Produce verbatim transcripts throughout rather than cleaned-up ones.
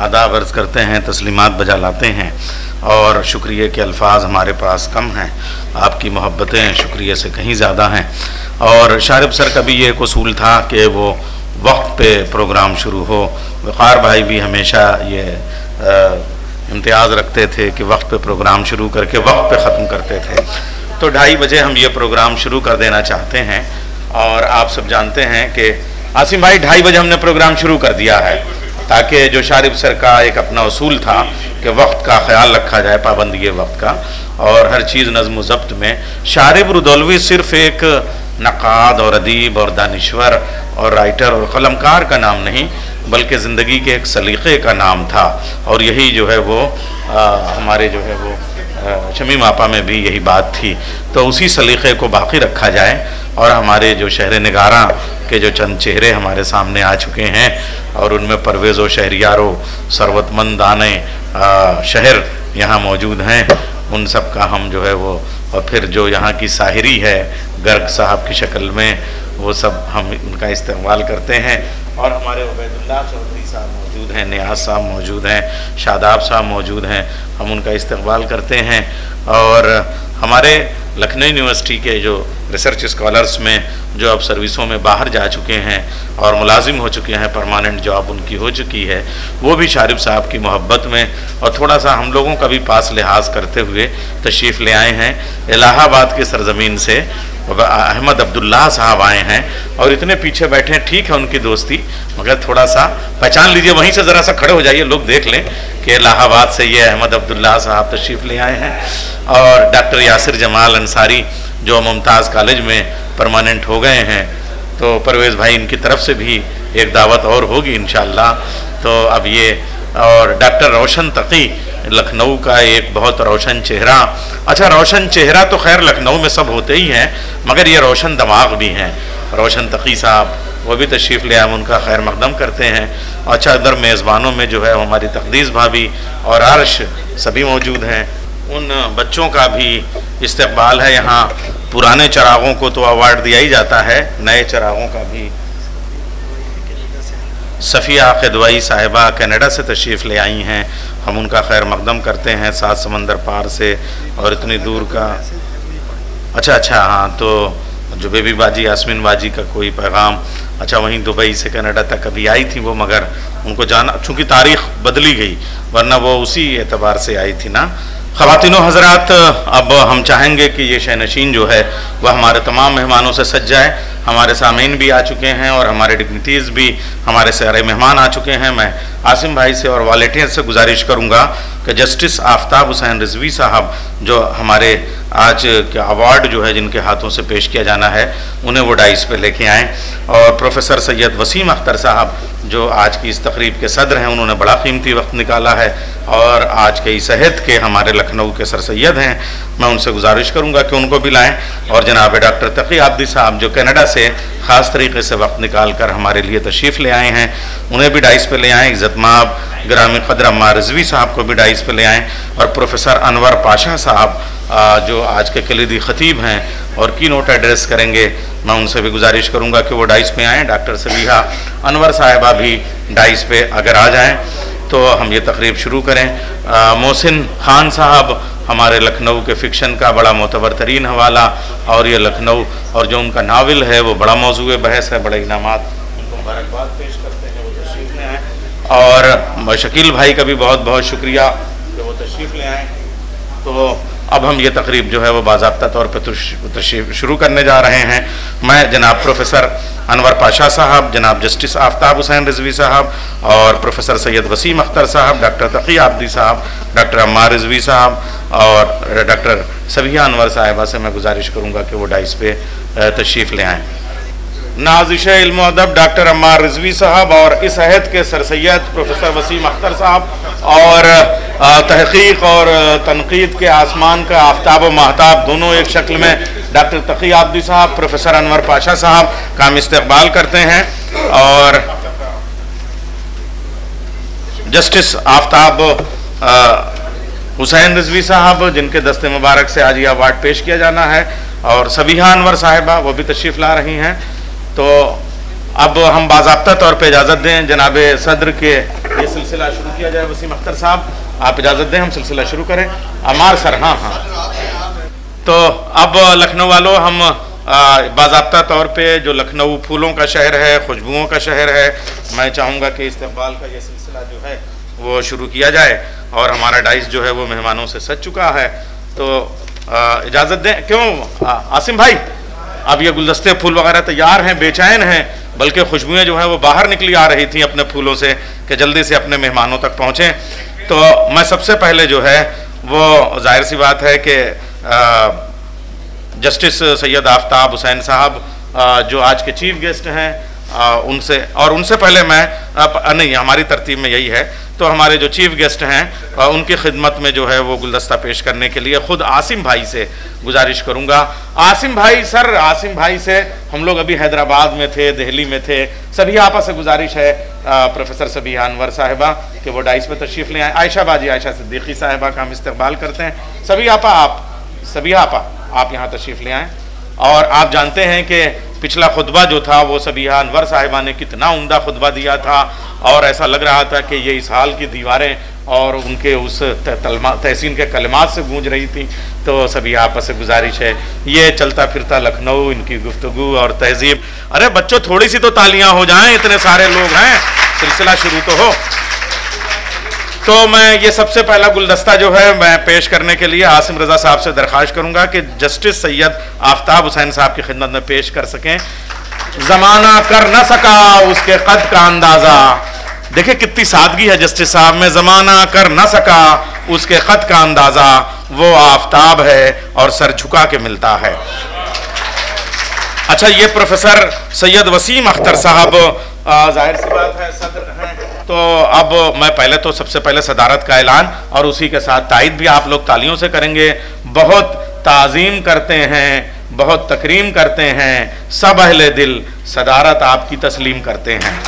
आदाब अर्ज़ करते हैं, तस्लीमात बजा लाते हैं और शुक्रिया के अल्फाज हमारे पास कम हैं। आपकी मोहब्बतें शुक्रिया से कहीं ज़्यादा हैं। और शारिब सर का भी ये एक उसूल था कि वो वक्त पे प्रोग्राम शुरू हो। वक़ार भाई भी हमेशा ये इम्तियाज़ रखते थे कि वक्त पे प्रोग्राम शुरू करके वक्त पे ख़त्म करते थे। तो ढाई बजे हम ये प्रोग्राम शुरू कर देना चाहते हैं। और आप सब जानते हैं कि आसिम भाई ढाई बजे हमने प्रोग्राम शुरू कर दिया है ताकि जो शारिब सर का एक अपना उसूल था कि वक्त का ख्याल रखा जाए, पाबंदी वक्त का, और हर चीज़ नज़्म ज़ब्त में। शारिब रुदौलवी सिर्फ़ एक नक़ाद और अदीब और दानिश्वर और राइटर और कलमकार का नाम नहीं बल्कि ज़िंदगी के एक सलीक़े का नाम था। और यही जो है वो आ, हमारे जो है वो शमीम आपा में भी यही बात थी। तो उसी सलीक़े को बाकी रखा जाए और हमारे जो शहर निगारा के जो चंद चेहरे हमारे सामने आ चुके हैं और उनमें परवेज़ व शहरियारो सरवतमंद आने शहर यहाँ मौजूद हैं, उन सब का हम जो है वो, और फिर जो यहाँ की साहिरी है गर्ग साहब की शक्ल में, वो सब हम उनका इस्तेमाल करते हैं। और हमारे उबैदुल्लाह चौधरी साहब मौजूद हैं, नियाज़ साहब मौजूद हैं, शादाब साहब मौजूद हैं, हम उनका इस्तेमाल करते हैं। और हमारे लखनऊ यूनिवर्सिटी के जो रिसर्च स्कॉलर्स में जो अब सर्विसों में बाहर जा चुके हैं और मुलाजिम हो चुके हैं, परमानेंट जॉब उनकी हो चुकी है, वो भी शारिब साहब की मोहब्बत में और थोड़ा सा हम लोगों का भी पास लिहाज करते हुए तशरीफ़ ले आए हैं। इलाहाबाद के सरज़मीन से अहमद अब्दुल्ला साहब आए हैं और इतने पीछे बैठे हैं, ठीक है उनकी दोस्ती, मगर थोड़ा सा पहचान लीजिए, वहीं से ज़रा सा खड़े हो जाइए, लोग देख लें कि इलाहाबाद से ये अहमद अब्दुल्ला साहब तशरीफ़ ले आए हैं। और डॉक्टर यासिर जमाल अंसारी जो मुमताज़ कॉलेज में परमानेंट हो गए हैं, तो परवेज़ भाई इनकी तरफ से भी एक दावत और होगी इंशाअल्लाह। तो अब ये, और डॉक्टर रोशन तकी लखनऊ का एक बहुत रोशन चेहरा, अच्छा रोशन चेहरा तो खैर लखनऊ में सब होते ही हैं, मगर ये रोशन दिमाग भी हैं, रोशन तकी साहब, वो भी तशरीफ़ ले आए, उनका खैर मकदम करते हैं। अच्छा इधर मेज़बानों में जो है हमारी तकदीस भाभी और अर्श सभी मौजूद हैं। उन बच्चों का भी इस्तकबाल है। यहाँ पुराने चरागों को तो अवार्ड दिया ही जाता है, नए चरागों का भी। सफ़िया क़दवाई साहिबा कनाडा से तशरीफ़ ले आई हैं, हम उनका खैर मकदम करते हैं, सात समंदर पार से और इतनी दूर का। अच्छा अच्छा हाँ, तो जो बेबी बाजी यास्मीन बाजी का कोई पैगाम, अच्छा वहीं दुबई से कनाडा तक अभी आई थी वो, मगर उनको जाना चूँकि तारीख़ बदली गई, वरना वो उसी एतबार से आई थी ना। ख़वातीनो हज़रात, अब हम चाहेंगे कि ये शहनशीन जो है वह हमारे तमाम मेहमानों से सज जाए। हमारे सामीन भी आ चुके हैं और हमारे डिग्निटीज़ भी, हमारे सारे मेहमान आ चुके हैं। मैं आसिम भाई से और वॉलंटियर से गुजारिश करूंगा कि जस्टिस आफ्ताब हुसैन रिजवी साहब जो हमारे आज के अवार्ड जो है जिनके हाथों से पेश किया जाना है, उन्हें वो डाइस पे लेके आएँ। और प्रोफेसर सैयद वसीम अख्तर साहब जो आज की इस तकरीब के सदर हैं, उन्होंने बड़ा कीमती वक्त निकाला है और आज के इस अहद के हमारे लखनऊ के सर सैयद हैं, मैं उनसे गुजारिश करूंगा कि उनको भी लाएँ। और जनाब डॉक्टर तकी आब्दी साहब जो कनाडा से ख़ास तरीके से वक्त निकाल कर हमारे लिए तशरीफ़ ले आए हैं, उन्हें भी डाइस पे ले आएँ। इज़्ज़तमाब ग्रामी क़द्र अम्मार रिज़वी साहब को भी डाइस पे ले आएँ। और प्रोफेसर अनवर पाशा साहब जो आज के कलीदी ख़तीब हैं और की नोट एड्रेस करेंगे, मैं उनसे भी गुजारिश करूंगा कि वो डाइस पे आएँ। डॉक्टर सबीहा अनवर साहिबा भी डाइस पे अगर आ जाएँ तो हम ये तकरीब शुरू करें। मोहसिन खान साहब हमारे लखनऊ के फ़िक्शन का बड़ा मोतबर तरीन हवाला, और ये लखनऊ और जो उनका नावल है वो बड़ा मौजूए बहस है, बड़े इनामात, उनको मुबारकबाद पेश करते हैं, वो तशरीफ़ ले आएँ। और शकील भाई का भी बहुत बहुत शुक्रिया कि वो तशरीफ़ ले आएँ। तो अब हम ये तकरीब जो है वो बाज़ाब्ता तौर पर तशरीफ़ शुरू करने जा रहे हैं। मैं जनाब प्रोफेसर अनवर पाशा साहब, जनाब जस्टिस आफ्ताब हुसैन रिजवी साहब और प्रोफेसर सैयद वसीम अख्तर साहब, डॉक्टर तकी आब्दी साहब, डॉक्टर अम्मार रिजवी साहब और डॉक्टर सबिहा अनवर साहिबा से मैं गुजारिश करूँगा कि वो डाइस पे तशरीफ़ ले आएँ। नाज़िश इल्म अदब डॉक्टर अम्मार रिजवी साहब और इस अहद के सर सैयद प्रोफेसर वसीम अख्तर साहब और तहक़ीक़ और तनक़ीद के आसमान का आफ्ताब व महताब दोनों एक शक्ल में डॉक्टर तकी आब्दी साहब, प्रोफेसर अनवर पाशा साहब का हम इस्तक़बाल करते हैं। और जस्टिस आफ्ताब हुसैन रिजवी साहब जिनके दस्ते मुबारक से आज ये अवार्ड पेश किया जाना है, और सबिहा अनवर साहिबा वो भी तशरीफ़ ला रही हैं। तो अब हम बाज़ाब्ता तौर पे इजाज़त दें जनाब सदर के ये सिलसिला शुरू किया जाए। वसीम अख्तर साहब आप इजाज़त दें, हम सिलसिला शुरू करें। अमार सर, हाँ हाँ। तो अब लखनऊ वालों, हम बाज़ाब्ता तौर पे जो लखनऊ फूलों का शहर है, खुशबुओं का शहर है, मैं चाहूँगा कि इस्तकबाल का ये सिलसिला जो है वो शुरू किया जाए। और हमारा डाइस जो है वो मेहमानों से सज चुका है, तो इजाज़त दें। क्यों आसिम भाई, अब ये गुलदस्ते फूल वगैरह तैयार हैं, बेचैन हैं, बल्कि खुशबुएँ जो हैं वो बाहर निकली आ रही थी अपने फूलों से कि जल्दी से अपने मेहमानों तक पहुँचें। तो मैं सबसे पहले जो है वो जाहिर सी बात है कि जस्टिस सैयद आफ्ताब हुसैन साहब जो आज के चीफ गेस्ट हैं, उनसे और उनसे पहले मैं नहीं, हमारी तरतीब में यही है, तो हमारे जो चीफ गेस्ट हैं उनकी खिदमत में जो है वो गुलदस्ता पेश करने के लिए ख़ुद आसिम भाई से गुजारिश करूंगा। आसिम भाई, सर आसिम भाई से हम लोग अभी हैदराबाद में थे, दिल्ली में थे, सभी आपा से गुजारिश है प्रोफेसर सबिहा अनवर साहिबा कि वो डाइस पर तशरीफ़ ले आए। आयशा बाजी, आयशा सिद्दीकी साहिबा का हम इस्तकबाल करते हैं। सभी आपा, आप सभी आपा आप यहाँ तशरीफ़ ले आएँ। और आप जानते हैं कि पिछला खुतबा जो था वो सबिहा अनवर साहिबा ने कितना उम्दा खुतबा दिया था, और ऐसा लग रहा था कि ये इस हाल की दीवारें और उनके उस तहसीन के कलमात से गूंज रही थी। तो सभी आपस से गुजारिश है, ये चलता फिरता लखनऊ, इनकी गुफ्तगू और तहजीब। अरे बच्चों, थोड़ी सी तो तालियां हो जाएं, इतने सारे लोग हैं, सिलसिला शुरू तो हो। तो मैं ये सबसे पहला गुलदस्ता जो है मैं पेश करने के लिए आसिम रज़ा साहब से दरख्वास्त करूंगा कि जस्टिस सैयद आफ्ताब हुसैन साहब की खिदमत में पेश कर सकें। ज़माना कर न सका उसके कद का अंदाज़ा। देखिए कितनी सादगी है जस्टिस साहब में। ज़माना कर न सका उसके कद का अंदाज़ा, वो आफ्ताब है और सर झुका के मिलता है। अच्छा, ये प्रोफेसर सैयद वसीम अख्तर साहब जाहिर सी बात है सदर हैं, तो अब मैं पहले तो सबसे पहले सदारत का ऐलान और उसी के साथ तायद भी आप लोग तालियों से करेंगे। बहुत ताज़ीम करते हैं, बहुत तकरीम करते हैं, सब अहले दिल सदारत आपकी तस्लीम करते हैं।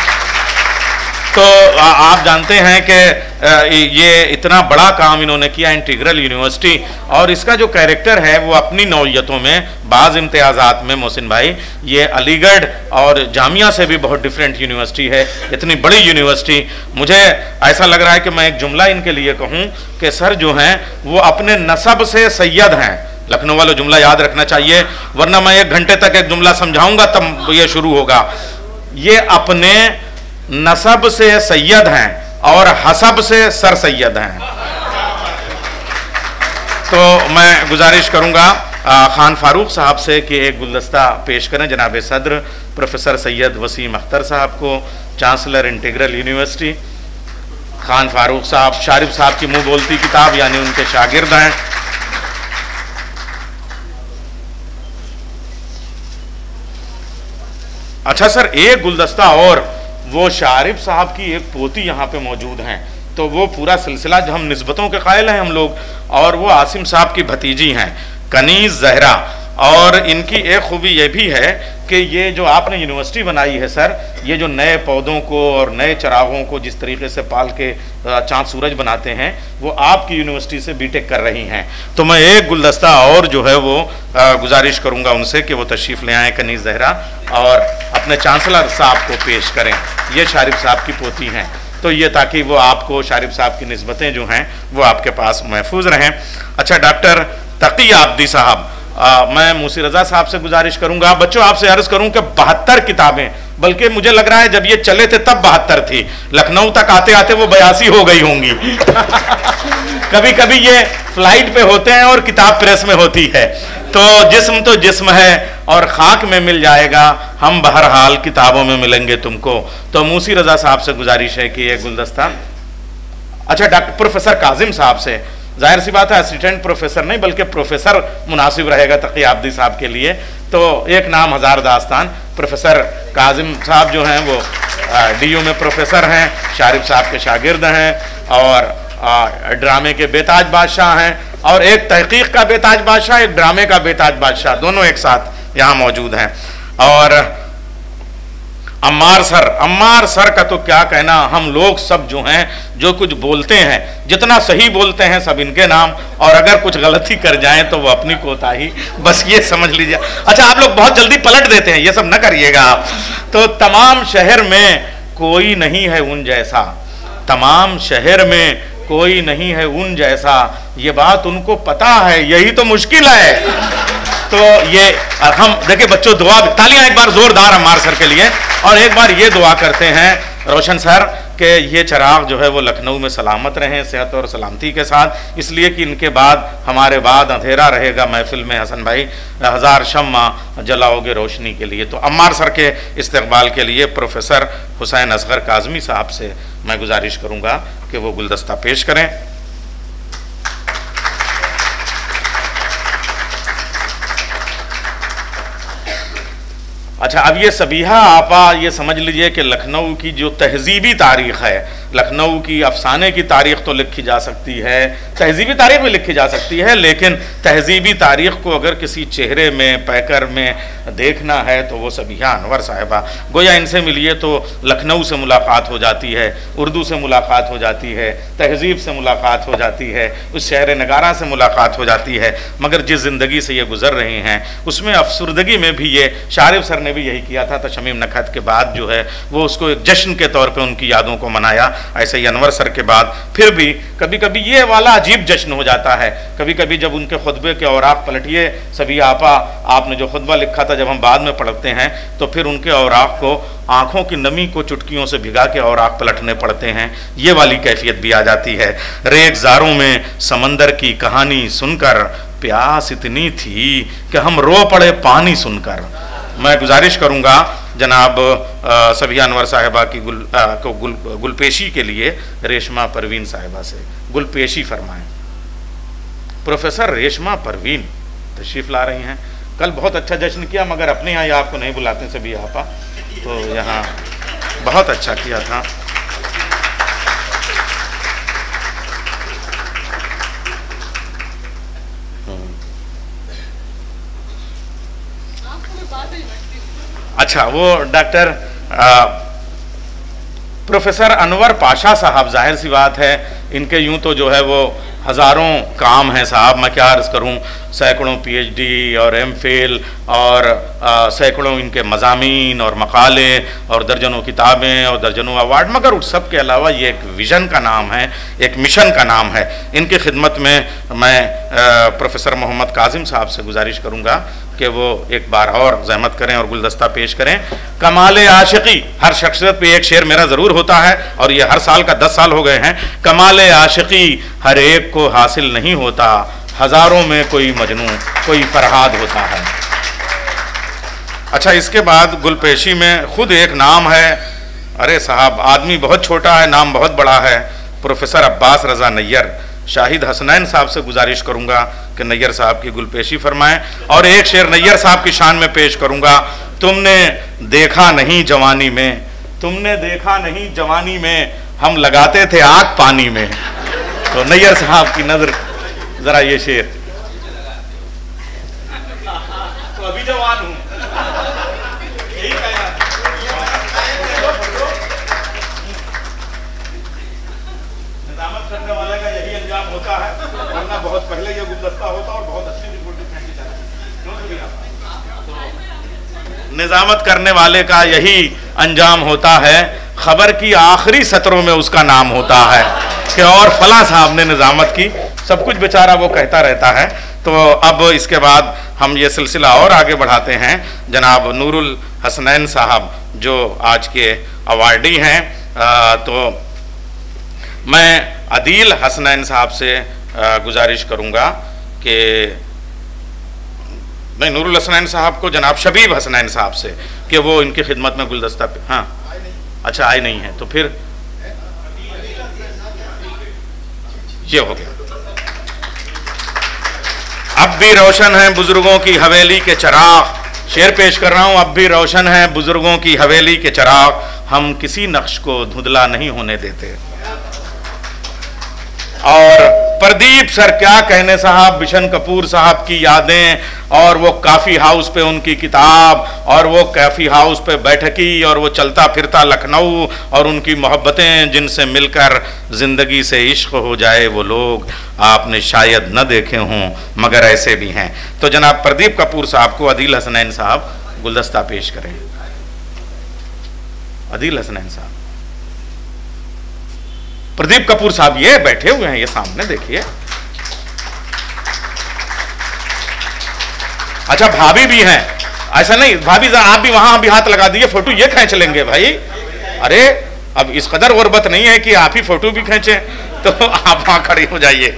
तो आप जानते हैं कि ये इतना बड़ा काम इन्होंने किया, इंटीग्रल यूनिवर्सिटी, और इसका जो कैरेक्टर है वो अपनी नौइयतों में बाज़ इम्तियाज़ात में, मोहसिन भाई, ये अलीगढ़ और जामिया से भी बहुत डिफरेंट यूनिवर्सिटी है, इतनी बड़ी यूनिवर्सिटी। मुझे ऐसा लग रहा है कि मैं एक जुमला इनके लिए कहूँ कि सर जो हैं वो अपने नसब से सैयद हैं। लखनऊ वालों जुमला याद रखना चाहिए, वरना मैं एक घंटे तक एक जुमला समझाऊंगा तब ये शुरू होगा। ये अपने नसब से सैयद हैं और हसब से सर सैयद हैं। तो मैं गुजारिश करूंगा खान फारूक साहब से कि एक गुलदस्ता पेश करें जनाब सदर प्रोफेसर सैयद वसीम अख्तर साहब को, chancellor Integral University. Khan Farooq साहब शारिफ साहब की मुंह बोलती किताब, यानी उनके शागिर्द हैं। अच्छा सर, एक गुलदस्ता और, वो शारिफ साहब की एक पोती यहाँ पे मौजूद हैं, तो वो पूरा सिलसिला जो हम निस्बतों के कायल हैं हम लोग, और वो आसिम साहब की भतीजी हैं कनीज़ ज़हरा। और इनकी एक खूबी ये भी है कि ये जो आपने यूनिवर्सिटी बनाई है सर, ये जो नए पौधों को और नए चरागों को जिस तरीके से पाल के चाँद सूरज बनाते हैं, वो आपकी यूनिवर्सिटी से बीटेक कर रही हैं। तो मैं एक गुलदस्ता और जो है वो गुजारिश करूँगा उनसे कि वो तशरीफ़ ले आएँ कनीज़ ज़हरा और अपने चांसलर साहब को पेश करें। ये शारिफ साहब की पोती हैं, तो ये ताकि वो आपको शारिफ साहब की निस्बतें जो हैं वो आपके पास महफूज रहें। अच्छा, डॉक्टर तकी आब्दी साहब, आ, मैं मूसी रज़ा साहब से गुजारिश करूंगा। बच्चों, आपसे अर्ज करूं कि बहत्तर किताबें, बल्कि मुझे लग रहा है जब ये चले थे तब बहत्तर थी, लखनऊ तक आते आते वो बयासी हो गई होंगी। कभी कभी ये फ्लाइट पे होते हैं और किताब प्रेस में होती है। तो जिस्म तो जिस्म है और खाक में मिल जाएगा, हम बहरहाल किताबों में मिलेंगे तुमको। तो मूसी रज़ा साहब से गुजारिश है कि ये गुलदस्ता। अच्छा, डॉक्टर प्रोफेसर काजिम साहब से, जाहिर सी बात है असिस्टेंट प्रोफेसर नहीं बल्कि प्रोफेसर मुनासिब रहेगा तकी आब्दी साहब के लिए। तो एक नाम हज़ार दास्तान, प्रोफेसर काजिम साहब जो हैं वो डी यू में प्रोफेसर हैं, शारिफ साहब के शागिर्द हैं और ड्रामे के बेताज बादशाह हैं, और एक तहकीक का बेताज बादशाह, एक ड्रामे का बेताज बादशाह, दोनों एक साथ यहाँ मौजूद हैं। और अम्मार सर, अम्मार सर का तो क्या कहना, हम लोग सब जो हैं जो कुछ बोलते हैं, जितना सही बोलते हैं सब इनके नाम, और अगर कुछ गलती कर जाएं तो वो अपनी कोताही, बस ये समझ लीजिए। अच्छा, आप लोग बहुत जल्दी पलट देते हैं, ये सब न करिएगा आप। तो तमाम शहर में कोई नहीं है उन जैसा, तमाम शहर में कोई नहीं है उन जैसा, ये बात उनको पता है, यही तो मुश्किल है। तो ये हम देखिए बच्चों, दुआ, तालियां एक बार जोरदार अम्मार सर के लिए, और एक बार ये दुआ करते हैं रोशन सर कि ये चिराग जो है वो लखनऊ में सलामत रहें, सेहत और सलामती के साथ, इसलिए कि इनके बाद हमारे बाद अंधेरा रहेगा महफिल में। हसन भाई, हज़ार शम्मा जलाओगे रोशनी के लिए। तो अम्मार सर के इस्तकबाल के लिए प्रोफेसर हुसैन असगर काज़मी साहब से मैं गुजारिश करूँगा कि वो गुलदस्ता पेश करें। अच्छा, अब ये सबीहा आपा, ये समझ लीजिए कि लखनऊ की जो तहजीबी तारीख़ है, लखनऊ की अफसाने की तारीख़ तो लिखी जा सकती है, तहजीबी तारीख़ भी लिखी जा सकती है, लेकिन तहजीबी तारीख़ को अगर किसी चेहरे में, पैकर में देखना है तो वो सबीहा अनवर साहिबा। गोया इनसे मिलिए तो लखनऊ से मुलाकात हो जाती है, उर्दू से मुलाकात हो जाती है, तहजीब से मुलाकात हो जाती है, उस शहर नगारा से मुलाकात हो जाती है। मगर जिस ज़िंदगी से ये गुज़र रहे हैं उसमें अफसुर्दगी में भी, ये शारिब सर ने भी यही किया था, तो शमीम नखत के बाद जो है वो उसको एक जश्न के तौर पे उनकी यादों को मनाया। ऐसे ही अनवर सर के बाद फिर भी कभी कभी ये वाला अजीब जश्न हो जाता है। कभी कभी जब उनके खुतबे के औराक पलटिए, सभी आपा, आपने जो खुतबा लिखा था जब हम बाद में पढ़ते हैं तो फिर उनके औराक को, आँखों की नमी को चुटकियों से भिगा के औराक पलटने पड़ते हैं, ये वाली कैफियत भी आ जाती है। रेगजारों में समंदर की कहानी सुनकर प्यास इतनी थी कि हम रो पड़े पानी सुनकर। मैं गुजारिश करूंगा जनाब सबिया अनवर साहिबा की गुल आ, को गुल गुलपेशी के लिए रेशमा परवीन साहिबा से गुलपेशी फरमाएं। प्रोफेसर रेशमा परवीन तशरीफ़ ला रही हैं। कल बहुत अच्छा जश्न किया, मगर अपने यहाँ आपको नहीं बुलाते सभी आपा, तो यहाँ बहुत अच्छा किया था। अच्छा, वो डॉक्टर प्रोफेसर अनवर पाशा साहब, जाहिर सी बात है इनके यूं तो जो है वो हज़ारों काम हैं साहब, मैं क्या अर्ज़ करूं, सैकड़ों पीएचडी और एमफिल और आ, सैकड़ों इनके मज़ामीन और मकाले और दर्जनों किताबें और दर्जनों अवार्ड, मगर उस सब के अलावा ये एक विज़न का नाम है, एक मिशन का नाम है। इनकी खिदमत में मैं प्रोफेसर मोहम्मद काजिम साहब से गुजारिश करूँगा कि वो एक बार और जहमत करें और गुलदस्ता पेश करें। कमाल आशिकी, हर शख्सियत पे एक शेर मेरा ज़रूर होता है और ये हर साल का दस साल हो गए हैं। कमाल आशिकी हर एक को हासिल नहीं होता, हज़ारों में कोई मजनू कोई फरहाद होता है। अच्छा, इसके बाद गुलपेशी में खुद एक नाम है, अरे साहब आदमी बहुत छोटा है, नाम बहुत बड़ा है। प्रोफेसर अब्बास रज़ा नैयर, शाहिद हसनैन साहब से गुजारिश करूंगा कि नैयर साहब की गुलपेशी फरमाएं। और एक शेर नैयर साहब की शान में पेश करूंगा। तुमने देखा नहीं जवानी में, तुमने देखा नहीं जवानी में, हम लगाते थे आग पानी में। तो नैयर साहब की नजर जरा ये शेर। तो अभी जवान हूं, निजामत करने वाले का यही अंजाम होता है, वरना बहुत पहले ये गुलदस्ता होता और बहुत अच्छी रिपोर्ट फेंकी जाती। निजामत करने वाले का यही अंजाम होता है, खबर की आखिरी सत्रों में उसका नाम होता है कि और फला साहब ने निजामत की, सब कुछ बेचारा वो कहता रहता है। तो अब इसके बाद हम ये सिलसिला और आगे बढ़ाते हैं। जनाब नूरुल हसनैन साहब जो आज के अवार्डी हैं, तो मैं अदील हसनैन साहब से गुजारिश करूंगा कि नहीं, नूरुल हसनैन साहब को जनाब शबीब हसनैन साहब से कि वो इनकी खिदमत में गुलदस्ता पे, हाँ अच्छा आए नहीं है, तो फिर ये हो गया। अब भी रोशन है बुजुर्गों की हवेली के चिराग, शेर पेश कर रहा हूं। अब भी रोशन है बुजुर्गों की हवेली के चिराग, हम किसी नक्श को धुंधला नहीं होने देते। और प्रदीप सर क्या कहने साहब, बिशन कपूर साहब की यादें, और वो काफ़ी हाउस पे उनकी किताब, और वो काफ़ी हाउस पे बैठकी, और वो चलता फिरता लखनऊ, और उनकी मोहब्बतें जिनसे मिलकर ज़िंदगी से इश्क हो जाए वो लोग आपने शायद न देखे हों मगर ऐसे भी हैं। तो जनाब प्रदीप कपूर साहब को अदील हसनैन साहब गुलदस्ता पेश करें। अदील हसनैन साहब, प्रदीप कपूर साहब ये बैठे हुए हैं, ये सामने देखिए। अच्छा भाभी भी हैं, ऐसा नहीं भाभी आप भी वहां भी हाथ लगा दिए, फोटो ये खींच लेंगे भाई। अरे अब इस कदर गुर्बत नहीं है कि आप ही फोटो भी खींचें, तो आप वहां खड़े हो जाइए।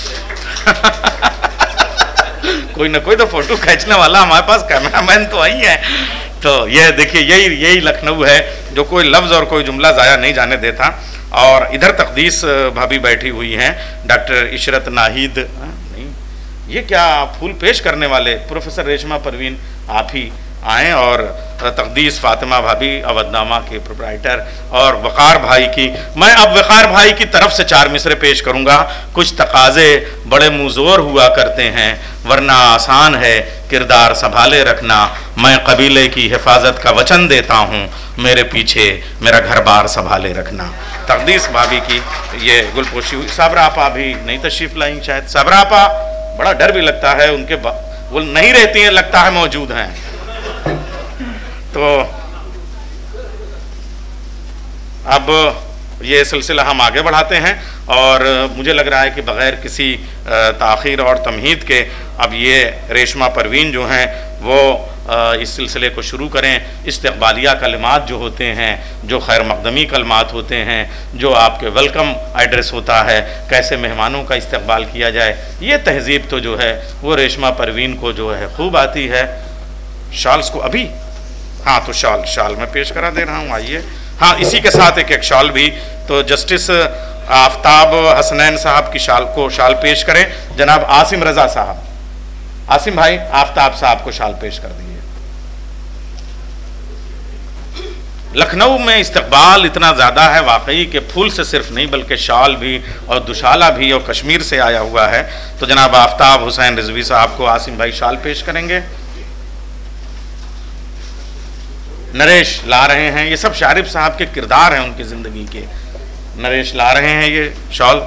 कोई ना कोई तो फोटो खींचने वाला हमारे पास कैमरामैन तो आई है। तो ये देखिए यही यही लखनऊ है जो कोई लफ्ज़ और कोई जुमला ज़ाया नहीं जाने देता। और इधर तकदीस भाभी बैठी हुई हैं, डॉक्टर इशरत नाहिद, नहीं ये क्या फूल पेश करने वाले प्रोफेसर रेशमा परवीन आप ही आएँ, और तकदीस फातिमा भाभी अवधनामा के प्रोप्राइटर, और वक़ार भाई की मैं अब वक़ार भाई की तरफ से चार मिसरे पेश करूँगा। कुछ तकाज़े बड़े मुज़ोर हुआ करते हैं वरना आसान है किरदार संभाले रखना, मैं कबीले की हिफाजत का वचन देता हूँ मेरे पीछे मेरा घर बार संभाले रखना। तकदीस भाभी की ये गुलपोशी हुई। साबरा आपा भी नहीं तशरीफ़ लाई शायद। साबरा आपा बड़ा डर भी लगता है, उनके वो नहीं रहती हैं, लगता है मौजूद हैं। तो अब ये सिलसिला हम आगे बढ़ाते हैं, और मुझे लग रहा है कि बग़ैर किसी ताख़ीर और तमहीद के अब ये रेशमा परवीन जो हैं वो इस सिलसिले को शुरू करें। इस्तक़बालिया कलिमात जो होते हैं, जो खैर मक़दमी कलिमात होते हैं, जो आपके वेलकम एड्रेस होता है, कैसे मेहमानों का इस्तक़बाल किया जाए, ये तहज़ीब तो जो है वो रेशमा परवीन को जो है खूब आती है। शॉल्स को अभी हाँ तो शाल शाल मैं पेश करा दे रहा हूँ, आइए। हाँ इसी के साथ एक एक शाल भी, तो जस्टिस आफ्ताब हसनैन साहब की शाल को शाल पेश करें जनाब आसिम रज़ा साहब। आसिम भाई आफ्ताब साहब को शाल पेश कर दीजिए। लखनऊ में इस्तकबाल इतना ज़्यादा है वाकई कि फूल से सिर्फ नहीं बल्कि शाल भी और दुशाला भी और कश्मीर से आया हुआ है। तो जनाब आफ्ताब हुसैन रिजवी साहब को आसिम भाई शाल पेश करेंगे। नरेश ला रहे हैं, ये सब शारिब साहब के किरदार हैं उनकी ज़िंदगी के। नरेश ला रहे हैं ये शॉल।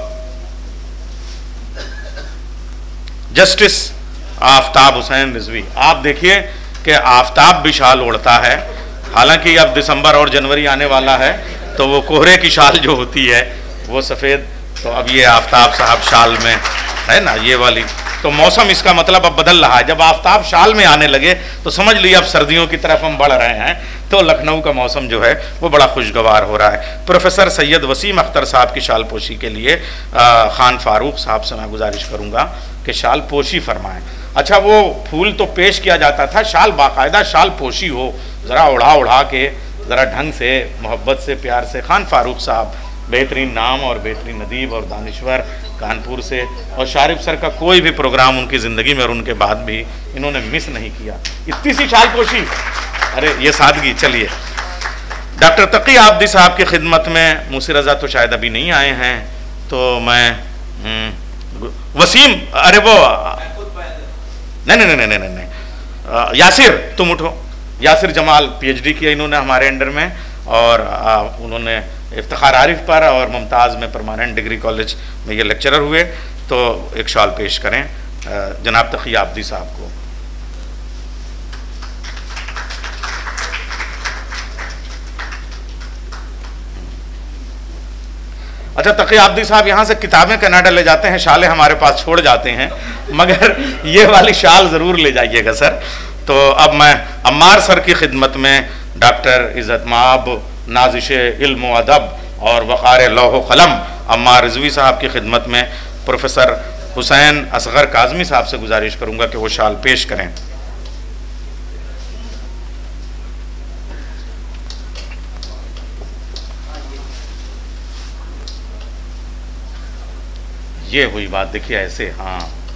जस्टिस आफ्ताब हुसैन रिजवी, आप देखिए कि आफ्ताब भी शाल ओढ़ता है, हालांकि अब दिसंबर और जनवरी आने वाला है तो वो कोहरे की शाल जो होती है वो सफ़ेद, तो अब ये आफ्ताब साहब शाल में है ना ये वाली। तो मौसम इसका मतलब अब बदल रहा है, जब आफ्ताब शाल में आने लगे तो समझ लिए अब सर्दियों की तरफ हम बढ़ रहे हैं। तो लखनऊ का मौसम जो है वो बड़ा खुशगवार हो रहा है। प्रोफेसर सैयद वसीम अख्तर साहब की शाल पोशी के लिए आ, खान फारूक साहब से मैं गुजारिश करूँगा कि शाल पोशी फरमाएँ। अच्छा वो फूल तो पेश किया जाता था, शाल बाकायदा शाल पोशी हो, ज़रा उड़ा उड़ा के ज़रा ढंग से मोहब्बत से प्यार से। खान फारूक साहब बेहतरीन नाम और बेहतरीन नदीब और दानिश्वर कानपुर से, और शारिब सर का कोई भी प्रोग्राम उनकी ज़िंदगी में और उनके बाद भी इन्होंने मिस नहीं किया। इतनी सी शाल पोशी, अरे ये सादगी। चलिए डॉक्टर तकी आबदी साहब की खिदमत में, मूसी रज़ा तो शायद अभी नहीं आए हैं, तो मैं वसीम, अरे वो नहीं नहीं नहीं नहीं नहीं नहीं यासिर तुम उठो। यासिर जमाल पीएचडी किया इन्होंने हमारे अंडर में, और आ, उन्होंने इफ्तिखार आरिफ पर और मुमताज़ में परमानेंट डिग्री कॉलेज में ये लेक्चरर हुए। तो एक शाल पेश करें जनाब तकी आबदी साहब को। अच्छा तकी आबदी साहब यहाँ से किताबें कनाडा ले जाते हैं, शालें हमारे पास छोड़ जाते हैं, मगर ये वाली शाल ज़रूर ले जाइएगा सर। तो अब मैं अम्मार सर की खिदमत में डॉक्टर इज़्ज़त माब नाज़िश इल्म व अदब और वक़ार लौह क़लम अम्मार रिज़वी साहब की खिदमत में प्रोफेसर हुसैन असगर काज़मी साहब से गुजारिश करूँगा कि वो शाल पेश करें। ये हुई बात, देखिए ऐसे। हाँ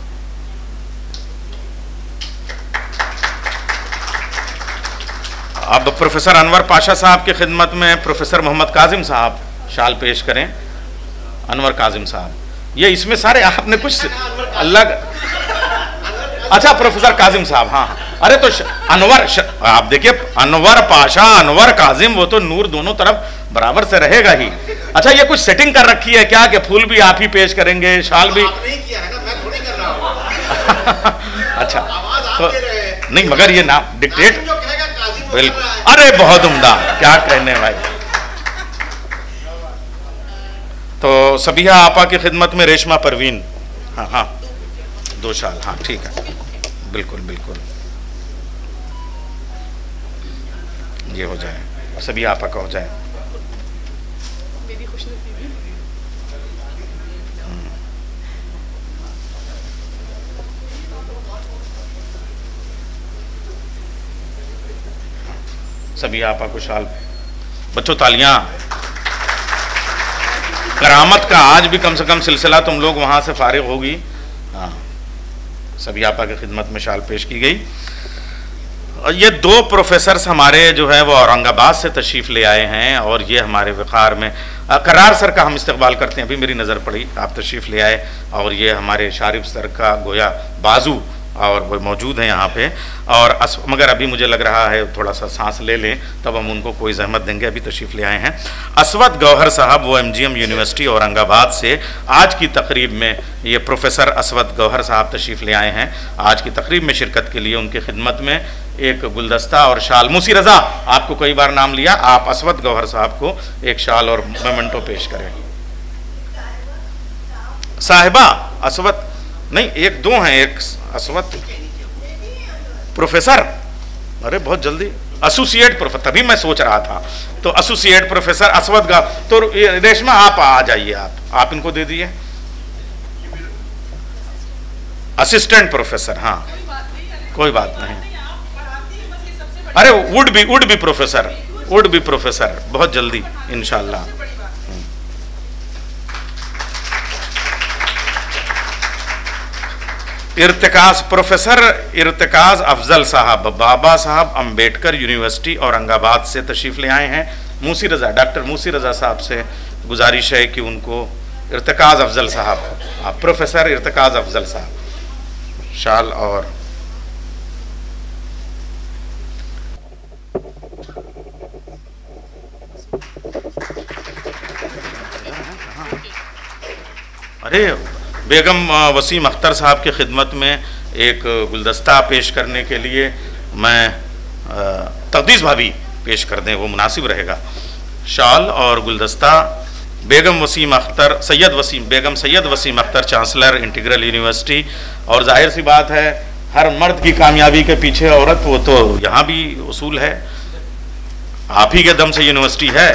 अब प्रोफेसर अनवर पाशा साहब की खिदमत में प्रोफेसर मोहम्मद काजिम साहब शाल पेश करें। अनवर काजिम साहब, ये इसमें सारे आपने कुछ अलग। अच्छा प्रोफेसर काजिम साहब, हाँ हाँ, अरे तो अनवर श... आप देखिए अनवर पाशा अनवर काजिम, वो तो नूर दोनों तरफ बराबर से रहेगा ही। अच्छा ये कुछ सेटिंग कर रखी है क्या कि फूल भी आप ही पेश करेंगे, शाल भी? नहीं किया है ना, मैं थोड़ी कर रहा हूं। अच्छा तो नहीं, मगर ये नाम डिक्टेट जो कहेगा काजिम बिल्कुल, अरे बहुत उम्दा, क्या कहने भाई। तो सबिहा आपा की खिदमत में रेशमा परवीन, हाँ हाँ दो शाल, हाँ ठीक है, बिल्कुल बिल्कुल ये हो जाए, सबिहा आपा का हो जाए। मेरी खुशनसीबी। सबिहा आपा को शाल। बच्चों तालियां। करामत का आज भी कम से कम सिलसिला तुम लोग वहां से फारिग होगी। हाँ, सबिहा आपा की खिदमत में शाल पेश की गई। और ये दो प्रोफेसर्स हमारे जो है वो औरंगाबाद से तशरीफ़ ले आए हैं और ये हमारे वक़ार में करार सर का हम इस्तकबाल करते हैं। अभी मेरी नज़र पड़ी, आप तशरीफ़ ले आए और ये हमारे शारिफ सर का गोया बाजू और वो मौजूद हैं यहाँ पे। और अस, मगर अभी मुझे लग रहा है थोड़ा सा सांस ले लें तब हम उनको कोई जहमत देंगे। अभी तशरीफ़ ले आए हैं असवद गौहर साहब, वो M G M university Aurangabad से। आज की तकरीब में ये प्रोफेसर असवद गौहर साहब तशरीफ़ ले आए हैं आज की तकरीब में शिरकत के लिए। उनकी खिदमत में एक गुलदस्ता और शाल। मूसी रज़ा, आपको कई बार नाम लिया, आप असवद गौहर साहब को एक शाल और मेमेंटो पेश करें। साहिबा असवद नहीं, एक दो हैं, एक असवद प्रोफेसर, अरे बहुत जल्दी एसोसिएट प्रोफेसर, तभी मैं सोच रहा था। तो एसोसिएट प्रोफेसर असवद का, तो रेशमा आप आ जाइए, आप आप इनको दे दिए। असिस्टेंट प्रोफेसर, हाँ कोई बात नहीं, अरे would be would be professor, would be professor बहुत जल्दी इंशाल्लाह। इर्तिकाज प्रोफेसर इर्तिकाज अफजल साहब, बाबा साहब अम्बेडकर यूनिवर्सिटी औरंगाबाद से तशरीफ़ ले आए हैं। मूसी रज़ा, डॉक्टर मूसी रज़ा साहब से गुजारिश है कि उनको इर्तिकाज अफजल साहब, आप प्रोफेसर इर्तिकाज अफजल साहब शाल और अरे बेगम वसीम अख्तर साहब की खिदमत में एक गुलदस्ता पेश करने के लिए मैं तकदीस भाभी पेश कर दें, वो मुनासिब रहेगा। शाल और गुलदस्ता बेगम वसीम अख्तर सैयद वसीम बेगम Syed Waseem Akhtar, chancellor Integral University. और जाहिर सी बात है हर मर्द की कामयाबी के पीछे औरत, वो तो यहाँ भी उसूल है, आप ही के दम से यूनिवर्सिटी है।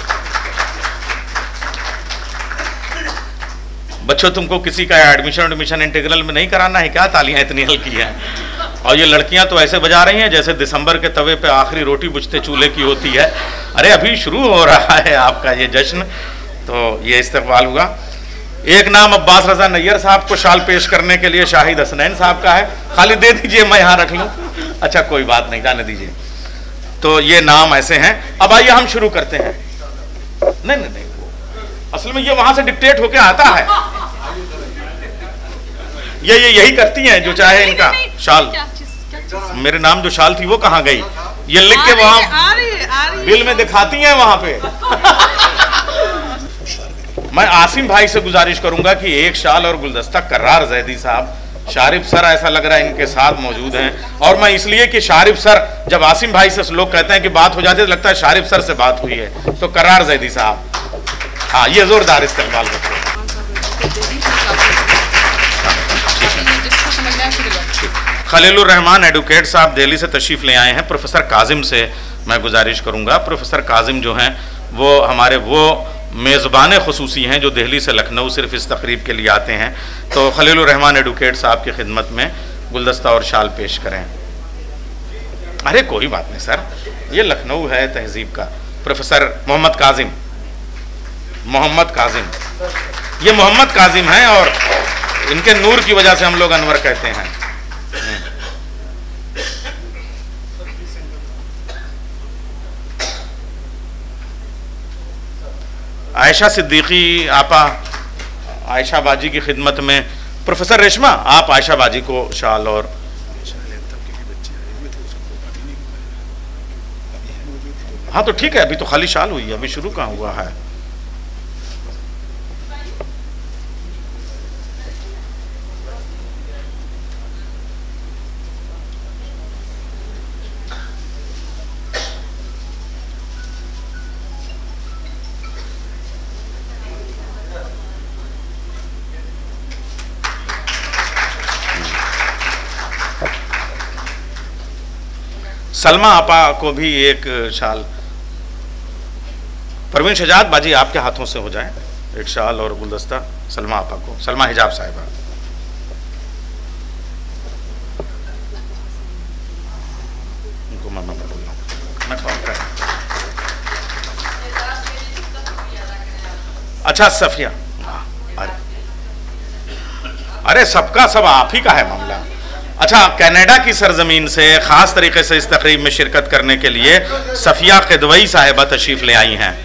बच्चों तुमको किसी का एडमिशन एडमिशन इंटीग्रल में नहीं कराना है क्या? तालियां इतनी हल्की हैं। और ये लड़कियां तो ऐसे बजा रही हैं जैसे दिसंबर के तवे पे आखिरी रोटी बुझते चूल्हे की होती है। अरे अभी शुरू हो रहा है आपका ये जश्न, तो ये इस्तकबाल हुआ। एक नाम अब्बास रजा नैयर साहब को शाल पेश करने के लिए शाहिद हसनैन साहब का है, खाली दे दीजिए मैं यहाँ रख लूँ। अच्छा कोई बात नहीं, जाने दीजिए। तो ये नाम ऐसे हैं। अब आइए हम शुरू करते हैं। नहीं नहीं नहीं, असल में ये वहां से डिक्टेट होके आता है, ये ये यही करती हैं जो चाहे इनका शाल। क्या चीज़, क्या चीज़? मेरे नाम जो शाल थी वो कहाँ गई? ये लिख के वहां बिल में दिखाती हैं वहां पे। मैं आसिम भाई से गुजारिश करूंगा कि एक शाल और गुलदस्ता करार जैदी साहब, शारिफ सर ऐसा लग रहा है इनके साथ मौजूद हैं। और मैं इसलिए कि शारिफ सर, जब आसिम भाई से लोग कहते हैं कि बात हो जाती है तो लगता है शारिफ सर से बात हुई है। तो करार जैदी साहब, हाँ ये जोरदार इस्तेमाल करते हैं। खलीलुर रहमान एडवोकेट साहब दिल्ली से तशरीफ़ ले आए हैं। प्रोफेसर काजिम से मैं गुजारिश करूंगा, प्रोफेसर काजिम जो हैं वो हमारे वो मेज़बान ख़ुसूसी हैं जो दिल्ली से लखनऊ सिर्फ इस तकरीब के लिए आते हैं। तो खलीलुर रहमान एडवोकेट साहब की खिदमत में गुलदस्ता और शाल पेश करें। अरे कोई बात नहीं सर, ये लखनऊ है तहजीब का। प्रोफेसर मोहम्मद काजिम, मोहम्मद काजिम, ये मोहम्मद काजिम हैं और इनके नूर की वजह से हम लोग अनवर कहते हैं। आयशा सिद्दीकी आपा, आयशा बाजी की खिदमत में प्रोफेसर रेशमा, आप आयशा बाजी को शाल और हाँ तो ठीक है, अभी तो खाली शाल हुई है, अभी शुरू कहाँ हुआ है। सलमा आपा को भी एक शाल, परवीन शजाद बाजी आपके हाथों से हो जाए एक शाल और गुलदस्ता सलमा आपा को। सलमा हिजाब साहिबा, उनको मैं मैं बोल रहा हूँ, मैं कॉल कर। अच्छा सफिया, अरे अरे सबका सब आप ही का है मामला। अच्छा, कनाडा की सरजमीन से ख़ास तरीके से इस तकरीब में शिरकत करने के लिए सफ़िया क़िदवई साहिबा तशरीफ़ ले आई हैं।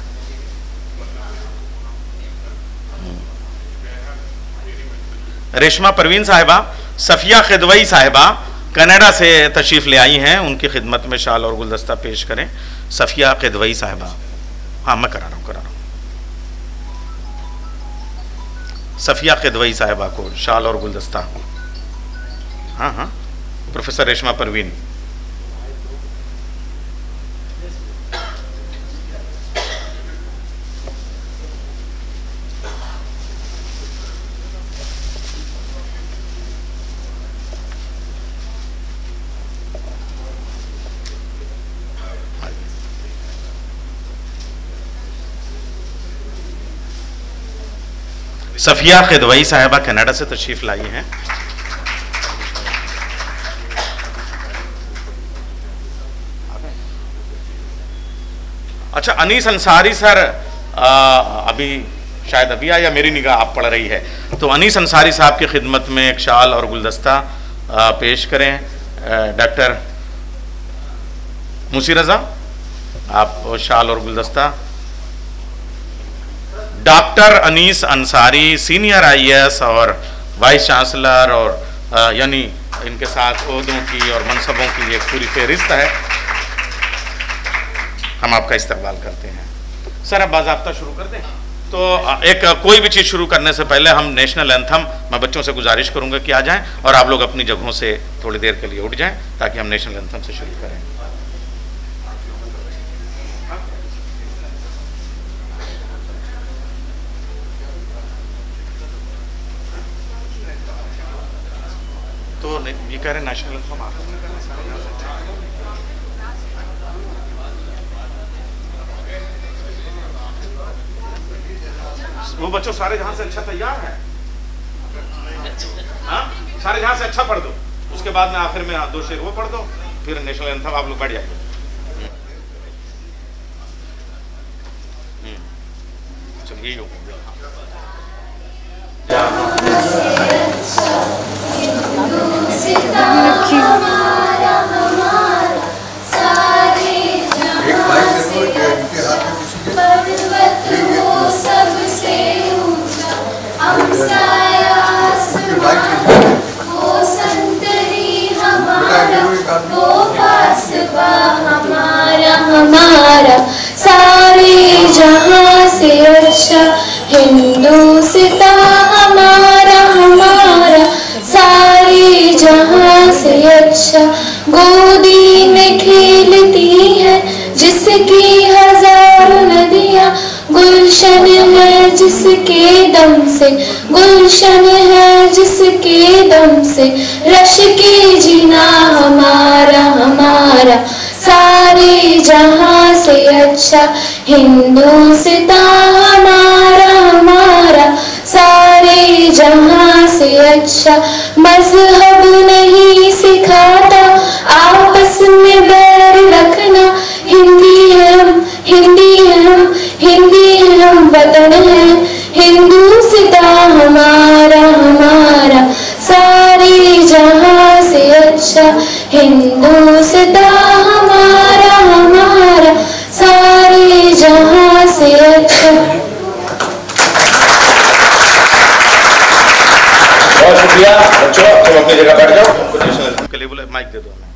रेशमा परवीन साहिबा, सफ़िया क़िदवई साहिबा कनाडा से तशरीफ़ ले आई हैं, उनकी खिदमत में शाल और गुलदस्ता पेश करें। सफ़िया क़िदवई साहिबा, हाँ मैं करा रहा हूँ करा रहा हूँ सफ़िया क़िदवई साहिबा को शाल और गुलदस्ता। हाँ हाँ प्रोफेसर रेशमा परवीन। सफ़िया क़िदवई साहिबा कनाडा से तशरीफ़ लाई हैं। अच्छा, अनीस अंसारी सर आ, अभी शायद अभी आया, मेरी निगाह आप पढ़ रही है, तो अनीस अंसारी साहब की खिदमत में एक शाल और गुलदस्ता आ, पेश करें। डॉक्टर मुसी रज़ा, आप शाल और गुलदस्ता। Doctor Anees Ansari senior I A S और वाइस चांसलर और यानी इनके साथ ओहदों की और मनसबों की एक पूरी फहरिस्त है, हम आपका इस्तकबाल करते हैं। सर अब बाज़ाब्ता शुरू कर दें। तो एक कोई भी चीज़ शुरू करने से पहले हम नेशनल एंथम, मैं बच्चों से गुजारिश करूंगा कि आ जाएं और आप लोग अपनी जगहों से थोड़ी देर के लिए उठ जाएं ताकि हम नेशनल एंथम से शुरू करें। तो ये कह रहे हैं नेशनल एंथम आप वो बच्चों सारे जहां से अच्छा तैयार है, हाँ सारे जहां से अच्छा पढ़ दो, उसके बाद में आखिर में दो शेर वो पढ़ दो, फिर नेशनल एंथम आप लोग बढ़ जाइए। चलिए यही हो हमारा हमारा सारे जहां से अच्छा हिंदुस्तां हमारा हमारा सारे जहां से अच्छा। गोदी में खेलती है जिसकी हजारों नदियां, गुलशन है जिसके दम से गुलशन है जिसके दम से रश की जीना हमारा हमारा सारे जहां से अच्छा हिंदुस्तां हमारा हमारा सारे जहां से अच्छा। मजहब नहीं सिखाता आपस में बैर रखना, हिंदी है हम हिंदी है हम हिंदी है हम वतन है हिंदुस्तां हमारा हमारा सारे जहां से अच्छा हिंदुस्तां हमारा हमारा सारे जहां से अच्छा। दो ना।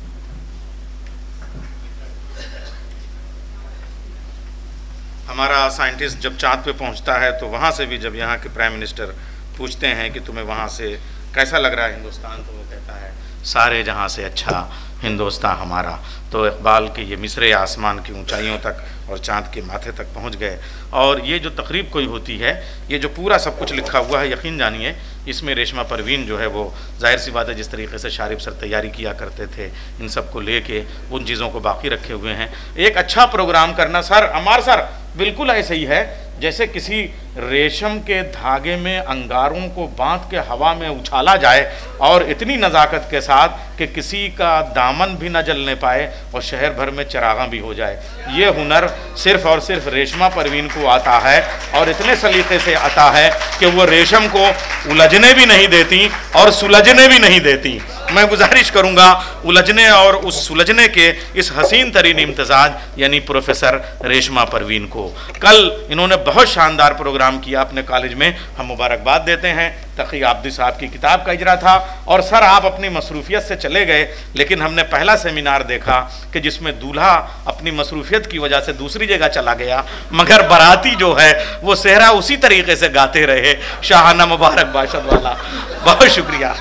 हमारा साइंटिस्ट जब चाँद पे पहुंचता है तो वहाँ से भी जब यहाँ के प्राइम मिनिस्टर पूछते हैं कि तुम्हें वहाँ से कैसा लग रहा है हिंदुस्तान, तो वो कहता है सारे जहाँ से अच्छा हिंदुस्तान हमारा। तो इकबाल के ये मिसरे आसमान की ऊंचाइयों तक और चाँद के माथे तक पहुँच गए। और ये जो तकरीब कोई होती है, ये जो पूरा सब कुछ लिखा हुआ है, यकीन जानिए इसमें रेशमा परवीन जो है वो जाहिर सी बात है जिस तरीके से शारिब सर तैयारी किया करते थे इन सब को लेके उन चीज़ों को बाकी रखे हुए हैं। एक अच्छा प्रोग्राम करना सर, अमार सर बिल्कुल ऐसे ही है जैसे किसी रेशम के धागे में अंगारों को बांध के हवा में उछाला जाए और इतनी नज़ाकत के साथ कि किसी का दामन भी न जलने पाए और शहर भर में चरागा भी हो जाए। ये हुनर सिर्फ और सिर्फ रेशमा परवीन को आता है और इतने सलीके से आता है कि वो रेशम को उलझने भी नहीं देती और सुलझने भी नहीं देती। मैं गुजारिश करूंगा उलझने और उस सुलझने के इस हसीन तरीन इम्तिजाज यानी प्रोफेसर रेशमा परवीन को। कल इन्होंने बहुत शानदार प्रोग्राम किया अपने कॉलेज में, हम मुबारकबाद देते हैं। तकी आब्दी साहब की किताब का इजरा था और सर आप अपनी मसरूफियत से चले गए, लेकिन हमने पहला सेमिनार देखा कि जिसमें दूल्हा अपनी मसरूफियत की वजह से दूसरी जगह चला गया मगर बाराती जो है वो सेहरा उसी तरीके से गाते रहे। शाहाना मुबारक बाशद वाला, बहुत शुक्रिया।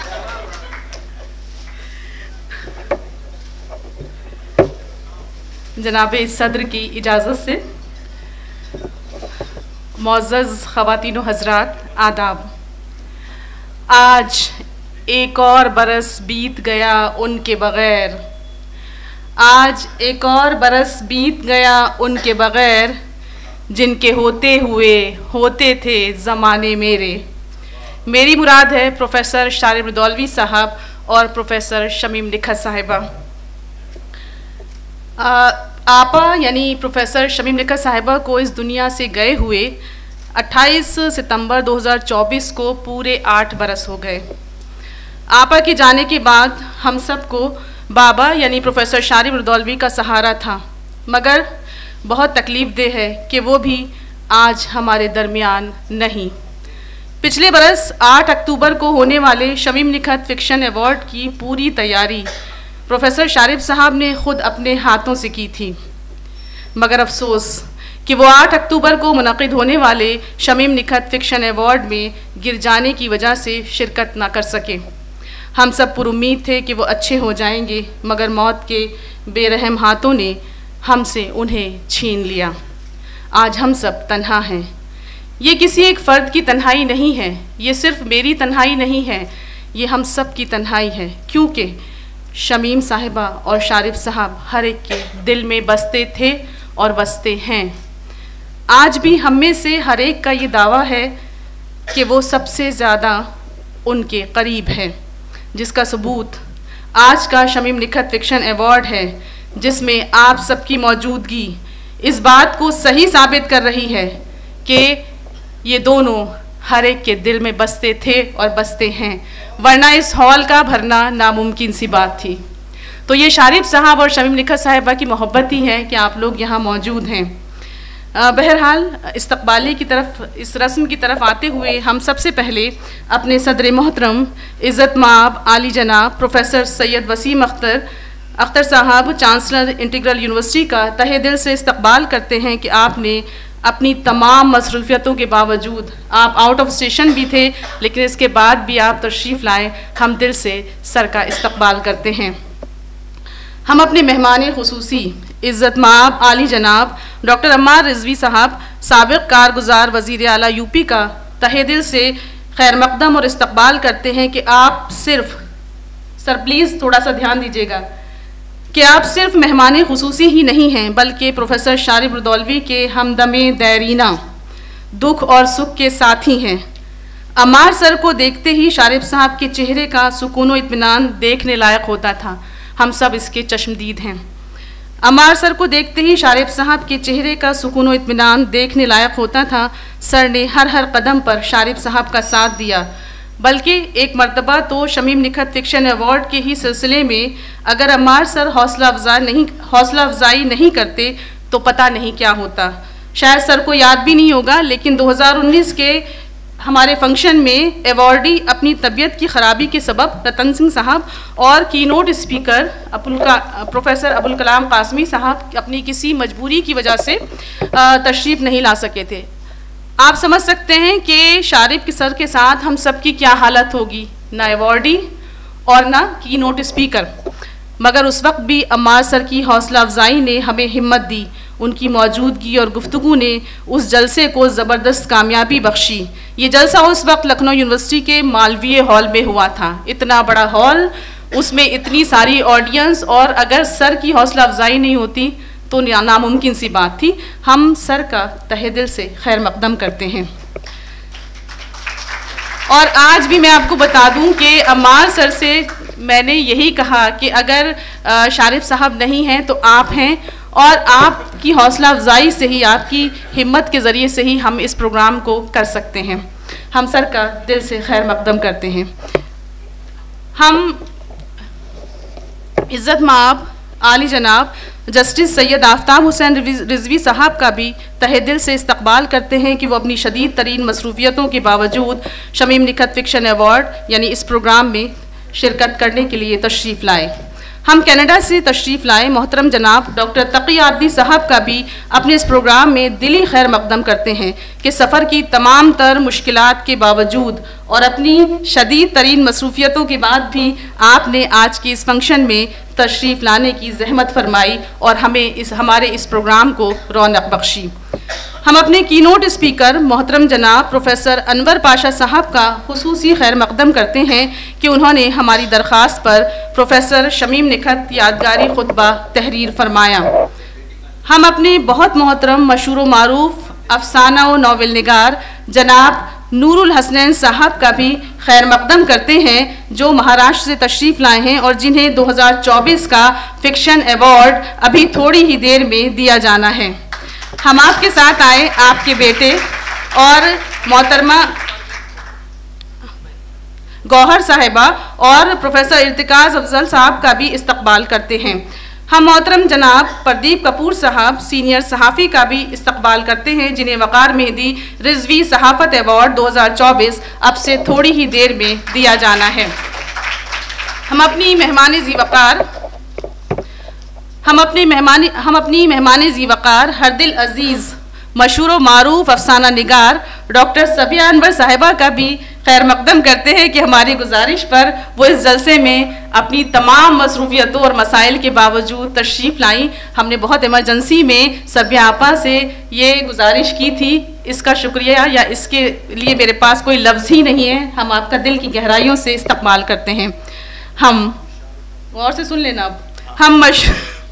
जनाबे सदर की इजाज़त से मुअज़्ज़ज़ ख़वातीन व हज़रात आदाब। आज एक और बरस बीत गया उनके बग़ैर, आज एक और बरस बीत गया उनके बग़ैर जिनके होते हुए होते थे ज़माने मेरे। मेरी मुराद है प्रोफेसर शारिब रुदौलवी साहब और प्रोफेसर शमीम निखत साहिबा। आपा यानी प्रोफेसर शमीम निखत साहिबा को इस दुनिया से गए हुए अट्ठाईस सितंबर दो हज़ार चौबीस को पूरे आठ बरस हो गए। आपा के जाने के बाद हम सबको बाबा यानी प्रोफेसर शारिब रुदौलवी का सहारा था, मगर बहुत तकलीफ़ दे है कि वो भी आज हमारे दरमियान नहीं। पिछले बरस आठ अक्टूबर को होने वाले शमीम निखत फ़िक्शन अवार्ड की पूरी तैयारी प्रोफेसर शारिब साहब ने ख़ुद अपने हाथों से की थी, मगर अफसोस कि वो आठ अक्टूबर को मुनक़िद होने वाले शमीम निखत फ़िक्शन अवार्ड में गिर जाने की वजह से शिरकत ना कर सके। हम सब पुरुम्मीद थे कि वो अच्छे हो जाएंगे, मगर मौत के बेरहम हाथों ने हमसे उन्हें छीन लिया। आज हम सब तन्हा हैं। ये किसी एक फ़र्द की तन्हाई नहीं है, ये सिर्फ़ मेरी तन्हाई नहीं है, ये हम सब की तन्हाई है, क्योंकि शमीम साहिबा और शारिब साहब हर एक के दिल में बसते थे और बसते हैं। आज भी हम में से हर एक का ये दावा है कि वो सबसे ज़्यादा उनके करीब है, जिसका सबूत आज का शमीम निखत फ़िक्शन अवार्ड है, जिसमें आप सबकी मौजूदगी इस बात को सही साबित कर रही है कि ये दोनों हर एक के दिल में बसते थे और बसते हैं, वरना इस हॉल का भरना नामुमकिन सी बात थी। तो ये शारिब साहब और शमीम निखत साहिबा की मोहब्बत ही है कि आप लोग यहाँ मौजूद हैं। बहरहाल इस्तकबाली की तरफ, इस रस्म की तरफ आते हुए हम सबसे पहले अपने सदर मोहतरम इज़्ज़त माब आली जनाब प्रोफेसर सैयद वसीम अख्तर अख्तर साहब चांसलर इंटीग्रल यूनिवर्सिटी का तहे दिल से इस्तकबाल करते हैं कि आपने अपनी तमाम मसरूफियतों के बावजूद, आप आउट ऑफ स्टेशन भी थे लेकिन इसके बाद भी आप तशरीफ़ लाए, हम दिल से सर का इस्तकबाल करते हैं। हम अपने मेहमान खुसूसी इज़्ज़त माब आली जनाब डॉक्टर अम्मार रिजवी साहब साबिक़ कारगुज़ार वज़ीर आला यूपी का तहे दिल से खैर मकदम और इस्तकबाल करते हैं कि आप सिर्फ, सर प्लीज़ थोड़ा सा ध्यान दीजिएगा, कि आप सिर्फ मेहमान खुसूसी ही नहीं हैं बल्कि प्रोफेसर शारिब रुदौलवी के हमदमे दैरीना, दुख और सुख के साथी हैं। अम्मार सर को देखते ही शारिब साहब के चेहरे का सुकून व इत्मीनान देखने लायक होता था, हम सब इसके चश्मदीद हैं। अम्मार सर को देखते ही शारिब साहब के चेहरे का सुकून व इत्मीनान देखने लायक होता था। सर ने हर हर कदम पर शारिब साहब का साथ दिया, बल्कि एक मर्तबा तो शमीम निखत फ़िक्शन अवार्ड के ही सिलसिले में अगर अम्मार सर हौसला अफजाई नहीं हौसला अफजाई नहीं करते तो पता नहीं क्या होता। शायद सर को याद भी नहीं होगा, लेकिन दो हज़ार उन्नीस के हमारे फंक्शन में अवॉर्डी अपनी तबीयत की ख़राबी के सबब रतन सिंह साहब और कीनोट स्पीकर अबुल का प्रोफेसर अबुल कलाम कासमी साहब अपनी किसी मजबूरी की वजह से तशरीफ़ नहीं ला सके थे। आप समझ सकते हैं कि शारिब के सर के साथ हम सब की क्या हालत होगी, ना अवॉर्डी और ना कीनोट स्पीकर। मगर उस वक्त भी अम्मार सर की हौसला अफजाई ने हमें हिम्मत दी। उनकी मौजूदगी और गुफ्तगू ने उस जलसे को ज़बरदस्त कामयाबी बख्शी। ये जलसा उस वक्त लखनऊ यूनिवर्सिटी के मालवीय हॉल में हुआ था। इतना बड़ा हॉल, उसमें इतनी सारी ऑडियंस, और अगर सर की हौसला अफजाई नहीं होती तो नामुमकिन सी बात थी। हम सर का तहे दिल से खैर मकदम करते हैं। और आज भी मैं आपको बता दूं कि अम्मार सर से मैंने यही कहा कि अगर शारिब साहब नहीं हैं तो आप हैं, और आपकी हौसला अफजाई से ही, आपकी हिम्मत के ज़रिए से ही हम इस प्रोग्राम को कर सकते हैं। हम सर का दिल से खैर मकदम करते हैं। हम इज़्ज़त माब आली जनाब जस्टिस सैयद आफ्ताब हुसैन रिजवी साहब का भी तहे दिल से इस्तकबाल करते हैं कि वो अपनी शदीद तरीन मसरूफियतों के बावजूद शमीम निखत फिक्शन अवार्ड यानी इस प्रोग्राम में शिरकत करने के लिए तशरीफ़ लाए। हम कनाडा से तशरीफ़ लाए मोहतरम जनाब डॉक्टर तकी आबदी साहब का भी अपने इस प्रोग्राम में दिली खैर मकदम करते हैं कि सफ़र की तमाम तर मुश्किलात के बावजूद और अपनी शदीद तरीन मसरूफियतों के बाद भी आपने आज के इस फंक्शन में तशरीफ़ लाने की जहमत फरमाई और हमें इस हमारे इस प्रोग्राम को रौनक बख्शी। हम अपने कीनोट स्पीकर मोहतरम जनाब प्रोफेसर अनवर पाशा साहब का खुसूसी खैर मकदम करते हैं कि उन्होंने हमारी दरख्वास्त पर प्रोफेसर शमीम निखत यादगारी खुतबा तहरीर फरमाया। हम अपने बहुत मोहतरम मशहूर मारूफ अफसाना व नावल निगार जनाब नूरुल हसनैन साहब का भी खैर मकदम करते हैं जो महाराष्ट्र से तशरीफ़ लाए हैं और जिन्हें दो हज़ार चौबीस का फिक्शन अवार्ड अभी थोड़ी ही देर में दिया जाना है। हम आपके साथ आए आपके बेटे और मोहतरमा गौहर साहिबा और प्रोफेसर इर्तिकाज अफजल साहब का भी इस्तकबाल करते हैं। हम मोहतरम जनाब प्रदीप कपूर साहब सीनियर सहाफ़ी का भी इस्तकबाल करते हैं जिन्हें वक़ार मेहदी रिजवी सहाफ़त अवार्ड दो हज़ार चौबीस अब से थोड़ी ही देर में दिया जाना है। हम अपनी मेहमान ज़ी वक़ार हम अपने मेहमान हम अपनी मेहमान ज़ी वक़ार हरदिल अज़ीज़ मशहूर मारूफ अफसाना निगार डॉक्टर सबिया अनवर साहिबा का भी खैर मकदम करते हैं कि हमारी गुजारिश पर वो इस जलसे में अपनी तमाम मसरूफियतों और मसाइल के बावजूद तशरीफ़ लाई। हमने बहुत इमरजेंसी में सबिया आपा से ये गुजारिश की थी, इसका शुक्रिया या इसके लिए मेरे पास कोई लफ्ज़ ही नहीं है। हम आपका दिल की गहराइयों से इस्तकबाल करते हैं। हम और से सुन लेना अब हम मश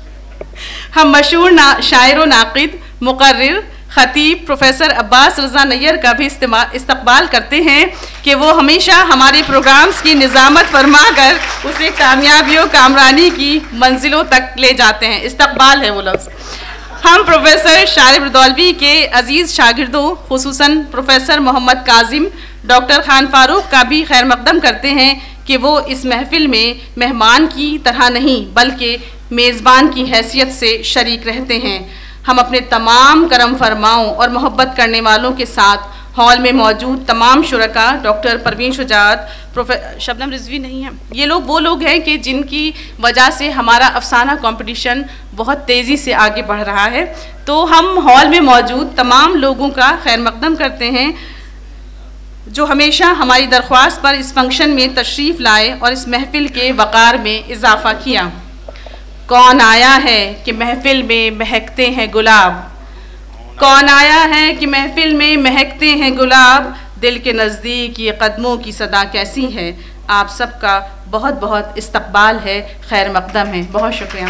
हम मशहूर ना शायर व नाक़िद मुक़र्रिर ख़तीब प्रोफेसर अब्बास रज़ा नैयर का भी इस्तकबाल करते हैं कि वो हमेशा हमारे प्रोग्राम्स की निज़ामत फरमा कर उसे कामयाबियों कामरानी की मंजिलों तक ले जाते हैं। इस्तकबाल है वो लफ्ज़। हम प्रोफेसर शारिब रदौलवी के अज़ीज़ शागिर्दों खुसूसन प्रोफेसर मोहम्मद काजिम डॉक्टर खान फारूक का भी खैर मकदम करते हैं कि वो इस महफ़िल में मेहमान की तरह नहीं बल्कि मेज़बान की हैसियत से शरीक रहते हैं। हम अपने तमाम करम फरमाओं और मोहब्बत करने वालों के साथ हॉल में मौजूद तमाम शुरका डॉक्टर परवीन शुजात प्रोफेसर शबनम रिजवी नहीं हैं, ये लोग वो लोग हैं कि जिनकी वजह से हमारा अफसाना कंपटीशन बहुत तेज़ी से आगे बढ़ रहा है। तो हम हॉल में मौजूद तमाम लोगों का खैर मकदम करते हैं जो हमेशा हमारी दरख्वास्त पर इस फंक्शन में तशरीफ़ लाए और इस महफ़िल के वक़ार में इजाफ़ा किया। कौन आया है कि महफ़िल में महकते हैं गुलाब, कौन आया है कि महफ़िल में महकते हैं गुलाब, दिल के नज़दीक ये कदमों की सदा कैसी है। आप सबका बहुत बहुत इस्तकबाल है, खैर मकदम है। बहुत शुक्रिया।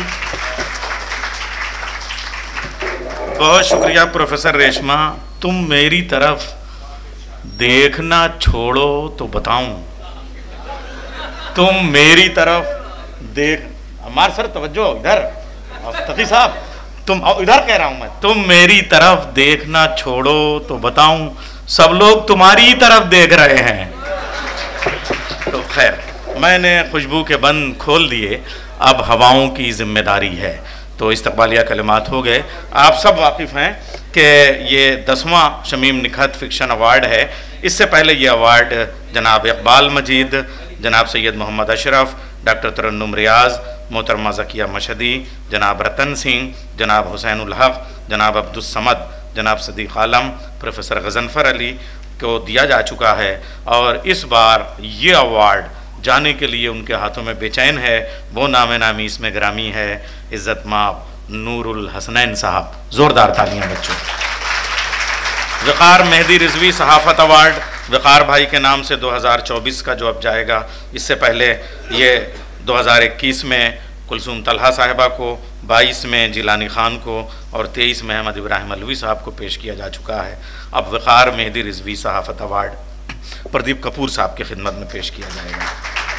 बहुत शुक्रिया प्रोफेसर रेशमा। तुम मेरी तरफ देखना छोड़ो तो बताऊं, तुम मेरी तरफ देख हमार सर तवज्जो इधर तकी साहब, तुम इधर कह रहा हूं मैं, तुम मेरी तरफ देखना छोड़ो तो बताऊं, सब लोग तुम्हारी तरफ देख रहे हैं। तो खैर मैंने खुशबू के बंद खोल दिए, अब हवाओं की जिम्मेदारी है। तो इस्तकबालिया कलिमात हो गए। आप सब वाकिफ़ हैं कि ये दसवां शमीम निखत फिक्शन अवार्ड है। इससे पहले ये अवार्ड जनाब इकबाल मजीद, जनाब सैयद मोहम्मद अशरफ, डॉक्टर तरन्नुम रियाज, मोहतरमा ज़किया मशदी, जनाब रतन सिंह, जनाब हुसैनुल हक, जनाब अब्दुस्समद, जनाब सदीक आलम, प्रोफेसर गजनफर अली को दिया जा चुका है। और इस बार ये अवार्ड जाने के लिए उनके हाथों में बेचैन है वो नाम नामी इसमें ग्रामी है इज़्ज़त माब नूरुल हसनैन साहब। ज़ोरदार तालियां बच्चों। वक़ार मेहदी रिजवी सहाफ़त अवार्ड वक़ार भाई के नाम से दो हज़ार चौबीस का जो अब जाएगा, इससे पहले ये दो हज़ार इक्कीस में कुलसूम तलहा साहिबा को, बाईस में जिलानी ख़ान को और तेईस में अहमद इब्राहिम अलवी साहब को पेश किया जा चुका है। अब वक़ार मेहदी रिजवी सहाफ़त अवार्ड प्रदीप कपूर साहब की खिदमत में पेश किया जाएगा।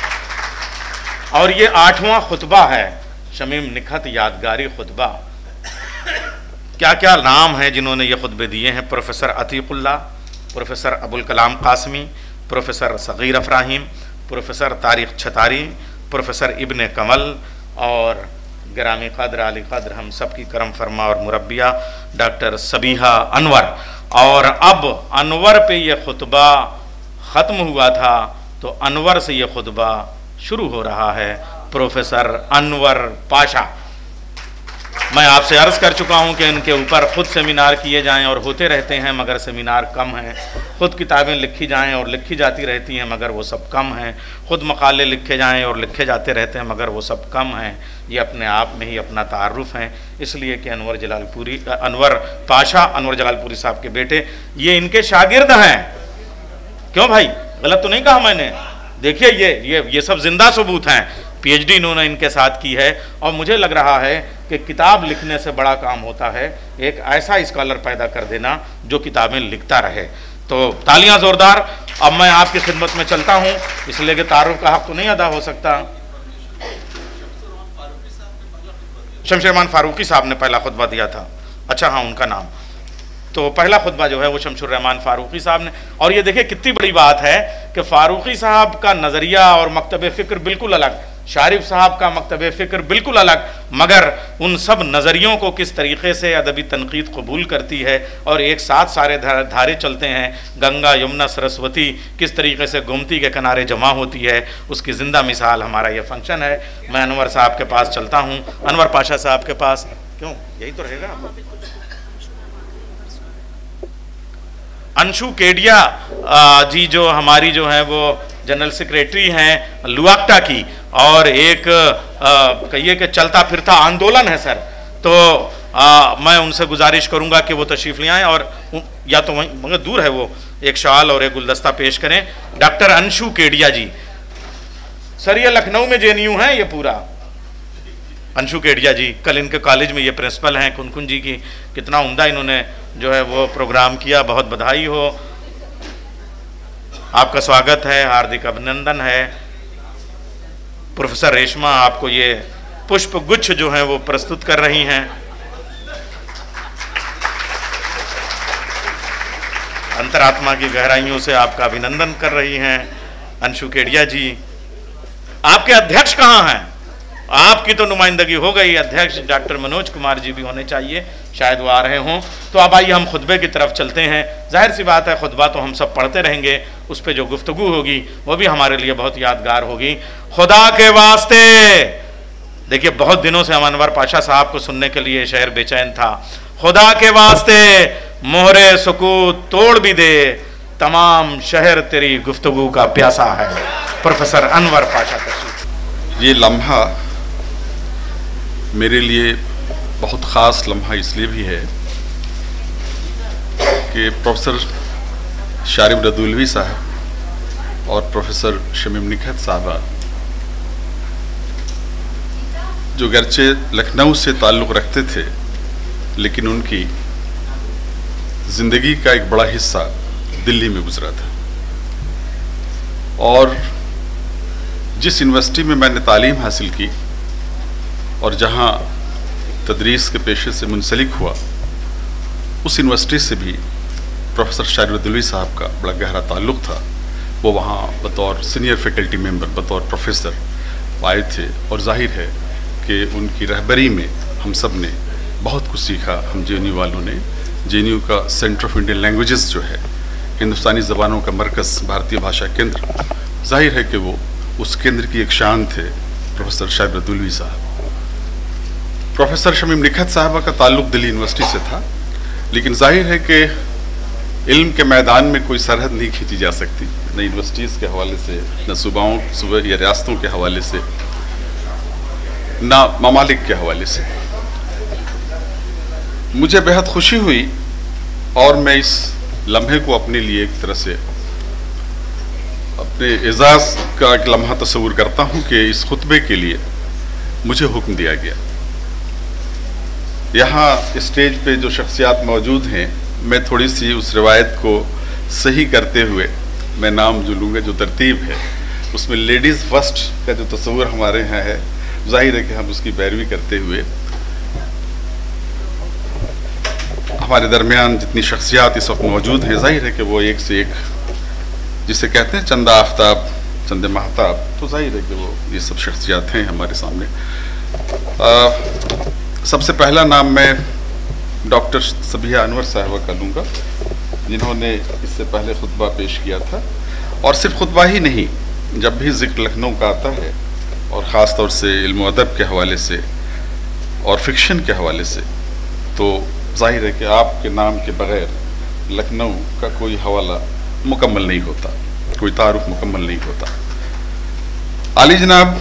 और ये आठवां खुतबा है, शमीम निखत यादगारी खुतबा। क्या क्या नाम हैं जिन्होंने ये खुतबे दिए हैं? Professor Atiqullah, professor Abul Kalam Qasmi, professor Saghir Afrahim, professor Tariq Chhatari, professor Ibne Kamal और ग्रामी कद्र आली कद्र हम सब की करम फरमा और मुरब्बिया डॉक्टर सबीहा अनवर। और अब अनवर पे ये खुतबा ख़त्म हुआ था तो अनवर से ये खुतबा शुरू हो रहा है। प्रोफेसर अनवर पाशा, मैं आपसे अर्ज़ कर चुका हूं कि इनके ऊपर ख़ुद सेमिनार किए जाएं और होते रहते हैं मगर सेमिनार कम हैं। ख़ुद किताबें लिखी जाएं और लिखी जाती रहती हैं मगर वो सब कम हैं। ख़ुद मकाले लिखे जाएं और लिखे जाते रहते हैं मगर वो सब कम हैं। ये अपने आप में ही अपना तारुफ़ हैं। इसलिए कि अनवर जलालपुरी अनवर पाशा अनवर जलालपुरी साहब के बेटे ये इनके शागिर्द हैं। क्यों भाई, गलत तो नहीं कहा मैंने? देखिए ये ये ये सब जिंदा सबूत हैं। पीएचडी इन्होंने इनके साथ की है और मुझे लग रहा है कि किताब लिखने से बड़ा काम होता है एक ऐसा स्कॉलर पैदा कर देना जो किताबें लिखता रहे। तो तालियां ज़ोरदार। अब मैं आपकी खिदमत में चलता हूं, इसलिए कि तारुफ का हक तो नहीं अदा हो सकता। शमशेर रहमान फारूकी साहब ने पहला खुतबा दिया था। अच्छा हाँ, उनका नाम। तो पहला खुतबा जो है वो शमशेर रहमान फारूकी साहब ने। और ये देखिए कितनी बड़ी बात है कि फारूकी साहब का नज़रिया और मकतब फ़िक्र बिल्कुल अलग, शारिफ साहब का मकतब फ़िक्र बिल्कुल अलग, मगर उन सब नज़रियों को किस तरीक़े से अदबी तनकीद कबूल करती है और एक साथ सारे धारे चलते हैं। गंगा यमुना सरस्वती किस तरीक़े से गोमती के किनारे जमा होती है, उसकी ज़िंदा मिसाल हमारा यह फंक्शन है। मैं अनवर साहब के पास चलता हूँ, अनवर पाशा साहब के पास। क्यों, यही तो रहेगा। अंशु केडिया जी जो हमारी जो है वो जनरल सेक्रेटरी हैं लुआक्टा की, और एक कहिए कि चलता फिरता आंदोलन है सर। तो आ, मैं उनसे गुजारिश करूंगा कि वो तशरीफ़ ले आएँ और या तो वहीं मगर दूर है वो एक शाल और एक गुलदस्ता पेश करें। डॉक्टर अंशु केडिया जी सर, ये लखनऊ में जे एन यू है ये पूरा। अंशु केडिया जी कल इनके कॉलेज में ये प्रिंसिपल हैं कुनकुन जी की, कितना उम्दा इन्होंने जो है वो प्रोग्राम किया। बहुत बधाई हो, आपका स्वागत है, हार्दिक अभिनंदन है। प्रोफेसर रेशमा आपको ये पुष्प गुच्छ जो है वो प्रस्तुत कर रही हैं। अंतरात्मा की गहराइयों से आपका अभिनंदन कर रही हैं अंशु केडिया जी। आपके अध्यक्ष कहाँ हैं? आपकी तो नुमाइंदगी हो गई, अध्यक्ष डॉक्टर मनोज कुमार जी भी होने चाहिए, शायद वो आ रहे हों। तो अब आइए हम खुतबे की तरफ चलते हैं। जाहिर सी बात है खुतबा तो हम सब पढ़ते रहेंगे, उस पर जो गुफ्तगू होगी वो भी हमारे लिए बहुत यादगार होगी। खुदा के वास्ते, देखिए बहुत दिनों से हम अनवर पाशा साहब को सुनने के लिए शहर बेचैन था। खुदा के वास्ते मोहरे सुकूत तोड़ भी दे, तमाम शहर तेरी गुफ्तगू का प्यासा है। प्रोफेसर अनवर पाशा तशरीफ। ये लम्हा मेरे लिए बहुत ख़ास लम्हा इसलिए भी है कि प्रोफेसर शारिफ रदुल्वी साहब और प्रोफेसर शमीम निखत साहबा जो गरचे लखनऊ से ताल्लुक़ रखते थे, लेकिन उनकी ज़िंदगी का एक बड़ा हिस्सा दिल्ली में गुजरा था। और जिस यूनिवर्सिटी में मैंने तालीम हासिल की और जहाँ तदरीस के पेशे से मुंसलिक हुआ, उस यूनिवर्सिटी से भी प्रोफेसर शारिफ रदुल्वी साहब का बड़ा गहरा ताल्लुक़ था। वो वहाँ बतौर सीनियर फैकल्टी मेंबर, बतौर प्रोफेसर आए थे और जाहिर है कि उनकी रहबरी में हम सब ने बहुत कुछ सीखा। हम जे एन यू वालों ने, जे एन यू का सेंटर ऑफ इंडियन लैंग्वेजेस जो है हिंदुस्तानी ज़बानों का मरकज़ भारतीय भाषा केंद्र, जाहिर है कि वो उस केंद्र की एक शान थे प्रोफेसर शाहिब रदुल्वी साहब। प्रोफेसर शमीम निखत साहबा का ताल्लुक़ दिल्ली यूनिवर्सिटी से था, लेकिन जाहिर है कि इल्म के मैदान में कोई सरहद नहीं खींची जा सकती, न यूनिवर्सिटीज़ के हवाले से, न सूबाओं सूबे या रियासतों के हवाले से, न ममालिक के हवाले से। मुझे बेहद खुशी हुई और मैं इस लम्हे को अपने लिए एक तरह से अपने एजाज़ का एक लम्हा तस्वुर करता हूँ कि इस खुतबे के लिए मुझे हुक्म दिया गया। यहाँ स्टेज पे जो शख्सियात मौजूद हैं, मैं थोड़ी सी उस रिवायत को सही करते हुए मैं नाम जो लूँगा, जो तरतीब है उसमें लेडीज़ फर्स्ट का जो तस्वुर हमारे यहाँ है, जाहिर है कि हम उसकी पैरवी करते हुए हमारे दरमियान जितनी शख्सियात इस वक्त मौजूद हैं, जाहिर है कि वो एक से एक, जिसे कहते हैं चंदा आफ्ताब चंद महताब, तो जाहिर है कि वो ये सब शख्सियात हैं हमारे सामने। आ, सबसे पहला नाम मैं डॉक्टर सबिहा अनवर साहिबा का लूँगा, जिन्होंने इससे पहले खुतबा पेश किया था। और सिर्फ खुतबा ही नहीं, जब भी ज़िक्र लखनऊ का आता है और ख़ास तौर से इल्म अदब के हवाले से और फिक्शन के हवाले से, तो जाहिर है कि आपके नाम के बग़ैर लखनऊ का कोई हवाला मुकम्मल नहीं होता, कोई तारुफ मुकम्मल नहीं होता। आली जनाब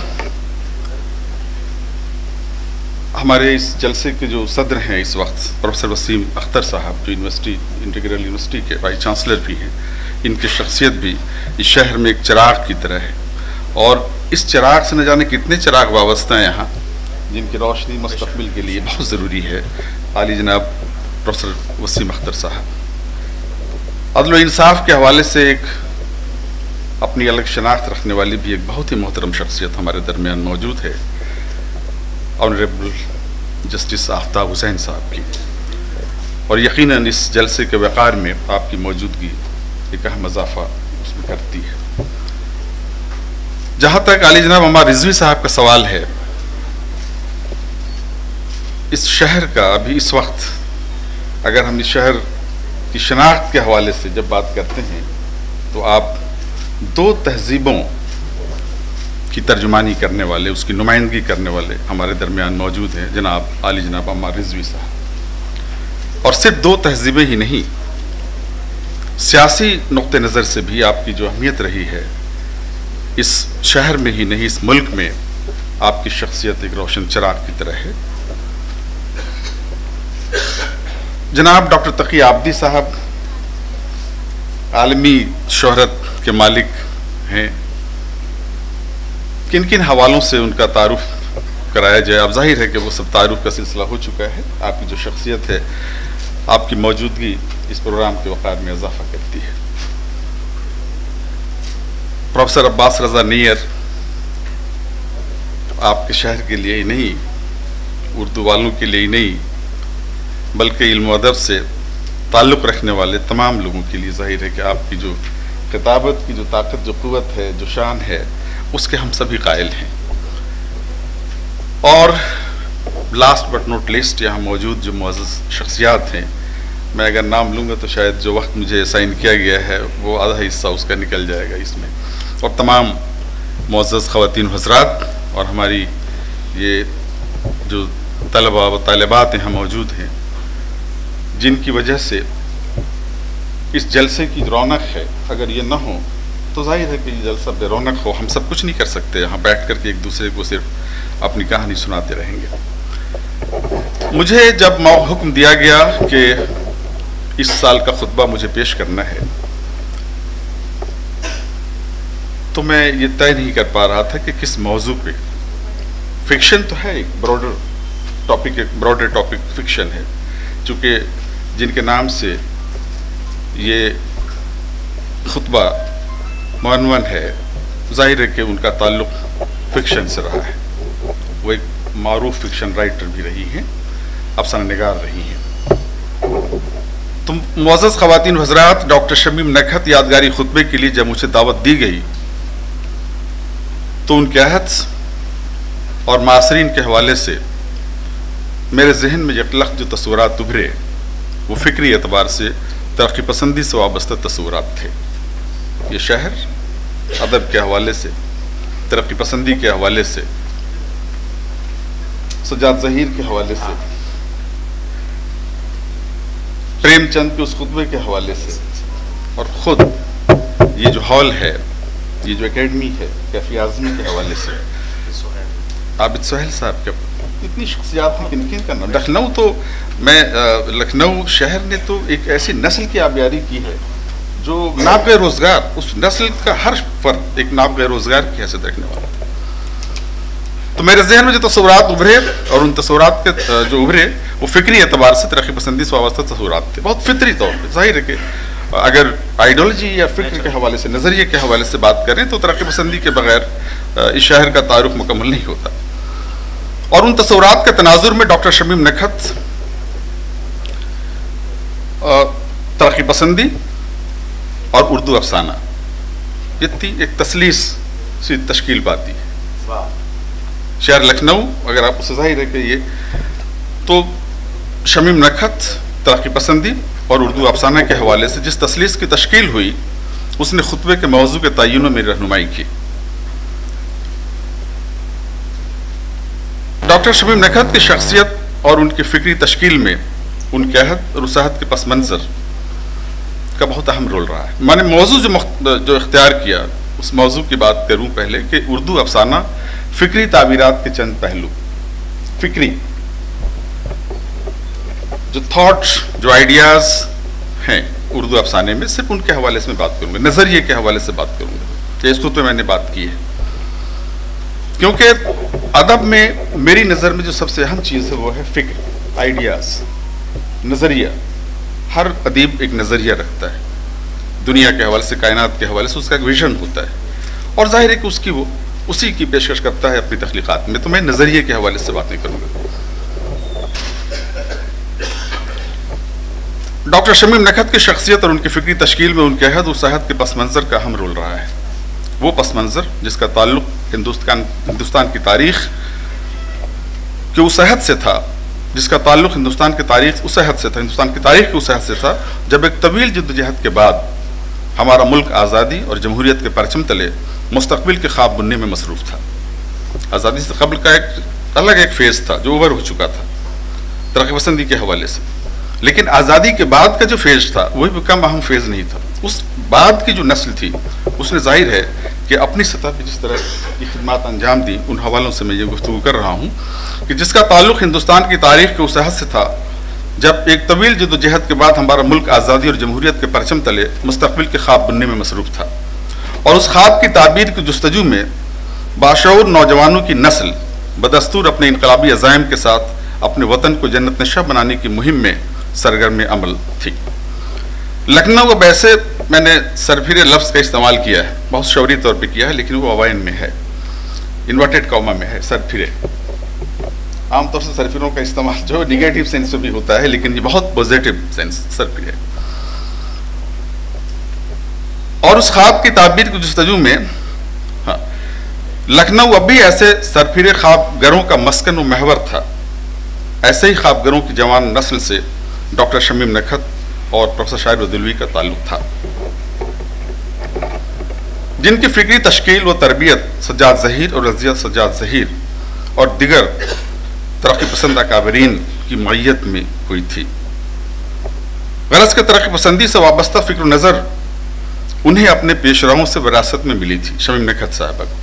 हमारे इस जलसे के जो सदर हैं इस वक्त, प्रोफेसर वसीम अख्तर साहब, जो यूनिवर्सिटी इंटीग्रल यूनिवर्सिटी के वाइस चांसलर भी हैं, इनकी शख्सियत भी इस शहर में एक चिराग की तरह है। और इस चिराग से न जाने कितने चिराग वाबस्ता हैं यहाँ, जिनकी रोशनी मुस्तक़बिल के लिए बहुत ज़रूरी है। आली जनाब प्रोफेसर वसीम अख्तर साहब अदल व इंसाफ के हवाले से एक अपनी अलग शनाख्त रखने वाली भी एक बहुत ही मोहतरम शख्सियत हमारे दरमियान मौजूद है, ऑनरेबल जस्टिस आफ्ताब हुसैन साहब की। और यकीनन इस जलसे के वक़ार में आपकी मौजूदगी एक अहम इजाफ़ा उसमें करती है। जहाँ तक आली जनाब अम्मार रिजवी साहब का सवाल है, इस शहर का अभी इस वक्त अगर हम इस शहर की शनाख्त के हवाले से जब बात करते हैं, तो आप दो तहजीबों की तर्जुमानी करने वाले, उसकी नुमाइंदगी करने वाले हमारे दरमियान मौजूद हैं, जनाब आली जनाब अम्मार रिजवी साहब। और सिर्फ दो तहजीबें ही नहीं, सियासी नुक्ते नज़र से भी आपकी जो अहमियत रही है, इस शहर में ही नहीं इस मुल्क में आपकी शख्सियत एक रोशन चिराग की तरह है। जनाब डॉक्टर तकी आबदी साहब आलमी शोहरत के मालिक हैं, किन किन हवालों से उनका तारुफ कराया जाए। अब जाहिर है कि वो सब तारुफ का सिलसिला हो चुका है। आपकी जो शख्सियत है, आपकी मौजूदगी इस प्रोग्राम के वक़ार में इजाफा करती है। प्रोफेसर अब्बास रज़ा नियर आपके शहर के लिए ही नहीं, उर्दू वालों के लिए ही नहीं, बल्कि इल्म अदब से ताल्लुक़ रखने वाले तमाम लोगों के लिए जाहिर है कि आपकी जो खिताबत की जो ताकत, जो क़ुव्वत है, जो शान है, उसके हम सभी कायल हैं। और लास्ट बट नॉट लीस्ट यहाँ मौजूद जो मुअज़्ज़ज़ शख्सियात हैं, मैं अगर नाम लूँगा तो शायद जो वक्त मुझे साइन किया गया है वो आधा हिस्सा उसका निकल जाएगा इसमें। और तमाम मुअज़्ज़ज़ ख़वातीन हज़रात और हमारी ये जो तलबा व तालिबात यहाँ मौजूद हैं, जिनकी वजह से इस जलसे की रौनक है, अगर ये ना हो तो जाहिर है कि ये जलसा बेरौनक हो। हम सब कुछ नहीं कर सकते, यहाँ बैठ कर के एक दूसरे को सिर्फ अपनी कहानी सुनाते रहेंगे। मुझे जब हुक्म दिया गया कि इस साल का खुतबा मुझे पेश करना है, तो मैं ये तय नहीं कर पा रहा था कि किस मौजू पे। फिक्शन तो है, एक ब्रॉडर टॉपिक, एक ब्रॉडर टॉपिक फिक्शन है, चूँकि जिनके नाम से ये खुतबा मुअन्वन है, जाहिर है कि उनका ताल्लुक़ फिक्शन से रहा है। वो एक मारूफ फिक्शन राइटर भी रही हैं, अफसाना निगार रही हैं। तो मुअज़्ज़ज़ ख़वातीन हज़रात, डॉक्टर शमीम नखत यादगारी खुतबे के लिए जब मुझे दावत दी गई तो उनके अहद और मासरीन के हवाले से मेरे जहन में यकलख जो तस्वुरात उभरे वो फ़िक्री एतबार से तरक्की पसंदी से वाबस्ता तस्वुरात थे। ये शहर अदब के हवाले से, तरक्की पसंदी के हवाले से, सज्जाद ज़हीर के हवाले से, प्रेमचंद के उस खुतबे के हवाले से, और ख़ुद ये जो हॉल है, ये जो एकेडमी है कैफी आज़मी के हवाले से, आबिद सोहेल साहब के, इतनी शख्सियात थी कि किन का नाम। लखनऊ तो मैं लखनऊ शहर ने तो एक ऐसी नस्ल की आबियारी की है जो नाबे रोजगार, उस नस्ल का हर फर्द एक नाबे रोजगार की हैसियत रखने वाला। तो मेरे जहन में जो तस्वुरात उभरे और उन तस्वुरात के जो उभरे वो फिक्री एतबार से तरक्की पसंदी से वाबस्ता तस्वुरात थे, बहुत फितरी तौर पर। जाहिर है कि अगर आइडियोलॉजी या फिक्र के हवाले से, नज़रिए के हवाले से बात करें तो तरक्की पसंदी के बगैर इस शहर का तारुफ मुकम्मल नहीं होता। और उन तस्वुरात के तनाजुर में डॉक्टर शमीम नखत तरक्की पसंदी और उर्दू अफसाना, ये तीन एक तसलीस सी तश्कील पाती है। शहर लखनऊ, अगर आप उसे जाहिर है कि ये तो शमीम नखत तरक्की पसंदी और उर्दू अफसाना के हवाले से जिस तसलीस की तश्कील हुई, उसने खुतबे के मौजू के तयन में मेरी रहनुमाई की। डॉक्टर शमीम नखत की शख्सियत और उनकी फिक्री तश्कील में उनके अहद और उसाहत के पस मंज़र का बहुत अहम रोल रहा है। मैंने मौजू जो जो इख्तियार किया, उस मौजू की बात करूं पहले कि उर्दू अफसाना फिक्री ताबीरात के चंद पहलू, फिक्री जो थॉट्स, जो आइडियाज़ हैं उर्दू अफसाने में, सिर्फ उनके हवाले से मैं बात करूंगा, नज़रिए के हवाले से बात करूंगा। इस तो मैंने बात की है क्योंकि अदब में मेरी नज़र में जो सबसे अहम चीज़ है वो है फिक्र, आइडियाज़, नज़रिया। हर अदीब एक नज़रिया रखता है, दुनिया के हवाले से, कायनात के हवाले से उसका एक विजन होता है, और जाहिर है कि उसकी वो उसी की पेशकश करता है अपनी तख्लीक़ात में। तो मैं नज़रिए के हवाले से बात नहीं करूँगा। डॉक्टर शमीम नखत की शख्सियत और उनकी फ़िक्री तश्कील में उनके अहद उसाहत के पस मंज़र का अहम रोल रहा है। वो पस मंज़र जिसका ताल्लुक़ हिंदुस्तान हिंदुस्तान की तारीख़ के उसाहत से था, जिसका ताल्लुक़ हिंदुस्तान की तारीख़ उसहद से था, हिंदुस्तान की तारीख़ की उसहद से था, जब एक तवील जद्दोजहद के बाद हमारा मुल्क आज़ादी और जमहूरियत के परचम तले मुस्तक़बिल के ख्वाब बुनने में मसरूफ़ था। आज़ादी से कबल का एक अलग एक फेज़ था जो ओवर हो चुका था तरक्की पसंदी के हवाले से, लेकिन आज़ादी के बाद का जो फेज़ था वही भी कम अहम फेज़ नहीं था। उस बाद की जो नस्ल थी उसने जाहिर है कि अपनी सतह पर जिस तरह की खिदमत अंजाम दी, उन हवालों से मैं ये गुफ्तगू कर रहा हूँ कि जिसका ताल्लुक़ हिंदुस्तान की तारीख़ के उसहद से था, जब एक तवील जद्दोजहद के बाद हमारा मुल्क आज़ादी और जमहूरियत के परचम तले मुस्तक़बिल के ख्वाब बुनने में मसरूफ़ था, और उस ख्वाब की ताबीर की जुस्तजू में बाशऊर नौजवानों की नस्ल बदस्तूर अपने इनकलाबी अज़ाइम के साथ अपने वतन को जन्नत नशा बनाने की मुहिम में सरगर्म अमल थी। लखनऊ अब ऐसे मैंने सरफिरे लफ्ज़ का इस्तेमाल किया है, बहुत शौरी तौर पे किया है, लेकिन वो अवाइन में है, इन्वर्टेड कॉमा में है, सरफिरे। आमतौर से सरफिरों का इस्तेमाल जो निगेटिव सेंस में भी होता है, लेकिन ये बहुत पॉजिटिव सेंस सरफिरे। और उस ख्वाब की ताबीर की जुस्तजू में हाँ, लखनऊ अब भी ऐसे सरफिरे ख्वाबगरों का मस्कन व महवर था। ऐसे ही ख्वाबगरों की जवान नस्ल से डॉक्टर शमीम नखत और प्रोफेसर शाहिर दिलवी का ताल्लुक था, जिनकी फिक्री तश्कील व तरबियत सज्जाद ज़हीर और रज़िया सज्जाद ज़हीर और दिगर तरक्की पसंद अकाबरीन की मय्यत में हुई थी। गरज के तरक्की पसंदी से वाबस्ता फ़िक्र नज़र उन्हें अपने पेशराओं से विरासत में मिली थी, शमीम नखत साहबा को।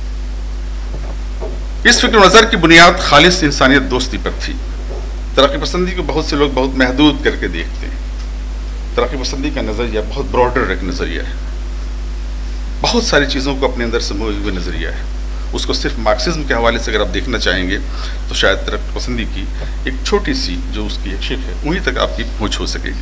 इस फ़िक्र नज़र की बुनियाद खालिस इंसानियत दोस्ती पर थी। तरक्की पसंदी को बहुत से लोग बहुत महदूद करके देखते हैं। तरक्की पसंदी का नज़रिया बहुत ब्रॉडर एक नज़रिया है, बहुत सारी चीज़ों को अपने अंदर समोए हुए नज़रिया है। उसको सिर्फ मार्क्सिज्म के हवाले से अगर आप देखना चाहेंगे तो शायद तरक्की पसंदी की एक छोटी सी जो उसकी एक शिक है वहीं तक आपकी पहुँच हो सकेगी।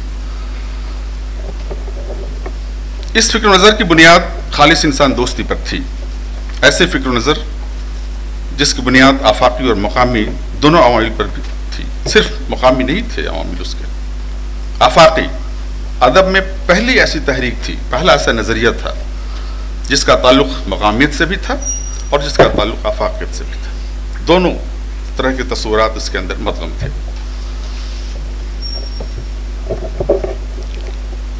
इस फ़िक्र नज़र की बुनियाद खालिस इंसान दोस्ती पर थी। ऐसे फ़िक्र नज़र जिसकी बुनियाद आफाकी और मकामी दोनों अवामिल पर भी थी, सिर्फ मकामी नहीं थे अवामिल उसके, आफाकी। अदब में पहली ऐसी तहरीक थी, पहला ऐसा नज़रिया था जिसका ताल्लुक़ मकामियत से भी था और जिसका ताल्लुक़ आफाकियत से भी था। दोनों तरह के तस्वुरात इसके अंदर मदगम थे।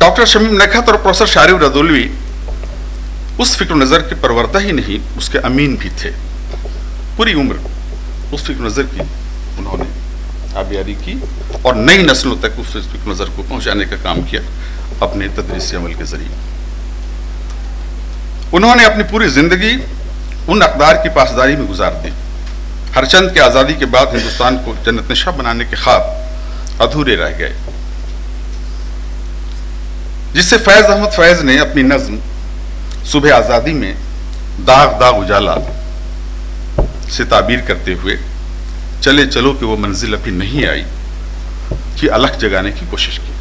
डॉक्टर शमीम नखत और प्रोफेसर शारिब रदौलवी उस फिक्र नज़र के परवरदा ही नहीं, उसके अमीन भी थे। पूरी उम्र उस फिक्र नज़र की उन्होंने आबियारी की और नई नस्लों तक उस फिक्र नज़र को पहुंचाने का काम किया अपने तदरीसी अमल के जरिए। उन्होंने अपनी पूरी जिंदगी उन अक़दार की पासदारी में गुजार दी। हरचंद की आज़ादी के बाद हिंदुस्तान को जन्नत नशा बनाने के ख्वाब अधूरे रह गए, जिससे फैज अहमद फैज ने अपनी नज्म सुबह आज़ादी में दाग दाग उजाला से ताबीर करते हुए चले चलो कि वो मंजिल अभी नहीं आई कि अलख जगाने की कोशिश की।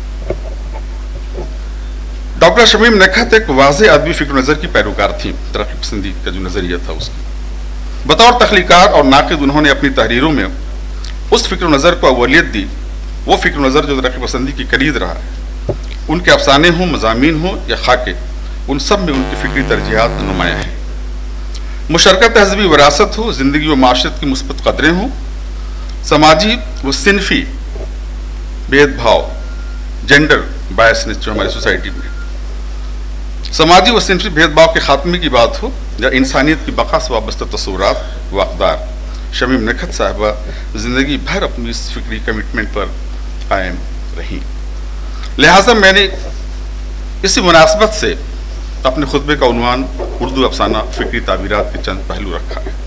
डॉक्टर शमीम नखत एक वाज़ेह अदबी फिक्र नज़र की पैरोकार थी। तरक्की पसंदी का जो नज़रिया था उसकी बतौर तख्लीकार और नाक़िद उन्होंने अपनी तहरीरों में उस फिक्र नज़र को अवलियत दी। वो फिक्र नज़र जो तरक्की पसंदी की करीद रहा है, उनके अफसाने हों, मज़ामीन हों या खाके, उन सब में उनकी फ़िक्री तरजीहात नुमायाँ हैं। मुशर्रकत तहज़ीबी विरासत हो, ज़िंदगी व माशरत की मुस्बत क़दरें हों, समाजी व सिनफ़ी भेदभाव, जेंडर बायसनेस जो हमारी सोसाइटी में, समाजी व सिनफ़ी भेदभाव के ख़ात्मे की बात हो या इंसानियत की बक़ा से वाबस्ता तस्वुरात व अक़दार, शमीम नखत साहिबा ज़िंदगी भर अपनी इस फ़िक्री कमिटमेंट पर कायम रहीं। लिहाजा मैंने इसी मुनासबत से अपने खुतबे का उन्वान उर्दू अफसाना फ़िक्री ताबीरात के चंद पहलू रखा है।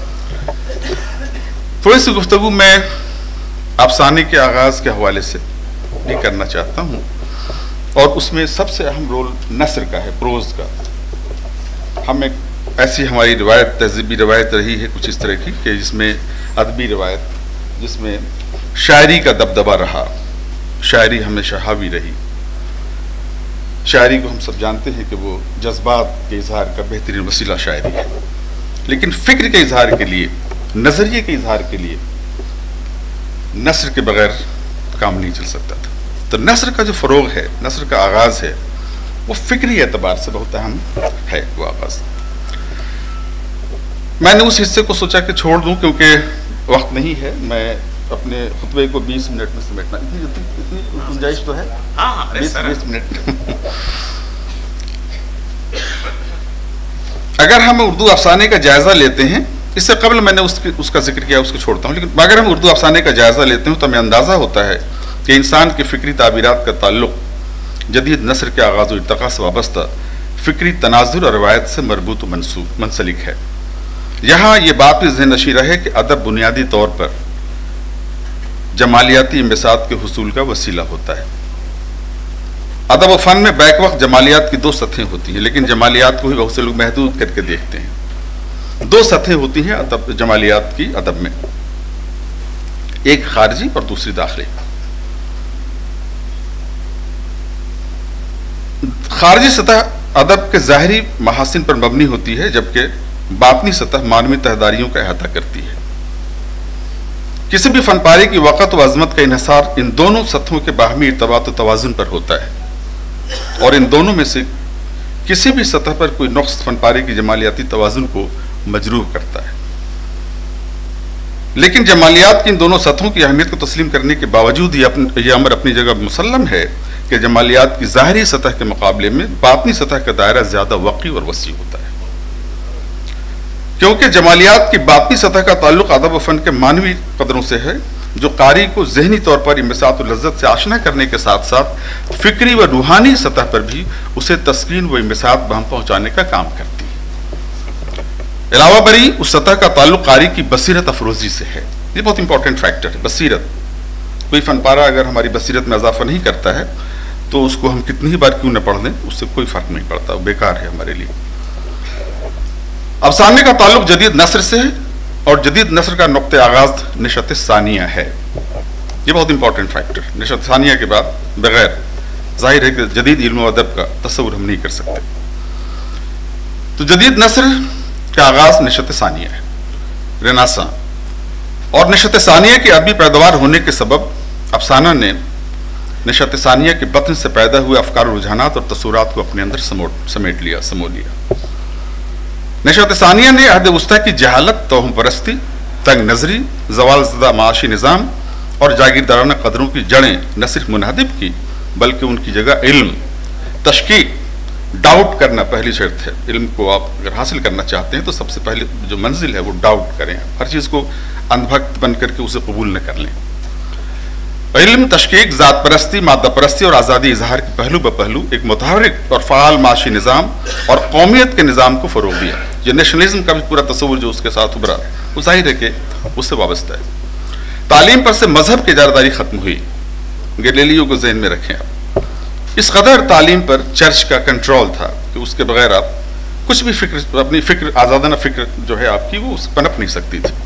थोड़ी सी गुफ्तगू मैं अफसाने के आगाज़ के हवाले से भी करना चाहता हूँ और उसमें सबसे अहम रोल नस्र का है, प्रोज़ का। हम एक ऐसी हमारी रिवायत, तहज़ीबी रिवायत रही है कुछ इस तरह की कि जिसमें अदबी रिवायत, जिसमें शायरी का दबदबा रहा, शायरी हमेशा हावी रही। शायरी को हम सब जानते हैं कि वो जज्बात के इजहार का बेहतरीन वसीला शायरी है, लेकिन फ़िक्र के इजहार के लिए, नज़रिए के इजहार के लिए नस्र के बगैर काम नहीं चल सकता था। तो नस्र का जो फ़रोग़ है, नस्र का आगाज़ है, वो फ़िक्री एतबार से बहुत अहम है। वो आगाज़ मैंने उस हिस्से को सोचा कि छोड़ दूं क्योंकि वक्त नहीं है। मैं अपने खुतबे को बीस मिनट में समेटना, इतनी इतनी गुंजाइश तो है। हाँ, बीस बीस मिनट अगर हम उर्दू अफसाने का जायज़ा लेते हैं, इससे कबल मैंने उसकी उसका जिक्र किया, उसको छोड़ता हूँ, लेकिन अगर हम उर्दू अफसाने का जायज़ा लेते हैं तो हमें अंदाज़ा होता है कि इंसान के फ़िक्री ताबीरात का ताल्लुक़ जदीद नस्र के आगाज़ व इर्तिक़ा से वाबस्ता फ़िक्री तनाज़ुर और रवायत से मरबूत व मंसूब मंसलिक है। यहाँ ये बात भी ज़हन नशीर है कि अदब बुनियादी तौर पर जमालियाती इंबसात के हुसूल का वसीला होता है। अदब व फ़न में बैक वक्त जमालियात की दो सतहें होती हैं, लेकिन जमालियात को भी बहुत से लोग महदूद करके देखते हैं। दो सतहें होती हैं अदब जमालियात की अदब में, एक खारजी और दूसरी दाखिली। खारजी सतह अदब के ज़ाहिरी महासिन पर मबनी होती है, जबकि बातनी सतह मानवी तहदारियों का अहाता करती है। किसी भी फनपारे की वक़्त व अज़मत का इन्हिसार इन दोनों सतहों के बाहमी इर्तबात व तवाज़ुन पर होता है, और इन दोनों में से किसी भी सतह पर कोई नुक्स फनपारे की जमालियाती तवाज़ुन को मजरूह करता है। लेकिन जमालियात की इन दोनों सतहों की अहमियत को तस्लीम करने के बावजूद यह अमर अपनी जगह मुसल्लम है कि जमालियात की ज़ाहिरी सतह के मुकाबले में बातनी सतह का दायरा ज़्यादा वक़ी और वसी होता है, क्योंकि जमालियात की बातनी सतह का ताल्लुक़ अदब व फ़न के मानवी कदरों से है, जो कारी को ज़हनी तौर पर इंबसात व लज़्ज़त से आशना करने के साथ साथ फ़िक्री व रूहानी सतह पर भी उसे तस्कीन व इंबसात बहम पहुँचाने का काम करती है। अलावा बरी उस सतह का ताल्लुक़ कारी की बसीरत अफरोज़ी से है। ये बहुत इंपॉर्टेंट फैक्टर है, बसीरत। कोई फनपारा अगर हमारी बसीरत में इजाफा नहीं करता है तो उसको हम कितनी ही बार क्यों न पढ़ दें, उससे कोई फ़र्क नहीं पड़ता, वो बेकार है हमारे लिए। अफसाने का ताल्लुक़ जदीद नस्र से है और जदीद नस्र का नुक्ते आगाज़ निशत सानिया है। ये बहुत इंपॉर्टेंट फैक्टर। निशत सानिया के बाद बगैर जाहिर है कि जदीद इल्म व अदब का तस्वुर हम नहीं कर सकते। तो जदीद नस्र का आगाज़ निशत सानिया है, रेनासा, और निशत सानिया की अदबी पैदावार होने के सबब अफसाना ने निशत सानिया के बतन से पैदा हुए अफकार रुझानात और तस्वुरात को अपने अंदर समेट लिया, समो लिया। निशत सानिया ने अहद वस्ता की जहालत, तोहम परस्ती, तंग नजरी, ज़वालज़दा माशी निज़ाम और जागीरदाराना कदरों की जड़ें न सिर्फ मुनहदिब की, बल्कि उनकी जगह इल्म तशकीक, डाउट करना पहली शर्त है। इल्म को आप अगर हासिल करना चाहते हैं तो सबसे पहले जो मंजिल है वो डाउट करें, हर चीज़ को अंधभक्त बन करके उसे कबूल न कर लें। इल्म, तशकीक, ज़ात परस्ती, मादा परस्ती और आज़ादी इजहार के पहलू ब पहलू एक मुतहर्रिक और फ़ाल माशी निज़ाम और कौमियत के निज़ाम को फ़रोग़ दिया। जो नेशनलिज्म का भी पूरा तस्वुर जो उसके साथ उभरा वो ज़ाहिर है कि उससे वाबस्ता है। तालीम पर से मजहब की इजारादारी ख़त्म हुई। गैलीलियो को ज़हन में रखें आप। इस कदर तालीम पर चर्च का कंट्रोल था कि उसके बगैर आप कुछ भी फिक्र, अपनी फिक्र, आज़ादाना फिक्र जो है आपकी, वो पनप नहीं सकती थी।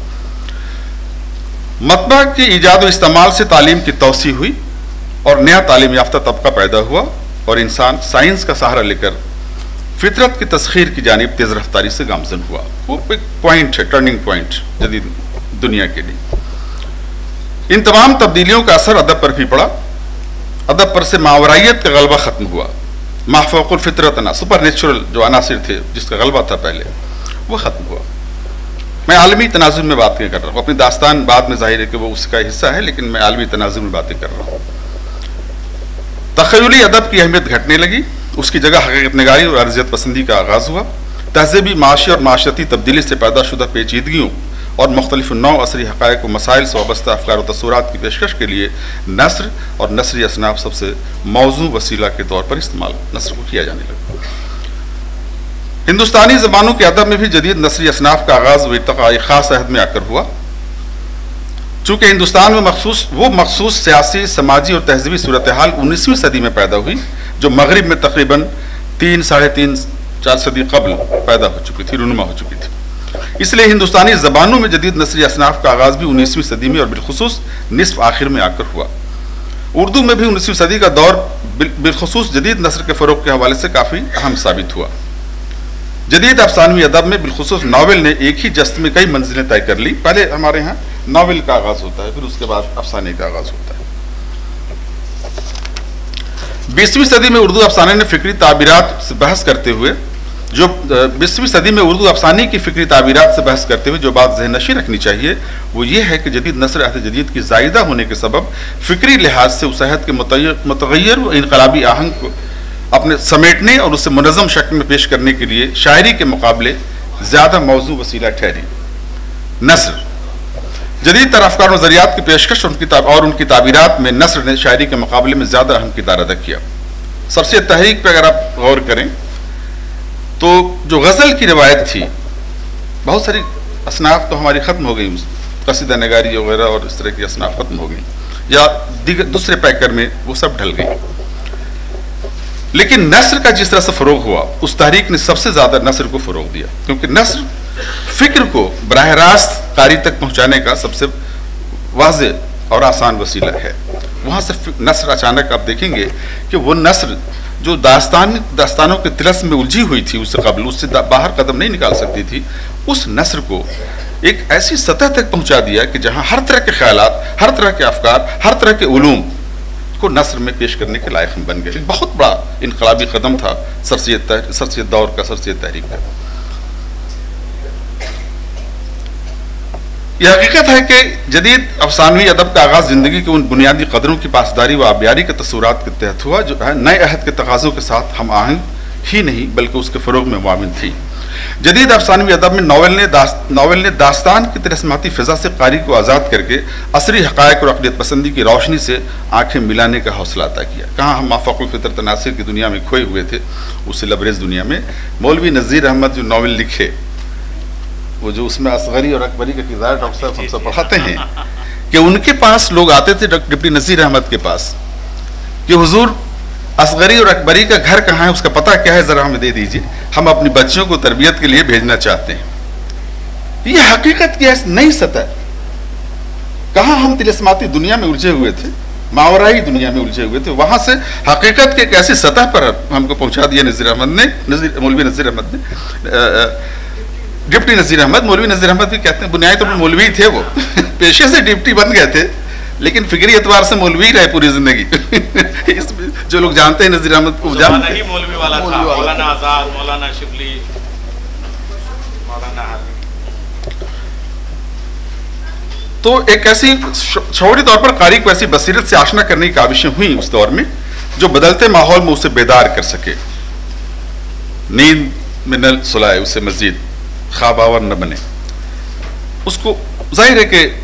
मतबा की ईजाद और इस्तेमाल से तालीम की तोसी हुई और नया तालीम याफ्ता तबका पैदा हुआ और इंसान साइंस का सहारा लेकर फितरत की तस्खीर की जानिब तेज़ रफ्तारी से गामजन हुआ। वो एक पॉइंट है, टर्निंग पॉइंट जदीद दुनिया के लिए। इन तमाम तब्दीलियों का असर अदब पर भी पड़ा। अदब पर से मावराइयत का गलबा ख़त्म हुआ। माफ़ौक़ुल फितरतना, सुपर नेचुरल जो अनासिर थे जिसका गलबा था पहले, वो ख़त्म हुआ। मैं आलमी तनाज़ुर में बातें कर रहा हूँ, अपनी दास्तान बाद में ज़ाहिर है कि वो उसका हिस्सा है, लेकिन मैं आलमी तनाज़ुर में बातें कर रहा हूँ। तख़य्युली अदब की अहमियत घटने लगी, उसकी जगह हक़ीक़त निगारी और अर्ज़ियत पसंदी का आगाज़ हुआ। तहज़ीबी, माशी और माशरती तब्दीली से पैदा शुदा पेचीदगियों और मुख्तलिफ नौ असरी हक़ाइक़ व मसाइल से वाबस्ता अफ़कार व तस्वुरात की पेशकश के लिए नस्र और नस्री असनाफ़ सबसे मौजू वसीला के तौर पर इस्तेमाल नस्र को किया जाने लगा। हिंदुस्तानी ज़बानों के अदब में भी जदीद नस्री असनाफ़ का आगाज़ व इर्तिक़ा एक ख़ास अहद में आकर हुआ। चूँकि हिंदुस्तान में मखसूस वो मखसूस सियासी, समाजी और तहज़ीबी सूरत हाल उन्नीसवीं सदी में पैदा हुई जो मगरिब में तकरीबन तीन साढ़े तीन चार सदी कबल पैदा हो चुकी थी, रुनुमा हो चुकी थी। इसलिए हिंदुस्तानी ज़बानों में जदीद नस्री असनाफ़ का आगाज़ भी उन्नीसवीं सदी में और बिलखुसूस निस्फ़ आखिर में आकर हुआ। उर्दू में भी उन्नीसवीं सदी का दौर बिलखुसूस जदीद नस्र के फ़रोग़ के हवाले से काफ़ी अहम साबित हुआ। जदीद अफ़सानवी अदब में बिलखुसूस नावल ने एक ही जस्त में कई मंजिलें तय कर ली। पहले हमारे यहाँ नावल का आगाज़ होता है, फिर उसके बाद अफ़साने का आगाज़ होता है। बीसवीं सदी में उर्दू अफ़साने ने फ़िक्री ताबीरात से बहस करते हुए जो बीसवीं सदी में उर्दू अफ़सानी की फ़िक्री ताबीरात से बहस करते हुए जो बात ज़हननशी रखनी चाहिए वो ये है कि जदीद नस्र अहद जदीद की ज़ायदा होने के सबब फ़िक्री लिहाज से उस अहद के मुतग़य्यर व इनक़लाबी आहंग को अपने समेटने और उसे मुनज़्ज़म शक्ल में पेश करने के लिए शायरी के मुकाबले ज़्यादा मौजू वसीला ठहरी। नस्र जदीद तरफ़कार नज़रियात की पेशकश उनकी और उनकी ताबीरात में नस्र ने शायरी के मुकाबले में ज़्यादा अहम किरदार अदा किया। सरसे तहरीक पर अगर आप गौर करें तो जो गज़ल की रिवायत थी, बहुत सारी असनाफ़ तो हमारी ख़त्म हो गई, कसीदा नगारी वगैरह और इस तरह की असनाफ़ ख़त्म हो गई या दीगर दूसरे पैकर में वो सब ढल गई। लेकिन नस्र का जिस तरह से फ़रोग़ हुआ, उस तहरीक ने सबसे ज़्यादा नस्र को फ़रोग़ दिया, क्योंकि नस्र फ़िक्र को बराह रास्त कारी तक पहुँचाने का सबसे वाज़ेह और आसान वसीला है। वहाँ से नस्र अचानक आप देखेंगे कि वो नस्र जो दास्तान दास्तानों के तिलस्म में उलझी हुई थी उससे कबल, उससे बाहर कदम नहीं निकाल सकती थी, उस नस्र को एक ऐसी सतह तक पहुँचा दिया कि जहाँ हर तरह के ख्यालात, हर तरह के अफकार, हर तरह के उलूम को नस्र में पेश करने के लायक बन गए। बहुत बड़ा इनकलाबी कदम था सरसियत सरसियत दौर का, सरसियत तहरीक का। यह हकीकत है कि जदीद अफसानवी अदब का आगाज़ ज़िंदगी के उन बुनियादी कदरों की पासदारी व आबियारी के तस्वुरात के तहत हुआ जो है नए अहद के तकाज़ों के साथ हम आहंग ही नहीं बल्कि उसके फ़रोग़ में मुआविन थी। जदीद अफसानवी अदब में नावल ने दास्त, नावल ने दास्तान की तिलस्माती फ़िज़ा से कारी को आज़ाद करके असरी हक़ाइक़ और अक़लियत पसंदी की रोशनी से आँखें मिलाने का हौसला अता किया। कहाँ हम माफ़ौक़ुल फ़ितरत नासिर की दुनिया में खोए हुए थे, उससे लबरेज़ दुनिया में मौलवी नज़ीर अहमद जो नावल लिखे, वो जो उसमें असगरी और अकबरी का किरदार डॉक्टर साहब हमसे पढ़ाते हैं कि उनके पास लोग आते थे डिप्टी नज़ीर अहमद के पास कि हुजूर असगरी और अकबरी का घर कहाँ है, उसका पता क्या है, ज़रा हमें दे दीजिए, हम अपनी बच्चियों को तरबियत के लिए भेजना चाहते हैं। ये हकीकत की नई सतह, कहाँ हम तिलस्माती दुनिया में उलझे हुए थे, मावराई दुनिया में उलझे हुए थे, वहाँ से हकीकत के एक ऐसी सतह पर हमको पहुँचा दिया नज़ीर अहमद ने, नज़ीर मौलवी नज़ीर अहमद ने, डिप्टी नज़ीर अहमद। मौलवी नज़ीर अहमद भी कहते हैं बुनियादी तौर पर मौलवी थे, वो पेशे से डिप्टी बन गए थे लेकिन फिक्री एतबार से मौलवी रहे पूरी जिंदगी। जो लोग जानते हैं नज़ीर अहमद को जानते हैं, मौलवी वाला था, मौलाना आज़ाद, मौलाना शिबली, मौलाना तो एक ऐसी शौरी तौर पर कारी को ऐसी बसीरत से आशना करने की काविशें हुई उस दौर में जो बदलते माहौल में उसे बेदार कर सके, नींद में न सुलाए उसे मजीद, ख्वाब आवर न बने उसको। जाहिर है कि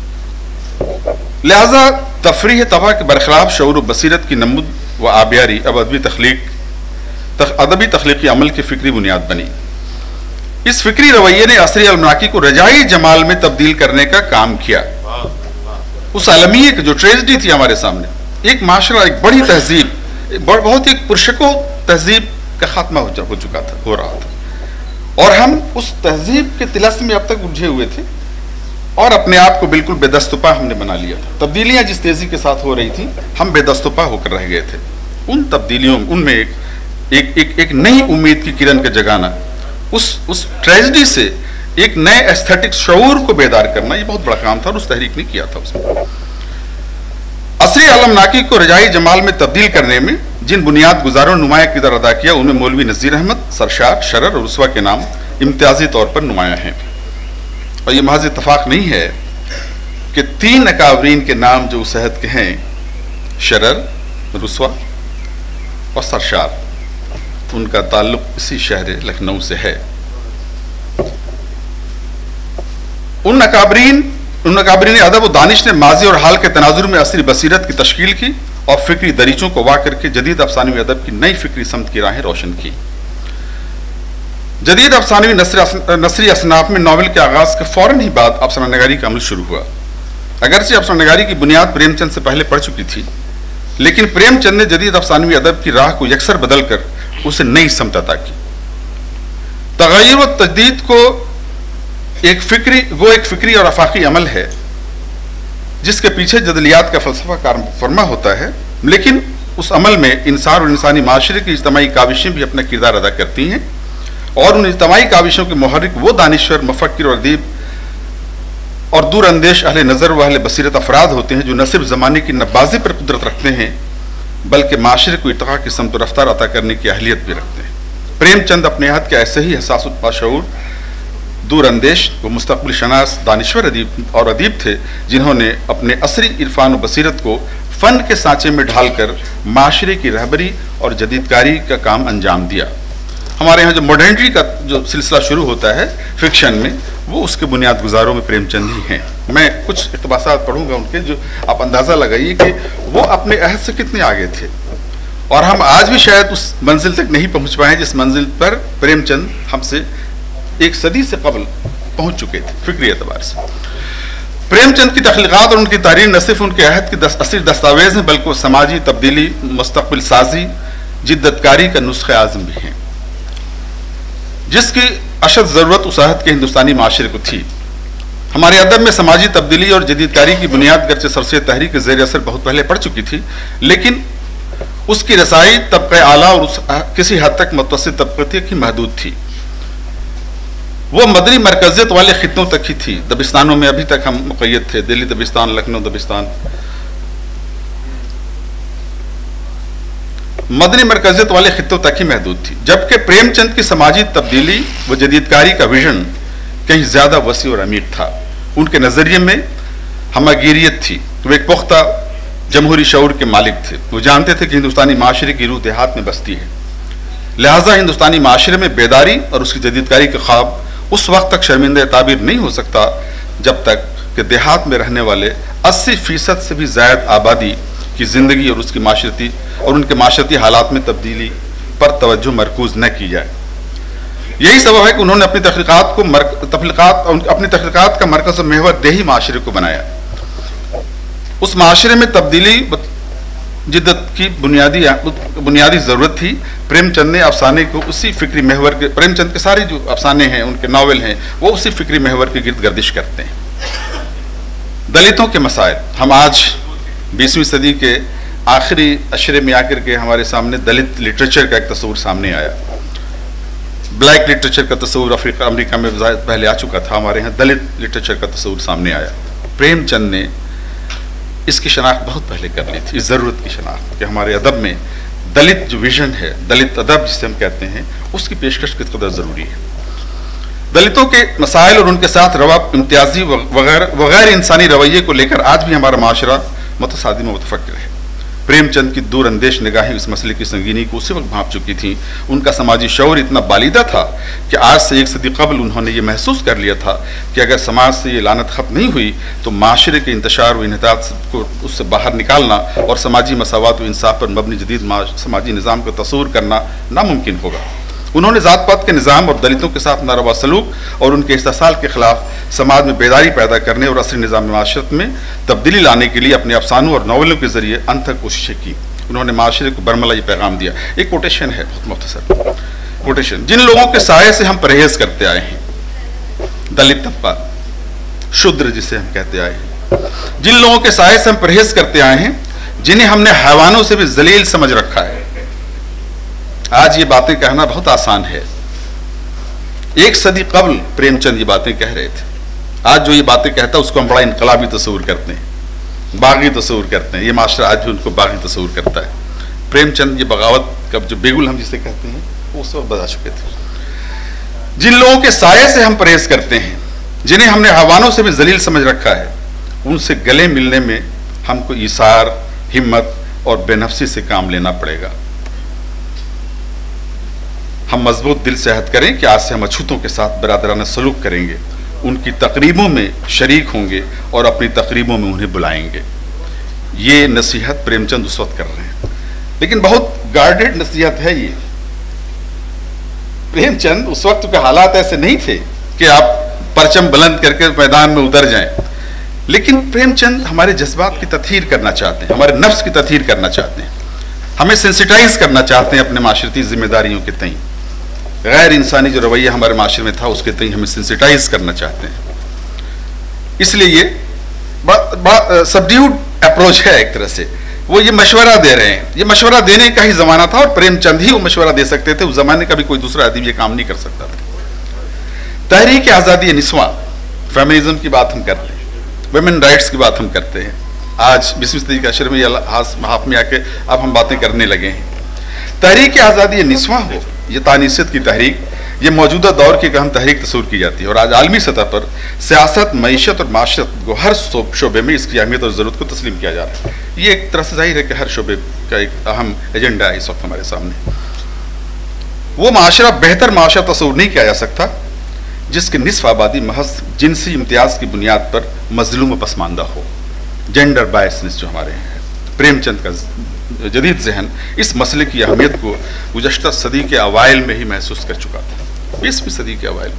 लिहाजा तफरीह तबाह के बरखलाफ शऊर व बसीरत की नमूद व आबियारी अब अदबी तख्लीक तख, अदबी तख्लीकी अमल की फ़िक्री बुनियाद बनी। इस फ़िक्री रवैये ने असरी अलमनाकी को रजाई जमाल में तब्दील करने का काम किया। उस आलमी की जो ट्रेजिडी थी हमारे सामने, एक माशरा, एक बड़ी तहजीब, बहुत ही पुरशको तहजीब का खात्मा हो, हो चुका था, हो रहा था, और हम उस तहजीब के तिलस्म में अब तक उलझे हुए थे और अपने आप को बिल्कुल बेदस्तुपा हमने बना लिया था। तब्दीलियां जिस तेजी के साथ हो रही थी, हम बेदस्तुपा होकर रह गए थे। उन तब्दीलियों उनमें एक एक एक, एक नई उम्मीद की किरण के जगाना, उस उस ट्रेजिडी से एक नए एस्थेटिक शऊर को बेदार करना, ये बहुत बड़ा काम था और उस तहरीक ने किया था। उसमें असरी आलमनाकी को रजाई जमाल में तब्दील करने में जिन बुनियाद गुजारों ने नुमाया किरदार अदा किया, उनमें मौलवी नज़ीर अहमद, सरशार, शरर और रुस्वा के नाम इम्तियाजी तौर पर नुमाया हैं। और ये महज इत्तफाक नहीं है कि तीन अकाबरीन के नाम जो उस अहद के हैं, शरर, रुस्वा और सरशार, उनका ताल्लुक इसी शहर लखनऊ से है। उन अकाबरीन उन अकाबरीन अदब व दानिश ने माजी और हाल के तनाजुर में असरी बसीरत की तश्कील की और फिक्री दरीचों को वाह करके जदीद अफसानवी अदब की नई फिक्री समत की राहें रोशन की। जदीद अफसानवी नसरी असनाफ में नावल के आगाज के फौरन ही बाद अफसाना नगारी का अमल शुरू हुआ। अगरचे अफसाना नगारी की बुनियाद प्रेमचंद से पहले पड़ चुकी थी, लेकिन प्रेमचंद ने जदीद अफसानवी अदब की राह को यकसर बदल कर उसे नई समत अता की। तगय्युर व तजदीद को एक फिक्री वो एक फिक्री और अफाकी अमल है जिसके पीछे जदलियात का फलसफा कार फरमा होता है, लेकिन उस अमल में इंसान और इंसानी माशरे की इज्तमाई काविशें भी अपना किरदार अदा करती हैं और उन इज्तमाई काविशों के मुहर्रिक वो दानिश्वर, मुफक्किर और अदीब और दूर अंदेश अहले नज़र व अहले बसीरत अफराद होते हैं जो न सिर्फ ज़माने की नब्बाजी पर कुदरत रखते हैं बल्कि माशरे को इर्तिक़ा की समत रफ्तार अता करने की अहलियत भी रखते हैं। प्रेमचंद अपने हद के ऐसे ही हसास बाशऊर, दूर अंदेश व मुस्तक़बिल शनास दानिश्वर अदीब और अदीब थे जिन्होंने अपने असरी इरफान व बसीरत को फ़न के सांचे में ढालकर माशरे की रहबरी और जदीदकारी का काम अंजाम दिया। हमारे यहाँ जो मॉडर्निटी का जो सिलसिला शुरू होता है फिक्शन में, वो उसके बुनियाद गुजारों में प्रेमचंद ही हैं। मैं कुछ इक़्तिबासात पढ़ूंगा उनके, जो आप अंदाज़ा लगाइए कि वो अपने अहद से कितने आगे थे और हम आज भी शायद उस मंजिल तक नहीं पहुँच पाए जिस मंजिल पर प्रेमचंद हमसे एक सदी से कबल पहुँच चुके थे फिक्री एतबार से। प्रेमचंद की तख्लीक़ात और उनकी तारीख न सिर्फ उनके अहद की दस, असली दस्तावेज़ हैं बल्कि समाजी तब्दीली, मुस्तक़बिल साजी, जिद्दतकारी का नुस्ख़े आज़म भी हैं जिसकी अशद ज़रूरत उस अहद के हिंदुस्तानी माशरे को थी। हमारे अदब में समाजी तब्दीली और जदीदकारी की बुनियाद गर्चे सरसे तहरीक के ज़ेर असर बहुत पहले पड़ चुकी थी, लेकिन उसकी रसाई तबक़े आला और उस किसी हद तक मुतवस्सित तबक़े की महदूद थी। वो मदनी मरकज़ियत वाले खित्तों तक ही थी। दबिस्तानों में अभी तक हम मुक़य्यद थे, दिल्ली दबिस्तान, लखनऊ दबिस्तान। मदनी मरकज़ियत वाले खित्तों तक ही महदूद थी, जबकि प्रेमचंद की समाजी तब्दीली व जदीदकारी का विजन कहीं ज़्यादा वसी और अमीर था। उनके नज़रिए में हमगीरियत थी। वो एक पुख्ता जमहूरी शऊर के मालिक थे। वो जानते थे कि हिंदुस्तानी माशरे की रूह देहात में बसती है, लिहाजा हिंदुस्तानी माशरे में बेदारी और उसकी जदीदकारी का ख्वाब उस वक्त तक शर्मिंदा ताबीर नहीं हो सकता जब तक कि देहात में रहने वाले अस्सी फीसद से भी ज़ायद आबादी की ज़िंदगी और उसकी माशरती और उनके माशरती हालात में तब्दीली पर तवज्जो मरकूज़ न की जाए। यही सबब है कि उन्होंने अपनी तहक़ीक़ात को तख्लीक़ात अपनी तहक़ीक़ात का मरकज़ और महवर देही माशरे को बनाया। उस माशरे में तब्दीली जिद्दत की बुनियादी बुनियादी ज़रूरत थी। प्रेमचंद ने अफसाने को उसी फिक्री महवर के, प्रेमचंद के सारे जो अफसाने हैं, उनके नावल हैं, वो उसी फिक्री महवर के गिर्द गर्दिश करते हैं। दलितों के मसाइल, हम आज बीसवीं सदी के आखिरी अशरे में आकर के हमारे सामने दलित लिटरेचर का एक तस्वूर सामने आया। ब्लैक लिटरेचर का तस्वूर अफ्रीका अमेरिका में पहले आ चुका था, हमारे यहाँ दलित लिटरेचर का तस्वूर सामने आया। प्रेमचंद ने इसकी शनाख्त बहुत पहले कर ली थी, इस ज़रूरत की शनाख्त कि हमारे अदब में दलित जो विजन है, दलित अदब जिसे हम कहते हैं, उसकी पेशकश किस कदर ज़रूरी है। दलितों के मसाइल और उनके साथ रवा इम्तियाजी वगैर वगैर इंसानी रवैये को लेकर आज भी हमारा माशरा मुतसादिम व मुतफक्किर है। प्रेमचंद की दूरअंदेश निगाहें इस मसले की संगीनी को उसी वक्त भांप चुकी थीं। उनका समाजी शौर इतना बालिदा था कि आज से एक सदी कबल उन्होंने ये महसूस कर लिया था कि अगर समाज से ये लानत खत्म नहीं हुई तो माशरे के इंतशार व इन्हितात को उससे बाहर निकालना और समाजी मसावत व इंसाफ पर मबनी जदीद समाजी निज़ाम को तस्वुर करना नामुमकिन होगा। उन्होंने ज़ात पात के निज़ाम और दलितों के साथ नारवा सलूक और उनके इस्तेसाल के खिलाफ समाज में बेदारी पैदा करने और असली निज़ाम माशरत में तब्दीली लाने के लिए अपने अफसानों और नावलों के जरिए अनथक कोशिशें की। उन्होंने माशरे को बरमला ये पैगाम दिया। एक कोटेशन है, बहुत मुख्तसर कोटेशन। जिन लोगों के साये से हम परहेज करते आए हैं, दलित तबका, शूद्र जिसे हम कहते आए हैं, जिन लोगों के साये से हम परहेज करते आए हैं, जिन्हें हमने हैवानों से भी जलील समझ रखा है। आज ये बातें कहना बहुत आसान है, एक सदी कबल प्रेमचंद ये बातें कह रहे थे। आज जो ये बातें कहता है उसको हम बड़ा इनकलाबी तस्वुर करते हैं, बागी तस्वुर करते हैं। ये माशरा आज भी उनको बागी तस्वुर करता है। प्रेमचंद ये बगावत का जो बेगुल हम जिसे कहते हैं वो उस वक्त बता चुके थे। जिन लोगों के साये से हम परहेज करते हैं, जिन्हें हमने हैवानों से भी जलील समझ रखा है, उनसे गले मिलने में हमको ईसार, हिम्मत और बेनफ्सी से काम लेना पड़ेगा। हम मजबूत दिल से अहद करें कि आज से हम अछूतों के साथ बरादराना सलूक करेंगे, उनकी तकरीबों में शरीक होंगे और अपनी तकरीबों में उन्हें बुलाएंगे। ये नसीहत प्रेमचंद उस वक्त कर रहे हैं, लेकिन बहुत गार्डेड नसीहत है ये। प्रेमचंद उस वक्त के हालात ऐसे नहीं थे कि आप परचम बुलंद करके मैदान में उतर जाएं, लेकिन प्रेमचंद हमारे जज्बात की तथहीर करना चाहते हैं, हमारे नफ्स की तथहीर करना चाहते हैं, हमें सेंसिटाइज करना चाहते हैं अपने माशरती जिम्मेदारियों के तई। गैर इंसानी जो रवैया हमारे माशरे में था उसके तई हमें सेंसिटाइज करना चाहते हैं। इसलिए ये बड़ा सबड्यूड अप्रोच है एक तरह से। वो ये मशवरा दे रहे हैं, ये मशवरा देने का ही ज़माना था और प्रेमचंद ही वो मशवरा दे सकते थे। उस ज़माने का भी कोई दूसरा आदमी ये काम नहीं कर सकता था। तहरीक आज़ादी निस्वां, फेमिनिज्म की बात हम कर लें, वुमेन राइट्स की बात हम करते हैं। आज बीसवीं सदी के अशर में हाथ में आके अब हम बातें करने लगे हैं। तहरीक आज़ादी निस्वां हो, ये तानीसियत की तहरीक, ये मौजूदा दौर की अहम तहरीक तस्वूर की जाती है और आज आलमी सतह पर सियासत, मईशत और माशरत को हर शोबे में इसकी अहमियत और ज़रूरत को तस्लीम किया जा रहा है। ये एक तरह से जाहिर है कि हर शोबे का एक अहम एजेंडा है इस वक्त हमारे सामने। वो माशरा बेहतर माशरा तस्वूर नहीं किया जा सकता जिसकी निस्फ आबादी महज जिनसी इम्तियाज़ की बुनियाद पर मजलूम पसमानदा हो। जेंडर बायसनेस जो हमारे हैं। प्रेमचंद का जदीद जहन इस मसले की अहमियत को गुज़श्ता सदी के अवाइल में ही महसूस कर चुका था। बीसवीं सदी के अवाइल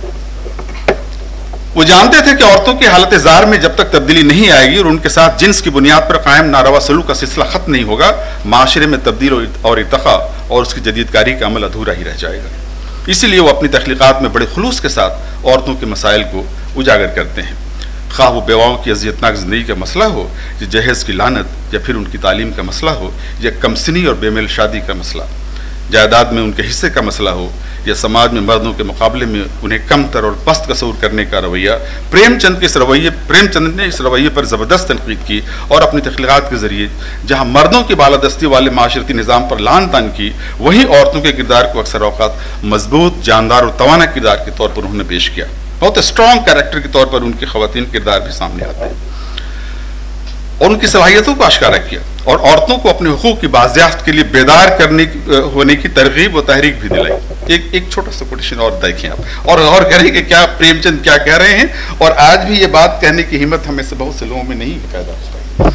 वो जानते थे कि औरतों की हालत ज़ार में जब तक तब्दीली नहीं आएगी और उनके साथ जिन्स की बुनियाद पर कायम नारवा सलूक का सिलसिला खत्म नहीं होगा, माशरे में तब्दील और इर्तक़ा और उसकी जदीदकारी का अमल अधूरा ही रह जाएगा। इसीलिए वो अपनी तख्लीक़ात में बड़े खुलूस के साथ औरतों के मसाइल को उजागर करते हैं। खा वो बेवाओं की अज़ियतनाक ज़िंदगी का मसला हो, या जहेज़ की लानत, या फिर उनकी तालीम का मसला हो, या कमसिनी और बेमेल शादी का मसला, जायदाद में उनके हिस्से का मसला हो, या समाज में मर्दों के मुकाबले में उन्हें कमतर और पस्त तस्वुर करने का रवैया। प्रेमचंद के इस रवैये प्रेमचंद ने इस रवैये पर ज़बरदस्त तनकीद की और अपनी तख्लीक़ात के ज़रिए जहाँ मर्दों की बालादस्ती वाले माशरती निज़ाम पर लान तान की, वहीं औरतों के किरदार को अक्सर औक़ात मजबूत, जानदार और तवाना किरदार के तौर पर उन्होंने पेश किया। बहुत स्ट्रॉन्ग कैरेक्टर के तौर पर उनके ख़वातीन किरदार भी सामने आते हैं और उनकी सलाहियतों को आश्कारा किया और औरतों को अपने हुकूक की बाज़ियाफ्त के लिए बेदार करने होने की तरगीब व तहरीक भी दिलाई। एक एक छोटा सा कोटेशन और देखें आप और गौर करें कि क्या प्रेमचंद क्या कह रहे हैं। और आज भी ये बात कहने की हिम्मत हमें से बहुत से लोगों में नहीं पैदा होता।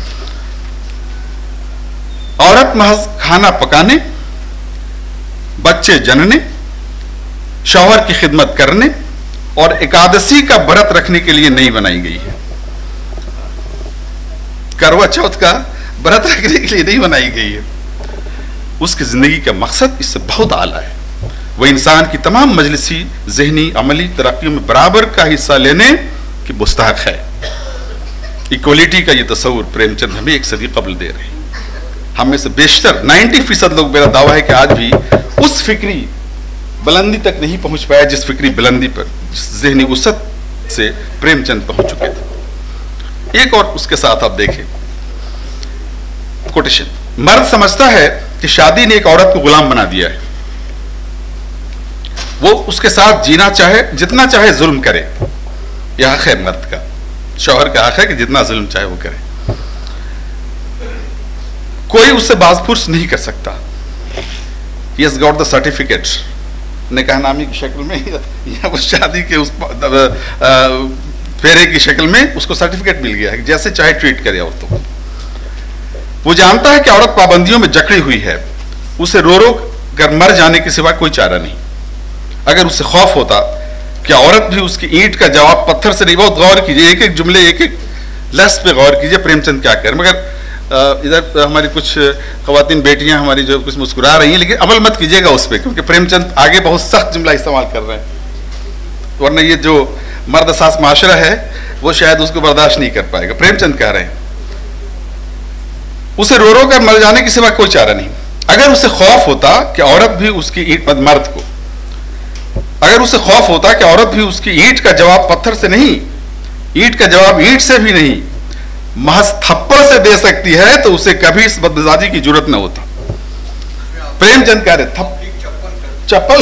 औरत महज खाना पकाने, बच्चे जनने, शौहर की खिदमत करने और एकादशी का व्रत रखने के लिए नहीं बनाई गई है। करवा चौथ का व्रत रखने के लिए नहीं बनाई गई है। उसकी जिंदगी का मकसद इससे बहुत आला है। वह इंसान की तमाम मजलिसी, जहनी, अमली तरक्की में बराबर का हिस्सा लेने की मुस्तहक है। इक्वलिटी का यह तस्वुर प्रेमचंद हमें एक सदी कबल दे रहे हैं। हम में से बेशतर नब्बे फीसद लोग, मेरा दावा है कि आज भी उस फिक्री बुलंदी तक नहीं पहुंच पाया जिस फिक्री बुलंदी पर, जिस जहनी वसत से प्रेमचंद पहुंच चुके थे। एक और उसके साथ आप देखें कोटेशन। मर्द समझता है कि शादी ने एक औरत को गुलाम बना दिया है। वो उसके साथ जीना चाहे, जितना चाहे जुल्म करे। यह हक है मर्द का, शौहर का हक है कि जितना जुल्म चाहे वो करे। कोई उससे बाजपुर्स नहीं कर सकता। He has got the certificate, निकाहनामी की शक्ल में या उस शादी के उस फेरे की शक्ल में उसको सर्टिफिकेट मिल गया है, जैसे चाहे ट्रीट करे औरतों को। वो जानता है कि औरत पाबंदियों में जकड़ी हुई है, उसे रो रो कर मर जाने के सिवा कोई चारा नहीं। अगर उसे खौफ होता कि औरत भी उसकी ईंट का जवाब पत्थर से नहीं, बहुत गौर कीजिए, एक एक जुमले एक एक लफ्ज़ पे गौर कीजिए प्रेमचंद क्या कह रहे। मगर इधर हमारी कुछ ख्वातीन बेटियां हमारी जो कुछ मुस्कुरा रही हैं, लेकिन अमल मत कीजिएगा उस पर, क्योंकि प्रेमचंद आगे बहुत सख्त जुमला इस्तेमाल कर रहे हैं, वरना ये जो मर्द सास माशरा है वो शायद उसको बर्दाश्त नहीं कर पाएगा। प्रेमचंद कह रहे हैं उसे रो रो कर मर जाने के सिवा कोई चारा नहीं। अगर उसे खौफ होता कि औरत भी उसकी ईंट, मर्द को अगर उसे खौफ होता कि औरत भी उसकी ईंट का जवाब पत्थर से नहीं, ईंट का जवाब ईंट से भी नहीं, महज थप्पड़ से दे सकती है, तो उसे कभी इस बदमिजाजी की जरूरत न होता। प्रेमचंद कह रहे थप चप्पल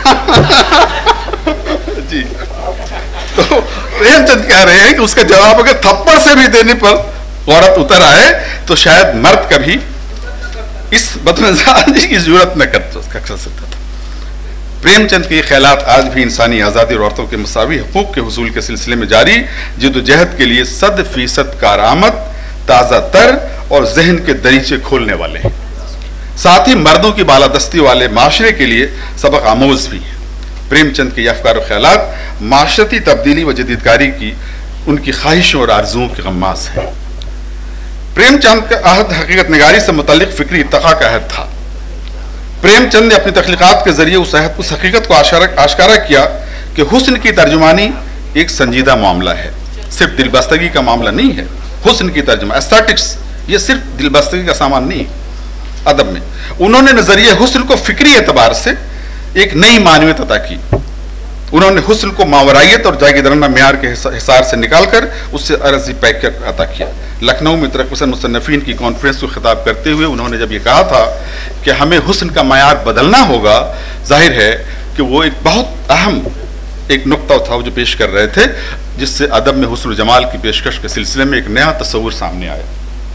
जी, तो प्रेमचंद कह रहे हैं कि उसका जवाब अगर थप्पड़ से भी देने पर औरत उतर आए तो शायद मर्द कभी इस बदमिजाजी की जरूरत न कर सकता था। प्रेमचंद के ख्यालात आज भी इंसानी आज़ादी और औरतों के मसावी हकूक़ के हुसूल के सिलसिले में जारी जिद्दोजहद के लिए सद फीसद कारआमद, ताज़ा तर और जहन के दरीचे खोलने वाले हैं। साथ ही मर्दों की बालादस्ती वाले माशरे के लिए सबक आमोज भी हैं। प्रेमचंद के ये अफकार और ख्यालात माशरती तब्दीली व जदीदकारी की उनकी ख्वाहिशों और आरजुओं के गम्मास हैं। प्रेमचंद का अहद हकीकत निगारी से मुतल्लिक फिक्री इत्तका का अहद था। प्रेमचंद ने अपनी तख्लीकात के जरिए उस अहद उस हकीकत को आश्कारा किया कि हुस्न की तर्जुमानी एक संजीदा मामला है, सिर्फ दिलबस्तगी का मामला नहीं है। हुस्न की तर्जुमा, एस्थेटिक्स, ये सिर्फ दिलबस्तगी का सामान नहीं है। अदब में उन्होंने नजरिए हुस्न को फिक्री एतबार से एक नई मानवियत अता की। उन्होंने हुस्न को मावरायत और जागीदाराना मेयार के हिसार से निकालकर उससे अर्जी पैकर अता किया। लखनऊ में तरक्कुसन मुसन्नफीन की कॉन्फ्रेंस को खिताब करते हुए उन्होंने जब ये कहा था कि हमें हुस्न का मयार बदलना होगा, जाहिर है कि वो एक बहुत अहम एक नुक्ता था जो पेश कर रहे थे, जिससे अदब में हुस्न जमाल की पेशकश के सिलसिले में एक नया तस्वुर सामने आया,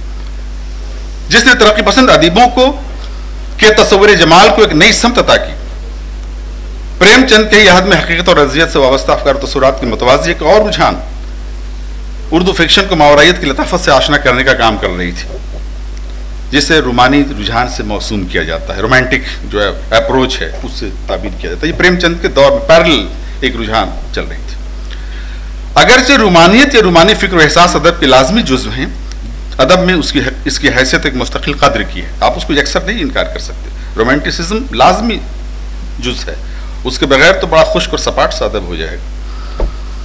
जिसने तरक्की पसंद अदीबों को के तस्वुर जमाल को एक नई समत अता की। प्रेमचंद के यहद में हकीकत और रज़ियत से वाबस्ता अफकार तसव्वुरात की मुतवाज़ी एक और रुझान उर्दू फिक्शन को मावरायत की लताफत से आशना करने का काम कर रही थी, जिसे रोमानी रुझान से मौसूम किया जाता है। रोमांटिक जो है अप्रोच है उससे ताबीर किया जाता है। ये प्रेमचंद के दौर में पैरेलल एक रुझान चल रही थी। अगरचे रोमानियत या रोमानी फिक्र और एहसास अदब के लाजमी जुज़्व हैं, अदब में उसकी इसकी हैसियत एक मुस्तकिल कद्र की है, आप उसको यकसर नहीं इनकार कर सकते। रोमांटिसिज्म लाजमी जुज़ है, उसके बगैर तो बड़ा खुश्क और सपाट सा अदब हो जाएगा।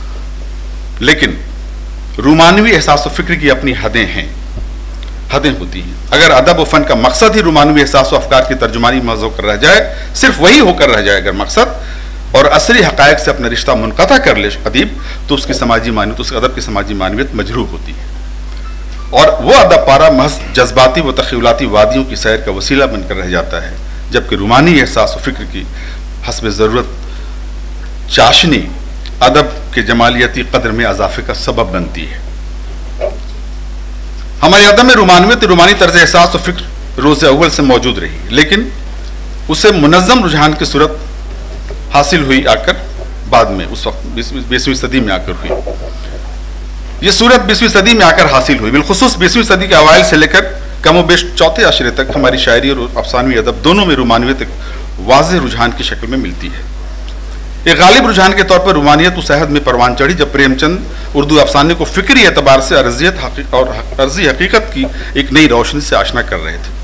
लेकिन रोमानवी एहसास व फिक्र की अपनी हदें हैं, हदें होती हैं। अगर अदब व फन का मकसद ही रोमानवी एहसास व अफकार की तर्जुमानी महज होकर रह जाए, सिर्फ वही होकर रह जाए अगर मकसद, और असली हकायक से अपना रिश्ता मुनक़ता कर ले अदीब, तो उसकी समाजी मानवियत, उसके अदब की समाजी मानवियत मजरूह होती है, और वो अदब पारा महज जज्बाती व तख़य्युलाती वादियों की सैर का वसीला बनकर रह जाता है, जबकि रोमानी एहसास व फिक्र की हस्ब ज़रूरत चाशनी अदब के जमालियती कदर में इजाफे का सबब बनती है। हमारे अदब में रोमानवियत रोमानी तर्ज एहसास और फिक्र रोज़ अव्वल से मौजूद रही, लेकिन उसे मुनज़्ज़म रुझान की सूरत हासिल हुई आकर बाद में, उस वक्त बीसवीं सदी में आकर हुई। ये सूरत बीसवीं सदी में आकर हासिल हुई। बिलखुसूस बीसवीं सदी के अवाइल से लेकर कम बेश चौथे आशरे तक हमारी शायरी और अफसानवी अदब दोनों में रोमानियत एक वाज़ेह रुझान की शक्ल में मिलती है। एक गालिब रुझान के तौर पर रोमानियत उस अहद में परवान चढ़ी जब प्रेमचंद उर्दू अफसाने को फिक्री एतबार से अर्जियत और अर्जी हकीकत की एक नई रोशनी से आशना कर रहे थे।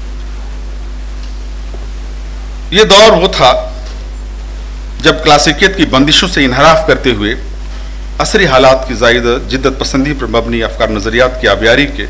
यह दौर वो था जब क्लासिकियत की बंदिशों से इनहराफ करते हुए असरी हालात की ज़ायदा जिद्दत पसंदी पर मबनी अफकार नजरियात की आबियारी के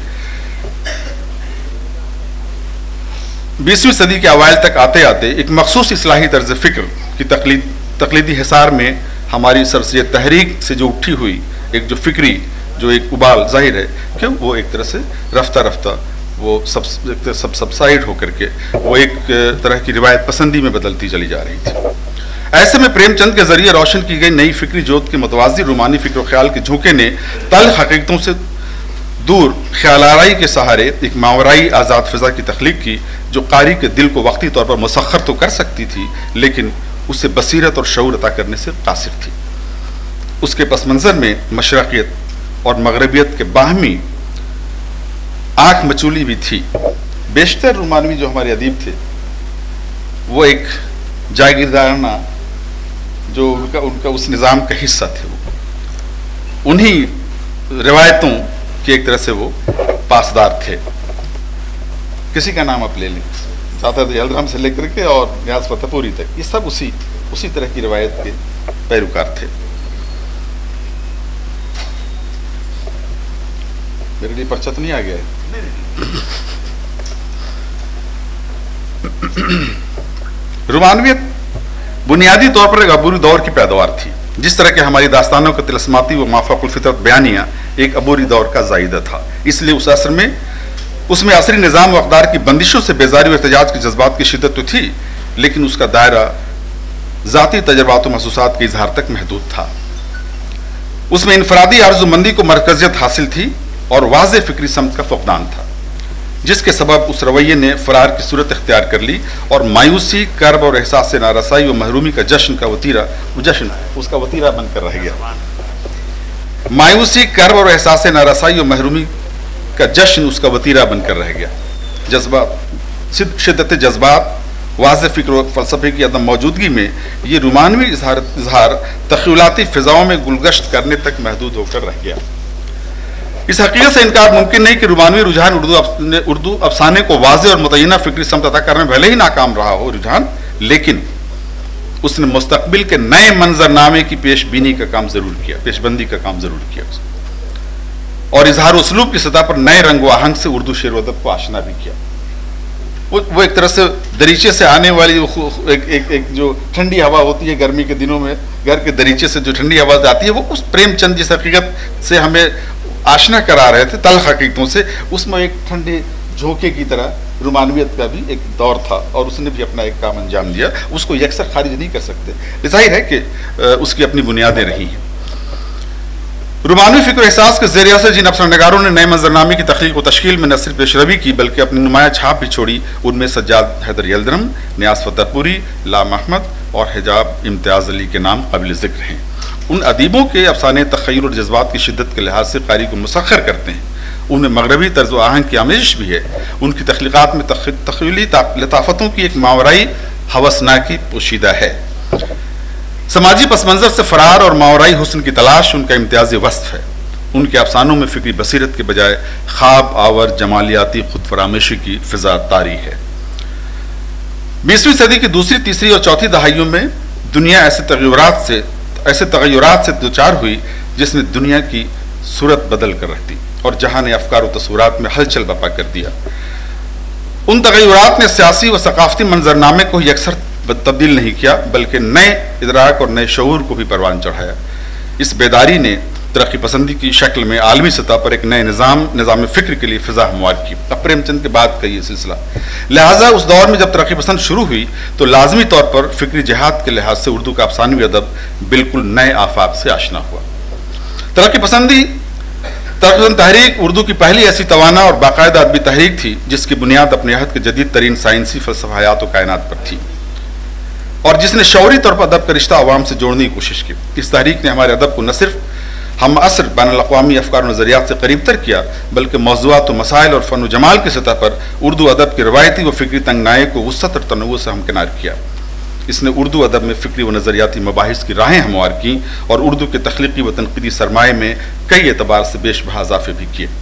बीसवीं सदी के अवाइल तक आते आते एक मखसूस इस्लाही तर्ज फ़िक्र की तकलीद तकलीदी हिसार में हमारी सरसैयद तहरीक से जो उठी हुई एक जो फिक्री जो एक उबाल जाहिर है कि वो एक तरह से रफ्ता रफ्ता वो सब सब सबसाइड होकर के वो एक तरह की रिवायत पसंदी में बदलती चली जा रही थी। ऐसे में प्रेमचंद के जरिए रोशन की गई नई फिक्री जोत के मुतवाज़ी रोमानी फिक्र ख्याल के झोंके ने तल्ख हकीकतों से दूर ख्यालाराई के सहारे एक मावराई आज़ाद फ़िज़ा की तख्लीक की जो कारी के दिल को वक्ती तौर पर मुसख्खर तो कर सकती थी, लेकिन उसे बसीरत और शऊर अता करने से कासिर थी। उसके पस मंज़र में मशरक़ियत और मगरबियत के बाहमी आँख मचूली भी थी। बेशतर रोमानवी जो हमारे अदीब थे वो एक जागीरदाराना जो उनका उनका उस निज़ाम का हिस्सा थे, वो उन्हीं रिवायतों के एक तरह से वो पासदार थे। किसी का नाम आप ले लें, ज़्यादातर यलदरम से लेकर के और न्याज़ फतेहपुरी तक, ये सब उसी उसी तरह की रिवायत के पैरोकार थे। मेरे लिए पर्चा तो नहीं आ गया है? रोमानवियत बुनियादी तौर पर एक अबूरी दौर की पैदावार थी। जिस तरह के हमारी दास्तानों का तिलस्माती व माफ़ाकुल फितरत बयानिया एक अबूरी दौर का जायदा था, इसलिए उस असर में उसमें असरी निज़ाम व अक़दार की बंदिशों से बेजारी व एहतजाज के जज्बात की शिद्दत तो थी, लेकिन उसका दायरा ज़ाती तजर्बात व महसूसात के इजहार तक महदूद था। उसमें इनफरादी आरज़ूमंदी को मरकज़ियत हासिल थी और वाज़े फ़िक्री समत का फ़क़दान था, जिसके सबब उस रवैये ने फ़रार की सूरत इख्तियार कर ली और मायूसी, कर्ब और एहसास नारसाई व महरूमी का जश्न का वतीरा वो जश्न उसका वतीरा बनकर रह गया। मायूसी, कर्ब और एहसास नारसाई व महरूमी का जश्न उसका वतीरा बनकर रह गया। जज्बात, शिद्दत जज्बात, वाज़े फ़िक्र व फ़लसफ़े की अदम मौजूदगी में ये रोमानवी इजहार इजहार तख़यलाती फ़िज़ाओं में गुलगश्त करने तक महदूद होकर रह गया। इस हकीकत से इनकार मुमकिन नहीं कि रोमानवी रुझान उर्दू उर्दू अफसाने को वाज़े और मुतय्यना फ़िक्री समत अता करने में भले ही नाकाम रहा हो रुझान, लेकिन उसने मुस्तक़बिल के नए मंजरनामे की पेशबीनी का काम ज़रूर किया, पेशबंदी का काम ज़रूर किया और इजहार उसलूब की सतह पर नए रंग व आहंग से उर्दू शेर व अदब को आशना भी किया। वो वो एक तरह से दरीचे से आने वाली एक, एक, एक जो ठंडी हवा होती है गर्मी के दिनों में, घर के दरीचे से जो ठंडी हवा आती है, वो उस प्रेमचंद जिस हकीकत से हमें आशना करा रहे थे, तल्ख हकीकतों से, उसमें एक ठंडे झोंके की तरह रोमानवियत का भी एक दौर था और उसने भी अपना एक काम अंजाम दिया। उसको यकसर खारिज नहीं कर सकते, जाहिर है कि उसकी अपनी बुनियादें रही हैं। रोमानवी फ़िक्र एहसास के ज़रिए से जिन अफसरनगारों ने नए मंजरनामे की तख्लीक व तश्कील में न सिर्फ पेशरवी की बल्कि अपनी नुमाया छाप भी छोड़ी, उनमें सज्जाद हैदर यलदरम, न्याज़ फतेहपुरी, लाम अहमद और हिजाब इम्तियाज़ अली के नाम काबिल ज़िक्र हैं। उन अदीबों के अफसाने तख़य्युल और जज्बात की शिद्दत के लिहाज से कारी को मुसख्खर करते हैं। उनमें मगरबी तर्ज़ व आहंग की आमेज़िश भी है। उनकी तख्लीक़ात में तख़य्युली लताफ़तों की एक मावराई हवसनाकी पोशीदा है। समाजी पस मंज़र से फ़रार और मावराई हुस्न की तलाश उनका इम्तियाज़ी वस्फ़ है। उनके अफसानों में फ़िक्री बसीरत के बजाय ख्वाब आवर जमालियाती खुद फरामशी की फ़िज़ा तारी है। बीसवीं सदी की दूसरी, तीसरी और चौथी दहाइयों में दुनिया ऐसे तग़य्युरात से ऐसे तग़य्युरात से दुचार हुई जिसने दुनिया की सूरत बदल कर रख दी और जहां ने अफकार व तस्वुरात में हलचल बपा कर दिया। उन तग़य्युरात ने सियासी व सकाफ़ती मंजरनामे को ही अक्सर तब्दील नहीं किया बल्कि नए इदराक और नए शऊर को भी परवान चढ़ाया। इस बेदारी ने तरक्की पसंदी की शक्ल में आलमी सतह पर एक नए निज़ाम निज़ाम फ़िक्र के लिए फ़िज़ा हमवार की। अब प्रेमचंद के बाद का ये सिलसिला, लिहाजा उस दौर में जब तरक्की पसंद शुरू हुई तो लाजमी तौर पर फ़िक्री जिहाद के लिहाज से उर्दू का अफसानवी अदब बिल्कुल नए आफाक से आशना हुआ। तरक्की पसंदी तरक्की तहरीक उर्दू की पहली ऐसी तवाना और बाकायदा अदबी तहरीक थी जिसकी बुनियाद अपने अहद के जदीद तरीन साइंसी फ़लसफ़ायात व कायनात पर थी और जिसने शौरी तौर पर अदब का रिश्ता अवाम से जोड़ने की कोशिश की। इस तहरीक ने हमारे अदब को न सिर्फ हम असर बैनुल-अक़वामी अफ़कार व नज़रियात से करीब तर किया बल्कि मौज़ूआत व मसाइल और फ़न व जमाल की सतह पर उर्दू अदब की रवायती व फ़िक्री तंगनाए को वुसअत और तनव्वुर से हमकिनार किया। इसने उर्दू अदब में फ़िक्री व नज़रियाती मबाहिस की राहें हमवार की और उर्दू के तख्लीकी व तनक़ीदी सरमाए में कई एतबार से बेशबहा इज़ाफ़े भी किए।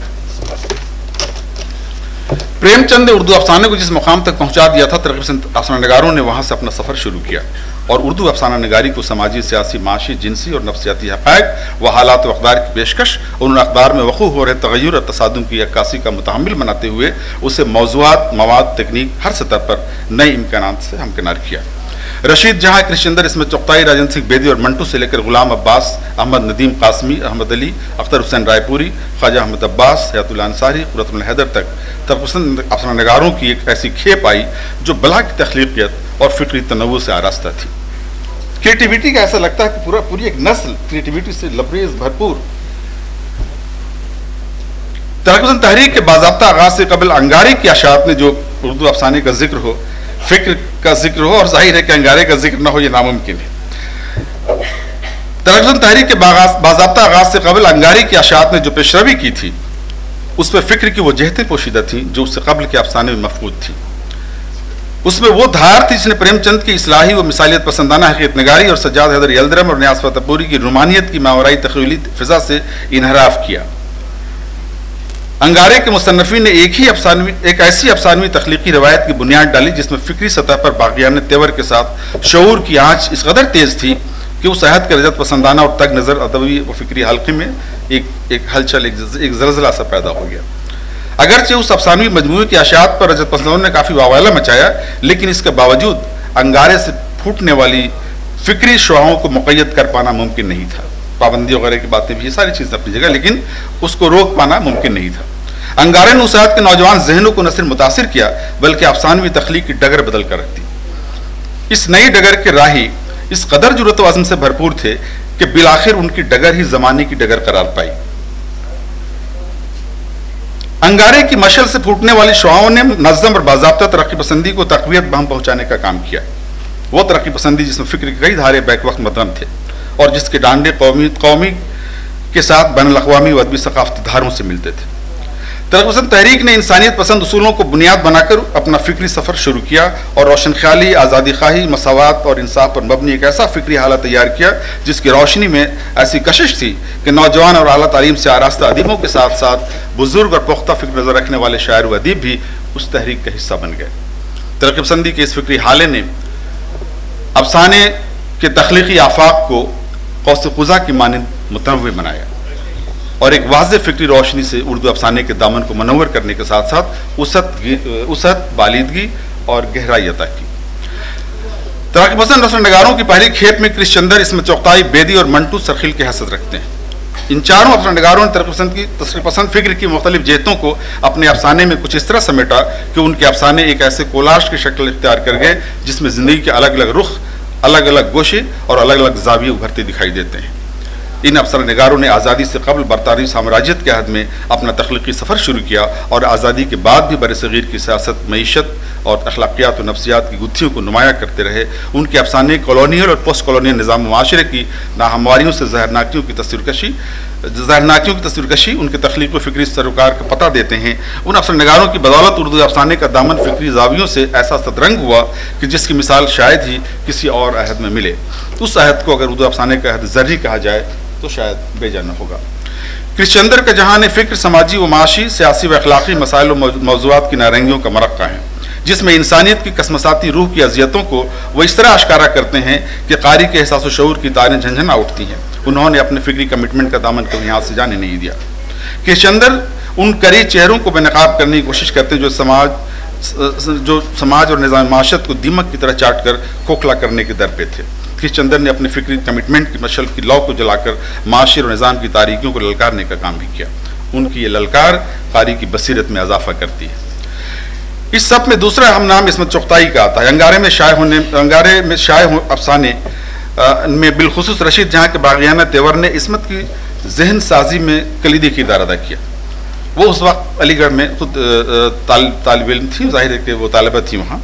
प्रेमचंद ने उर्दू अफसाने को जिस मुकाम तक पहुँचा दिया था, तरक्की पसंद अफसानानिगारों ने वहाँ से अपना सफ़र शुरू किया और उर्दू अफसाना निगारी को समाजी, सियासी, माशी, जिनसी और नफ्सियाती हक़ाइक़ व हालात व अक़दार की पेशकश और उन अक़दार में वक़ू हो रहे तग़य्युर और तसादुम की अक्कासी का मुतहम्मिल बनाते हुए उसे मौज़ूआत, मवाद, तकनीक हर सतह पर नए इम्कानात से हमकिनार किया। रशीद जहाँ, कृष्णचंद्र इसमें चौकताई, राजन सिंह बेदी और मंटू से लेकर गुलाम अब्बास, अहमद नदीम कासमी, अहमद अली, अख्तर हुसैन रायपुरी, ख्वाजा अहमद अब्बास, हयातुल्लाह अंसारी, कुर्रतुल हैदर तक तरक्की अफसानानिगारों की एक ऐसी खेप आई जो बला की तख्लीक़ियत और फ़िक्री तनव्वुर से आरास्ता थी। क्रिएटिविटी का ऐसा लगता है कि पूरा पूरी एक नस्ल क्रिएटिविटी से लबरेज भरपूर तरक़-पसंद तहरीक के बाज़ाब्ता आगाज़ से कबल अंगारे की अशात में जो उर्दू अफसाने का जिक्र हो, फ़िक्र का जिक्र हो, और जाहिर है कि अंगारे का जिक्र ना हो, ये नामुमकिन है। तरक़-पसंद तहरीक के बाज़ाब्ता आगाज़ से कबल अंगारे की अशात ने जो पेशरवी की थी, उस पर फ़िक्र की वो जहतें पोशीदा थीं जो उससे कबल के अफसाने में मफकूद थी। उसमें वो धार थी जिसने प्रेमचंद की इस्लाही व मिसालियत पसंदाना हकीकत नगारी और सज्जाद हैदर यल्दरम और नियाज़ फतेहपुरी की रुमानियत की मावराई तख़यली फ़िज़ा से इनहराफ किया। अंगारे के मुसन्नफ़ीन ने एक ही अफसानवी एक ऐसी अफसानवी तख्लीकी रवायत की बुनियाद डाली जिसमें फ़िक्री सतह पर बाक़ियाना तेवर के साथ शऊर की आँच इस कदर तेज़ थी कि उस अहद के रजत पसंदाना और तग नज़र अदबी व फ़िक्री हल्के में एक एक हलचल, एक, एक ज़लज़ला सा पैदा हो गया। अगरचे उस अफसानवी मजमूए की अशात पर रजत पसंदों ने काफ़ी वावाला मचाया, लेकिन इसके बावजूद अंगारे से फूटने वाली फ़िक्री शुआओं को मुक़य्यद कर पाना मुमकिन नहीं था। पाबंदी वगैरह की बातें भी, ये सारी चीज़ अपनी जगह, लेकिन उसको रोक पाना मुमकिन नहीं था। अंगारे ने उस अहद के नौजवान जहनों को न सिर्फ मुतासिर किया, बल्कि अफसानवी तख्लीक की डगर बदल कर रख दी। इस नई डगर के राही इस कदर जुर्रत व अज़्म से भरपूर थे कि बिलाखिर उनकी डगर ही ज़माने की डगर करार पाई। अंगारे की मशल से फूटने वाली शुआओं ने नज़्ज़म और बाज़ाब्ता तरक्की पसंदी को तक़वियत बहम पहुँचाने का काम किया। वो तरक्की पसंदी जिसमें फ़िक्र के कई धारे बैक वक्त मदगम थे और जिसके डांडे कौमी कौमी के साथ बैनुल अक़वामी व अदबी सक़ाफ़ती धारों से मिलते थे। तरक्की पसंद तहरीक ने इंसानियत पसंद उसूलों को बुनियाद बनाकर अपना फ़िक्री सफ़र शुरू किया और रोशन ख्याली, आज़ादी ख़्वाही, मसावात और इंसाफ पर मबनी एक ऐसा फ़िक्री हालत तैयार किया जिसकी रोशनी में ऐसी कशिश थी कि नौजवान और आला तालीम से आरास्ता अदीबों के साथ साथ बुजुर्ग और पुख्ता फ़िक्र नज़र रखने वाले शायर व अदीब भी उस तहरीक का हिस्सा बन गए। तरक्की पसंदी के इस फ़िक्री हाले ने अफसाने के तख्लीकी आफाक को कौस क़ुज़ा की मानंद मुतनव्वि बनाया और एक वाज़ेह फ़िक्री रोशनी से उर्दू अफसाने के दामन को मनव्वर करने के साथ साथ उसत उसत बालिदगी और गहराई अता की। तरक्की पसंद रसनगारों की पहली खेप में कृष्ण चंदर, इसमें चौकताई, बेदी और मंटू सरखिल की हैसियत रखते हैं। इन चारों रसनगारों ने तरक्की पसंद की तस्वीर पसंद फ़िक्र की मुख्तलिफ जहतों को अपने अफसाने में कुछ इस तरह समेटा कि उनके अफसाने एक ऐसे कोलाश की शक्ल इख्तियार कर गए जिसमें ज़िंदगी के अलग अलग रुख, अलग अलग गोशे और अलग अलग जाविये उभरते दिखाई देते हैं। इन अफसर निगारों ने आज़ादी से कबल बरतानी साम्राज्यत के हद में अपना तख्लीकी सफ़र शुरू किया और आज़ादी के बाद भी बरसग़ीर की सियासत, मईशत और अखलाकियात और नफ्सियात की गुत्थियों को नुमाया करते रहे। उनके अफसाने कॉलोनियल और पोस्ट कॉलोनियल निज़ाम माशरे की नाहमवारियों से जहरनाकियों की तस्वीरकशी जहरनाकियों की तस्वीरकशी उनके तख्लीक व फ़िक्री सरोकार का पता देते हैं। उन अफसर निगारों की बदौलत उर्दू अफसाने का दामन फ़िक्री जावियों से ऐसा सतरंग हुआ कि जिसकी मिसाल शायद ही किसी और अहद में मिले। उस अहद को अगर उर्दू अफसाने का अहद ज़र्री कहा जाए तो शायद बेजा न होगा। कृष्ण चंदर का जहान फ़िक्र समाजी व माशी, सियासी व अखलाकी मसाइल व मौज़ूआत की नारंगियों का मरक़्क़ा है, जिसमें इंसानियत की कसमसाती रूह की अज़ियतों को वो इस तरह आश्कारा करते हैं कि कारी के एहसास व शऊर की तारें झंझना उठती हैं। उन्होंने अपने फ़िक्री कमिटमेंट का दामन कभी हाथ से जाने नहीं दिया। कृष्ण चंदर उन करी चेहरों को बेनकाब करने की कोशिश करते हैं जो समाज जो समाज और निज़ाम माशत को दीमक की तरह चाट कर खोखला करने के दर पे थे। कृष्ण चंदर ने अपने फ़िक्री कमिटमेंट की मशल की लौ को जलाकर माशरे और निज़ाम की तारीकियों को ललकारने का काम भी किया। उनकी ये ललकार कारी की बसीरत में इजाफा करती है। इस सब में दूसरा अहम नाम इसमें चौकताई का आता है। अंगारे में शाये होने अंगारे में शाये अफसाने में बिलखुसूस रशीद जहाँ के बाग़ियाना तेवर ने इसमत की जहन साजी में कलीदी किरदार अदा किया। वो उस वक्त अलीगढ़ में खुद तालिब इल्म थी, जाहिर है कि वो तालिबा थी वहाँ।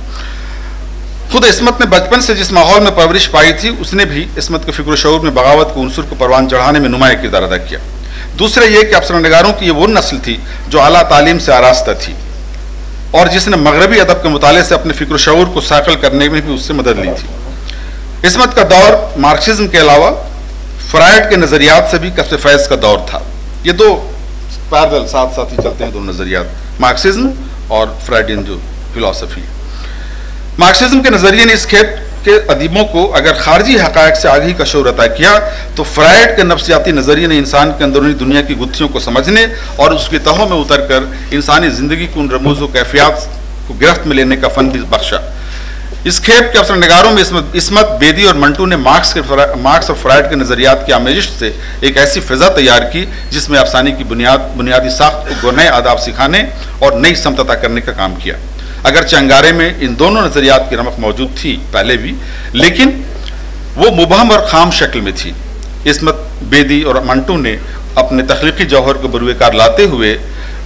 खुद इसमत ने बचपन से जिस माहौल में परवरिश पाई थी, उसने भी इसमत के फ़िक्र शऊर में बगावत को उनसुर को परवान चढ़ाने में नुमाया किरदार अदा किया। दूसरे ये कि अफसरनगारों की ये वो नस्ल थी जो आला तालीम से आरास्ता थी और जिसने मगरबी अदब के मुताले से अपने फ़िक्र शऊर को साकल करने में भी उससे मदद ली थी। इसमत का दौर मार्क्सिज्म के अलावा फ्रायड के नज़रियात से भी कब्ज़ फैज़ का दौर था। ये दो पैरेलल साथ साथ ही चलते हैं, दोनों नज़रियात, मार्क्सिज्म और फ्रायडियन जो फिलॉसफी। मार्क्सिज्म के नज़रिए ने इस खेप के अदीबों को अगर खारजी हक़ाइक़ से आगे का शऊर अता किया तो फ्रायड के नफ्सियाती नज़रिए ने इंसान के अंदरूनी दुनिया की गुत्थियों को समझने और उसकी तहों में उतर कर इंसानी ज़िंदगी की उन रमूज़ व कैफियत को गिरफ्त में लेने का फ़न भी बख्शा। इस खेप के अफसर नगारों में इसमत, इसमत बेदी और मंटू ने मार्क्स के मार्क्स और फ्रायड के नज़रियात की आमेजिश से एक ऐसी फ़िज़ा तैयार की जिसमें अफसाने की बुनियाद बुनियादी साख्त को नए आदाब सिखाने और नई समतता करने का काम किया। अगरचे अंगारे में इन दोनों नज़रियात की रमक मौजूद थी पहले भी, लेकिन वो मुबहम और खाम शक्ल में थी। इसमत बेदी और मंटू ने अपने तख्लीकी जौहर को बरूए कार लाते हुए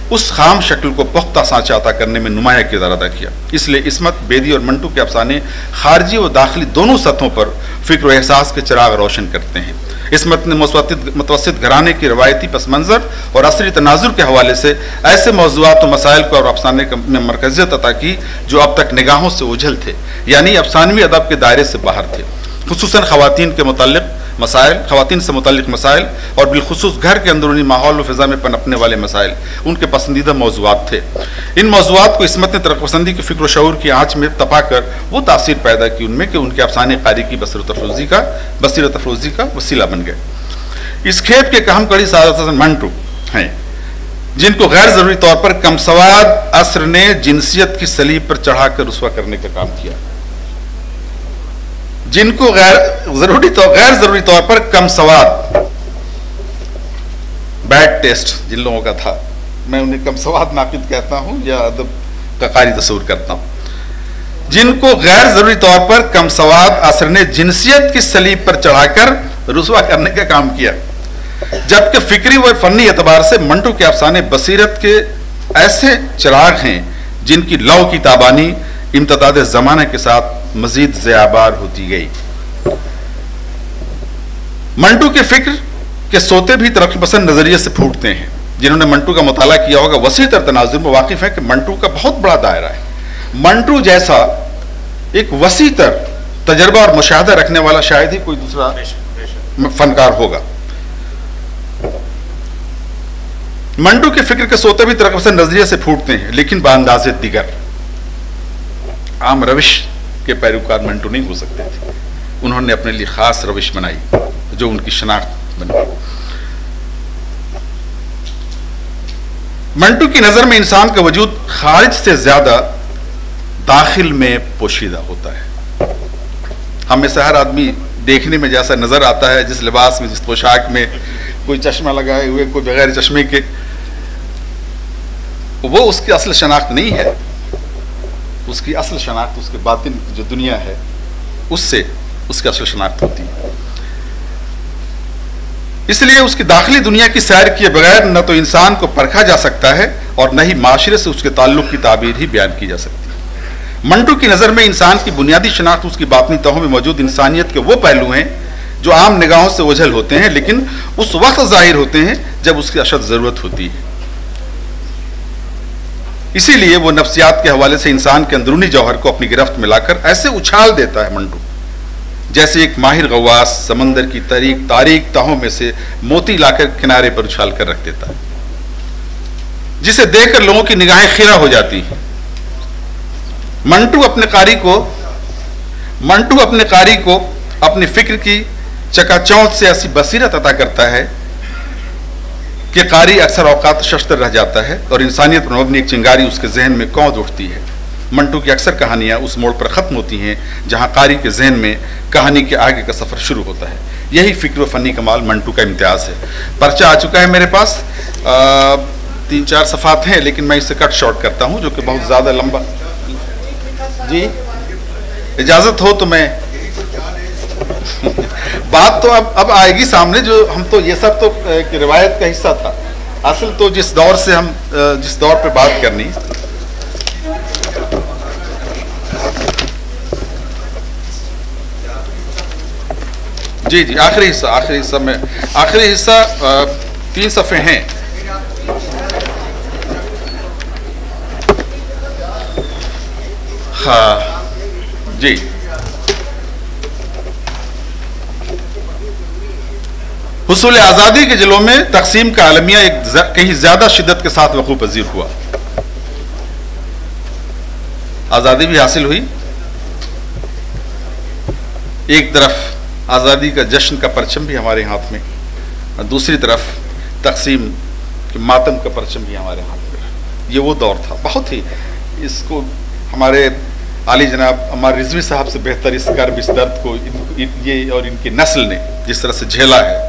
उस खाम शक्ल को पुख्ता सांचा अता करने में नुमाया किरदार अदा किया। इसलिए इस्मत, बेदी और मंटू के अफसाने खारजी और दाखिली दोनों सतहों पर फिक्र और एहसास के चिराग रोशन करते हैं। इस्मत ने मुतवस्सित घराने की रवायती पस मंज़र और असरी तनाजुर के हवाले से ऐसे मौज़ूआत और मसाइल को और अफसाने में मरकज़ियत अता की जो अब तक निगाहों से ओझल थे, यानी अफसानवी अदब के दायरे से बाहर थे। खुसूसन ख़वातीन के मुतल्लिक़ मसाइल, ख़वातीन से मुतल्लिक़ मसाइल और बिलखुसूस घर के अंदरूनी माहौल और फ़िज़ा में पनपने वाले मसाइल उनके पसंदीदा मौज़ूआत थे। इन मौज़ूआत को इस्मत ने तरक़्क़पसंदी की फ़िक्र शऊर की आँच में तपा कर वो तासीर पैदा की उनमें कि उनके अफसाने कारी की बसीरत अफ़रोज़ी का बसीरत अफ़रोज़ी का वसीला बन गए। इस खेप के कहम कड़ी सादत हसन मंटू हैं, जिनको गैर ज़रूरी तौर पर कमसवाद असर ने जिनसियत की सलीब पर चढ़ाकर रुस्वा करने का काम किया। जिनको गैर जरूरी तो गैर जरूरी तौर पर कम सवाद, बैड टेस्ट जिन लोगों का था, मैं उन्हें कम सवाद नाकिद कहता हूं या अदब का कारी तस्वूर करता हूं। जिनको गैर जरूरी तौर पर कम सवाद असर ने जिनसियत की सलीब पर चढ़ाकर रुस्वा करने का काम किया, जबकि फिक्री व फनी एतबार से मंटू के अफसाने बसीरत के ऐसे चिराग हैं जिनकी लौ की ताबानी इम्तदाद ज़माने के साथ मजीद ज़ियाबार होती गई। मंटू के फिक्र के सोते भी तरक्की पसंद नजरिए से फूटते हैं। जिन्होंने मंटू का मुताला किया होगा वसी तर तनाजुर में वाकिफ है कि मंटू का बहुत बड़ा दायरा है। मंटू जैसा एक वसी तर तजर्बा और मुशाहदा रखने वाला शायद ही कोई दूसरा फनकार होगा। मंटू के फिक्र के सोते भी तरक्की पसंद नजरिए से फूटते हैं, लेकिन बांदाज़े दिगर आम रविश के पैरोकार मंटू नहीं हो सकते थे। उन्होंने अपने लिए खास रविश बनाई जो उनकी शनाख्त बन गई। मंटू की नजर में इंसान का वजूद खारिज से ज्यादा दाखिल में पोशीदा होता है। हमें से हर आदमी देखने में जैसा नजर आता है, जिस लिबास में, जिस पोशाक में, कोई चश्मा लगाए हुए, कोई बगैर चश्मे के, वो उसकी असल शनाख्त नहीं है। उसकी असल शनाख्त उसके बातिन की जो दुनिया है उससे उसकी असल शनाख्त होती है। इसलिए उसकी दाखिली दुनिया की सैर किए बगैर न तो इंसान को परखा जा सकता है और न ही माशरे से उसके ताल्लुक की ताबीर ही बयान की जा सकती है। मंटू की नज़र में इंसान की बुनियादी शनाख्त उसकी बातनी तहों में मौजूद इंसानियत के वो पहलू हैं जो आम निगाहों से ओझल होते हैं, लेकिन उस वक्त जाहिर होते हैं जब उसकी अशद ज़रूरत होती है। इसीलिए वो नफ्सियात के हवाले से इंसान के अंदरूनी जौहर को अपनी गिरफ्त में लाकर ऐसे उछाल देता है मंटू, जैसे एक माहिर गवास समंदर की तारीक तारीक तहों में से मोती लाकर किनारे पर उछाल कर रख देता है, जिसे देखकर लोगों की निगाहें खिरा हो जाती हैं। मंटू अपने कारी को मंटू अपने कारी को अपनी फिक्र की चकाचौंध से ऐसी बसीरत अता करता है कि कारी अक्सर औकात शस्त्र रह जाता है और इंसानियत पर मबनी एक चिंगारी उसके जहन में कौंध उठती है। मंटू की अक्सर कहानियाँ उस मोड़ पर ख़त्म होती हैं जहाँ कारी के जहन में कहानी के आगे का सफ़र शुरू होता है। यही फ़िक्र व फ़नी कमाल मंटू का इम्तियाज़ है। पर्चा आ चुका है मेरे पास, आ, तीन चार सफ़ात हैं, लेकिन मैं इसे कट शॉर्ट करता हूँ जो कि बहुत ज़्यादा लंबा। जी इजाज़त हो तो मैं बात तो अब अब आएगी सामने। जो हम तो ये सब तो रिवायत का हिस्सा था, असल तो जिस दौर से हम जिस दौर पे बात करनी, जी जी आखिरी हिस्सा आखिरी हिस्सा में आखिरी हिस्सा तीन सफ़े हैं। हाँ जी, हुसूल आज़ादी के जिलों में तकसीम का आलमिया एक कहीं ज़्यादा शिद्दत के साथ वक़ूफ़ पज़ीर हुआ। आज़ादी भी हासिल हुई, एक तरफ आज़ादी का जश्न का परचम भी हमारे हाथ में और दूसरी तरफ तकसीम के मातम का परचम भी हमारे हाथ में। ये वो दौर था, बहुत ही इसको हमारे आली जनाब अमर रिजवी साहब से बेहतर इस कर्ब इस दर्द को इन, इन, ये और इनकी नस्ल ने जिस तरह से झेला है,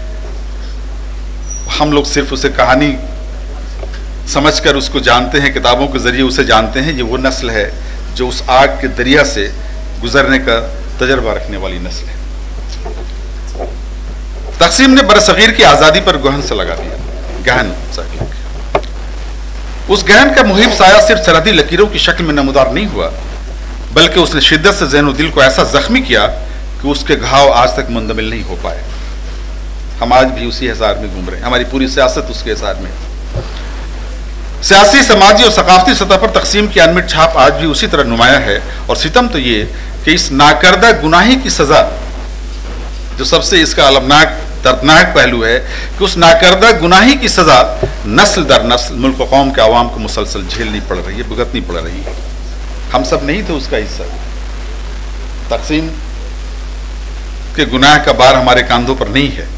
हम लोग सिर्फ उसे कहानी समझकर उसको जानते हैं, किताबों के ज़रिए उसे जानते हैं। ये वो नस्ल है जो उस आग के दरिया से गुजरने का तजर्बा रखने वाली नस्ल है। तकसीम ने बरसगीर की आज़ादी पर गहन से लगा दिया, गहन सा उस गहन का मुहिब साया सिर्फ सरहदी लकीरों की शक्ल में नमूदार नहीं हुआ, बल्कि उसने शिद्दत से ज़हन और दिल को ऐसा जख्मी किया कि उसके घाव आज तक मुंदमिल नहीं हो पाए। हम आज भी उसी हिसार में घूम रहे हैं, हमारी पूरी सियासत उसके हिसार में। सियासी, समाजी और सकाफती सतह पर तकसीम की अनमिट छाप आज भी उसी तरह नुमाया है। और सितम तो ये कि इस नाकर्दा गुनाही की सजा, जो सबसे इसका अलमनाक दर्दनाक पहलू है कि उस नाकर्दा गुनाही की सजा नस्ल दर नस्ल मुल्क व कौम के आवाम को मुसलसल झेलनी पड़ रही है, भुगतनी पड़ रही है। हम सब नहीं थे उसका हिस्सा। तकसीम के गुनाह का बार हमारे कांधों पर नहीं है।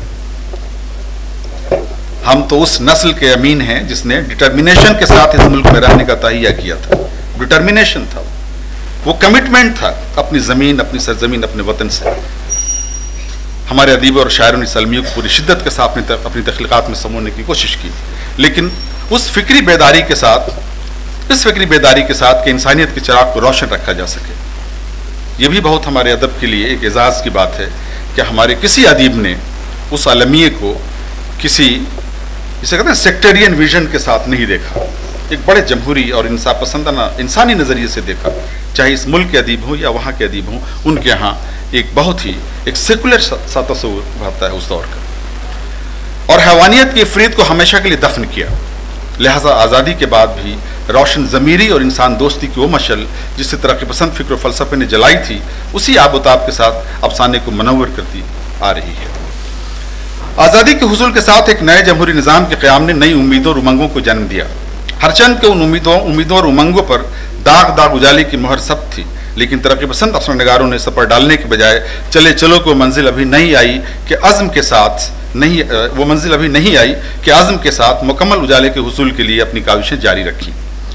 हम तो उस नस्ल के अमीन हैं जिसने डिटर्मिनेशन के साथ इस मुल्क में रहने का तहिया किया था। डिटर्मिनेशन था, वो कमिटमेंट था अपनी ज़मीन, अपनी सरजमीन, अपने वतन से। हमारे अदीब और शायरों ने सलमियों को पूरी शिद्दत के साथ अपनी अपनी तख्लीक़ात में समोने की कोशिश की, लेकिन उस फिक्री बेदारी के साथ, इस फिक्री बेदारी के साथ कि इंसानियत के चिराग को रोशन रखा जा सके। ये भी बहुत हमारे अदब के लिए एक एजाज़ की बात है कि हमारे किसी अदीब ने उस आलमिये को किसी, जिसे कहते हैं सेक्टेरियन विजन के साथ नहीं देखा, एक बड़े जमहूरी और इंसाफ पसंदाना इंसानी नज़रिए से देखा। चाहे इस मुल्क के अदीब हों या वहाँ के अदीब हों, उनके यहाँ एक बहुत ही एक सेकुलर सा तस्वुर भाता है उस दौर का। और हैवानियत की इफरीत को हमेशा के लिए दफन किया। लिहाजा आज़ादी के बाद भी रोशन ज़मीरी और इंसान दोस्ती की वो मशल जिससे तरक्की पसंद फ़िक्र और फ़लसफ़े ने जलाई थी, उसी आबोताब के साथ अफसाने को मनव्वर करती आ रही है। आज़ादी के हुसूल के साथ एक नए जमहूरी निज़ाम के क़याम ने नई उम्मीदों और उमंगों को जन्म दिया। हरचंद के उन उम्मीदों उम्मीदों और उमंगों पर दाग दाग उजाले की मोहर सब थी, लेकिन तरक्की पसंद अफसरनगारों ने सफ़र डालने के बजाय चले चलो को मंजिल अभी नहीं आई कि अज़्म के साथ नहीं वो मंजिल अभी नहीं आई कि आज़म के साथ मुकम्मल उजाले के हुसूल के लिए अपनी काविशें जारी रखी।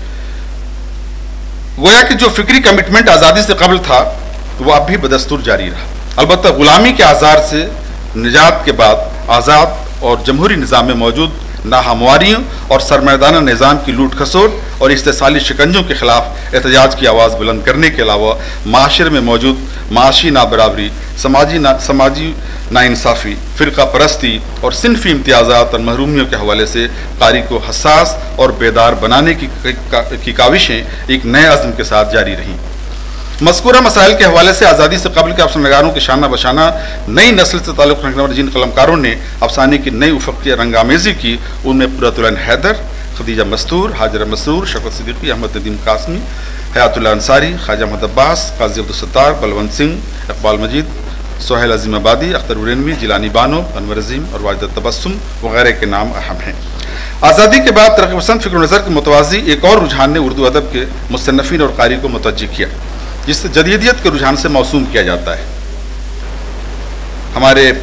गोया कि जो फिक्री कमिटमेंट आज़ादी से कबल था वो अब भी बदस्तूर जारी रहा। अलबत्ता गुलामी के आज़ार से निजात के बाद आज़ाद और जमहूरी निज़ाम में मौजूद नाहमवारियों और सरमैदाना निज़ाम की लूट खसोट और इस्तेसाली शिकंजों के खिलाफ एहतजाज की आवाज़ बुलंद करने के अलावा माशरे में मौजूद माशी नाबराबरी, समाजी ना समाजी नाइंसाफ़ी, फ़िरका परस्ती और सिनफी इम्तियाज़ात और महरूमियों के हवाले से कारी को हसास और बेदार बनाने की, का, की काविशें एक नए अज़्म के साथ जारी रहीं। मज़कूरा मसाइल के हवाले से आज़ादी से कबल के अफसानगारों के शाना बशाना नई नस्ल से ताल्लुक़ रखने वाले जिन कलमकारों ने अफसाने की नई उफ़क़ी रंगामेज़ी की, उनमें पुरतुल हैदर, खदीजा मस्तूर, हाजरा मसूर, शफ़क़त सिद्दीक़ी, अहमद नदीम कासमी, हयातुल्लाह अंसारी, ख्वाजा महमूद अब्बास, क़ाज़ी अब्दुल सत्तार, बलवंत सिंह, इक़बाल मजीद, सोहेल अज़ीम आबादी, अख्तर उरेनवी, जिलानी बानो, अनवर अज़ीम और वाजिद तबस्सुम वगैरह के नाम अहम हैं। आज़ादी के बाद तरक्की पसंद फ़िक्र नज़र के मुतवाज़ी एक और रुझान ने उर्दू अदब के मुसन्नफ़ीन और कारी को मुतवज्जह किया, जिससे जदीदियत के रुझान से मौसूम किया जाता है। हमारे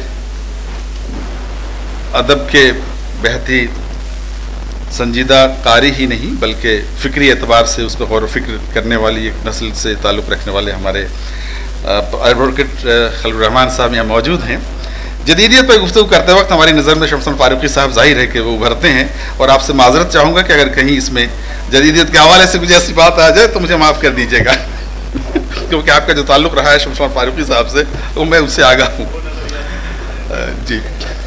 अदब के बेहती संजीदा कारी ही नहीं बल्कि फ़िक्री एतबार से उस पर गौर फ़िक्र करने वाली एक नस्ल से ताल्लुक़ रखने वाले हमारे एडवोकेट खलीलुर रहमान साहब यहाँ मौजूद हैं। जदीदियत पर गुफ्तगू करते वक्त हमारी नज़र में शमसन फारूकी साहब ज़ाहिर है कि वो उभरते हैं, और आपसे माजरत चाहूँगा कि अगर कहीं इसमें जदीदियत के हवाले से कुछ ऐसी बात आ जाए तो मुझे माफ़ कर दीजिएगा क्योंकि आपका जो ताल्लुक़ रहा है शमसन फारूकी साहब से वो मैं उससे आगाह हूँ। जी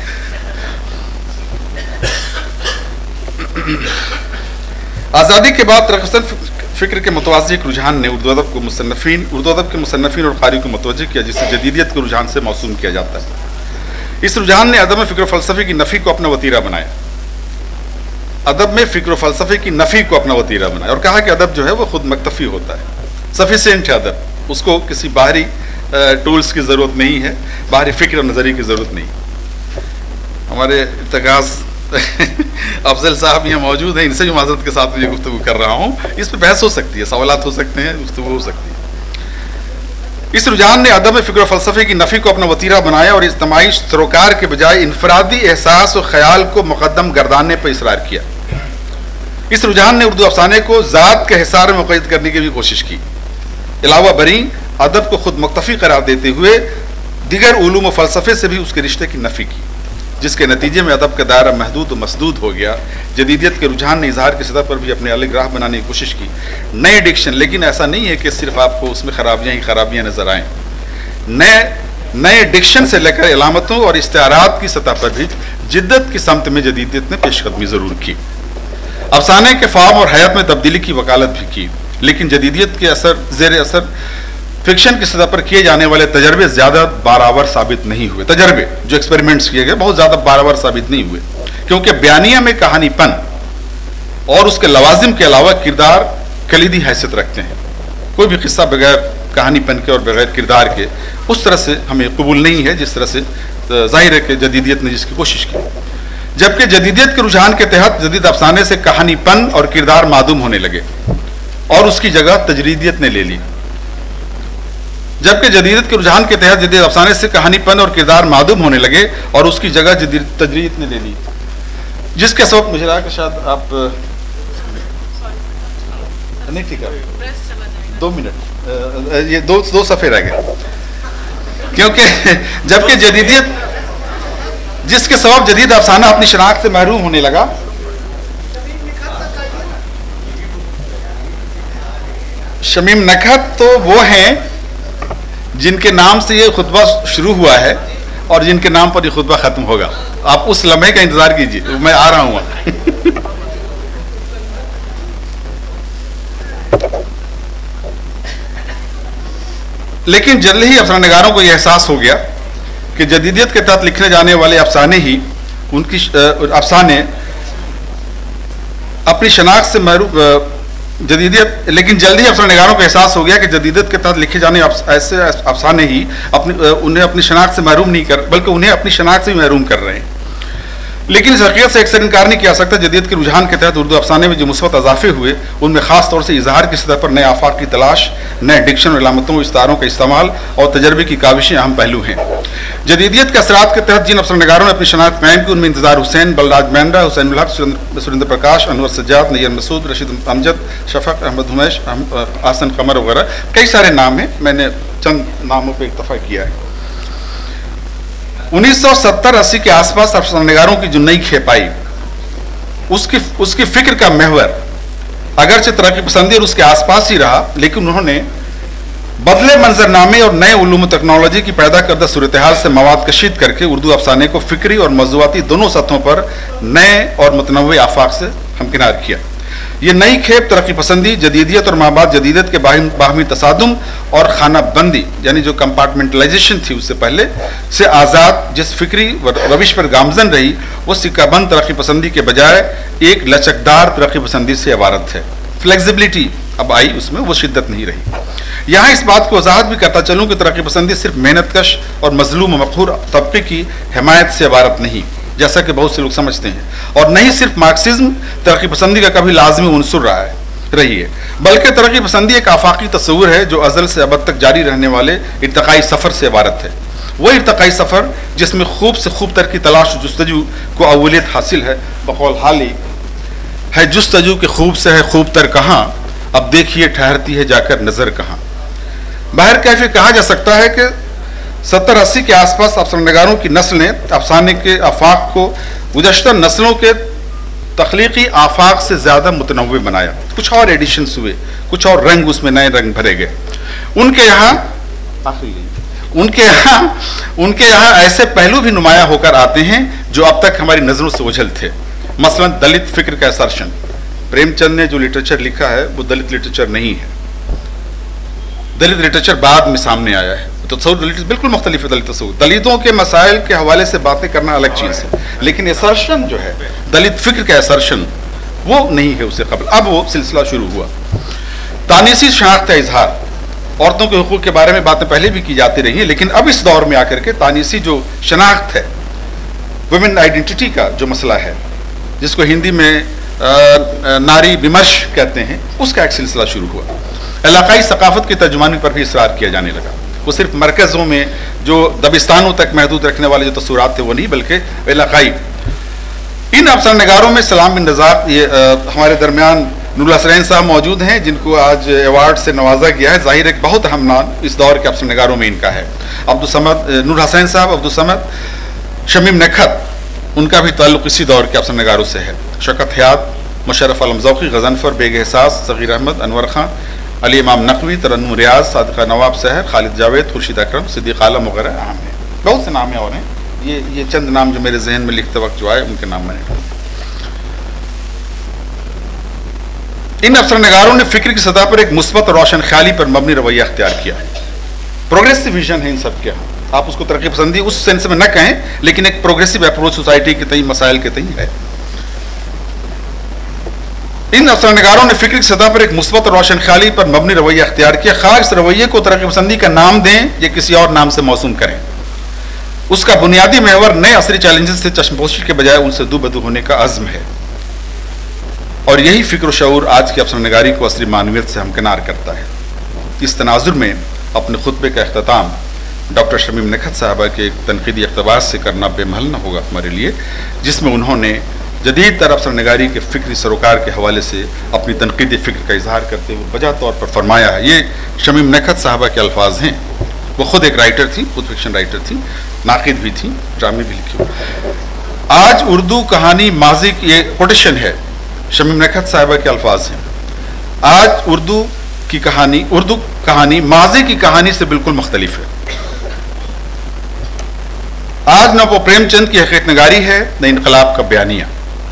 आज़ादी के बाद तरक्की फ़िक्र के मुतवाज़ी एक रुझान ने उर्दू अदब को मुसन्नफ़ीन उर्दू अदब के मुसन्नफ़ीन और कारी को मुतवज्जह किया, जिसे जदीदियत के रुझान से मौसूम किया जाता है। इस रुझान ने अदब में फ़िक्र फ़लसफ़े की नफ़ी को अपना वतीरा बनाया अदब में फ़िक्र फ़लसफ़े की नफ़ी को अपना वतीरा बनाया और कहा कि अदब जो है वो खुद मक्तफ़ी होता है, सफिशिएंट है अदब, उसको किसी बाहरी टूल्स की ज़रूरत नहीं है, बाहरी फ़िक्र और नज़रिए की ज़रूरत नहीं। हमारे इर्तिकाज़ अफजल साहब यहाँ मौजूद हैं, इनसे भी माज़रत के साथ ये गुफ्तगू कर रहा हूँ। इस पर बहस हो सकती है, सवालात हो सकते हैं, गुफ्तगू हो सकती है। इस रुझान ने अदब में फ़िक्र फ़लसफ़े की नफ़ी को अपना वतीरा बनाया और इज्तमाई सरोकार के बजाय इनफरादी एहसास और ख़याल को मुक़द्दम गर्दानने पर इसरार किया। इस रुझान ने उर्दू अफसाने को ज़ात के हिसार में मुक़य्यद करने की भी कोशिश की। अलावा बरी अदब को खुद मुक्तफ़ी करार देते हुए दीगर उलूम व फ़लसफ़े से भी उसके रिश्ते की नफ़ी की, जिसके नतीजे में अदब का दायरा महदूद व मसदूद हो गया। जदीदियत के रुझान ने इजहार की सतह पर भी अपने अलग राह बनाने की कोशिश की। नए डिक्शन, लेकिन ऐसा नहीं है कि सिर्फ आपको उसमें खराबियाँ ही खराबियाँ नज़र आएँ। नए नए डिक्शन से लेकर इलामतों और इस्तिआरात की सतह पर भी जिद्दत की समत में जदीदियत ने पेशकदमी ज़रूर की। अफसाने के फॉर्म और हयात में तब्दीली की वकालत भी की, लेकिन जदीदियत के असर ज़ेर असर फिक्शन की सतह पर किए जाने वाले तजर्बे ज़्यादा बारावर साबित नहीं हुए। तजर्बे जो एक्सपेरिमेंट्स किए गए बहुत ज़्यादा बारावर साबित नहीं हुए, क्योंकि बयानिया में कहानीपन और उसके लवाजिम के अलावा किरदार कलीदी हैसियत रखते हैं। कोई भी किस्सा बगैर कहानीपन के और बगैर किरदार के उस तरह से हमें कबूल नहीं है जिस तरह से जाहिर है कि जदीदियत ने जिसकी कोशिश की। जबकि जदीदियत के रुझान के तहत जदीद अफसाने से कहानीपन और किरदार मादूम होने लगे और उसकी जगह तजरीदियत ने ले ली। जबकि जदीदियत के रुझान के तहत जदीद अफसाने से कहानीपन और किरदार मादूम होने लगे और उसकी जगह जदीद तजरीदियत ने ले ली, जिसके सबब मुझे लगा कि शायद आप नहीं ठीक है दो मिनट ये दो दो सफ़े रह गए, क्योंकि जबकि जदीदियत जिसके सबब जदीद अफसाना अपनी शनाख्त से महरूम होने लगा, शमीम नखत तो वो हैं जिनके नाम से ये खुतबा शुरू हुआ है और जिनके नाम पर ये खुतबा खत्म होगा। आप उस लम्हे का इंतजार कीजिए, मैं आ रहा हूं। लेकिन जल्द ही अफसानगारों को यह एहसास हो गया कि जदीदियत के तहत लिखने जाने वाले अफसाने ही उनकी अफसाने अपनी शनाख्त से महरूम जदीदियत लेकिन जल्दी अफसानगारों को एहसास हो गया कि जदीदियत के तहत लिखे जाने ऐसे अफसाने ही अपनी उन्हें अपनी शनाख्त से महरूम नहीं कर बल्कि उन्हें अपनी शनाख्त से भी महरूम कर रहे हैं। लेकिन इस हकीकत से अक्सर इनकार नहीं किया सकता जदीदियत के रुझान के तहत उर्दू अफसाने में जो मुस्बत अजाफे हुए उनमें खास तौर से इजहार की सतह पर नए आफाक की तलाश, नए डिक्शन और इलामतों इस्तारों का इस्तेमाल और तजर्बे की काविशें अहम पहलू हैं। जदीदियत के असरात के तहत जिन अफसानगारों ने अपनी शनाख्त कायम की उनमें इंतजार हुसैन, बलराज मेंढा, हुसैन उल हक, सुरेंद्र प्रकाश, अनवर सज्जाद, नैयर मसूद, रशीद अमजद, शफक अहमद हुमैश, आसन कमर वगैरह कई सारे नाम हैं। मैंने चंद नामों पर इक्तफा किया है। उन्नीस सौ सत्तर अस्सी के आसपास अफसानगारों की जो नई खेप आई उसकी उसकी फिक्र का महवर अगरचे तरक्की पसंदी और उसके आसपास ही रहा, लेकिन उन्होंने बदले मंजरनामे और नए उलूम टेक्नोलॉजी की पैदा करदा सूरत हाल से मवाद कशीद करके उर्दू अफसाने को फिक्री और मौज़ूआती दोनों सतहों पर नए और मुतनव्वे आफाक से हमकिनार किया। ये नई खेप तरक्की पसंदी, जदीदियत और माबाद जदीदियत के बाहमी तसादुम और खाना बंदी यानी जो कंपार्टमेंटलाइजेशन थी उससे पहले से आज़ाद जिस फिक्री रविश पर गामजन रही वो सिक्काबंद तरक्की पसंदी के बजाय एक लचकदार तरक्की पसंदी से इबारत है। फ्लेक्सिबिलिटी अब आई, उसमें वो शिद्दत नहीं रही। यहाँ इस बात को वजाहत भी करता चलूँ कि तरक्की पसंदी सिर्फ मेहनतकश और मजलूम मखूर तबके की हिमायत से इबारत नहीं, जैसा कि बहुत से लोग समझते हैं, और नहीं सिर्फ मार्क्सिज्म तरक्की पसंदी का कभी लाजमी उनसुर रहा है रही है, बल्कि तरक्की पसंदी एक आफाकी तस्वुर है जो अजल से अबद तक जारी रहने वाले इर्तकाई सफ़र से इबारत है। वह इर्तकाई सफ़र जिसमें खूब से खूब तर की तलाश जुस्तजू को अवलियत हासिल है। बकौल हाली है जुस्तजू के खूब से है खूब तर कहाँ, अब देखिए ठहरती है जाकर नज़र कहाँ। बाहर कैफे कहा जा सकता है कि सत्तर अस्सी के आसपास अफसानगारों की नस्ल ने अफसाने के आफाक को गुज़श्ता नस्लों के तख्लीकी आफाक से ज़्यादा मुतनव्वे बनाया। कुछ और एडिशंस हुए, कुछ और रंग उसमें नए रंग भरे गए। उनके यहाँ उनके यहाँ उनके यहाँ ऐसे पहलू भी नुमाया होकर आते हैं जो अब तक हमारी नज़रों से ओझल थे। मसलन दलित फिक्र का असर्शन। प्रेमचंद ने जो लिटरेचर लिखा है वो दलित लिटरेचर नहीं है। दलित लिटरेचर बाद में सामने आया है। तो तस्वुर बिल्कुल मुख्तलिफ है दलित तस्वुर। दलितों के मसाइल के हवाले से बातें करना अलग चीज़ है, लेकिन असर्शन जो है दलित फिक्र का असर्शन वो नहीं है उससे कबल। अब वो सिलसिला शुरू हुआ। तानीसी शनाख्त का इजहार, औरतों के हुकूक के बारे में बातें पहले भी की जाती रही हैं, लेकिन अब इस दौर में आकर के तानीसी जो शनाख्त है, वुमेन आइडेंटिटी का जो मसला है, जिसको हिंदी में आ, आ, नारी विमर्श कहते हैं, उसका एक सिलसिला शुरू हुआ। इलाकाई सकाफत की तर्जुमानी पर भी इसरार किया जाने लगा। वो सिर्फ मरकज़ों में जो दबिस्तानों तक महदूद रखने वाले जो तस्वुरात थे वो नहीं, बल्कि इलाकाई। इन अफसानगारों में सलाम बिन रज़ाक ये आ, हमारे दरमियान नूरुल हसनैन साहब मौजूद हैं, जिनको आज अवार्ड से नवाजा गया है। ज़ाहिर एक बहुत अहम नाम इस दौर के अफसानगारों में इनका है। अब्दुल समद, नूरुल हसनैन साहब, अब्दुल समद, शमीम नखत, उनका भी ताल्लुक़ इसी दौर के अफसानगारों से है। शौकत हयात, मुशर्रफ आलम ज़ौक़ी, गज़नफ़र, बेग एहसास, सग़ीर अहमद, अनवर खां, अली इमाम नकवी, तरन्नुम रियाज, सादिक़ा नवाब सहर, खालिद जावेद, खुर्शीद अकरम, सिद्दीक़ आलम वगैरह अहम हैं। बहुत से नाम और हैं। ये ये चंद नाम जो मेरे जहन में लिखते वक्त जो आए उनके नाम मैंने। इन अफसरनगारों ने फिक्र की सतह पर एक मुस्बत और रोशन ख्याली पर मबनी रवैया अख्तियार किया है। प्रोग्रेसिव विजन है इन सब के यहाँ, आप उसको तरक्की पसंदी उस सेंस में न कहें, लेकिन एक प्रोग्रेसिव अप्रोच सोसाइटी के तई मसाइल के तई है। इन अफसरनगारों ने फिक्र की सतह पर एक मुस्बत और रोशन ख्याली पर मबनी रवैया अख्तियार किया। खा इस रवैये को तरक्की पसंदी का नाम दें या किसी और नाम से मौसूम करें, उसका बुनियादी महवर नए असरी चैलेंजेस से चश्मपोशी के बजाय उनसे दूबदू होने का अज़्म है। और यही फिक्र शऊर आज की अफसरनगारी को असली मानवियत से हमकिनार करता है। इस तनाजुर में अपने खुतबे का अख्ताम डॉक्टर शमीम नखत साहबा के एक तनकीदी इक़्तिबास से करना बेमहल न होगा हमारे लिए, जिसमें उन्होंने जदीद तर अफसरनगारी के फ़िक्री सरोकार के हवाले से अपनी तनकीदी फ़िक्र का इजहार करते हुए वजह तौर पर फरमाया है। ये शमीम नखत साहबा के अल्फाज हैं। वो खुद एक राइटर थी, खुद फिक्शन राइटर थी, नाकिद भी थी, ड्रामे भी लिखे। आज उर्दू कहानी माजी की, ये कोटेशन है, शमीम नखत साहबा के अल्फाज हैं। आज उर्दू की कहानी उर्दू कहानी माजी की कहानी से बिल्कुल मुख्तलिफ है। आज न वो प्रेमचंद की हकीकत नगारी है, न इनकलाब का बयानिया,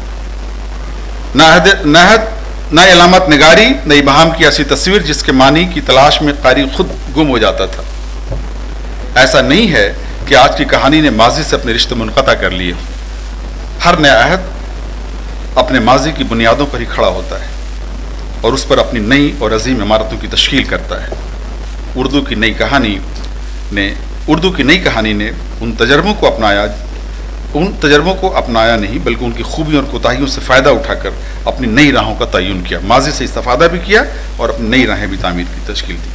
न इलामत नगारी, न इबाहम की ऐसी तस्वीर जिसके मानी की तलाश में कारी खुद गुम हो जाता था। ऐसा नहीं है कि आज की कहानी ने माजी से अपने रिश्ते मुनक़ता कर लिए। हर नया अहद अपने माजी की बुनियादों पर ही खड़ा होता है और उस पर अपनी नई और अजीम इमारतों की तश्कील करता है। उर्दू की नई कहानी ने उर्दू की नई कहानी ने उन तजर्बों को अपनाया उन तजर्बों को अपनाया नहीं, बल्कि उनकी खूबियों और कोताहियों से फ़ायदा उठाकर अपनी नई राहों का तयन किया, माजी से इस्तेफादा भी किया और अपनी नई राहें भी तामीर की तश्कील दी।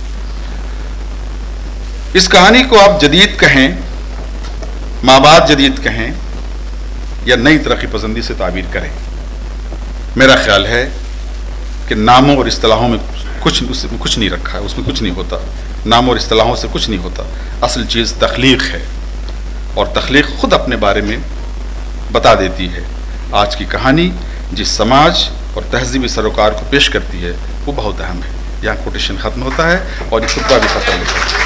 इस कहानी को आप जदीद कहें, माबाद जदीद कहें या नई तरक्की पसंदी से ताबीर करें, मेरा ख्याल है कि नामों और इस्तिलाहों में कुछ उसमें कुछ नहीं रखा है, उसमें कुछ नहीं होता। नामों और इस्तिलाहों से कुछ नहीं होता। असल चीज़ तख्लीक है और तख्लीक खुद अपने बारे में बता देती है। आज की कहानी जिस समाज और तहजीबी सरोकार को पेश करती है वो बहुत अहम है। यहाँ कोटेशन ख़त्म होता है और ये खुतबा भी ख़त्म होता है।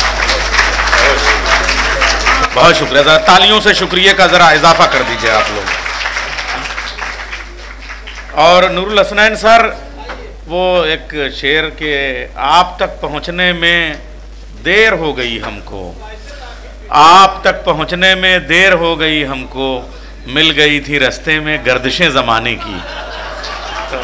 बहुत शुक्रिया। ज़रा तालियों से शुक्रिया का ज़रा इजाफा कर दीजिए आप लोग। और नूरुल हसनैन सर, वो एक शेर के आप तक पहुँचने में देर हो गई हमको, आप तक पहुँचने में देर हो गई हमको, मिल गई थी रास्ते में गर्दिशें ज़माने की। तो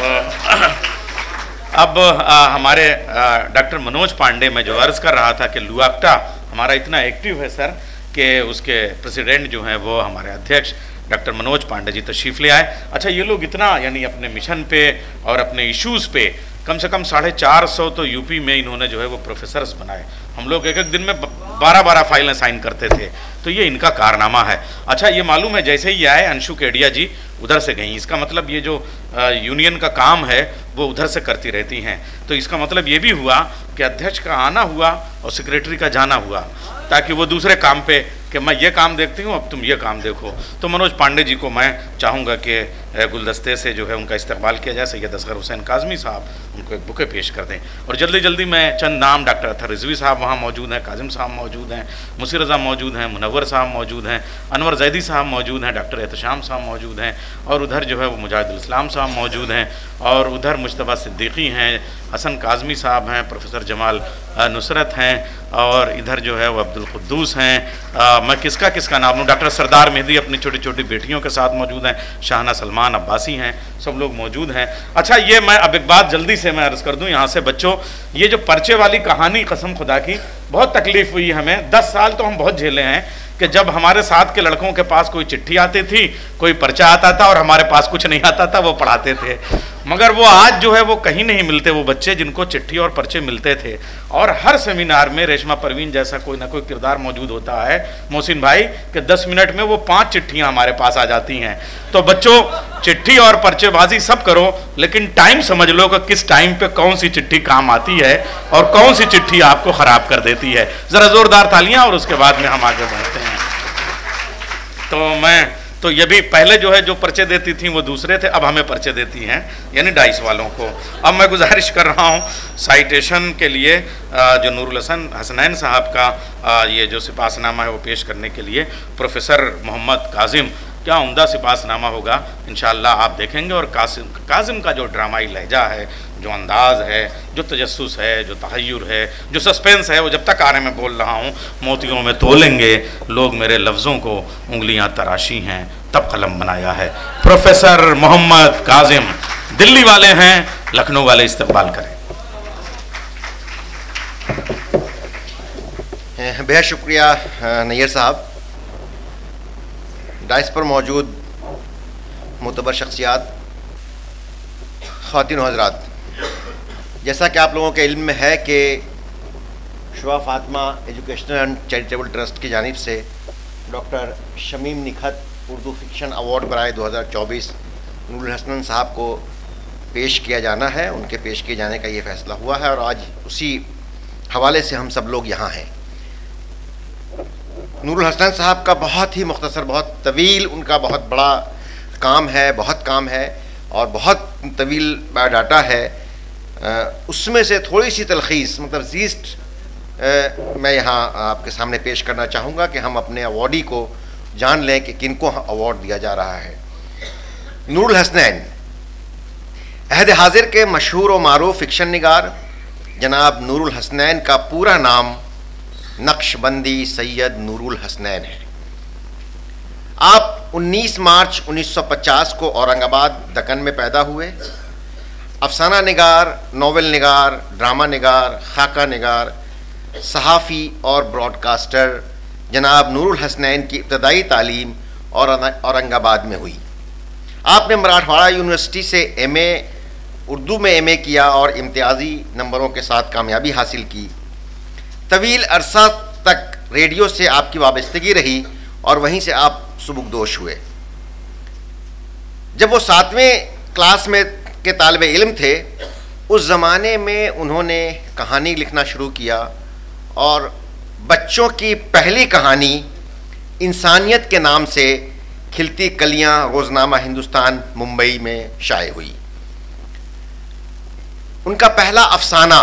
अब आ, हमारे डॉक्टर मनोज पांडे, मैं जो अर्ज़ कर रहा था कि लुआक्टा हमारा इतना एक्टिव है सर कि उसके प्रेसिडेंट जो हैं वो हमारे अध्यक्ष डॉक्टर मनोज पांडे जी तशरीफ़ ले आए। अच्छा, ये लोग इतना यानी अपने मिशन पे और अपने इश्यूज़ पे कम से कम साढ़े चार सौ तो यूपी में इन्होंने जो है वो प्रोफेसर्स बनाए। हम लोग एक एक दिन में बारह बारह फाइलें साइन करते थे, तो ये इनका कारनामा है। अच्छा, ये मालूम है जैसे ही आए अंशु केडिया जी उधर से गई, इसका मतलब ये जो आ, यूनियन का काम है वो उधर से करती रहती हैं। तो इसका मतलब ये भी हुआ कि अध्यक्ष का आना हुआ और सेक्रेटरी का जाना हुआ, ताकि वो दूसरे काम पे कि मैं ये काम देखती हूँ अब तुम ये काम देखो। तो मनोज पांडे जी को मैं चाहूँगा कि गुलदस्ते से जो है उनका इस्तकबाल किया जाए। सैयद असगर हुसैन काज़मी साहब उनको एक बुके पेश कर दें। और जल्दी जल्दी मैं चंद नाम, डॉक्टर अतर रिजवी साहब वहाँ मौजूद हैं, काजिम साहब मौजूद हैं, मुसीर रज़ा मौजूद हैं, मुनव्वर साहब मौजूद हैं, अनवर जैदी साहब मौजूद हैं, डॉक्टर एहतशाम साहब मौजूद हैं, और उधर जो है वो मुजाहिदुल इस्लाम साहब मौजूद हैं, और उधर मुश्तबा सिद्दीकी हैं, हसन काज़मी साहब हैं, प्रोफेसर जमाल नुसरत हैं, और इधर जो है वो अब्दुल कुद्दूस हैं। मैं किसका किसका नाम लूँ, डॉक्टर सरदार मेहदी अपनी छोटी छोटी बेटियों के साथ मौजूद हैं, शाहना सलमान अब्बासी हैं, सब लोग मौजूद हैं। अच्छा, ये मैं अब एक बात जल्दी से मैं अर्ज़ कर दूँ यहाँ से बच्चों, ये जो पर्चे वाली कहानी, कसम खुदा की बहुत तकलीफ़ हुई हमें। दस साल तो हम बहुत झेले हैं कि जब हमारे साथ के लड़कों के पास कोई चिट्ठी आती थी, कोई पर्चा आता था और हमारे पास कुछ नहीं आता था, वो पढ़ाते थे। मगर वो आज जो है वो कहीं नहीं मिलते वो बच्चे जिनको चिट्ठी और पर्चे मिलते थे। और हर सेमिनार में रेशमा परवीन जैसा कोई ना कोई किरदार मौजूद होता है, मोहसिन भाई, कि दस मिनट में वो पांच चिट्ठियां हमारे पास आ जाती हैं। तो बच्चों, चिट्ठी और पर्चेबाजी सब करो, लेकिन टाइम समझ लो कि किस टाइम पे कौन सी चिट्ठी काम आती है और कौन सी चिट्ठी आपको ख़राब कर देती है। ज़रा ज़ोरदार तालियां, और उसके बाद में हम आगे बढ़ते हैं। तो मैं तो ये भी पहले जो है जो पर्चे देती थी वो दूसरे थे, अब हमें पर्चे देती हैं, यानी डाइस वालों को। अब मैं गुजारिश कर रहा हूँ साइटेशन के लिए जो नूरुल हसन हसनैन साहब का ये जो सिपासनामा है वो पेश करने के लिए प्रोफेसर मोहम्मद काजिम। क्या उम्दा सिपासनामा होगा, इंशाअल्लाह आप देखेंगे। और कासिम काजिम का जो ड्रामाई लहजा है, जो अंदाज़ है, जो तजस्सुस है, जो तहय्युर है, जो सस्पेंस है, वो जब तक आने में बोल रहा हूँ मोतियों में तोलेंगे लोग मेरे लफ्ज़ों को, उंगलियाँ तराशी हैं तब कलम बनाया है। प्रोफेसर मोहम्मद काजिम दिल्ली वाले हैं, लखनऊ वाले इस्तकबाल करें। बेहद शुक्रिया नैयर साहब। डाइस पर मौजूद मुतबर शख्सियात, ख़वातीन हज़रात, जैसा कि आप लोगों के इल्म में है कि Shua Fatima educational and charitable trust की जानिब से doctor Shamim Nikhat Urdu fiction award बराए दो हज़ार चौबीस नूरुल हसनैन साहब को पेश किया जाना है। उनके पेश किए जाने का ये फ़ैसला हुआ है और आज उसी हवाले से हम सब लोग यहाँ हैं। नूरुल हसनैन साहब का बहुत ही मुख्तसर, बहुत तवील उनका बहुत बड़ा काम है, बहुत काम है और बहुत तवील बायोडाटा है। उसमें से थोड़ी सी तलखीस, मतलब जीस्ट मैं यहाँ आपके सामने पेश करना चाहूँगा कि हम अपने अवार्डी को जान लें कि किनको अवार्ड दिया जा रहा है। नूरुल हसनैन अहद हाजिर के मशहूर व मारूफ फिक्शन निगार जनाब नूरुल हसनैन का पूरा नाम नक्शबंदी सैयद नूरुल हसनैन है। आप उन्नीस मार्च उन्नीस सौ पचास को औरंगाबाद दक्कन में पैदा हुए। अफसाना निगार, नॉवेल निगार, ड्रामा निगार, खाका निगार, सहाफ़ी और ब्रॉडकास्टर जनाब नूरुल हसनैन की इब्तदाई तालीम और औरंगाबाद में हुई। आपने मराठवाड़ा यूनिवर्सिटी से एम ए उर्दू में एम ए किया और इम्तियाजी नंबरों के साथ कामयाबी हासिल की। तवील अरसा तक रेडियो से आपकी वाबस्तगी रही और वहीं से आप सुबुकदोश हुए। जब वो सातवें क्लास में के तालिब इल्म थे, उस ज़माने में उन्होंने कहानी लिखना शुरू किया और बच्चों की पहली कहानी इंसानियत के नाम से खिलती कलियां रोज़नामा हिंदुस्तान मुंबई में शाये हुई। उनका पहला अफसाना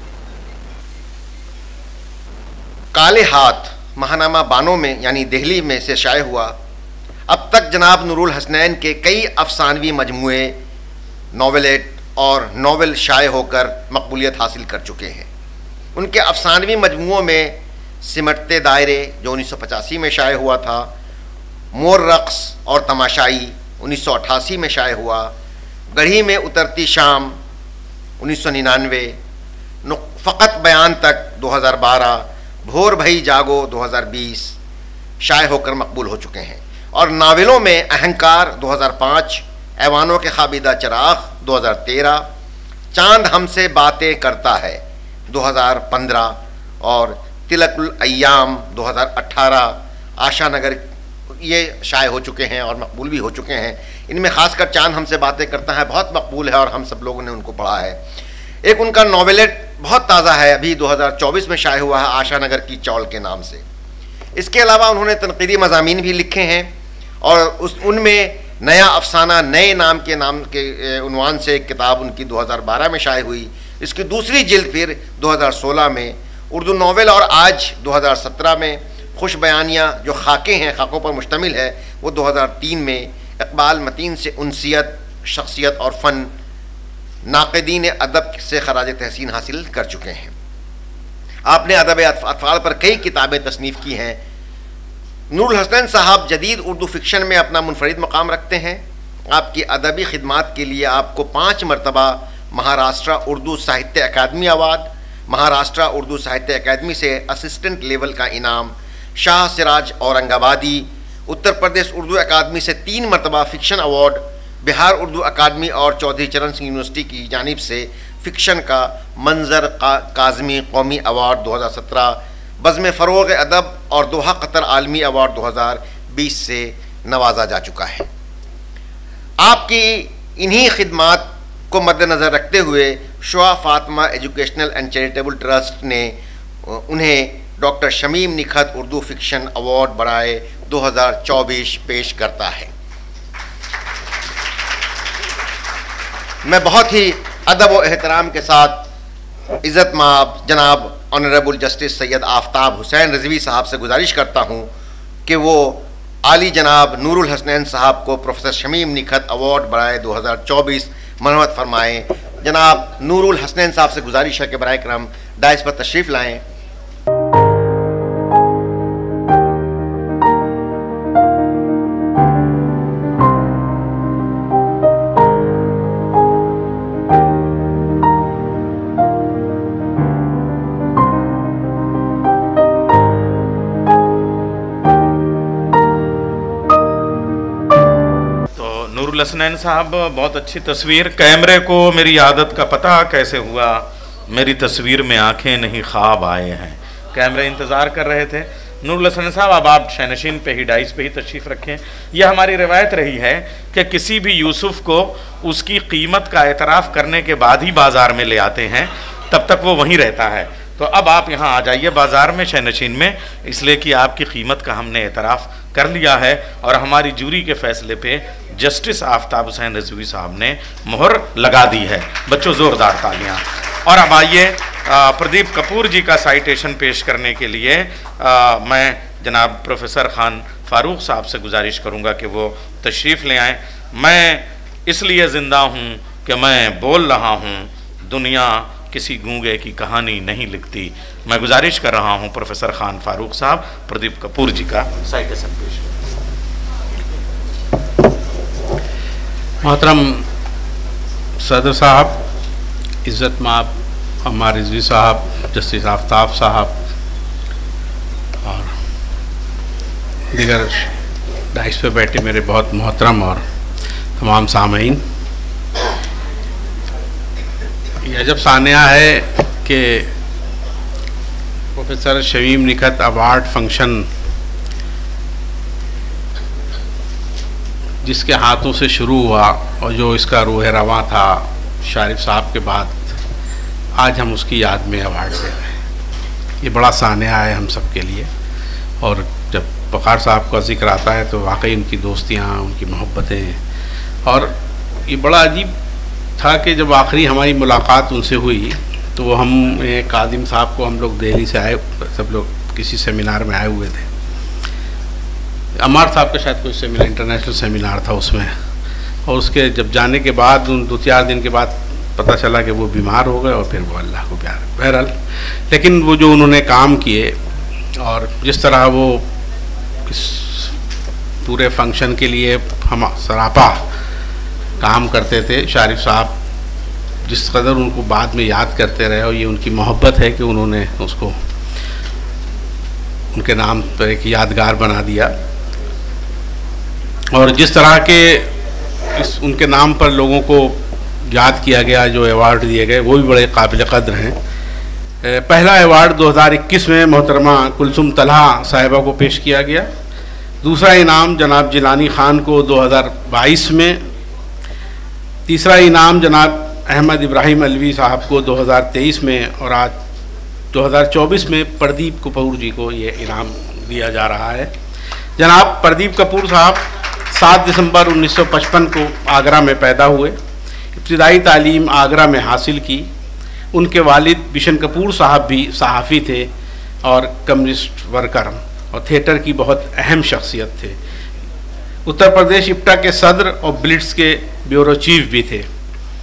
काले हाथ महानामा बानो में यानी दिल्ली में से शाये हुआ। अब तक जनाब नूरुल हसनैन के कई अफसानवी मजमूए, नॉवेलेट और नॉवेल शाये होकर मकबूलियत हासिल कर चुके हैं। उनके अफसानवी मजमूओं में सिमटते दायरे जो उन्नीस सौ पचासी में शाये हुआ था, मोर रक्स और तमाशाई उन्नीस सौ अट्ठासी में शाये हुआ, गढ़ी में उतरती शाम उन्नीस सौ निन्यानवे, फ़कत बयान तक दो हज़ार बारह, भोर भई जागो दो हज़ार बीस शाये होकर मकबूल हो चुके हैं। और नावलों में अहंकार दो हज़ार पाँच, ऐवानों के खाबिदा चिराग दो हज़ार तेरह, चांद हमसे बातें करता है दो हज़ार पंद्रह और तिलकुल अय्याम दो हज़ार अठारह, आशा नगर ये शाये हो चुके हैं और मकबूल भी हो चुके हैं। इनमें ख़ासकर चांद हमसे बातें करता है बहुत मकबूल है और हम सब लोगों ने उनको पढ़ा है। एक उनका नॉवेलेट बहुत ताज़ा है, अभी दो हज़ार चौबीस में शाये हुआ है, आशा नगर की चौल के नाम से। इसके अलावा उन्होंने तनक़ीदी मज़ामीन भी लिखे हैं और उस उनमें नया अफसाना नए नाम के नाम के उन्वान से एक किताब उनकी दो हज़ार बारह में शाये हुई। इसकी दूसरी जिल्द फिर दो हज़ार सोलह में। उर्दू नावल और आज दो हज़ार सत्रह में खुश बयानियाँ जो खाके हैं, खाकों पर मुश्तमिल है, वो दो हज़ार तीन में। इक़बाल मतीन से उनसियत, शख्सियत और फ़न नाक़दीन अदब से खराज तहसीन हासिल कर चुके हैं। आपने अदब अतफ़ाल पर कई किताबें तसनीफ़ की हैं। नूरुल हसनैन साहब जदीद उर्दू फ़िक्शन में अपना मुनफरिद मकाम रखते हैं। आपकी अदबी खिदमात के लिए आपको पाँच मरतबा महाराष्ट्र उर्दू साहित्य अकादमी अवार्ड, महाराष्ट्र उर्दू साहित्य अकादमी से असिस्टेंट लेवल का इनाम, शाह सिराज औरंगाबादी उत्तर प्रदेश उर्दू अकादमी से तीन मरतबा फ़िक्शन अवार्ड, बिहार उर्दू अकादमी और चौधरी चरण सिंह यूनिवर्सिटी की जानिब से फ़िक्शन का मंजर का, काज़मी कौमी अवार्ड दो हज़ार सत्रह, बज़्म फ़रोग़ अदब और दोहा कतर आलमी अवार्ड दो हज़ार बीस से नवाजा जा चुका है। आपकी इन्हीं खिदमात को मद्देनज़र रखते हुए Shua Fatima educational and charitable trust ने उन्हें doctor Shamim Nikhat Urdu fiction award बराए दो हज़ार चौबीस पेश करता है। मैं बहुत ही अदब व एहतराम के साथ इज़्ज़त माब जनाब ऑनरेबल जस्टिस सैयद आफ्ताब हुसैन रिजवी साहब से गुजारिश करता हूँ कि वो आली जनाब नूरुल हसनैन साहब को प्रोफेसर शमीम निखत अवार्ड बराए दो हज़ार चौबीस मनवत फरमाएँ। जनाब नूरुल हसनैन साहब से गुजारिश है कि बराए करम डाइस पर तशरीफ़ लाएँ। नूरुल हसनैन साहब, बहुत अच्छी तस्वीर। कैमरे को मेरी आदत का पता कैसे हुआ, मेरी तस्वीर में आंखें नहीं ख्वाब आए हैं। कैमरे इंतज़ार कर रहे थे। नूरुल हसनैन साहब, अब आप शैनशीन पे ही, डाइस पे ही तशरीफ़ रखें। यह हमारी रिवायत रही है कि किसी भी यूसुफ को उसकी कीमत का एतराफ़ करने के बाद ही बाज़ार में ले आते हैं, तब तक वो वहीं रहता है। तो अब आप यहाँ आ जाइए बाज़ार में, शैनशीन में, इसलिए कि आपकी कीमत का हमने एतराफ़ कर लिया है और हमारी जूरी के फ़ैसले पे जस्टिस आफ्ताब हुसैन रिजवी साहब ने मोहर लगा दी है। बच्चों, ज़ोरदार तालियाँ। और अब आइए प्रदीप कपूर जी का साइटेशन पेश करने के लिए आ, मैं जनाब प्रोफेसर खान फारूक साहब से गुजारिश करूँगा कि वो तशरीफ़ ले आएँ। मैं इसलिए ज़िंदा हूँ कि मैं बोल रहा हूँ, दुनिया किसी गूंगे की कहानी नहीं लिखती। मैं गुजारिश कर रहा हूँ प्रोफेसर खान फारूक साहब प्रदीप कपूर जी का साइटेशन पेश। मोहतरम सदर साहब, इज़्ज़त माब अम्मार रिजवी साहब, जस्टिस आफ्ताब साहब और दीगर डाइस पे बैठे मेरे बहुत मोहतरम और तमाम सामीन, यह जब सानिया है कि professor Shamim Nikhat award function जिसके हाथों से शुरू हुआ और जो इसका रूह रवां था शारिफ साहब के बाद, आज हम उसकी याद में अवार्ड दे रहे हैं। ये बड़ा सानिया है हम सब के लिए। और जब वक़ार साहब का जिक्र आता है तो वाकई उनकी दोस्तियाँ, उनकी मोहब्बतें, और ये बड़ा अजीब था कि जब आखिरी हमारी मुलाकात उनसे हुई तो वो हम कादिम साहब को, हम लोग दिल्ली से आए, सब लोग किसी सेमिनार में आए हुए थे। अम्मार साहब का शायद कोई सेमिनार, इंटरनेशनल सेमिनार था उसमें, और उसके जब जाने के बाद उन दो चार दिन के बाद पता चला कि वो बीमार हो गए और फिर वो अल्लाह को प्यार। बहरहाल, लेकिन वो जो उन्होंने काम किए और जिस तरह वो इस पूरे फंक्शन के लिए हम सरापा काम करते थे, शारिफ साहब जिस कदर उनको बाद में याद करते रहे, और ये उनकी मोहब्बत है कि उन्होंने उसको उनके नाम पर एक यादगार बना दिया। और जिस तरह के इस उनके नाम पर लोगों को याद किया गया, जो अवार्ड दिए गए, वो भी बड़े काबिल कद्र हैं। पहला अवार्ड दो हज़ार इक्कीस में मोहतरमा कुलसुम तलहा साहिबा को पेश किया गया। दूसरा इनाम जनाब जिलानी ख़ान को दो हज़ार बाईस में। तीसरा इनाम जनाब अहमद इब्राहिम अलवी साहब को दो हज़ार तेईस में, और आज दो हज़ार चौबीस में प्रदीप कपूर जी को ये इनाम दिया जा रहा है। जनाब प्रदीप कपूर साहब सात दिसंबर उन्नीस सौ पचपन को आगरा में पैदा हुए। इब्तिदाई तालीम आगरा में हासिल की। उनके वालिद बिशन कपूर साहब भी सहाफ़ी थे और कम्युनिस्ट वर्कर और थिएटर की बहुत अहम शख्सियत थे। उत्तर प्रदेश इप्टा के सदर और ब्लिट्स के ब्यूरो चीफ भी थे।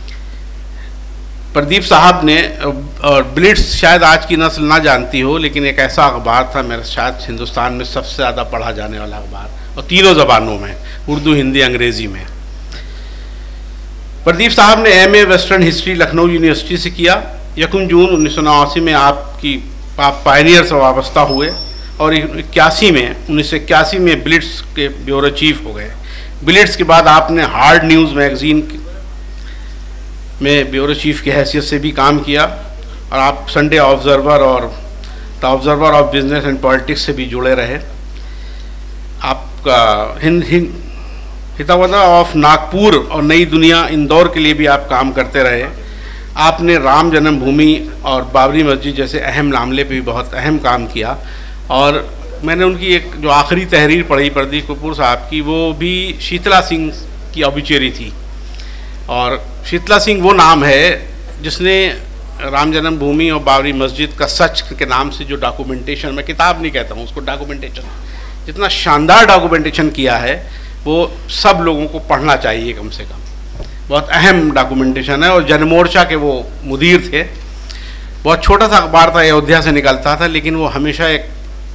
प्रदीप साहब ने, और ब्लिट्स शायद आज की नस्ल ना जानती हो, लेकिन एक ऐसा अखबार था, मेरा शायद हिंदुस्तान में सबसे ज़्यादा पढ़ा जाने वाला अखबार, और तीनों ज़बानों में, उर्दू, हिंदी, अंग्रेज़ी में। प्रदीप साहब ने M A western history Lucknow University से किया। यकम जून उन्नीस सौ नवासी में आपकी आप पायनियर से वाबस्ता हुए और इक्यासी में उन्नीस सौ इक्यासी में ब्लिट्स के ब्यूरो चीफ हो गए। ब्लिट्स के बाद आपने हार्ड न्यूज़ मैगज़ीन में ब्यूरो चीफ की हैसियत से भी काम किया, और आप संडे ऑब्जर्वर और the Observer of Business and Politics से भी जुड़े रहे। आपका हिंद हिंद हितावदा ऑफ नागपुर और नई दुनिया इंदौर के लिए भी आप काम करते रहे। आपने राम जन्मभूमि और बाबरी मस्जिद जैसे अहम मामले पे भी बहुत अहम काम किया। और मैंने उनकी एक जो आखिरी तहरीर पढ़ी प्रदीप कपूर साहब की, वो भी शीतला सिंह की ऑबिचुरी थी। और शीतला सिंह वो नाम है जिसने राम जन्मभूमि और बाबरी मस्जिद का सच के नाम से जो डॉक्यूमेंटेशन, मैं किताब नहीं कहता हूँ उसको, डॉक्यूमेंटेशन जितना शानदार डॉक्यूमेंटेशन किया है वो सब लोगों को पढ़ना चाहिए कम से कम। बहुत अहम डॉक्यूमेंटेशन है। और जनमोर्चा के वो मुदीर थे। बहुत छोटा सा अखबार था, अयोध्या से निकलता था, लेकिन वो हमेशा एक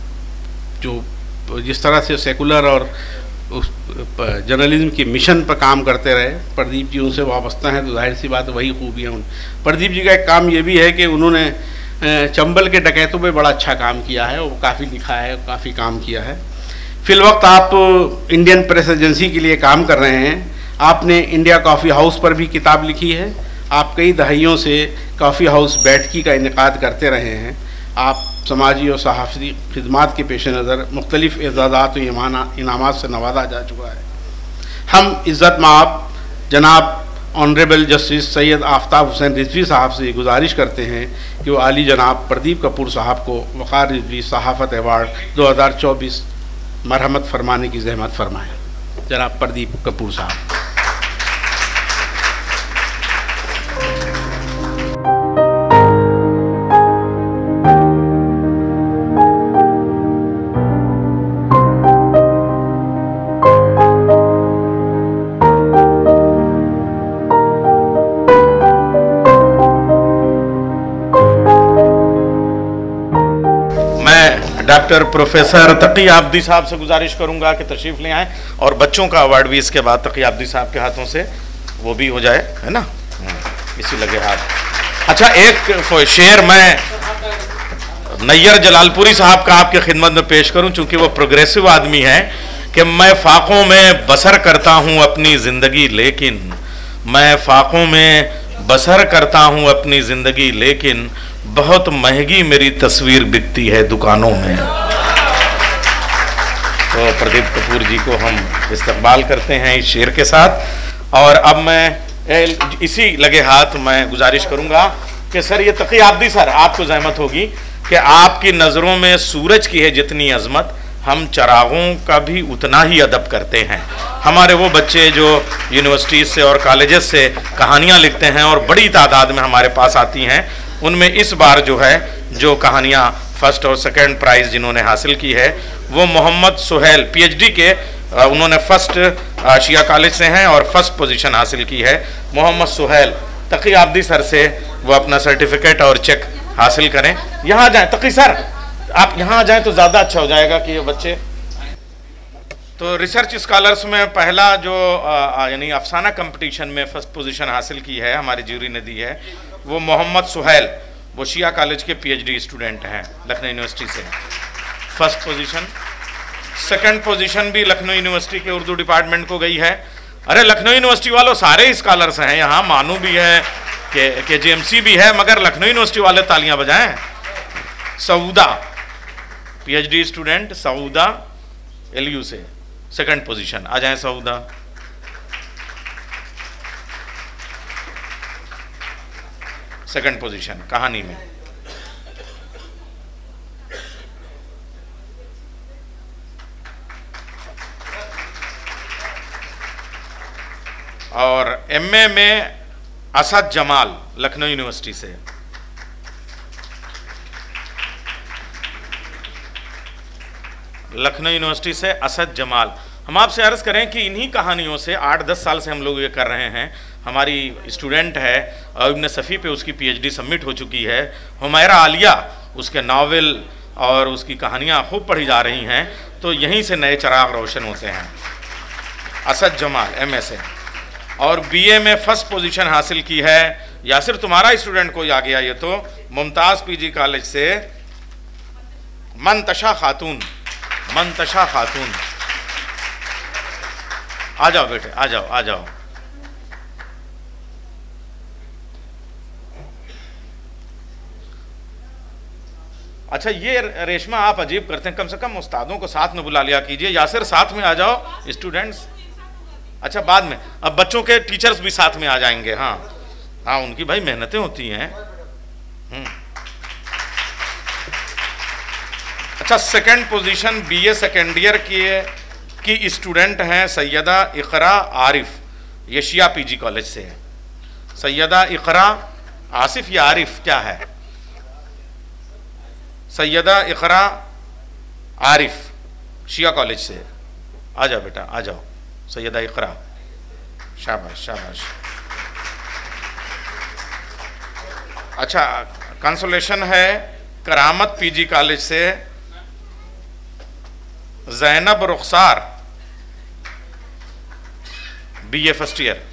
जो जिस तरह से सेकुलर और उस जर्नलिज्म की मिशन पर काम करते रहे। प्रदीप जी उनसे वाबस्ता हैं तो जाहिर सी बात वही खूबियाँ उन प्रदीप जी का एक काम ये भी है कि उन्होंने चंबल के डकैतों पे बड़ा अच्छा काम किया है, वो काफ़ी लिखा है, काफ़ी काम किया है। फिल वक्त आप इंडियन प्रेस एजेंसी के लिए काम कर रहे हैं। आपने इंडिया कॉफ़ी हाउस पर भी किताब लिखी है। आप कई दहाइयों से कॉफ़ी हाउस बैठकी का इनेकाद करते रहे हैं। आप समाजी और सहाफ़ती खिदमात के पेश नज़र मुख्तलिफ़ एजाज़ात और इनामात से नवाजा जा चुका है। हम इज़्ज़त माब जनाब ऑनरेबल जस्टिस सैयद आफ्ताब हुसैन रिजवी साहब से गुजारिश करते हैं कि वो आली जनाब प्रदीप कपूर साहब को वक़ार रिजवी सहाफ़त अवार्ड दो हज़ार चौबीस मरहमत फरमाने की ज़हमत फरमाएँ। जनाब प्रदीप कपूर साहब। डॉक्टर प्रोफेसर तकी आब्दी साहब से गुजारिश करूंगा कि तशरीफ ले आएँ और बच्चों का अवार्ड भी इसके बाद तकी आब्दी साहब के हाथों से वो भी हो जाए, है ना, इसी लगे हाथ। अच्छा, एक शेर मैं नैयर जलालपुरी साहब का आपके खिदमत में पेश करूं, चूंकि वो प्रोग्रेसिव आदमी है, कि मैं फाकों में बसर करता हूं अपनी ज़िंदगी लेकिन मैं फाकों में बसर करता हूं अपनी ज़िंदगी लेकिन बहुत महंगी मेरी तस्वीर बिकती है दुकानों में। तो प्रदीप कपूर जी को हम इस्तकबाल करते हैं इस शेर के साथ। और अब मैं इसी लगे हाथ मैं गुजारिश करूंगा कि सर ये तकी आब्दी सर, आपको ज़हमत होगी कि आपकी नज़रों में सूरज की है जितनी अजमत, हम चरागों का भी उतना ही अदब करते हैं। हमारे वो बच्चे जो यूनिवर्सिटीज़ से और कॉलेजेस से कहानियाँ लिखते हैं और बड़ी तादाद में हमारे पास आती हैं, उनमें इस बार जो है जो कहानियाँ फर्स्ट और सेकंड प्राइज़ जिन्होंने हासिल की है वो मोहम्मद सुहेल पीएचडी के, उन्होंने फर्स्ट शिया कॉलेज से हैं और फर्स्ट पोजीशन हासिल की है। मोहम्मद सुहेल, तकी आब्दी सर से वो अपना सर्टिफिकेट और चेक हासिल करें। यहाँ आ जाएँ तकी सर, आप यहाँ आ जाएँ तो ज़्यादा अच्छा हो जाएगा कि ये बच्चे। तो रिसर्च स्कॉलर्स में पहला जो यानी अफसाना कंपटीशन में फर्स्ट पोजीशन हासिल की है हमारी ज्यूरी ने दी है वो मोहम्मद सुहेल, वो शिया कॉलेज के पीएचडी स्टूडेंट हैं लखनऊ यूनिवर्सिटी से, फर्स्ट पोजीशन। सेकंड पोजीशन भी लखनऊ यूनिवर्सिटी के उर्दू डिपार्टमेंट को गई है। अरे लखनऊ यूनिवर्सिटी वालों सारे स्कॉलर्स हैं यहाँ, मानू भी है, के के जेएमसी भी है, मगर लखनऊ यूनिवर्सिटी वाले तालियां बजाएं। Sauda PhD student, Sauda LU से सेकंड पोजीशन, आ जाएं सऊदा। सेकंड पोजीशन कहानी में। और एमए में असद जमाल लखनऊ यूनिवर्सिटी से। लखनऊ यूनिवर्सिटी से असद जमाल। हम आपसे अर्ज़ करें कि इन्हीं कहानियों से आठ दस साल से हम लोग ये कर रहे हैं। हमारी स्टूडेंट है इब्न सफ़ी पे उसकी पीएचडी सबमिट हो चुकी है। हुमैरा आलिया, उसके नावल और उसकी कहानियाँ खूब पढ़ी जा रही हैं, तो यहीं से नए चिराग रोशन होते हैं। असद जमाल एमए से। और बीए में फ़र्स्ट पोजीशन हासिल की है। यासिर तुम्हारा स्टूडेंट कोई आ गया, ये तो मुमताज़ पीजी कॉलेज से मंतशा खातून, मंतशा खातून। आ जाओ बेटे, आ जाओ आ जाओ। अच्छा ये रेशमा आप अजीब करते हैं, कम से कम उस्तादों को साथ में बुला लिया कीजिए। यासिर साथ में आ जाओ स्टूडेंट्स। अच्छा बाद में, अब बच्चों के टीचर्स भी साथ में आ जाएंगे। हाँ हाँ, उनकी भाई मेहनतें होती हैं। अच्छा second position BA second year की की स्टूडेंट हैं सैयदा इकरा आरिफ, ये शिया पीजी कॉलेज से है। सैयदा इकरा आसिफ या आरिफ क्या है? सैयदा इकरा आरिफ शिया कॉलेज से। आ जाओ बेटा, आ जाओ। सैयदा इकरा, शाबाश शाबाश। अच्छा, कंसोलेशन है करामत पीजी कॉलेज से Zainab Rukhsar, BA first year.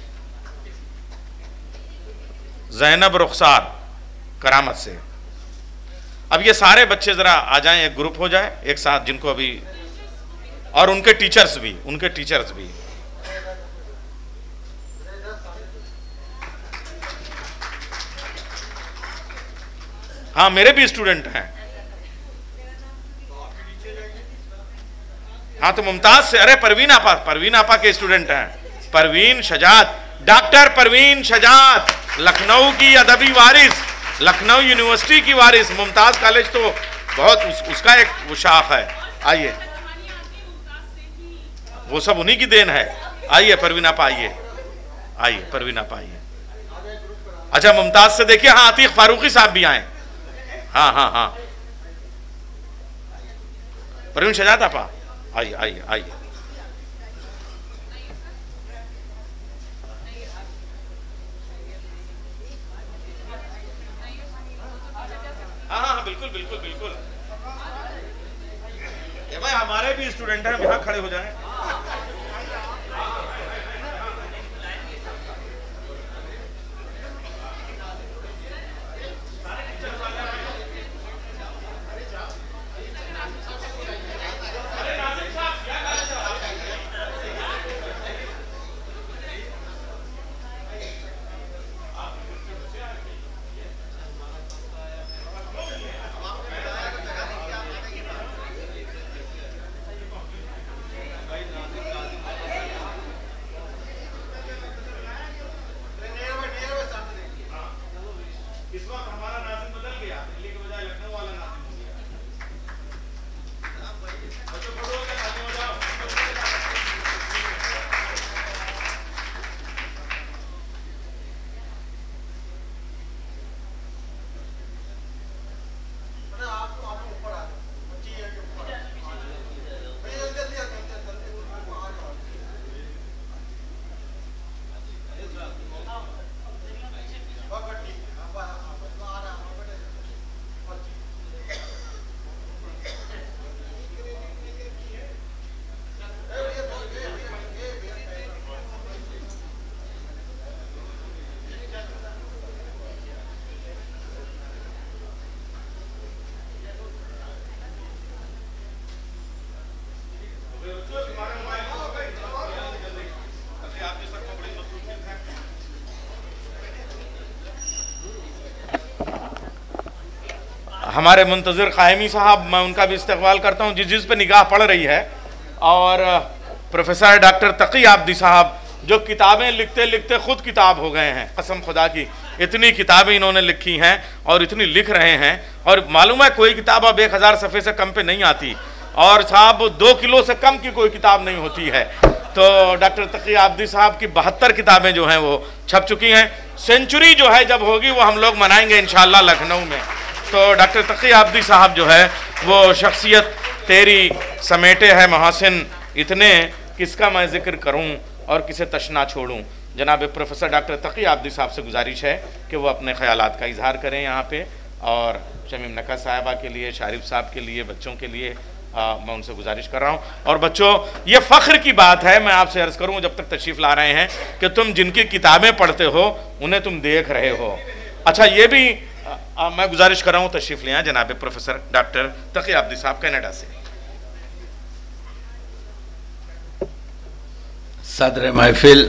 Zainab Rukhsar Karamat से। अब ये सारे बच्चे ज़रा आ जाएं, एक ग्रुप हो जाए एक साथ, जिनको अभी, और उनके टीचर्स भी, उनके टीचर्स भी। हाँ, मेरे भी स्टूडेंट हैं। हाँ, तो मुमताज से, अरे परवीन आपा, परवीन आपा के स्टूडेंट हैं। परवीन शजात, डॉक्टर परवीन शजात, लखनऊ की अदबी वारिस, लखनऊ यूनिवर्सिटी की वारिस। मुमताज कॉलेज तो बहुत उस, उसका एक वो शाख है। आइए, वो सब उन्हीं की देन है। आइए परवीन आपा, आइए आइए परवीन आपा आइए। अच्छा, मुमताज से देखिए, हाँ अतीक फारूकी साहब भी आए। हाँ हाँ हाँ, परवीन शजात आपा आइए आइए आइए। हाँ हाँ बिल्कुल बिल्कुल बिल्कुल। ये भाई हमारे भी स्टूडेंट हैं, यहाँ खड़े हो जाएं। हमारे मुंतज़िर कायमी साहब, मैं उनका भी इस्तकबाल करता हूँ जिस जिस पे निगाह पड़ रही है। और प्रोफेसर डॉक्टर तकी आब्दी साहब, जो किताबें लिखते लिखते खुद किताब हो गए हैं, कसम खुदा की इतनी किताबें इन्होंने लिखी हैं और इतनी लिख रहे हैं। और मालूम है कोई किताब अब एक हज़ार सफ़े से कम पे नहीं आती, और साहब दो किलो से कम की कोई किताब नहीं होती है। तो डॉक्टर तकी आब्दी साहब की बहत्तर किताबें जो हैं वो छप चुकी हैं। सेंचुरी जो है जब होगी वो हम लोग मनाएंगे इंशाअल्लाह लखनऊ में। तो डॉक्टर तकी आब्दी साहब जो है वो शख्सियत तेरी समेटे है महासिन इतने, किसका मैं जिक्र करूं और किसे तशना छोड़ूं। जनाब प्रोफेसर डॉक्टर तकी आब्दी साहब से गुजारिश है कि वो अपने ख्यालात का इजहार करें यहाँ पे। और शमीम नक्का साहिबा के लिए, शारिफ साहब के लिए, बच्चों के लिए आ, मैं उनसे गुजारिश कर रहा हूँ। और बच्चों, ये फ़ख्र की बात है, मैं आपसे अर्ज़ करूँ जब तक तशरीफ़ ला रहे हैं, कि तुम जिनकी किताबें पढ़ते हो उन्हें तुम देख रहे हो। अच्छा, ये भी आ, आ, मैं गुजारिश कर रहा हूँ तशरीफ़ ले आएं जनाब प्रोफेसर डॉक्टर तकी आब्दी साहब कनाडा से। सदर महफिल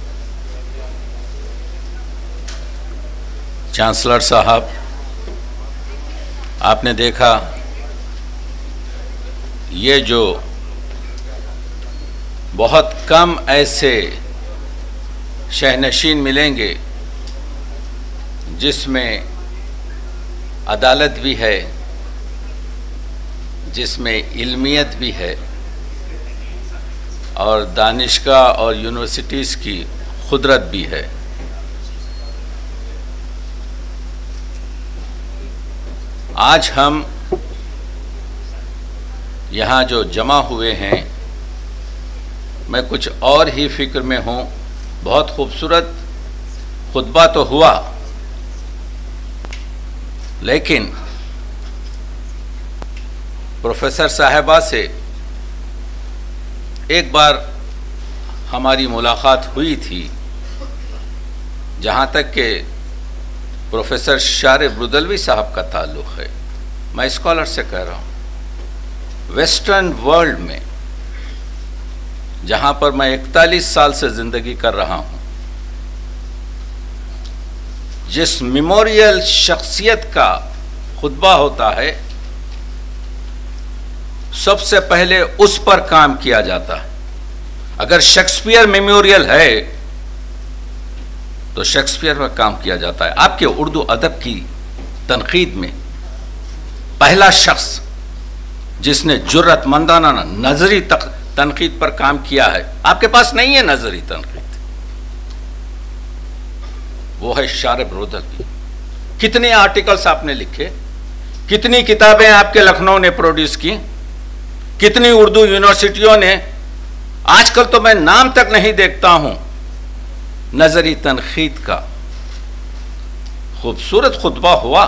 चांसलर साहब, आपने देखा ये जो बहुत कम ऐसे शहनशीन मिलेंगे जिसमें अदालत भी है, जिसमें इल्मियत भी है और दानिशगाह और यूनिवर्सिटीज़ की खुदरत भी है। आज हम यहाँ जो जमा हुए हैं, मैं कुछ और ही फिक्र में हूँ। बहुत खूबसूरत खुतबा तो हुआ, लेकिन प्रोफेसर साहिबा से एक बार हमारी मुलाकात हुई थी, जहाँ तक कि प्रोफेसर शारिब रुदलवी साहब का ताल्लुक़ है। मैं स्कॉलर से कह रहा हूँ, वेस्टर्न वर्ल्ड में जहाँ पर मैं इकतालीस साल से ज़िंदगी कर रहा हूँ, जिस मेमोरियल शख्सियत का खुतबा होता है, सबसे पहले उस पर काम किया जाता है। अगर शेक्सपियर मेमोरियल है तो शेक्सपियर पर काम किया जाता है। आपके उर्दू अदब की तनकीद में पहला शख्स जिसने जुर्रतमंदाना नजरी तक तनकीद पर काम किया है, आपके पास नहीं है नजरी तनकीद, वो है शारिब रुदलवी। कितने आर्टिकल्स आपने लिखे, कितनी किताबें आपके लखनऊ ने प्रोड्यूस की, कितनी उर्दू यूनिवर्सिटियों ने, आजकल तो मैं नाम तक नहीं देखता हूं नजरी तनकीद का। खूबसूरत खुतबा हुआ,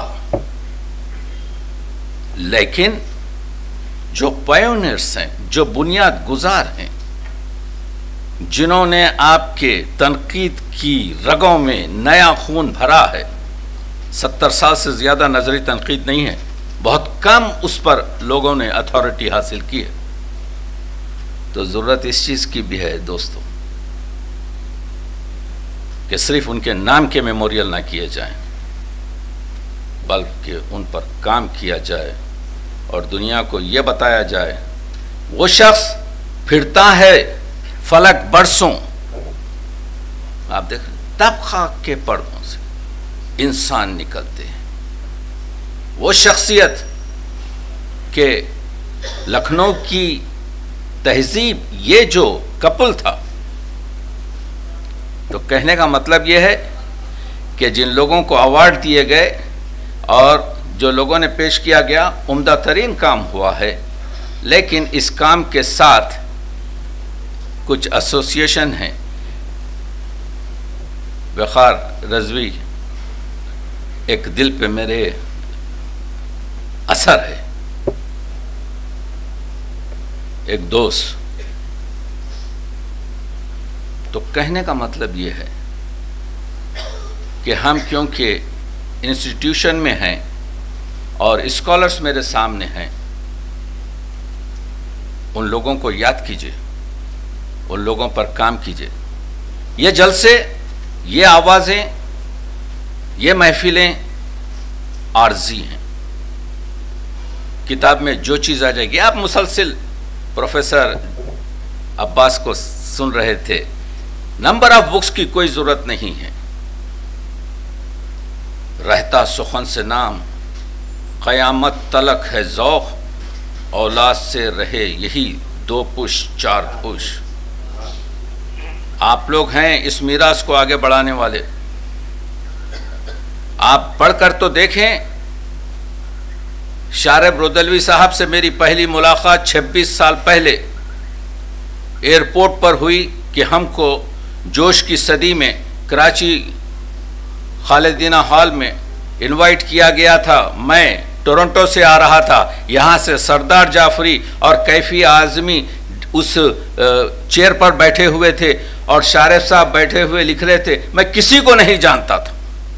लेकिन जो पायोनियर्स हैं, जो बुनियाद गुजार हैं, जिन्होंने आपके तनकीद की रगों में नया खून भरा है, सत्तर साल से ज़्यादा नजरी तनकीद नहीं है, बहुत कम उस पर लोगों ने अथॉरिटी हासिल की है। तो ज़रूरत इस चीज़ की भी है दोस्तों कि सिर्फ उनके नाम के मेमोरियल ना किए जाएं, बल्कि उन पर काम किया जाए और दुनिया को ये बताया जाए, वो शख्स फिरता है फलक बरसों। आप देख तब खाक के पर्दों से इंसान निकलते हैं। वो शख्सियत के लखनऊ की तहजीब, ये जो कपल था, तो कहने का मतलब ये है कि जिन लोगों को अवार्ड दिए गए और जो लोगों ने पेश किया गया, उम्दा तरीन काम हुआ है, लेकिन इस काम के साथ कुछ एसोसिएशन हैं। वक़ार रज़वी एक दिल पे मेरे असर है, एक दोस्त। तो कहने का मतलब ये है कि हम क्योंकि इंस्टीट्यूशन में हैं और स्कॉलर्स मेरे सामने हैं, उन लोगों को याद कीजिए, उन लोगों पर काम कीजिए। ये जलसे, ये आवाज़ें, ये महफिलें आर्जी हैं। किताब में जो चीज़ आ जाएगी, आप मुसलसिल प्रोफेसर अब्बास को सुन रहे थे, नंबर ऑफ बुक्स की कोई ज़रूरत नहीं है। रहता सुखन से नाम, क़यामत तलक है ज़ौक़, औलाद से रहे यही दो पुश चार पुश। आप लोग हैं इस मीरास को आगे बढ़ाने वाले। आप पढ़कर तो देखें, शारिब रुदलवी साहब से मेरी पहली मुलाकात छब्बीस साल पहले एयरपोर्ट पर हुई कि हमको जोश की सदी में कराची खालिदीना हॉल में इनवाइट किया गया था। मैं टोरंटो से आ रहा था, यहाँ से सरदार जाफरी और कैफी आज़मी उस चेयर पर बैठे हुए थे और शारिब साहब बैठे हुए लिख रहे थे। मैं किसी को नहीं जानता था।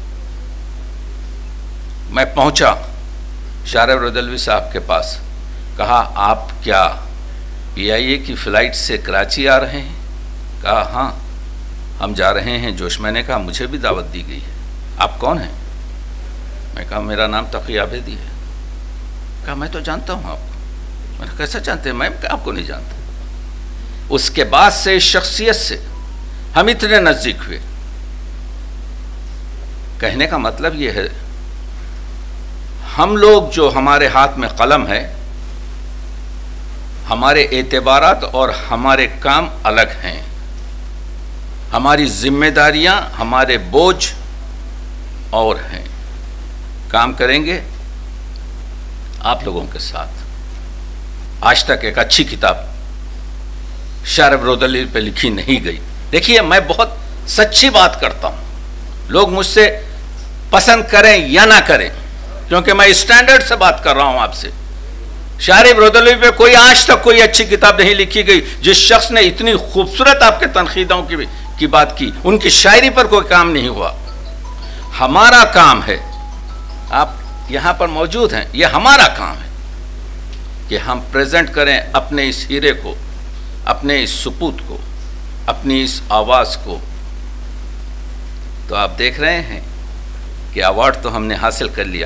मैं पहुँचा शारिब रुदलवी साहब के पास, कहा आप क्या पी आई ए की फ़्लाइट से कराची आ रहे हैं? कहा हाँ हम जा रहे हैं जोश। मैंने कहा मुझे भी दावत दी गई है, आप कौन हैं? मैं कहा मेरा नाम तकी आबेदी है। कहा मैं तो जानता हूँ आपको। मैंने कैसे जानते हैं? मैं आपको नहीं जानता। उसके बाद से शख्सियत से हम इतने नज़दीक हुए। कहने का मतलब ये है, हम लोग जो हमारे हाथ में कलम है, हमारे एतबारात और हमारे काम अलग हैं। हमारी जिम्मेदारियां, हमारे बोझ और हैं। काम करेंगे आप लोगों के साथ। आज तक एक अच्छी किताब शायर रोदली पे लिखी नहीं गई। देखिए, मैं बहुत सच्ची बात करता हूँ, लोग मुझसे पसंद करें या ना करें, क्योंकि मैं स्टैंडर्ड से बात कर रहा हूँ आपसे। शायर रोदली पे कोई आज तक कोई अच्छी किताब नहीं लिखी गई। जिस शख्स ने इतनी खूबसूरत आपके तनकीदों की, की बात की, उनकी शायरी पर कोई काम नहीं हुआ। हमारा काम है, आप यहाँ पर मौजूद हैं, यह हमारा काम है कि हम प्रेजेंट करें अपने इस हीरे को, अपने इस सपूत को, अपनी इस आवाज़ को। तो आप देख रहे हैं कि अवार्ड तो हमने हासिल कर लिया,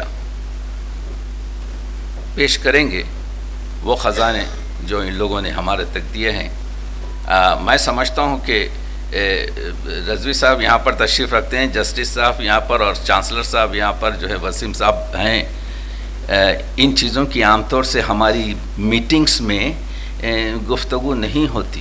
पेश करेंगे वो ख़जाने जो इन लोगों ने हमारे तक दिए हैं। आ, मैं समझता हूँ कि रज़वी साहब यहाँ पर तशरीफ़ रखते हैं, जस्टिस साहब यहाँ पर, और चांसलर साहब यहाँ पर जो है वसीम साहब हैं। आ, इन चीज़ों की आमतौर से हमारी मीटिंग्स में गुफ्तगू नहीं होती,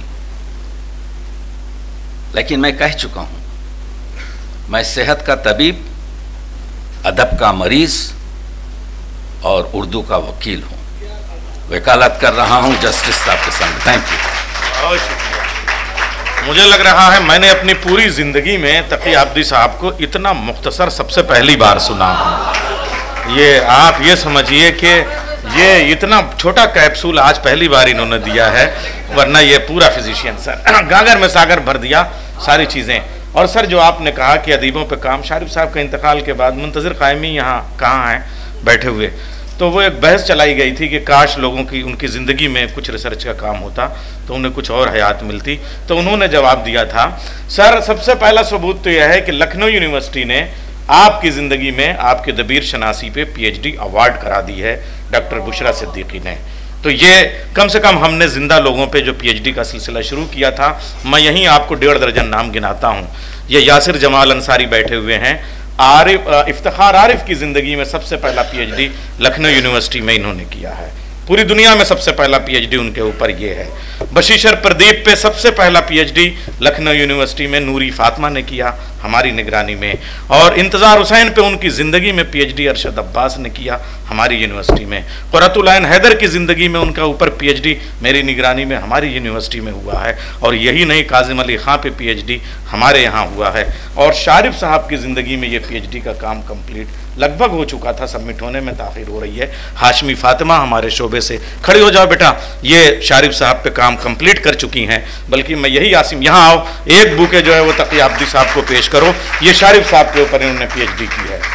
लेकिन मैं कह चुका हूँ, मैं सेहत का तबीब, अदब का मरीज़ और उर्दू का वकील हूँ। वकालत कर रहा हूँ जस्टिस साहब के सामने। Thank you. बहुत शुक्रिया। मुझे लग रहा है मैंने अपनी पूरी ज़िंदगी में तकी आब्दी साहब को इतना मुख्तसर सबसे पहली बार सुना हूँ। ये आप ये समझिए कि ये इतना छोटा कैप्सूल आज पहली बार इन्होंने दिया है, वरना ये पूरा फिजिशियन सर गागर में सागर भर दिया सारी चीज़ें। और सर जो आपने कहा कि अदीबों पे काम, शारिफ साहब के इंतकाल के बाद मुंतज़िर कायमी यहाँ कहाँ हैं बैठे हुए, तो वो एक बहस चलाई गई थी कि काश लोगों की उनकी ज़िंदगी में कुछ रिसर्च का काम होता तो उन्हें कुछ और हयात मिलती। तो उन्होंने जवाब दिया था, सर सबसे पहला सबूत तो यह है कि लखनऊ यूनिवर्सिटी ने आपकी ज़िंदगी में आपके दबीर शनासी पे पीएचडी अवार्ड करा दी है डॉक्टर बुशरा सिद्दीकी ने। तो ये कम से कम हमने ज़िंदा लोगों पे जो पीएचडी का सिलसिला शुरू किया था, मैं यहीं आपको डेढ़ दर्जन नाम गिनाता हूँ। ये यासिर जमाल अंसारी बैठे हुए हैं, आरिफ इफ्तिखार आरिफ की ज़िंदगी में सबसे पहला पीएचडी लखनऊ यूनिवर्सिटी में इन्होंने किया है, पूरी दुनिया में सबसे पहला पीएचडी उनके ऊपर ये है। बशीशर प्रदीप पे सबसे पहला पीएचडी लखनऊ यूनिवर्सिटी में नूरी फातिमा ने किया हमारी निगरानी में, और इंतज़ार हुसैन पे उनकी ज़िंदगी में पीएचडी अरशद अब्बास ने किया हमारी यूनिवर्सिटी में। क़ुर्रतुल ऐन हैदर की ज़िंदगी में उनका ऊपर पीएचडी मेरी निगरानी में हमारी यूनिवर्सिटी में हुआ है। और यही नहीं, काजिम अली खां पे पीएचडी हमारे यहाँ हुआ है। और शारिफ साहब की ज़िंदगी में ये पीएचडी का काम कंप्लीट लगभग हो चुका था, सबमिट होने में ताख़ीर हो रही है। हाशमी फातिमा हमारे शोबे से, खड़ी हो जाओ बेटा, ये शारिफ साहब पे काम कंप्लीट कर चुकी हैं। बल्कि मैं यही यासिम, यहाँ आओ, एक बुके जो है वो तकी आब्दी साहब को पेश करो, ये शारिफ साहब के ऊपर इन्होंने पीएचडी की है।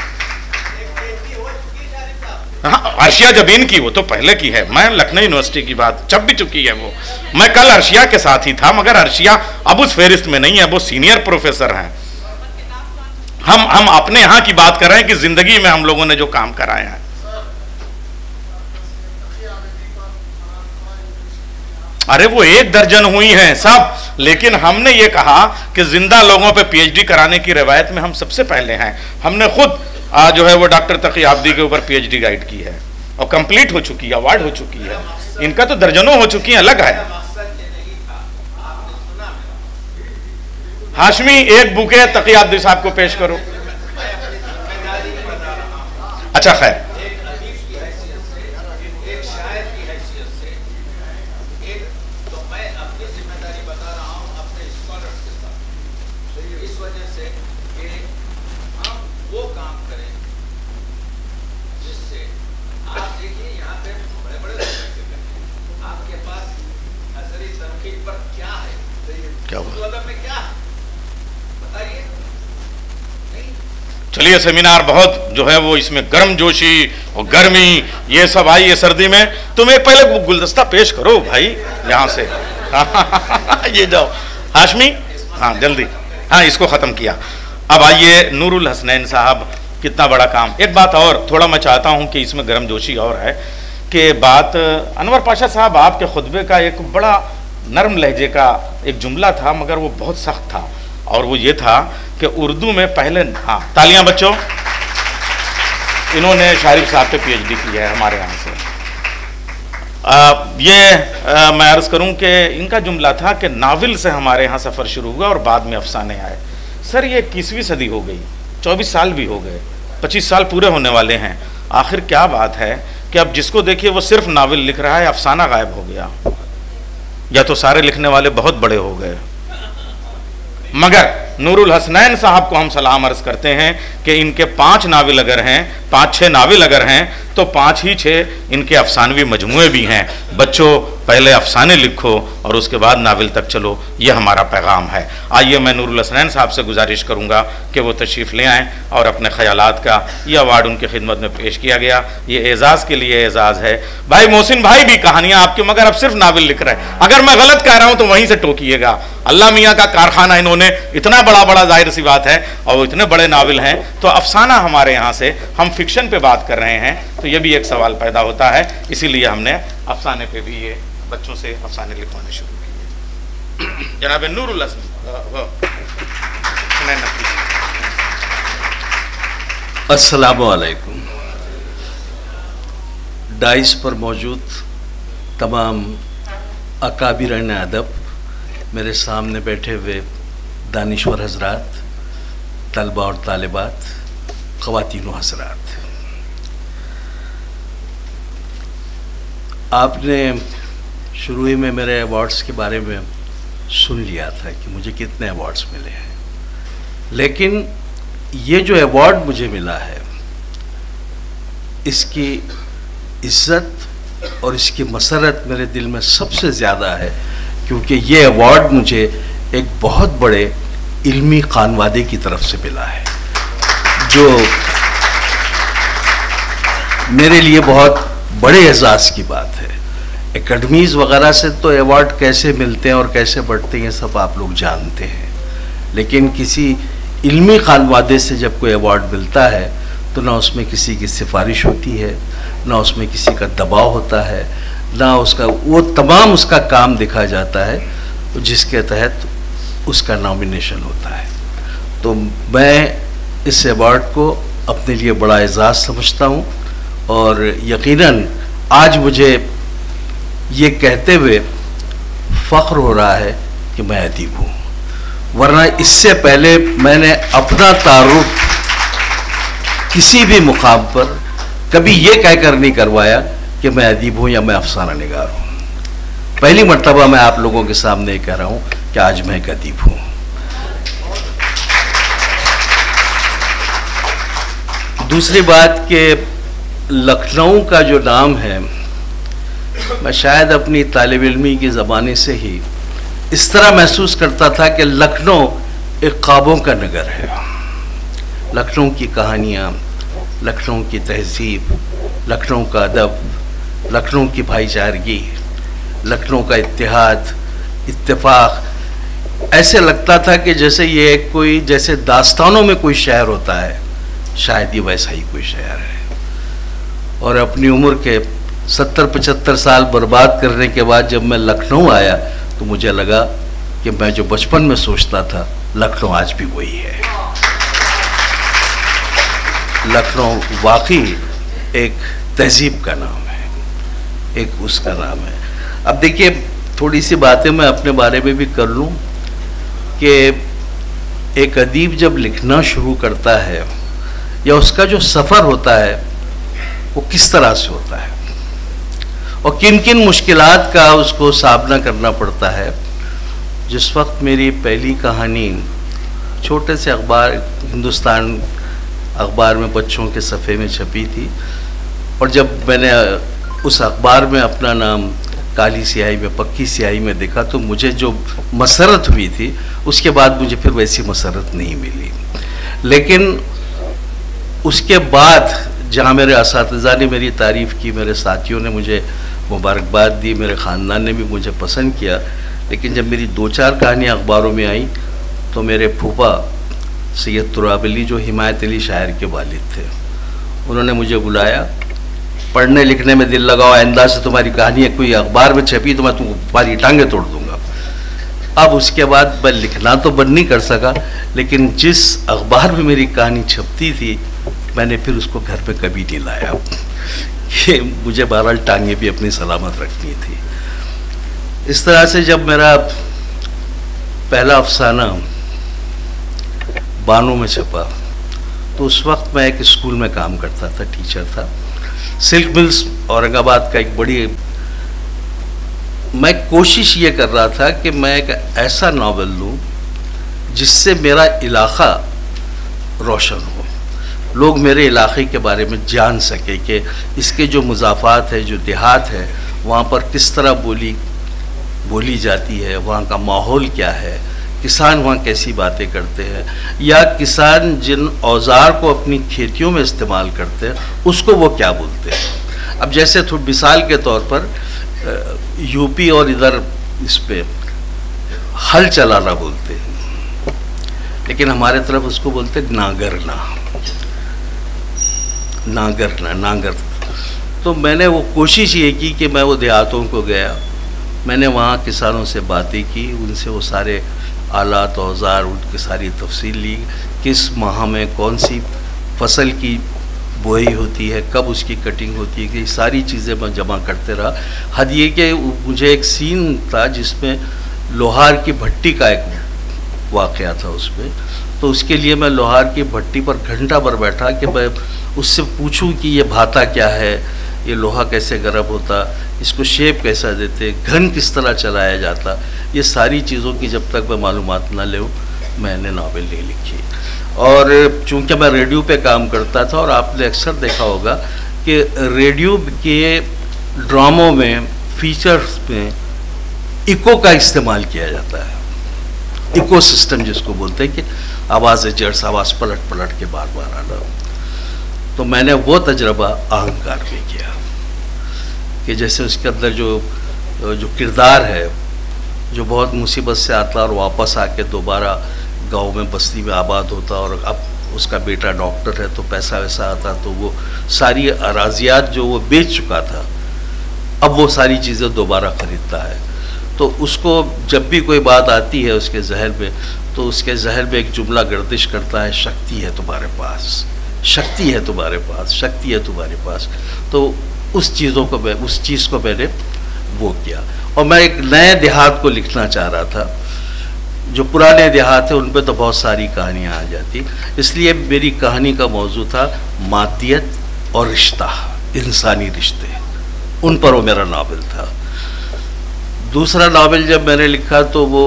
हाँ, अर्शिया जबीन की वो तो पहले की है, मैं लखनऊ यूनिवर्सिटी की बात जब भी चुकी है वो। मैं कल अर्शिया के साथ ही था, मगर अर्शिया अब उस फेरिस्त में नहीं है, वो सीनियर प्रोफेसर हैं। हम हम अपने यहाँ की बात कर रहे हैं कि जिंदगी में हम लोगों ने जो काम कराया है। अरे वो एक दर्जन हुई हैं सब, लेकिन हमने ये कहा कि जिंदा लोगों पे पीएचडी कराने की रवायत में हम सबसे पहले हैं। हमने खुद आ, जो है वो डॉक्टर तकी आब्दी के ऊपर पीएचडी गाइड की है और कंप्लीट हो चुकी है, अवार्ड हो चुकी है। इनका तो दर्जनों हो चुकी है, अलग है। हाशमी एक बुके तकी आब्दी साहब को पेश करो। अच्छा खैर, चलिए सेमिनार बहुत जो है वो इसमें गर्म जोशी और गर्मी ये सब आई है सर्दी में। तुम एक पहले गुलदस्ता पेश करो भाई यहाँ से। ये जाओ हाशमी, हाँ जल्दी, हाँ इसको ख़त्म किया। अब आइए नूरुल हसनैन साहब, कितना बड़ा काम। एक बात और थोड़ा मैं चाहता हूँ कि इसमें गर्म जोशी और है कि बात अनवर पाशा साहब आपके खुतबे का एक बड़ा नरम लहजे का एक जुमला था, मगर वो बहुत सख्त था, और वो ये था कि उर्दू में पहले, हाँ तालियां बच्चों, इन्होंने शारिफ साहब पे पीएचडी की है हमारे यहाँ से। आ, ये आ, मैं अर्ज़ करूँ कि इनका जुमला था कि नावल से हमारे यहाँ सफ़र शुरू हुआ और बाद में अफसाने आए। सर ये इक्कीसवीं सदी हो गई, चौबीस साल भी हो गए, पच्चीस साल पूरे होने वाले हैं। आखिर क्या बात है कि अब जिसको देखिए वो सिर्फ नावल लिख रहा है, अफसाना गायब हो गया, या तो सारे लिखने वाले बहुत बड़े हो गए। मगर नूरुल हसनैन साहब को हम सलाम अर्ज करते हैं कि इनके पांच नावल अगर हैं, पांच छः नावल अगर हैं, तो पांच ही छः इनके अफसानवी मजमूए भी हैं। बच्चों, पहले अफसाने लिखो और उसके बाद नावल तक चलो, ये हमारा पैगाम है। आइए मैं नूरुल हसनैन साहब से गुजारिश करूंगा कि वो तशरीफ़ ले आएँ और अपने ख्यालात का ये अवार्ड उनकी खिदमत में पेश किया गया, ये एजाज़ के लिए एजाज़ है। भाई मोहसिन भाई भी कहानियाँ आपकी, मगर अब सिर्फ नावल लिख रहे हैं। अगर मैं गलत कह रहा हूँ तो वहीं से टोकिएगा। अल्लाह मियाँ का कारखाना इन्होंने इतना बड़ा बड़ा, जाहिर सी बात है, और वो इतने बड़े नावल हैं। तो अफसाना हमारे यहाँ से, हम फिक्शन पे बात कर रहे हैं, तो ये भी एक सवाल पैदा होता है। इसीलिए हमने अफसाने पे भी ये बच्चों से अफसाने लिखवाने शुरू किए। जनाब नूरुल अस्सलामु अलैकुम। डाइस पर मौजूद तमाम अकाबिरान अदब, मेरे सामने बैठे हुए दानिश्वर हजरात, तलबा और तालिबात, ख़वातीन व हजरात, आपने शुरू ही में मेरे अवार्ड्स के बारे में सुन लिया था कि मुझे कितने अवार्ड्स मिले हैं, लेकिन ये जो अवार्ड मुझे मिला है इसकी इज्जत और इसकी मसरत मेरे दिल में सबसे ज़्यादा है, क्योंकि ये अवार्ड मुझे एक बहुत बड़े इल्मी खानवादे की तरफ से मिला है, जो मेरे लिए बहुत बड़े एजाज़ की बात है। एकेडमीज़ वगैरह से तो अवार्ड कैसे मिलते हैं और कैसे बढ़ते हैं सब आप लोग जानते हैं, लेकिन किसी इल्मी खानवादे से जब कोई अवार्ड मिलता है तो ना उसमें किसी की सिफारिश होती है, ना उसमें किसी का दबाव होता है, ना उसका वो तमाम उसका काम दिखा जाता है जिसके तहत उसका नॉमिनेशन होता है। तो मैं इस अवार्ड को अपने लिए बड़ा एजाज़ समझता हूँ और यकीनन आज मुझे ये कहते हुए फ़ख्र हो रहा है कि मैं अदीब हूँ, वरना इससे पहले मैंने अपना तारुफ किसी भी मुकाम पर कभी ये कहकर नहीं करवाया कि मैं अदीब हूँ या मैं अफसाना निगार हूँ। पहली मर्तबा मैं आप लोगों के सामने कह रहा हूँ कि आज मैं एक अदीब हूँ। दूसरी बात कि लखनऊ का जो नाम है, मैं शायद अपनी तालिब इल्मी की ज़बानी से ही इस तरह महसूस करता था कि लखनऊ एक ख्वाबों का नगर है। लखनऊ की कहानियाँ, लखनऊ की तहजीब, लखनऊ का अदब, लखनऊ की भाईचारगी, लखनऊ का इत्तेहाद, इत्तेफाक, ऐसे लगता था कि जैसे ये कोई, जैसे दास्तानों में कोई शहर होता है, शायद ये वैसा ही कोई शहर है। और अपनी उम्र के सत्तर पचहत्तर साल बर्बाद करने के बाद जब मैं लखनऊ आया तो मुझे लगा कि मैं जो बचपन में सोचता था लखनऊ आज भी वही है। लखनऊ वाकई एक तहजीब का नाम है, एक उसका नाम है। अब देखिए, थोड़ी सी बातें मैं अपने बारे में भी कर लूँ कि एक अदीब जब लिखना शुरू करता है या उसका जो सफ़र होता है वो किस तरह से होता है और किन किन मुश्किलात का उसको सामना करना पड़ता है। जिस वक्त मेरी पहली कहानी छोटे से अखबार, हिंदुस्तान अखबार में बच्चों के सफ़े में छपी थी, और जब मैंने उस अखबार में अपना नाम काली स्याही में, पक्की स्याही में देखा, तो मुझे जो मसरत हुई थी उसके बाद मुझे फिर वैसी मसरत नहीं मिली। लेकिन उसके बाद जहाँ मेरे असातिज़ा ने मेरी तारीफ़ की, मेरे साथियों ने मुझे मुबारकबाद दी, मेरे ख़ानदान ने भी मुझे पसंद किया, लेकिन जब मेरी दो चार कहानियाँ अखबारों में आई तो मेरे फूफा सैयद तुराब अली, जो हिमायत अली शायर के वालिद थे, उन्होंने मुझे बुलाया, पढ़ने लिखने में दिल लगाओ, आइंदा से तुम्हारी कहानियाँ कोई अखबार में छपी तो मैं तुम तुम्हारी टांगें तोड़ दूँगा। अब उसके बाद मैं लिखना तो बंद नहीं कर सका, लेकिन जिस अखबार में मेरी कहानी छपती थी मैंने फिर उसको घर पे कभी नहीं लाया। ये मुझे बहरहाल टांगें भी अपनी सलामत रखनी थी। इस तरह से जब मेरा पहला अफसाना बानों में छपा तो उस वक्त मैं एक स्कूल में काम करता था, टीचर था। सिल्क मिल्स औरंगाबाद का एक बड़ी, मैं कोशिश ये कर रहा था कि मैं एक ऐसा नावल लूँ जिससे मेरा इलाका रोशन हो, लोग मेरे इलाके के बारे में जान सके कि इसके जो मुज़ाफ़ात है, जो देहात है, वहाँ पर किस तरह बोली बोली जाती है, वहाँ का माहौल क्या है, किसान वहाँ कैसी बातें करते हैं, या किसान जिन औज़ार को अपनी खेतियों में इस्तेमाल करते हैं उसको वो क्या बोलते हैं। अब जैसे थोड़ी मिसाल के तौर पर यूपी और इधर इस पे हल चलाना बोलते हैं, लेकिन हमारे तरफ उसको बोलते हैं नागरना, नागरना नागर। तो मैंने वो कोशिश ये की कि मैं वो देहातों को गया, मैंने वहाँ किसानों से बातें की, उनसे वो सारे आलात औज़ार, उनकी सारी तफसील ली, किस माह में कौन सी फसल की बुआई होती है, कब उसकी कटिंग होती है, कि सारी चीज़ें मैं जमा करते रहा। हद ये कि मुझे एक सीन था जिसमें लोहार की भट्टी का एक वाक़या था उसमें, तो उसके लिए मैं लोहार की भट्टी पर घंटा भर बैठा कि मैं उससे पूछूं कि ये भाता क्या है, ये लोहा कैसे गर्म होता, इसको शेप कैसा देते, घन किस तरह चलाया जाता, ये सारी चीज़ों की जब तक मैं मालूमात ना लूँ मैंने नावल नहीं लिखी। और चूँकि मैं रेडियो पे काम करता था, और आपने अक्सर देखा होगा कि रेडियो के ड्रामों में, फीचर्स में इको का इस्तेमाल किया जाता है, इको सिस्टम जिसको बोलते हैं कि आवाज़ जर्स, आवाज़ पलट पलट के बार बार आना। तो मैंने वो तजर्बा अहंकार में किया कि जैसे उसके अंदर जो जो किरदार है, जो बहुत मुसीबत से आता और वापस आके दोबारा गांव में बस्ती में आबाद होता, और अब उसका बेटा डॉक्टर है तो पैसा वैसा आता, तो वो सारी अराजियात जो वो बेच चुका था अब वो सारी चीज़ें दोबारा ख़रीदता है। तो उसको जब भी कोई बात आती है उसके जहन में, तो उसके जहन में एक जुमला गर्दिश करता है, शक्ति है तुम्हारे पास, शक्ति है तुम्हारे पास, शक्ति है तुम्हारे पास। तो उस चीज़ों को मैं उस चीज़ को मैंने वो किया, और मैं एक नए देहात को लिखना चाह रहा था। जो पुराने देहात है उन पे तो बहुत सारी कहानियाँ आ जाती, इसलिए मेरी कहानी का मौजू था मादियत और रिश्ता, इंसानी रिश्ते, उन पर वो मेरा नावल था। दूसरा नावल जब मैंने लिखा तो वो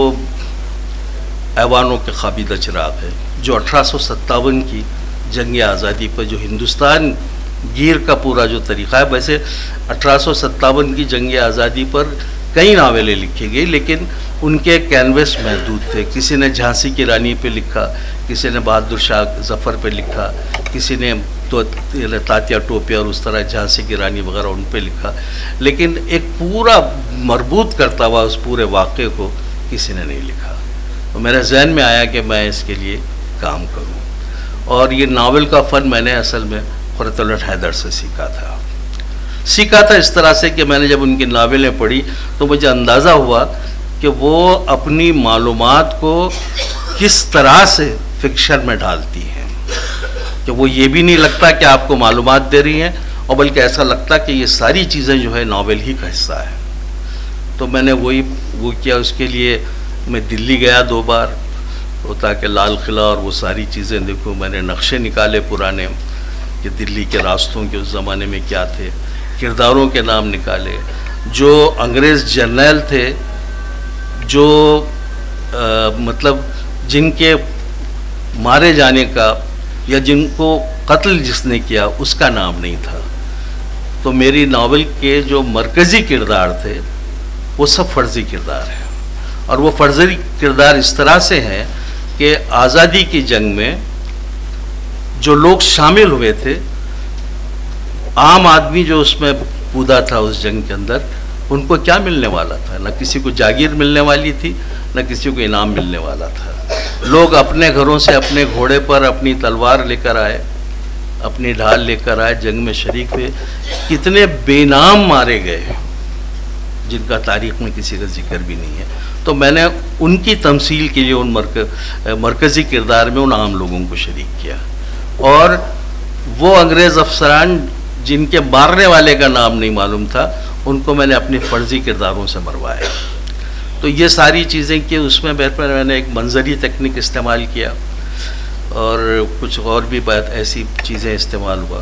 ऐवानों के खाबिदा चिराग है, जो अठारह सौ सत्तावन की जंग आज़ादी पर जो हिंदुस्तान गिर का पूरा जो तरीक़ा है, वैसे अठारह सौ सत्तावन की जंग आज़ादी पर कई नावलें लिखी गई, लेकिन उनके कैनवस महदूद थे। किसी ने झांसी की रानी पे लिखा, किसी ने बहादुर शाह जफ़र पे लिखा, किसी ने तो तात्या टोपिया और उस तरह झांसी की रानी वगैरह उन पे लिखा, लेकिन एक पूरा मरबूत करता हुआ उस पूरे वाक़े को किसी ने नहीं लिखा। तो मेरे जहन में आया कि मैं इसके लिए काम करूं, और ये नावल का फ़न मैंने असल में ख़ुर्रतुल हैदर से सीखा था। सीखा था इस तरह से कि मैंने जब उनकी नावलें पढ़ी तो मुझे अंदाज़ा हुआ कि वो अपनी मालूमात को किस तरह से फिक्शन में डालती हैं, कि वो ये भी नहीं लगता कि आपको मालूमात दे रही हैं, और बल्कि ऐसा लगता कि ये सारी चीज़ें जो है नावल ही का हिस्सा है। तो मैंने वही वो किया। उसके लिए मैं दिल्ली गया दो बार, तो ताकि लाल किला और वो सारी चीज़ें देखूँ। मैंने नक्शे निकाले पुराने कि दिल्ली के रास्तों के उस ज़माने में क्या थे, किरदारों के नाम निकाले, जो अंग्रेज़ जर्नल थे, जो आ, मतलब जिनके मारे जाने का या जिनको कत्ल जिसने किया उसका नाम नहीं था। तो मेरी नावल के जो मरकज़ी किरदार थे वो सब फ़र्ज़ी किरदार हैं, और वो फ़र्ज़ी किरदार इस तरह से हैं कि आज़ादी की जंग में जो लोग शामिल हुए थे, आम आदमी जो उसमें कूदा था उस जंग के अंदर, उनको क्या मिलने वाला था? न किसी को जागीर मिलने वाली थी, न किसी को इनाम मिलने वाला था। लोग अपने घरों से अपने घोड़े पर अपनी तलवार लेकर आए, अपनी ढाल लेकर आए, जंग में शरीक हुए। कितने बेनाम मारे गए जिनका तारीख़ में किसी का जिक्र भी नहीं है। तो मैंने उनकी तमसील के लिए उन मरक मरकज़ी किरदार में उन आम लोगों को शरीक किया, और वो अंग्रेज़ अफसरान जिनके मारने वाले का नाम नहीं मालूम था उनको मैंने अपने फ़र्ज़ी किरदारों से मरवाया। तो ये सारी चीज़ें कि उसमें मैंने एक मंजरी तकनीक इस्तेमाल किया, और कुछ और भी बात ऐसी चीज़ें इस्तेमाल हुआ।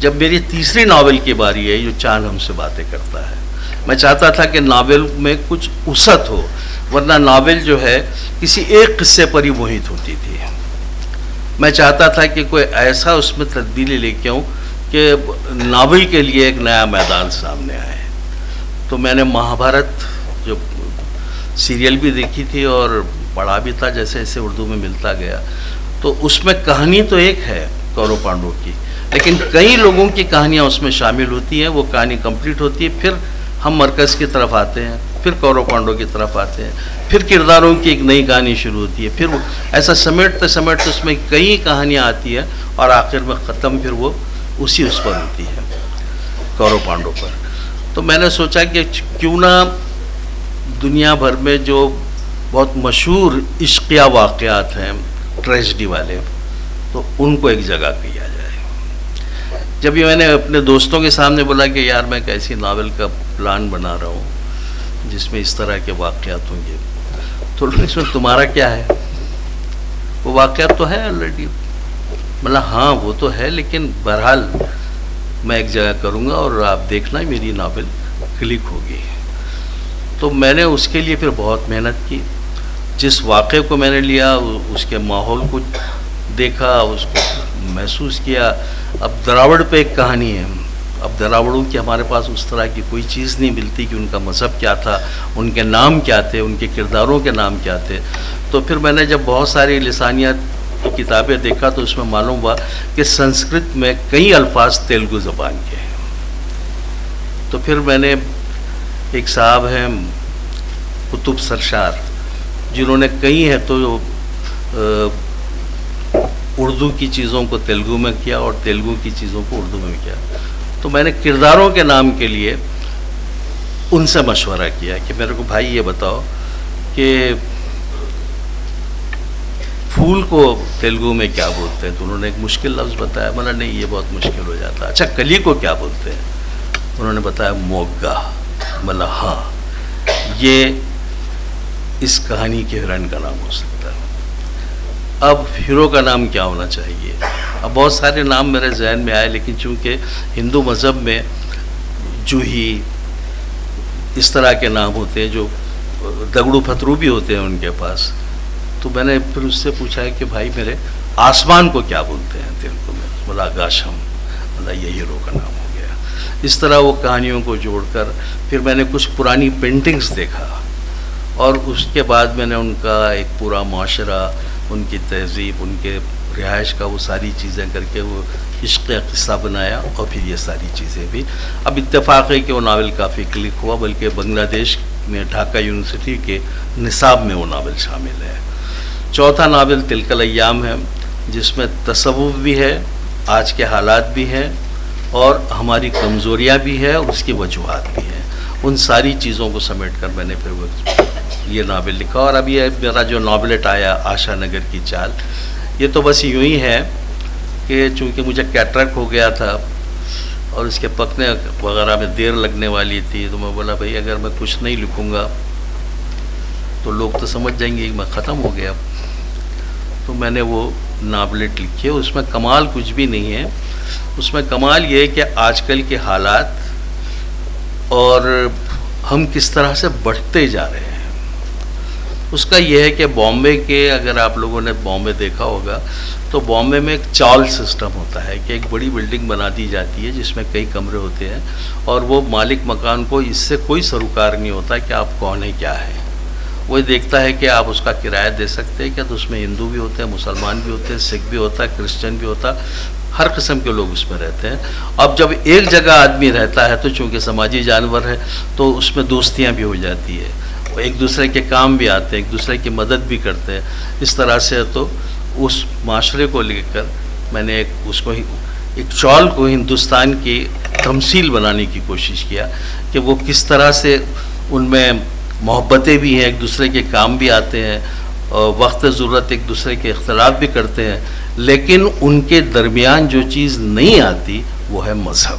जब मेरी तीसरी नावल की बारी है, जो चांद हमसे बातें करता है, मैं चाहता था कि नावल में कुछ उसत हो, वरना नावल जो है किसी एक किस्से पर ही मोहित होती थी। मैं चाहता था कि कोई ऐसा उसमें तब्दीली लेके आऊँ कि नावल के लिए एक नया मैदान सामने आए। तो मैंने महाभारत जो सीरियल भी देखी थी और पढ़ा भी था, जैसे जैसे उर्दू में मिलता गया, तो उसमें कहानी तो एक है कौरव पांडवों की, लेकिन कई लोगों की कहानियाँ उसमें शामिल होती हैं। वो कहानी कंप्लीट होती है, फिर हम मरकज़ की तरफ आते हैं, फिर कौरव पांडवों की तरफ आते हैं, फिर किरदारों की एक नई कहानी शुरू होती है, फिर वो ऐसा समेटते समेटते उसमें कई कहानियाँ आती हैं और आखिर में ख़त्म फिर वो उसी उस पर होती है, कौरव पांडवों पर। तो मैंने सोचा कि क्यों ना दुनिया भर में जो बहुत मशहूर इश्किया वाक़यात हैं ट्रेजिडी वाले, तो उनको एक जगह किया जाए। जब ये मैंने अपने दोस्तों के सामने बोला कि यार मैं कैसी नावल का प्लान बना रहा हूँ जिसमें इस तरह के वाक़यात होंगे, तो लोग इसमें तुम्हारा क्या है, वो वाक़यात तो है ऑलरेडी। मतलब हाँ वो तो है, लेकिन बहरहाल मैं एक जगह करूँगा और आप देखना मेरी नावल क्लिक होगी। तो मैंने उसके लिए फिर बहुत मेहनत की। जिस वाक़े को मैंने लिया उसके माहौल को देखा, उसको महसूस किया। अब द्रावड़ पे एक कहानी है। अब द्रावड़ों की हमारे पास उस तरह की कोई चीज़ नहीं मिलती कि उनका मज़हब क्या था, उनके नाम क्या थे, उनके किरदारों के नाम क्या थे। तो फिर मैंने जब बहुत सारी लिसानियात की किताबें देखा तो उसमें मालूम हुआ कि संस्कृत में कई अल्फाज तेलुगु ज़बान के हैं। तो फिर मैंने एक साहब हैं कुतुब सरशार, जिन्होंने कई है तो उर्दू की चीज़ों को तेलुगु में किया और तेलुगु की चीज़ों को उर्दू में किया। तो मैंने किरदारों के नाम के लिए उनसे मशवरा किया कि मेरे को भाई ये बताओ कि फूल को तेलुगु में क्या बोलते हैं। तो उन्होंने एक मुश्किल लफ्ज़ बताया। मैंने नहीं ये बहुत मुश्किल हो जाता। अच्छा कली को क्या बोलते हैं? उन्होंने बताया मोग्गा। मतलब हाँ ये इस कहानी के हिरण का नाम हो सकता है। अब हीरो का नाम क्या होना चाहिए? अब बहुत सारे नाम मेरे जहन में आए, लेकिन चूंकि हिंदू मज़हब में जूही इस तरह के नाम होते हैं, जो दगड़ू फतरू भी होते हैं उनके पास। तो मैंने फिर उससे पूछा है कि भाई मेरे आसमान को क्या बोलते हैं तेलुगु में? बोला आकाशम। मतलब ये हीरो का नाम हो गया। इस तरह वो कहानियों को जोड़कर फिर मैंने कुछ पुरानी पेंटिंग्स देखा और उसके बाद मैंने उनका एक पूरा माशरा, उनकी तहज़ीब, उनके रिहाइश का वो सारी चीज़ें करके वो इश्क़ क़िस्सा बनाया और फिर ये सारी चीज़ें भी। अब इत्तेफ़ाक़ है कि वो नावल काफ़ी क्लिक हुआ, बल्कि बांग्लादेश में ढाका यूनिवर्सिटी के निसाब में वो नावल शामिल है। चौथा नावल तिलकल अय्याम है, जिसमें तसव्वुफ़ भी है, आज के हालात भी हैं और हमारी कमज़ोरियाँ भी है और उसकी वजूहात भी हैं। उन सारी चीज़ों को समेट कर मैंने फिर वो ये नावल लिखा। और अब ये मेरा जो नावलेट आया आशा नगर की चाल, ये तो बस यूँ ही है कि चूँकि मुझे कैटरेक्ट हो गया था और इसके पकने वगैरह में देर लगने वाली थी, तो मैं बोला भाई अगर मैं कुछ नहीं लिखूँगा तो लोग तो समझ जाएंगे कि मैं ख़त्म हो गया। तो मैंने वो नावलेट लिखी है। उसमें कमाल कुछ भी नहीं है। उसमें कमाल ये है कि आजकल के हालात और हम किस तरह से बढ़ते जा रहे हैं। उसका यह है कि बॉम्बे के, अगर आप लोगों ने बॉम्बे देखा होगा तो बॉम्बे में एक चाल सिस्टम होता है कि एक बड़ी बिल्डिंग बना दी जाती है जिसमें कई कमरे होते हैं और वो मालिक मकान को इससे कोई सरोकार नहीं होता कि आप कौन है क्या है। वो देखता है कि आप उसका किराया दे सकते हैं क्या, तो उसमें हिंदू भी होते हैं, मुसलमान भी होते हैं, सिख भी होता है, क्रिश्चियन भी होता है, हर किस्म के लोग उसमें रहते हैं। अब जब एक जगह आदमी रहता है तो चूँकि समाजी जानवर है तो उसमें दोस्तियाँ भी हो जाती है, वो एक दूसरे के काम भी आते हैं, एक दूसरे की मदद भी करते हैं। इस तरह से तो उस माशरे को लेकर मैंने एक उसको ही एक चौल को हिंदुस्तान की तमसील बनाने की कोशिश किया कि वो किस तरह से उनमें मोहब्बतें भी हैं, एक दूसरे के काम भी आते हैं और वक्त ज़रूरत एक दूसरे के इख्तलाफ भी करते हैं, लेकिन उनके दरमियान जो चीज़ नहीं आती वो है मज़हब।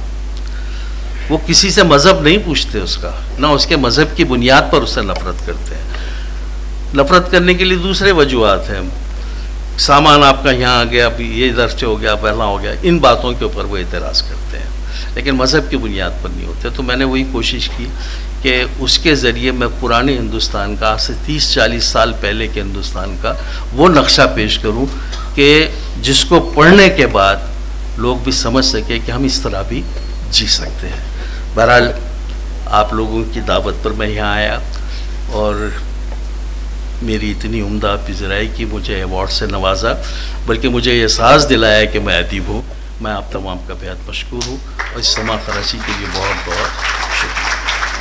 वो किसी से मज़हब नहीं पूछते उसका, ना उसके मज़हब की बुनियाद पर उससे नफ़रत करते हैं। नफ़रत करने के लिए दूसरे वजूहात हैं। सामान आपका यहाँ आ गया, अभी ये इधर से हो गया, पहला हो गया, इन बातों के ऊपर वो एतराज़ करते हैं, लेकिन मज़हब की बुनियाद पर नहीं होते। तो मैंने वही कोशिश की कि उसके ज़रिए मैं पुराने हिंदुस्तान का, आज से तीस चालीस साल पहले के हिंदुस्तान का वो नक्शा पेश करूं कि जिसको पढ़ने के बाद लोग भी समझ सके कि हम इस तरह भी जी सकते हैं। बहरहाल आप लोगों की दावत पर मैं यहाँ आया और मेरी इतनी उम्दा पिज़राई की मुझे अवार्ड से नवाजा, बल्कि मुझे एहसास दिलाया कि मैं अदीब हूँ। मैं आप तमाम का बेहद मशकूर हूँ और इस समा खराशी के लिए बहुत बहुत शुक्रिया।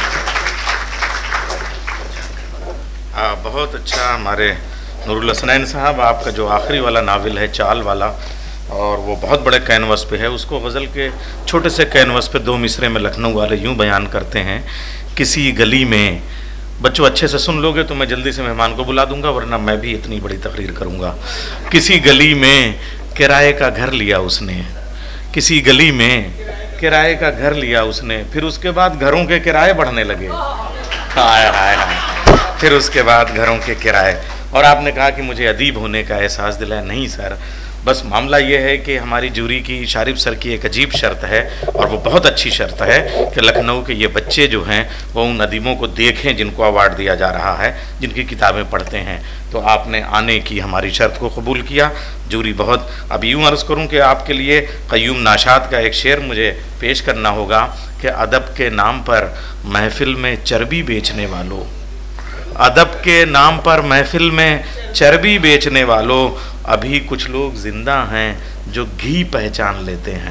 आ, बहुत अच्छा। हमारे नूरुल हसनैन साहब, आपका जो आखिरी वाला नावल है चाल वाला, और वो बहुत बड़े कैनवस पे है, उसको गज़ल के छोटे से कैनवस पे दो मिसरे में लखनऊ वाले यूँ बयान करते हैं, किसी गली में, बच्चों अच्छे से सुन लोगे तो मैं जल्दी से मेहमान को बुला दूंगा, वरना मैं भी इतनी बड़ी तकरीर करूंगा। किसी गली में किराए का घर लिया उसने, किसी गली में किराए का घर लिया उसने, फिर उसके बाद घरों के किराए बढ़ने लगे। हाय हाय हाय। फिर उसके बाद घरों के किराए। और आपने कहा कि मुझे अदीब होने का एहसास दिलाया। नहीं सर, बस मामला ये है कि हमारी जूरी की, शारिब सर की एक अजीब शर्त है, और वो बहुत अच्छी शर्त है कि लखनऊ के ये बच्चे जो हैं वो उन अदीबों को देखें जिनको अवार्ड दिया जा रहा है, जिनकी किताबें पढ़ते हैं। तो आपने आने की हमारी शर्त को कबूल किया। जूरी बहुत, अब यूँ अर्ज़ करूँ कि आपके लिए क़य्यूम नाशाद का एक शेर मुझे पेश करना होगा कि अदब के नाम पर महफिल में चर्बी बेचने वालों, अदब के नाम पर महफिल में चर्बी बेचने वालों, अभी कुछ लोग जिंदा हैं जो घी पहचान लेते हैं।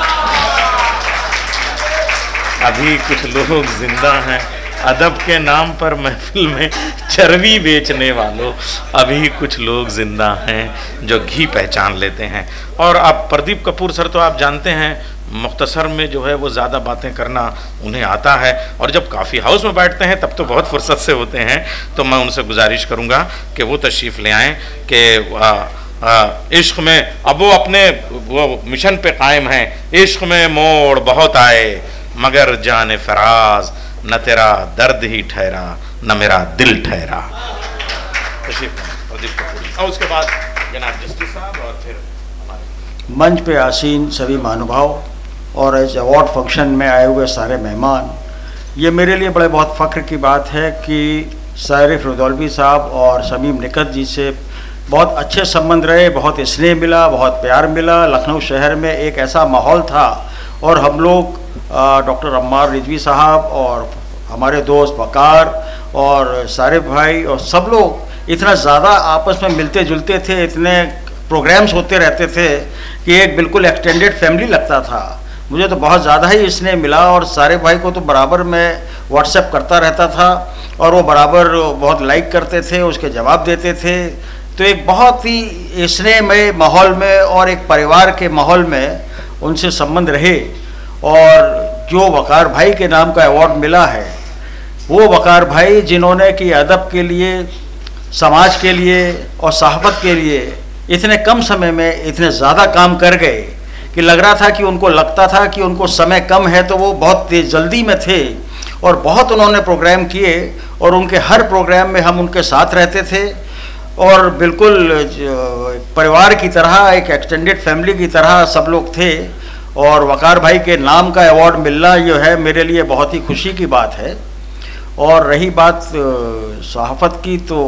अभी कुछ लोग जिंदा हैं, अदब के नाम पर महफिल में चर्बी बेचने वालों, अभी कुछ लोग जिंदा हैं जो घी पहचान लेते हैं। और आप प्रदीप कपूर सर तो आप जानते हैं, मुख्तसर में जो है वो ज़्यादा बातें करना उन्हें आता है, और जब काफ़ी हाउस में बैठते हैं तब तो बहुत फुर्सत से होते हैं। तो मैं उनसे गुजारिश करूँगा कि वो तशरीफ़ ले आएँ कि इश्क़ में, अब वो अपने वो मिशन पे कायम हैं। इश्क़ में मोड़ बहुत आए मगर जाने फराज, न तेरा दर्द ही ठहरा न मेरा दिल ठहरा। तशरीफ़ प्रदीप कपूर, और उसके बाद जनाब जस्टिस साहब, और फिर हमारे मंच पे आसीन सभी महानुभाव और इस अवार्ड फंक्शन में आए हुए सारे मेहमान, ये मेरे लिए बड़े बहुत फ़ख्र की बात है कि सारिफ रुदौलवी साहब और शमीम निकत जी से बहुत अच्छे संबंध रहे, बहुत स्नेह मिला, बहुत प्यार मिला। लखनऊ शहर में एक ऐसा माहौल था, और हम लोग डॉक्टर अम्मार रिजवी साहब और हमारे दोस्त वकार और सारिफ भाई और सब लोग इतना ज़्यादा आपस में मिलते जुलते थे, इतने प्रोग्राम्स होते रहते थे कि एक बिल्कुल एक्सटेंडेड फैमिली लगता था। मुझे तो बहुत ज़्यादा ही इसने मिला, और सारे भाई को तो बराबर मैं व्हाट्सएप करता रहता था, और वो बराबर बहुत लाइक करते थे, उसके जवाब देते थे। तो एक बहुत ही स्नेहमय माहौल में और एक परिवार के माहौल में उनसे संबंध रहे। और जो वकार भाई के नाम का अवार्ड मिला है, वो वकार भाई जिन्होंने कि अदब के लिए, समाज के लिए और सहाफ़त के लिए इतने कम समय में इतने ज़्यादा काम कर गए कि लग रहा था कि उनको लगता था कि उनको समय कम है, तो वो बहुत तेज जल्दी में थे, और बहुत उन्होंने प्रोग्राम किए, और उनके हर प्रोग्राम में हम उनके साथ रहते थे, और बिल्कुल परिवार की तरह, एक एक्सटेंडेड फैमिली की तरह सब लोग थे। और वकार भाई के नाम का अवार्ड मिलना जो है मेरे लिए बहुत ही खुशी की बात है। और रही बात सहाफ़त की, तो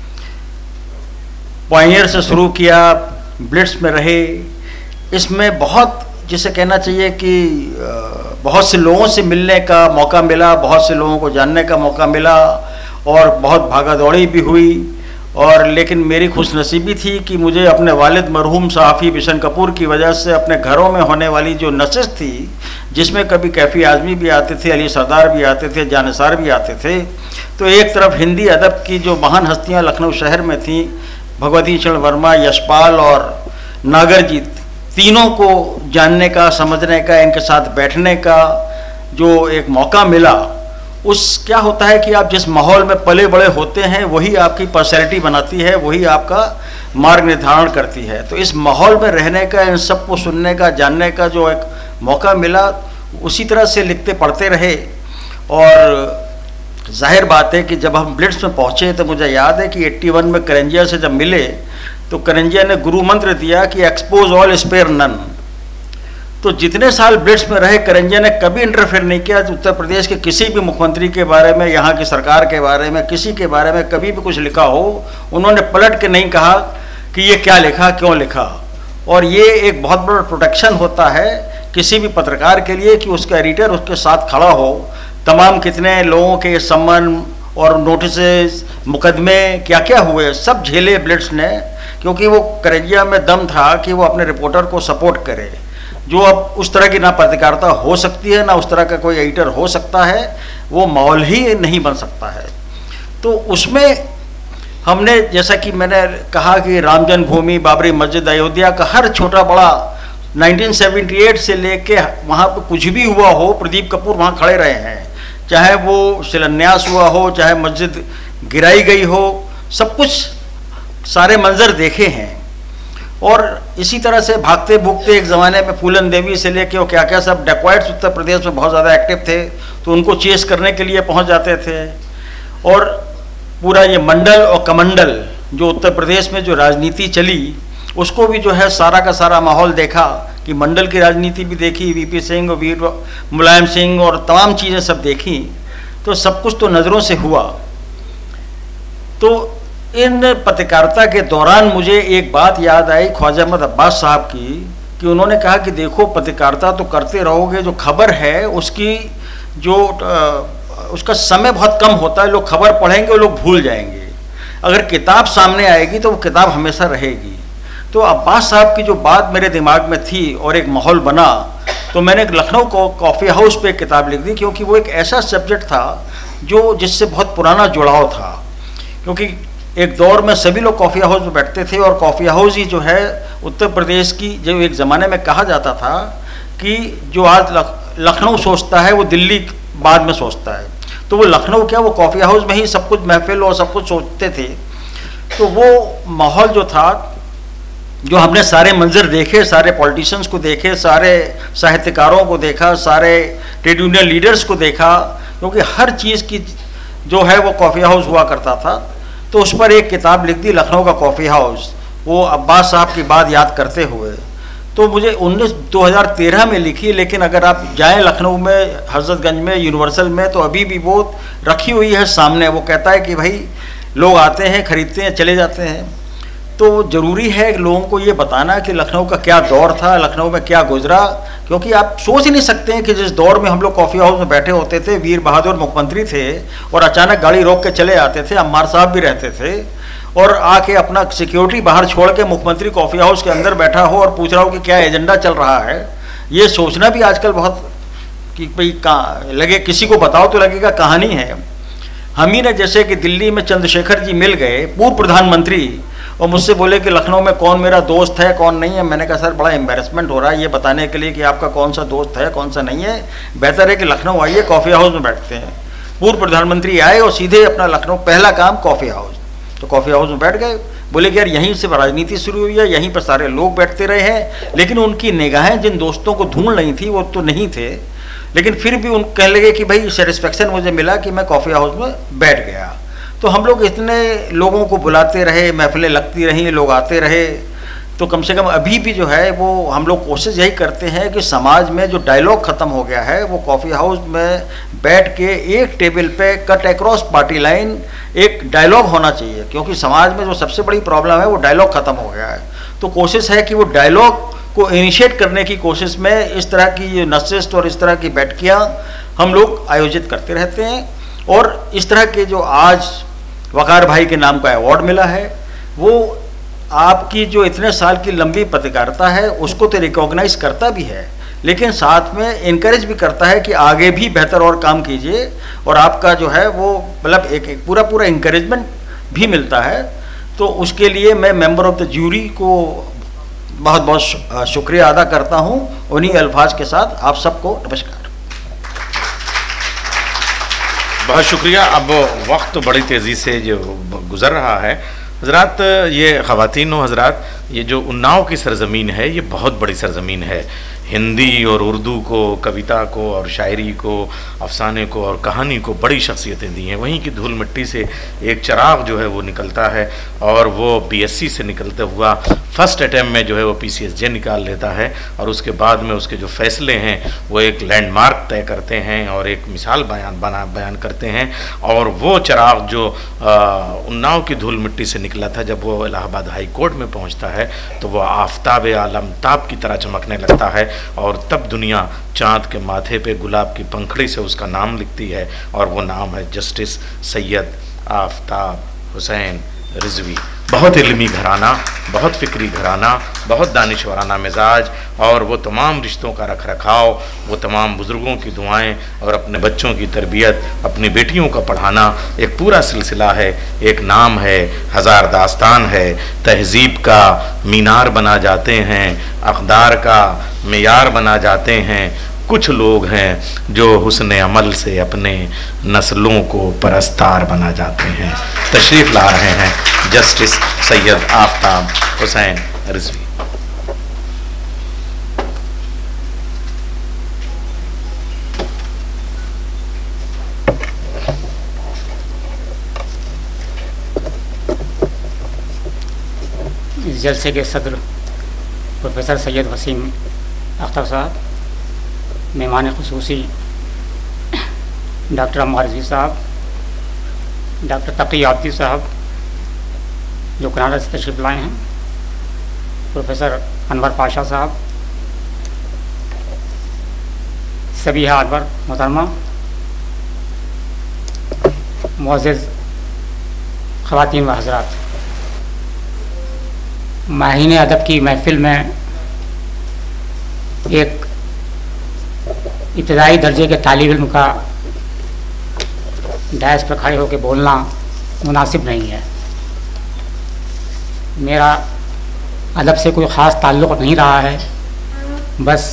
पायनियर से शुरू किया, ब्लिट्स में रहे, इसमें बहुत जिसे कहना चाहिए कि बहुत से लोगों से मिलने का मौका मिला, बहुत से लोगों को जानने का मौका मिला, और बहुत भागा दौड़ी भी हुई। और लेकिन मेरी खुशनसीबी थी कि मुझे अपने वालिद मरहूम सहाफ़ी बिशन कपूर की वजह से अपने घरों में होने वाली जो नशिस्त थी, जिसमें कभी कैफ़ी आज़मी भी आते थे, अली सरदार भी आते थे, जानिसार भी आते थे, तो एक तरफ हिंदी अदब की जो महान हस्तियाँ लखनऊ शहर में थीं, भगवती चरण वर्मा, यशपाल और नागर जी, तीनों को जानने का, समझने का, इनके साथ बैठने का जो एक मौका मिला, उस क्या होता है कि आप जिस माहौल में पले बड़े होते हैं वही आपकी पर्सनैलिटी बनाती है, वही आपका मार्ग निर्धारण करती है। तो इस माहौल में रहने का, इन सब को सुनने का, जानने का जो एक मौका मिला, उसी तरह से लिखते पढ़ते रहे। और जाहिर बात है कि जब हम ब्लिट्स में पहुँचे तो मुझे याद है कि इक्यासी में करंजिया से जब मिले तो करंजिया ने गुरु मंत्र दिया कि एक्सपोज ऑल स्पेयर नन। तो जितने साल ब्लिट्स में रहे करंजिया ने कभी इंटरफेयर नहीं किया उत्तर प्रदेश के किसी भी मुख्यमंत्री के बारे में, यहाँ की सरकार के बारे में, किसी के बारे में कभी भी कुछ लिखा हो उन्होंने पलट के नहीं कहा कि ये क्या लिखा, क्यों लिखा। और ये एक बहुत बड़ा प्रोटेक्शन होता है किसी भी पत्रकार के लिए कि उसका एडिटर उसके साथ खड़ा हो। तमाम कितने लोगों के सम्मान और नोटिस, मुकदमे क्या क्या हुए सब झेले ब्लिट्स ने, क्योंकि वो करंजिया में दम था कि वो अपने रिपोर्टर को सपोर्ट करे। जो अब उस तरह की ना पत्रकारिता हो सकती है, ना उस तरह का कोई एडिटर हो सकता है, वो माहौल ही नहीं बन सकता है। तो उसमें हमने, जैसा कि मैंने कहा कि राम जन्मभूमि, बाबरी मस्जिद, अयोध्या का हर छोटा बड़ा उन्नीस सौ अठहत्तर से लेके वहाँ पे कुछ भी हुआ हो, प्रदीप कपूर वहाँ खड़े रहे हैं, चाहे वो शिलान्यास हुआ हो, चाहे मस्जिद गिराई गई हो, सब कुछ सारे मंजर देखे हैं। और इसी तरह से भागते भूगते एक ज़माने में फूलन देवी से लेके वो क्या क्या सब डेक्वाइट्स उत्तर प्रदेश में बहुत ज़्यादा एक्टिव थे, तो उनको चेस करने के लिए पहुंच जाते थे। और पूरा ये मंडल और कमंडल जो उत्तर प्रदेश में जो राजनीति चली, उसको भी जो है सारा का सारा माहौल देखा कि मंडल की राजनीति भी देखी, वीपी सिंह और वीर मुलायम सिंह और तमाम चीज़ें सब देखी, तो सब कुछ तो नज़रों से हुआ। तो इन पत्रकारिता के दौरान मुझे एक बात याद आई ख्वाजा अहमद अब्बास साहब की, कि उन्होंने कहा कि देखो पत्रकारिता तो करते रहोगे, जो खबर है उसकी जो आ, उसका समय बहुत कम होता है, लोग खबर पढ़ेंगे और लोग भूल जाएंगे। अगर किताब सामने आएगी तो वो किताब हमेशा रहेगी। तो अब्बास साहब की जो बात मेरे दिमाग में थी और एक माहौल बना, तो मैंने एक लखनऊ को कॉफ़ी हाउस पे एक किताब लिख दी, क्योंकि वो एक ऐसा सब्जेक्ट था जो जिससे बहुत पुराना जुड़ाव था। क्योंकि एक दौर में सभी लोग कॉफ़ी हाउस में बैठते थे, और कॉफ़ी हाउस ही जो है उत्तर प्रदेश की, जो एक ज़माने में कहा जाता था कि जो आज लखनऊ सोचता है वो दिल्ली बाद में सोचता है, तो वो लखनऊ क्या, वो कॉफ़ी हाउस में ही सब कुछ महफिल और सब कुछ सोचते थे। तो वो माहौल जो था, जो हमने सारे मंजर देखे, सारे पॉलिटिशियंस को देखे, सारे साहित्यकारों को देखा, सारे ट्रेड यूनियन लीडर्स को देखा, क्योंकि हर चीज़ की जो है वो कॉफ़ी हाउस हुआ करता था। तो उस पर एक किताब लिख दी, लखनऊ का कॉफ़ी हाउस, वो अब्बास साहब की बात याद करते हुए। तो मुझे उन्नीस दो हज़ार तेरह में लिखी, लेकिन अगर आप जाएं लखनऊ में, हजरतगंज में, यूनिवर्सल में, तो अभी भी वो रखी हुई है सामने। वो कहता है कि भाई लोग आते हैं, खरीदते हैं, चले जाते हैं। तो ज़रूरी है लोगों को ये बताना कि लखनऊ का क्या दौर था, लखनऊ में क्या गुजरा, क्योंकि आप सोच ही नहीं सकते हैं कि जिस दौर में हम लोग कॉफ़ी हाउस में बैठे होते थे, वीर बहादुर मुख्यमंत्री थे और अचानक गाड़ी रोक के चले आते थे, अम्मार साहब भी रहते थे, और आके अपना सिक्योरिटी बाहर छोड़ के मुख्यमंत्री कॉफ़ी हाउस के अंदर बैठा हो और पूछ रहा हो कि क्या एजेंडा चल रहा है। ये सोचना भी आजकल बहुत कि भाई कहाँ लगे, किसी को बताओ तो लगेगा कहानी है। हम ही ने जैसे कि दिल्ली में चंद्रशेखर जी मिल गए, पूर्व प्रधानमंत्री, और मुझसे बोले कि लखनऊ में कौन मेरा दोस्त है कौन नहीं है। मैंने कहा सर बड़ा एम्बेरसमेंट हो रहा है ये बताने के लिए कि आपका कौन सा दोस्त है कौन सा नहीं है, बेहतर है कि लखनऊ आइए, कॉफ़ी हाउस में बैठते हैं। पूर्व प्रधानमंत्री आए और सीधे अपना लखनऊ, पहला काम कॉफ़ी हाउस, तो कॉफ़ी हाउस में बैठ गए। बोले कि यार यहीं से राजनीति शुरू हुई है, यहीं पर सारे लोग बैठते रहे हैं, लेकिन उनकी निगाहें जिन दोस्तों को ढूंढ रही थी वो तो नहीं थे, लेकिन फिर भी उन कहने लगे कि भाई सेटिस्फेक्शन मुझे मिला कि मैं कॉफ़ी हाउस में बैठ गया। तो हम लोग इतने लोगों को बुलाते रहे, महफिलें लगती रहीं, लोग आते रहे, तो कम से कम अभी भी जो है वो हम लोग कोशिश यही करते हैं कि समाज में जो डायलॉग ख़त्म हो गया है, वो कॉफ़ी हाउस में बैठ के एक टेबल पे कट अक्रॉस पार्टी लाइन एक डायलॉग होना चाहिए, क्योंकि समाज में जो सबसे बड़ी प्रॉब्लम है वो डायलॉग ख़त्म हो गया है। तो कोशिश है कि वो डायलॉग को इनिशिएट करने की कोशिश में इस तरह की नशिस्त और इस तरह की बैठकियाँ हम लोग आयोजित करते रहते हैं। और इस तरह के जो आज वकार भाई के नाम का अवार्ड मिला है, वो आपकी जो इतने साल की लंबी पत्रकारिता है उसको तो रिकॉग्नाइज करता भी है, लेकिन साथ में इनकरेज भी करता है कि आगे भी बेहतर और काम कीजिए, और आपका जो है वो मतलब एक, एक पूरा पूरा इंकरेजमेंट भी मिलता है। तो उसके लिए मैं मेंबर ऑफ द ज्यूरी को बहुत बहुत शुक्रिया अदा करता हूँ। उन्हीं अल्फाज के साथ आप सबको नमस्कार। बहुत शुक्रिया। अब वक्त बड़ी तेज़ी से जो गुज़र रहा है, हज़रात, ये ख़वातीन व हज़रात, ये जो उन्नाव की सरज़मीन है ये बहुत बड़ी सरज़मीन है। हिंदी और उर्दू को, कविता को और शायरी को, अफसाने को और कहानी को बड़ी शख्सियतें दी हैं। वहीं की धूल मिट्टी से एक चिराग जो है वो निकलता है और वो बीएससी से निकलते हुआ फर्स्ट अटैम्प्ट में जो है वो पीसीएसजे निकाल लेता है और उसके बाद में उसके जो फैसले हैं वो एक लैंडमार्क तय करते हैं और एक मिसाल बयान बना बयान करते हैं। और वो चिराग जो उन्नाव की धूल मिट्टी से निकला था, जब वो इलाहाबाद हाई कोर्ट में पहुंचता है तो वो आफताब आलमताब की तरह चमकने लगता है और तब दुनिया चाँद के माथे पे गुलाब की पंखड़ी से उसका नाम लिखती है और वो नाम है जस्टिस सैयद आफताब हुसैन रिजवी। बहुत इल्मी घराना, बहुत फ़िक्री घराना, बहुत दानिशवराना मिजाज और वो तमाम रिश्तों का रख रखाव, वो तमाम बुज़ुर्गों की दुआएं और अपने बच्चों की तरबियत, अपनी बेटियों का पढ़ाना एक पूरा सिलसिला है। एक नाम है, हज़ार दास्तान है, तहज़ीब का मीनार बना जाते हैं, अक़दार का मेयार बना जाते हैं। कुछ लोग हैं जो हुस्न अमल से अपने नस्लों को परस्तार बना जाते हैं। तशरीफ़ ला रहे हैं जस्टिस सैयद आफताब हुसैन रिजवी। इस जलसे के सदर प्रोफेसर सैयद वसीम अख्तर साहब, मेहमान ख़ुसूसी डॉक्टर अम्मार रिजवी साहब, डॉक्टर तकी आब्दी साहब जो कनाडा से तशरीफ़ लाए हैं, प्रोफेसर अनवर पाशा साहब, सबीहा अनवर मोहतरमा, मुअज़्ज़िज़ ख़वातीन व हज़रात, माहिरीन अदब की महफ़िल में एक इब्तदाई दर्जे के तालिब इल्म का डैश पर खड़े होकर बोलना मुनासिब नहीं है। मेरा अदब से कोई ख़ास ताल्लुक़ नहीं रहा है, बस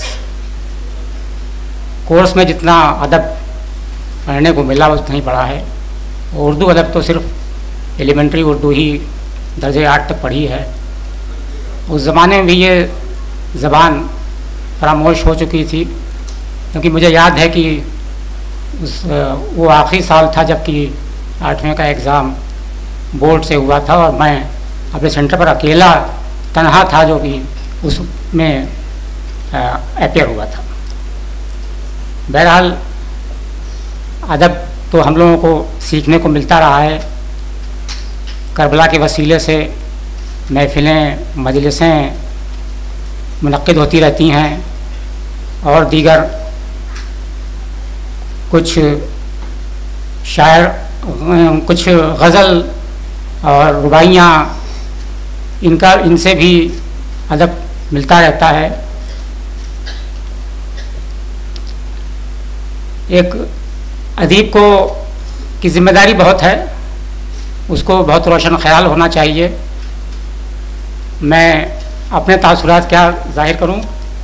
कोर्स में जितना अदब पढ़ने को मिला उतना ही पढ़ा है। उर्दू अदब तो सिर्फ एलिमेंट्री उर्दू ही दर्जे आठ तक पढ़ी है। उस ज़माने में भी ये ज़बान फरामोश हो चुकी थी, क्योंकि मुझे याद है कि उस वो आखिरी साल था जबकि आठवें का एग्ज़ाम बोर्ड से हुआ था और मैं अपने सेंटर पर अकेला तनहा था जो कि उसमें अपेयर हुआ था। बहरहाल अदब तो हम लोगों को सीखने को मिलता रहा है। करबला के वसीले से महफ़िलें, मजलिसें मुनक्किद होती रहती हैं और दीगर कुछ शायर, कुछ गज़ल और रुबाइयाँ, इनका इनसे भी अदब मिलता रहता है। एक अदीब को की ज़िम्मेदारी बहुत है, उसको बहुत रोशन ख्याल होना चाहिए। मैं अपने तासुरात क्या ज़ाहिर करूँ,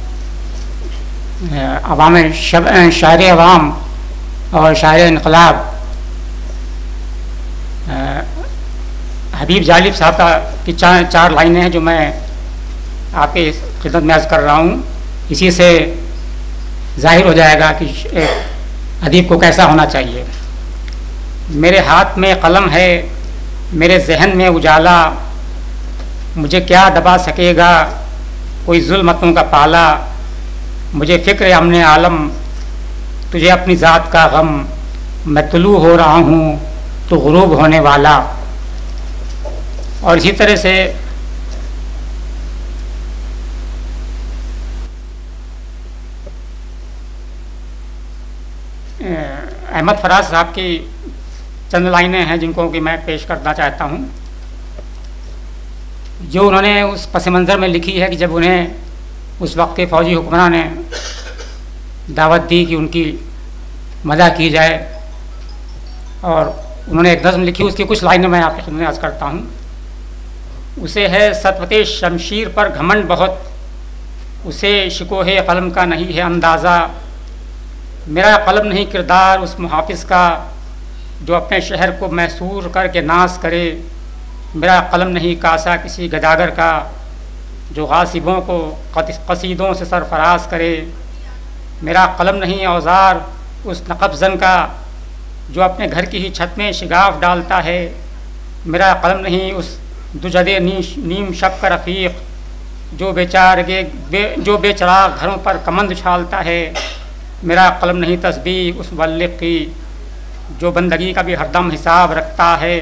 अवाम शायर अवाम और शायर इनकलाब हबीब जालिब साहब का की चार चार लाइनें हैं जो मैं आपके खिदमत में अर्ज़ कर रहा हूँ। इसी से ज़ाहिर हो जाएगा कि एक अदीब को कैसा होना चाहिए। मेरे हाथ में कलम है, मेरे जहन में उजाला, मुझे क्या दबा सकेगा कोई जुल्मतों का पाला। मुझे फ़िक्र अमने आलम, तुझे अपनी ज़ात का गम, मैं तुलू हो रहा हूँ तो गुरूब होने वाला। और इसी तरह से अहमद फराज साहब की चंद लाइनें हैं जिनको कि मैं पेश करना चाहता हूँ, जो उन्होंने उस पस मंज़र में लिखी है कि जब उन्हें उस वक्त के फ़ौजी हुक्मरान ने दावत दी कि उनकी मदद की जाए और उन्होंने एक नज़्म लिखी। उसकी कुछ लाइनें मैं आपके सामने अर्ज़ करता हूँ। उसे है सतवते शमशीर पर घमंड बहुत, उसे शिकोहे कलम का नहीं है अंदाज़ा। मेरा कलम नहीं किरदार उस मुहाफ़िज़ का जो अपने शहर को मैसूर करके नाश करे। मेरा कलम नहीं कासा किसी गदागर का जो गासिबों को कसीदों से सरफराज करे। मेरा कलम नहीं औजार उस नक़ब-ज़न का जो अपने घर की ही छत में शिगाफ डालता है। मेरा कलम नहीं उस दुजदे नीम शब का रफ़ीक जो बेचारगे बे जो बेचराग घरों पर कमंद उछालता है। मेरा कलम नहीं तस्बीह उस मुबल्लिग़ की जो बंदगी का भी हरदम हिसाब रखता है।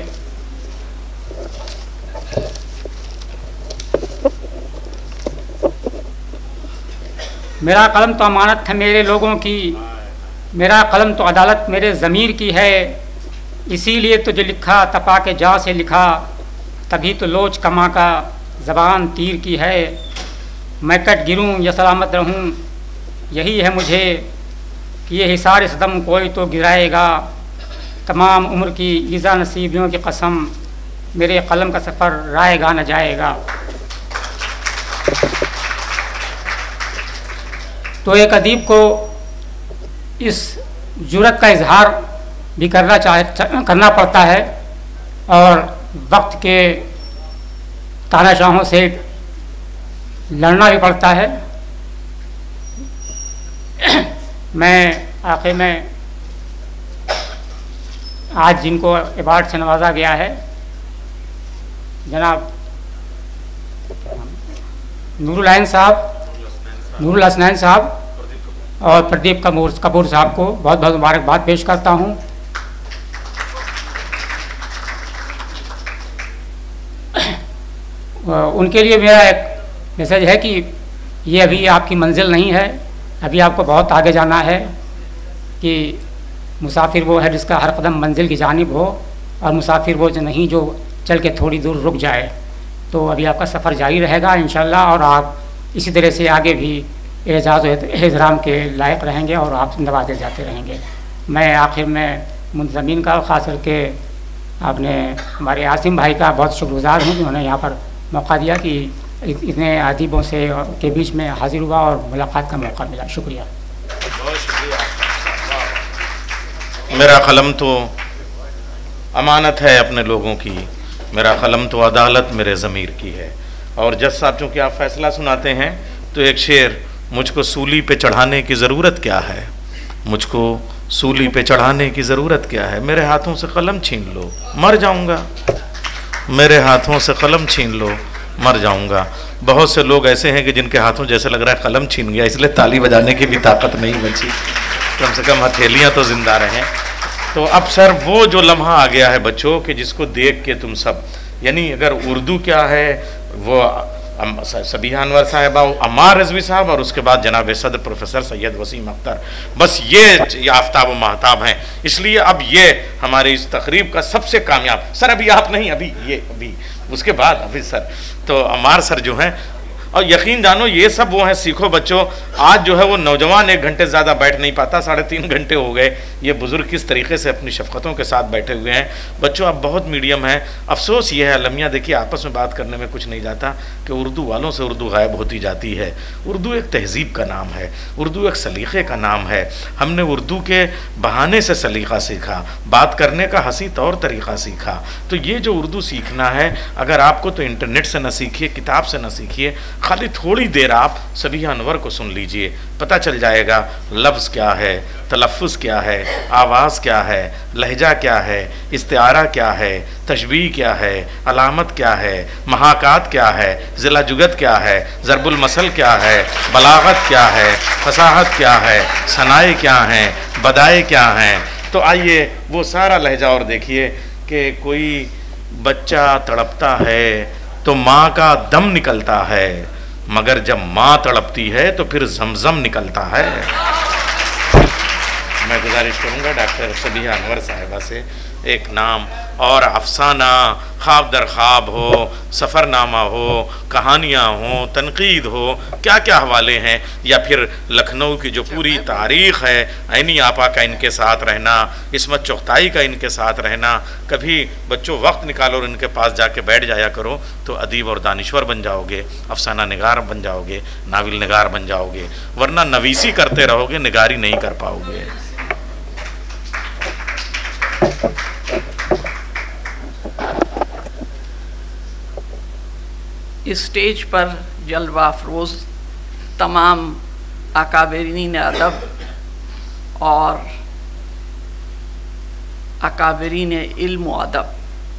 मेरा कलम तो अमानत है मेरे लोगों की, मेरा कलम तो अदालत मेरे ज़मीर की है। इसीलिए तो जो लिखा तपा के जा से लिखा, तभी तो लोच कमा का ज़बान तीर की है। मैं कट गिरूं या सलामत रहूं, यही है मुझे कि ये हिसार सदम कोई तो गिराएगा। तमाम उम्र की ईज़ा नसीबियों की कसम, मेरे कलम का सफ़र रायगा न जाएगा। तो एक अदीब को इस जुर्रत का इजहार भी करना चाहे करना पड़ता है और वक्त के तानाशाहों से लड़ना भी पड़ता है। मैं आखिर में आज जिनको अवार्ड से नवाजा गया है, जनाब नूरुल ऐन साहब, नूरुल हसनैन साहब और प्रदीप कपूर कपूर साहब को बहुत बहुत मुबारकबाद पेश करता हूँ। उनके लिए मेरा एक मैसेज है कि ये अभी आपकी मंजिल नहीं है, अभी आपको बहुत आगे जाना है। कि मुसाफिर वो है जिसका हर कदम मंजिल की जानिब हो, और मुसाफिर वो जो नहीं जो चल के थोड़ी दूर रुक जाए। तो अभी आपका सफ़र जारी रहेगा इंशाअल्लाह, और आप इसी तरह से आगे भी एजाज़ एहतराम के लायक रहेंगे और आप नवाजे जाते रहेंगे। मैं आखिर में मुंतज़मीन का ख़ास करके आपने हमारे आसिम भाई का बहुत शुक्रगुज़ार हूँ कि उन्होंने यहाँ पर मौका दिया कि इतने अदीबों से के बीच में हाजिर हुआ और मुलाकात का मौका मिला। शुक्रिया। बहुत शुक्रिया। मेरा कलम तो अमानत है अपने लोगों की, मेरा कलम तो अदालत मेरे ज़मीर की है। और जज साहब चूँकि आप फैसला सुनाते हैं तो एक शेर, मुझको सूली पे चढ़ाने की ज़रूरत क्या है, मुझको सूली पे चढ़ाने की ज़रूरत क्या है, मेरे हाथों से कलम छीन लो मर जाऊंगा, मेरे हाथों से कलम छीन लो मर जाऊंगा। बहुत से लोग ऐसे हैं कि जिनके हाथों जैसे लग रहा है कलम छीन गया, इसलिए ताली बजाने की भी ताकत नहीं बची, कम से कम हथेलियाँ तो ज़िंदा रहें। तो अब सर वो जो लम्हा आ गया है बच्चों कि जिसको देख के तुम सब, यानी अगर उर्दू क्या है वो सबीहा अनवर साहिबा, अम्मार रिजवी साहब और उसके बाद जनाब सदर प्रोफेसर सैयद वसीम अख्तर, बस ये आफ्ताब व महताब हैं। इसलिए अब ये हमारी इस तकरीब का सबसे कामयाब सर, अभी आप नहीं, अभी ये अभी उसके बाद अभी सर तो अम्मार सर जो हैं, और यकीन जानो ये सब वो हैं। सीखो बच्चों, आज जो है वो नौजवान एक घंटे ज़्यादा बैठ नहीं पाता, साढ़े तीन घंटे हो गए। ये बुज़ुर्ग किस तरीके से अपनी शफ़क़तों के साथ बैठे हुए हैं। बच्चों अब बहुत मीडियम है, अफसोस ये है अलमिया देखिए आपस में बात करने में कुछ नहीं जाता कि उर्दू वालों से उर्दू गायब होती जाती है। उर्दू एक तहज़ीब का नाम है, उर्दू एक सलीक़े का नाम है। हमने उर्दू के बहाने से सलीक़ा सीखा, बात करने का हंसी तौर तरीक़ा सीखा। तो ये जो उर्दू सीखना है, अगर आपको तो इंटरनेट से न सीखिए, किताब से न सीखिए, खाली थोड़ी देर आप सबीहा अनवर को सुन लीजिए, पता चल जाएगा लफ्ज़ क्या है, तलफ़्फ़ुज़ क्या है, आवाज़ क्या है, लहजा क्या है, इस्तिआरा क्या है, तशबीह क्या है, अलामत क्या है, महाकात क्या है, ज़िला जुगत क्या है, ज़रबुल मसल क्या है, बलागत क्या है, फसाहत क्या है, सनाए क्या हैं, बदाए क्या हैं। तो आइए वो सारा लहजा और देखिए कि कोई बच्चा तड़पता है तो माँ का दम निकलता है, मगर जब माँ तड़पती है तो फिर जमजम निकलता है। मैं गुजारिश करूँगा डॉक्टर सबीहा अनवर साहिबा से एक नाम और अफसाना, ख्वाब दर ख्वाब हो, सफ़रनामा हो, कहानियाँ हो, तनकीद हो, क्या क्या हवाले हैं, या फिर लखनऊ की जो पूरी तारीख़ है, ऐनी आपा का इनके साथ रहना, इस्मत चुग़ताई का इनके साथ रहना। कभी बच्चों वक्त निकालो और इनके पास जाके बैठ जाया करो तो अदीब और दानिश्वर बन जाओगे, अफसाना निगार बन जाओगे, नाविल निगार बन जाओगे, वरना नवीसी करते रहोगे, निगारी नहीं कर पाओगे। इस स्टेज पर जलवा अफरोज़ तमाम अकाबरीन अदब और अकाबरीन इल्म व अदब,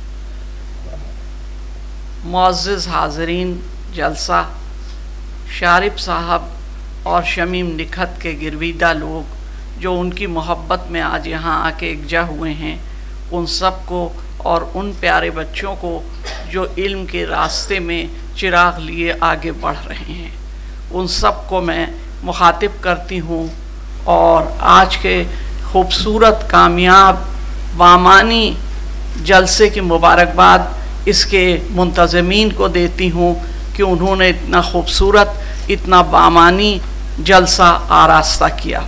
मुअज़्ज़िज़ हाज़रीन जलसा, शारिब साहब और शमीम निखत के गिरवीदा लोग जो उनकी मोहब्बत में आज यहाँ आके एकजा हुए हैं, उन सब को और उन प्यारे बच्चों को जो इल्म के रास्ते में चिराग लिए आगे बढ़ रहे हैं, उन सब को मैं मुखातिब करती हूँ और आज के खूबसूरत कामयाब बामानी जलसे की मुबारकबाद इसके मुंतज़मीन को देती हूँ कि उन्होंने इतना खूबसूरत, इतना बामानी जलसा आरास्ता किया।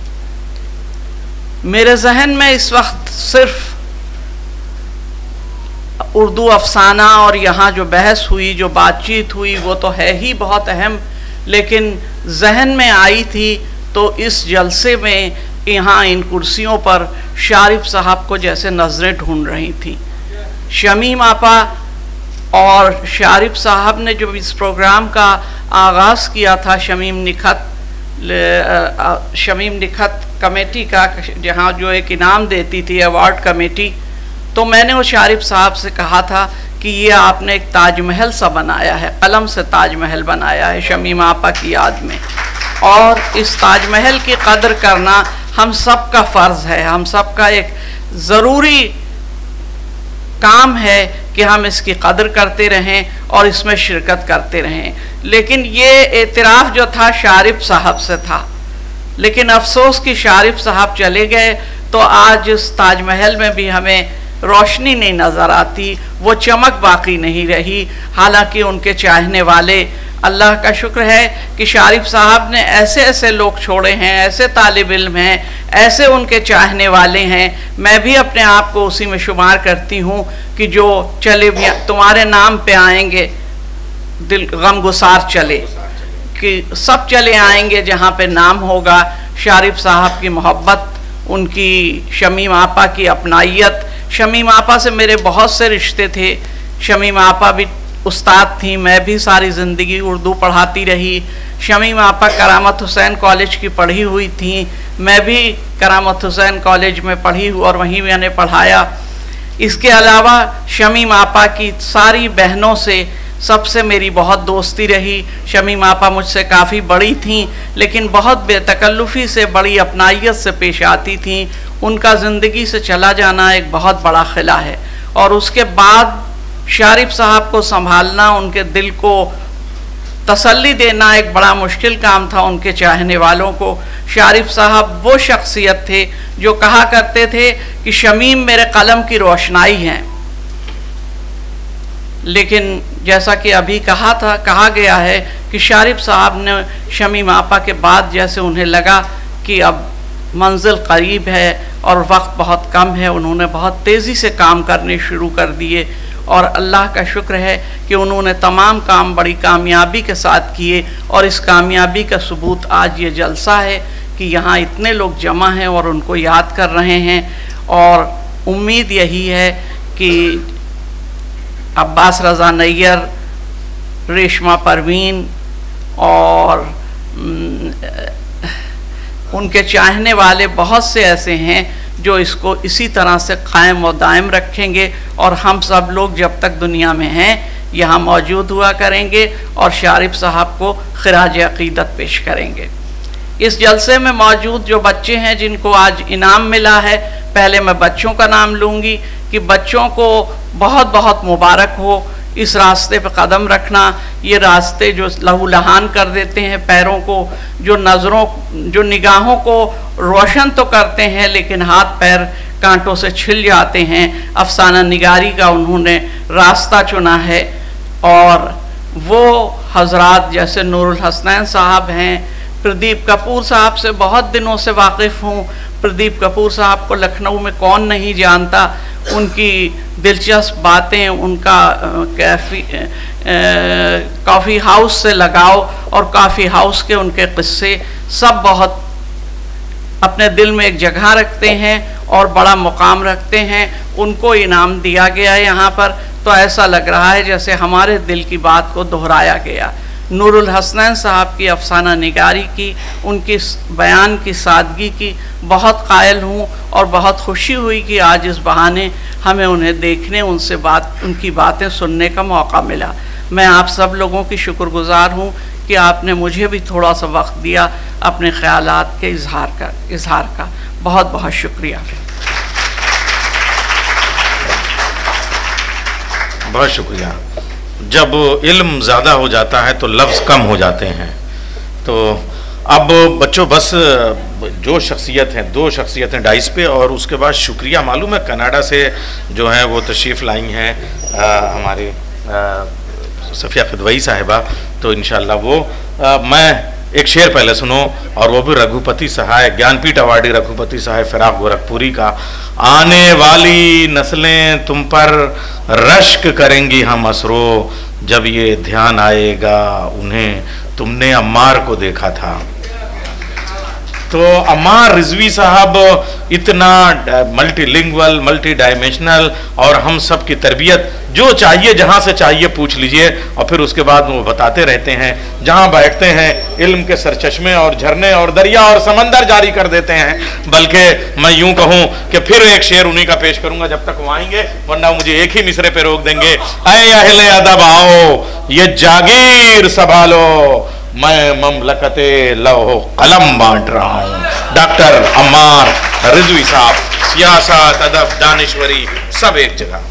मेरे जहन में इस वक्त सिर्फ उर्दू अफसाना और यहाँ जो बहस हुई, जो बातचीत हुई, वो तो है ही बहुत अहम, लेकिन जहन में आई थी तो इस जलसे में यहाँ इन कुर्सियों पर शारिब साहब को जैसे नज़रें ढूंढ रही थी। शमीम आपा और शारिब साहब ने जो इस प्रोग्राम का आगाज़ किया था, शमीम निखत शमीम निखत कमेटी का, जहाँ जो एक इनाम देती थी अवार्ड कमेटी, तो मैंने वो शारिब साहब से कहा था कि ये आपने एक ताजमहल सा बनाया है, कलम से ताजमहल बनाया है शमीम आपा की याद में, और इस ताजमहल की कदर करना हम सब का फ़र्ज़ है, हम सब का एक ज़रूरी काम है कि हम इसकी कदर करते रहें और इसमें शिरकत करते रहें। लेकिन ये एतराफ़ जो था शारिब साहब से था, लेकिन अफसोस कि शारिब साहब चले गए तो आज इस ताजमहल में भी हमें रोशनी नहीं नज़र आती, वो चमक बाकी नहीं रही। हालांकि उनके चाहने वाले, अल्लाह का शुक्र है कि शारिब साहब ने ऐसे ऐसे लोग छोड़े हैं, ऐसे तालिब इल्म हैं, ऐसे उनके चाहने वाले हैं। मैं भी अपने आप को उसी में शुमार करती हूँ कि जो चले भी तुम्हारे नाम पे आएंगे, दिल गम गुसार चले, कि सब चले आएंगे जहाँ पे नाम होगा। शारिब साहब की मोहब्बत, उनकी शमीम आपा की अपनाइयत, शमीम आपा से मेरे बहुत से रिश्ते थे। शमीम आपा भी उस्ताद थी, मैं भी सारी ज़िंदगी उर्दू पढ़ाती रही। शमीम आपा करामत हुसैन कॉलेज की पढ़ी हुई थी, मैं भी करामत हुसैन कॉलेज में पढ़ी हूँ और वहीं मैंने पढ़ाया। इसके अलावा शमीम आपा की सारी बहनों से सबसे मेरी बहुत दोस्ती रही। शमीम आपा मुझसे काफ़ी बड़ी थीं, लेकिन बहुत बेतकल्लुफ़ी से, बड़ी अपनाइयत से पेश आती थीं। उनका ज़िंदगी से चला जाना एक बहुत बड़ा खिला है, और उसके बाद शारिब साहब को संभालना, उनके दिल को तसल्ली देना एक बड़ा मुश्किल काम था उनके चाहने वालों को। शारिब साहब वो शख्सियत थे जो कहा करते थे कि शमीम मेरे कलम की रोशनाई हैं, लेकिन जैसा कि अभी कहा था कहा गया है कि शारिब साहब ने शमीम आपा के बाद जैसे उन्हें लगा कि अब मंजिल करीब है और वक्त बहुत कम है, उन्होंने बहुत तेज़ी से काम करने शुरू कर दिए, और अल्लाह का शुक्र है कि उन्होंने तमाम काम बड़ी कामयाबी के साथ किए। और इस कामयाबी का सबूत आज ये जलसा है कि यहाँ इतने लोग जमा हैं और उनको याद कर रहे हैं। और उम्मीद यही है कि अब्बास रज़ा नैयर, रेशमा परवीन और उनके चाहने वाले बहुत से ऐसे हैं जो इसको इसी तरह से कायम और दायम रखेंगे, और हम सब लोग जब तक दुनिया में हैं यहाँ मौजूद हुआ करेंगे और शारिब साहब को खिराज अक़ीदत पेश करेंगे। इस जलसे में मौजूद जो बच्चे हैं जिनको आज इनाम मिला है, पहले मैं बच्चों का नाम लूँगी कि बच्चों को बहुत बहुत मुबारक हो। इस रास्ते पर कदम रखना, ये रास्ते जो लहू लहान कर देते हैं पैरों को, जो नज़रों जो निगाहों को रोशन तो करते हैं लेकिन हाथ पैर कांटों से छिल जाते हैं, अफसाना निगारी का उन्होंने रास्ता चुना है। और वो हजरात जैसे नूरुल हसनैन साहब हैं, प्रदीप कपूर साहब से बहुत दिनों से वाकिफ़ हूँ। प्रदीप कपूर साहब को लखनऊ में कौन नहीं जानता, उनकी दिलचस्प बातें, उनका कैफ़ी कॉफ़ी हाउस से लगाव और कॉफ़ी हाउस के उनके किस्से सब बहुत अपने दिल में एक जगह रखते हैं और बड़ा मुकाम रखते हैं। उनको इनाम दिया गया है यहाँ पर, तो ऐसा लग रहा है जैसे हमारे दिल की बात को दोहराया गया। नूरुल हसनैन साहब की अफसाना निगारी की, उनकी बयान की सादगी की बहुत कायल हूँ और बहुत खुशी हुई कि आज इस बहाने हमें उन्हें देखने, उनसे बात उनकी बातें सुनने का मौका मिला। मैं आप सब लोगों की शुक्रगुजार हूँ कि आपने मुझे भी थोड़ा सा वक्त दिया अपने ख्यालात के इजहार का इजहार का बहुत बहुत शुक्रिया। बहुत शुक्रिया। जब इल्म ज़्यादा हो जाता है तो लफ्ज़ कम हो जाते हैं। तो अब बच्चों बस जो शख्सियत हैं, दो शख्सियतें डाइस पे, और उसके बाद शुक्रिया मालूम है कनाडा से जो है वो तशरीफ़ लाई हैं हमारे सफ़िया खिदवई साहिबा। तो इंशाअल्लाह वो आ, मैं एक शेर पहले सुनो, और वो भी रघुपति सहाय, ज्ञानपीठ अवार्डी रघुपति सहाय फिराक गोरखपुरी का। आने वाली नस्लें तुम पर रश्क करेंगी हम असरो, जब ये ध्यान आएगा उन्हें तुमने अम्मार को देखा था। तो अम्मार रिजवी साहब इतना मल्टीलिंगुअल, मल्टी डायमेंशनल, और हम सब की तरबियत जो चाहिए जहाँ से चाहिए पूछ लीजिए, और फिर उसके बाद वो बताते रहते हैं। जहाँ बैठते हैं इल्म के सरचश्मे और झरने और दरिया और समंदर जारी कर देते हैं। बल्कि मैं यूं कहूँ कि फिर एक शेर उन्हीं का पेश करूँगा जब तक वो आएंगे, वरना मुझे एक ही मिसरे पे रोक देंगे। ऐ अहले अदब आओ, ये जागीर संभालो, मैं ममलकते लौह कलम बांट रहा हूँ। डॉक्टर अम्मार रिजवी साहब, सियासत, अदब, दानिश्वरी सब एक जगह।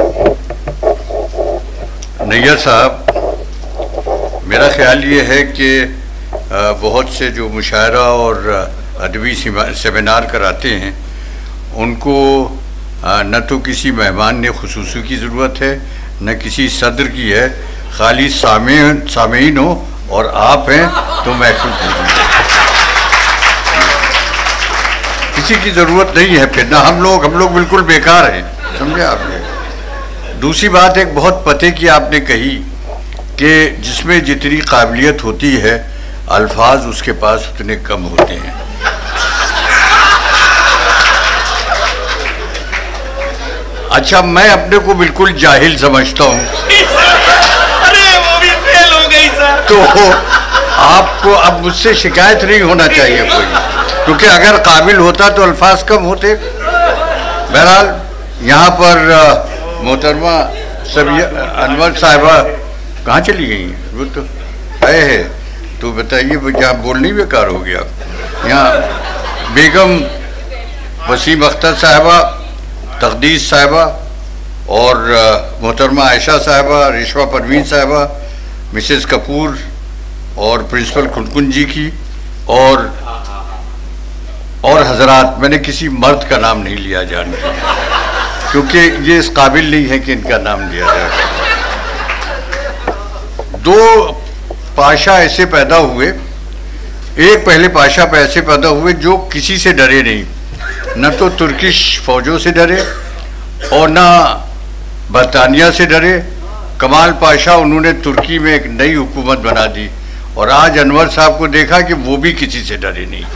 नैयर साहब, मेरा ख्याल ये है कि बहुत से जो मुशायरा और अदबी सेमिनार कराते हैं उनको न तो किसी मेहमान ने खुसूसी की ज़रूरत है, न किसी सदर की है। खाली सामेन सामेइन हो और आप हैं तो महसूस कीजिए, किसी की ज़रूरत नहीं है। फिर ना हम लोग हम लोग बिल्कुल बेकार हैं, समझे आपने। दूसरी बात एक बहुत पते की आपने कही कि जिसमें जितनी काबिलियत होती है अल्फाज उसके पास उतने कम होते हैं। अच्छा, मैं अपने को बिल्कुल जाहिल समझता हूँ। अरे वो भी फेल हो गई सर। तो आपको अब मुझसे शिकायत नहीं होना चाहिए कोई, क्योंकि अगर काबिल होता तो अल्फाज कम होते। बहरहाल यहाँ पर मोहतरमा सबिया अनवर साहिबा कहाँ चली गई हैं? वो तो आए हैं। तो बताइए, यहाँ बोलनी बेकार हो गया। यहाँ बेगम वसीम अख्तर साहिबा, तकदीस साहिबा और मोहतरमा आयशा साहिबा, रिशवा परवीन साहिबा, मिसेस कपूर और प्रिंसिपल खुनकुन जी की, और और हजरात, मैंने किसी मर्द का नाम नहीं लिया जान के, क्योंकि ये इस काबिल नहीं है कि इनका नाम लिया जाए। दो पाशा ऐसे पैदा हुए, एक पहले पाशा पे ऐसे पैदा हुए जो किसी से डरे नहीं, न तो तुर्किश फौजों से डरे और न बरतानिया से डरे। कमाल पाशा, उन्होंने तुर्की में एक नई हुकूमत बना दी, और आज अनवर साहब को देखा कि वो भी किसी से डरे नहीं।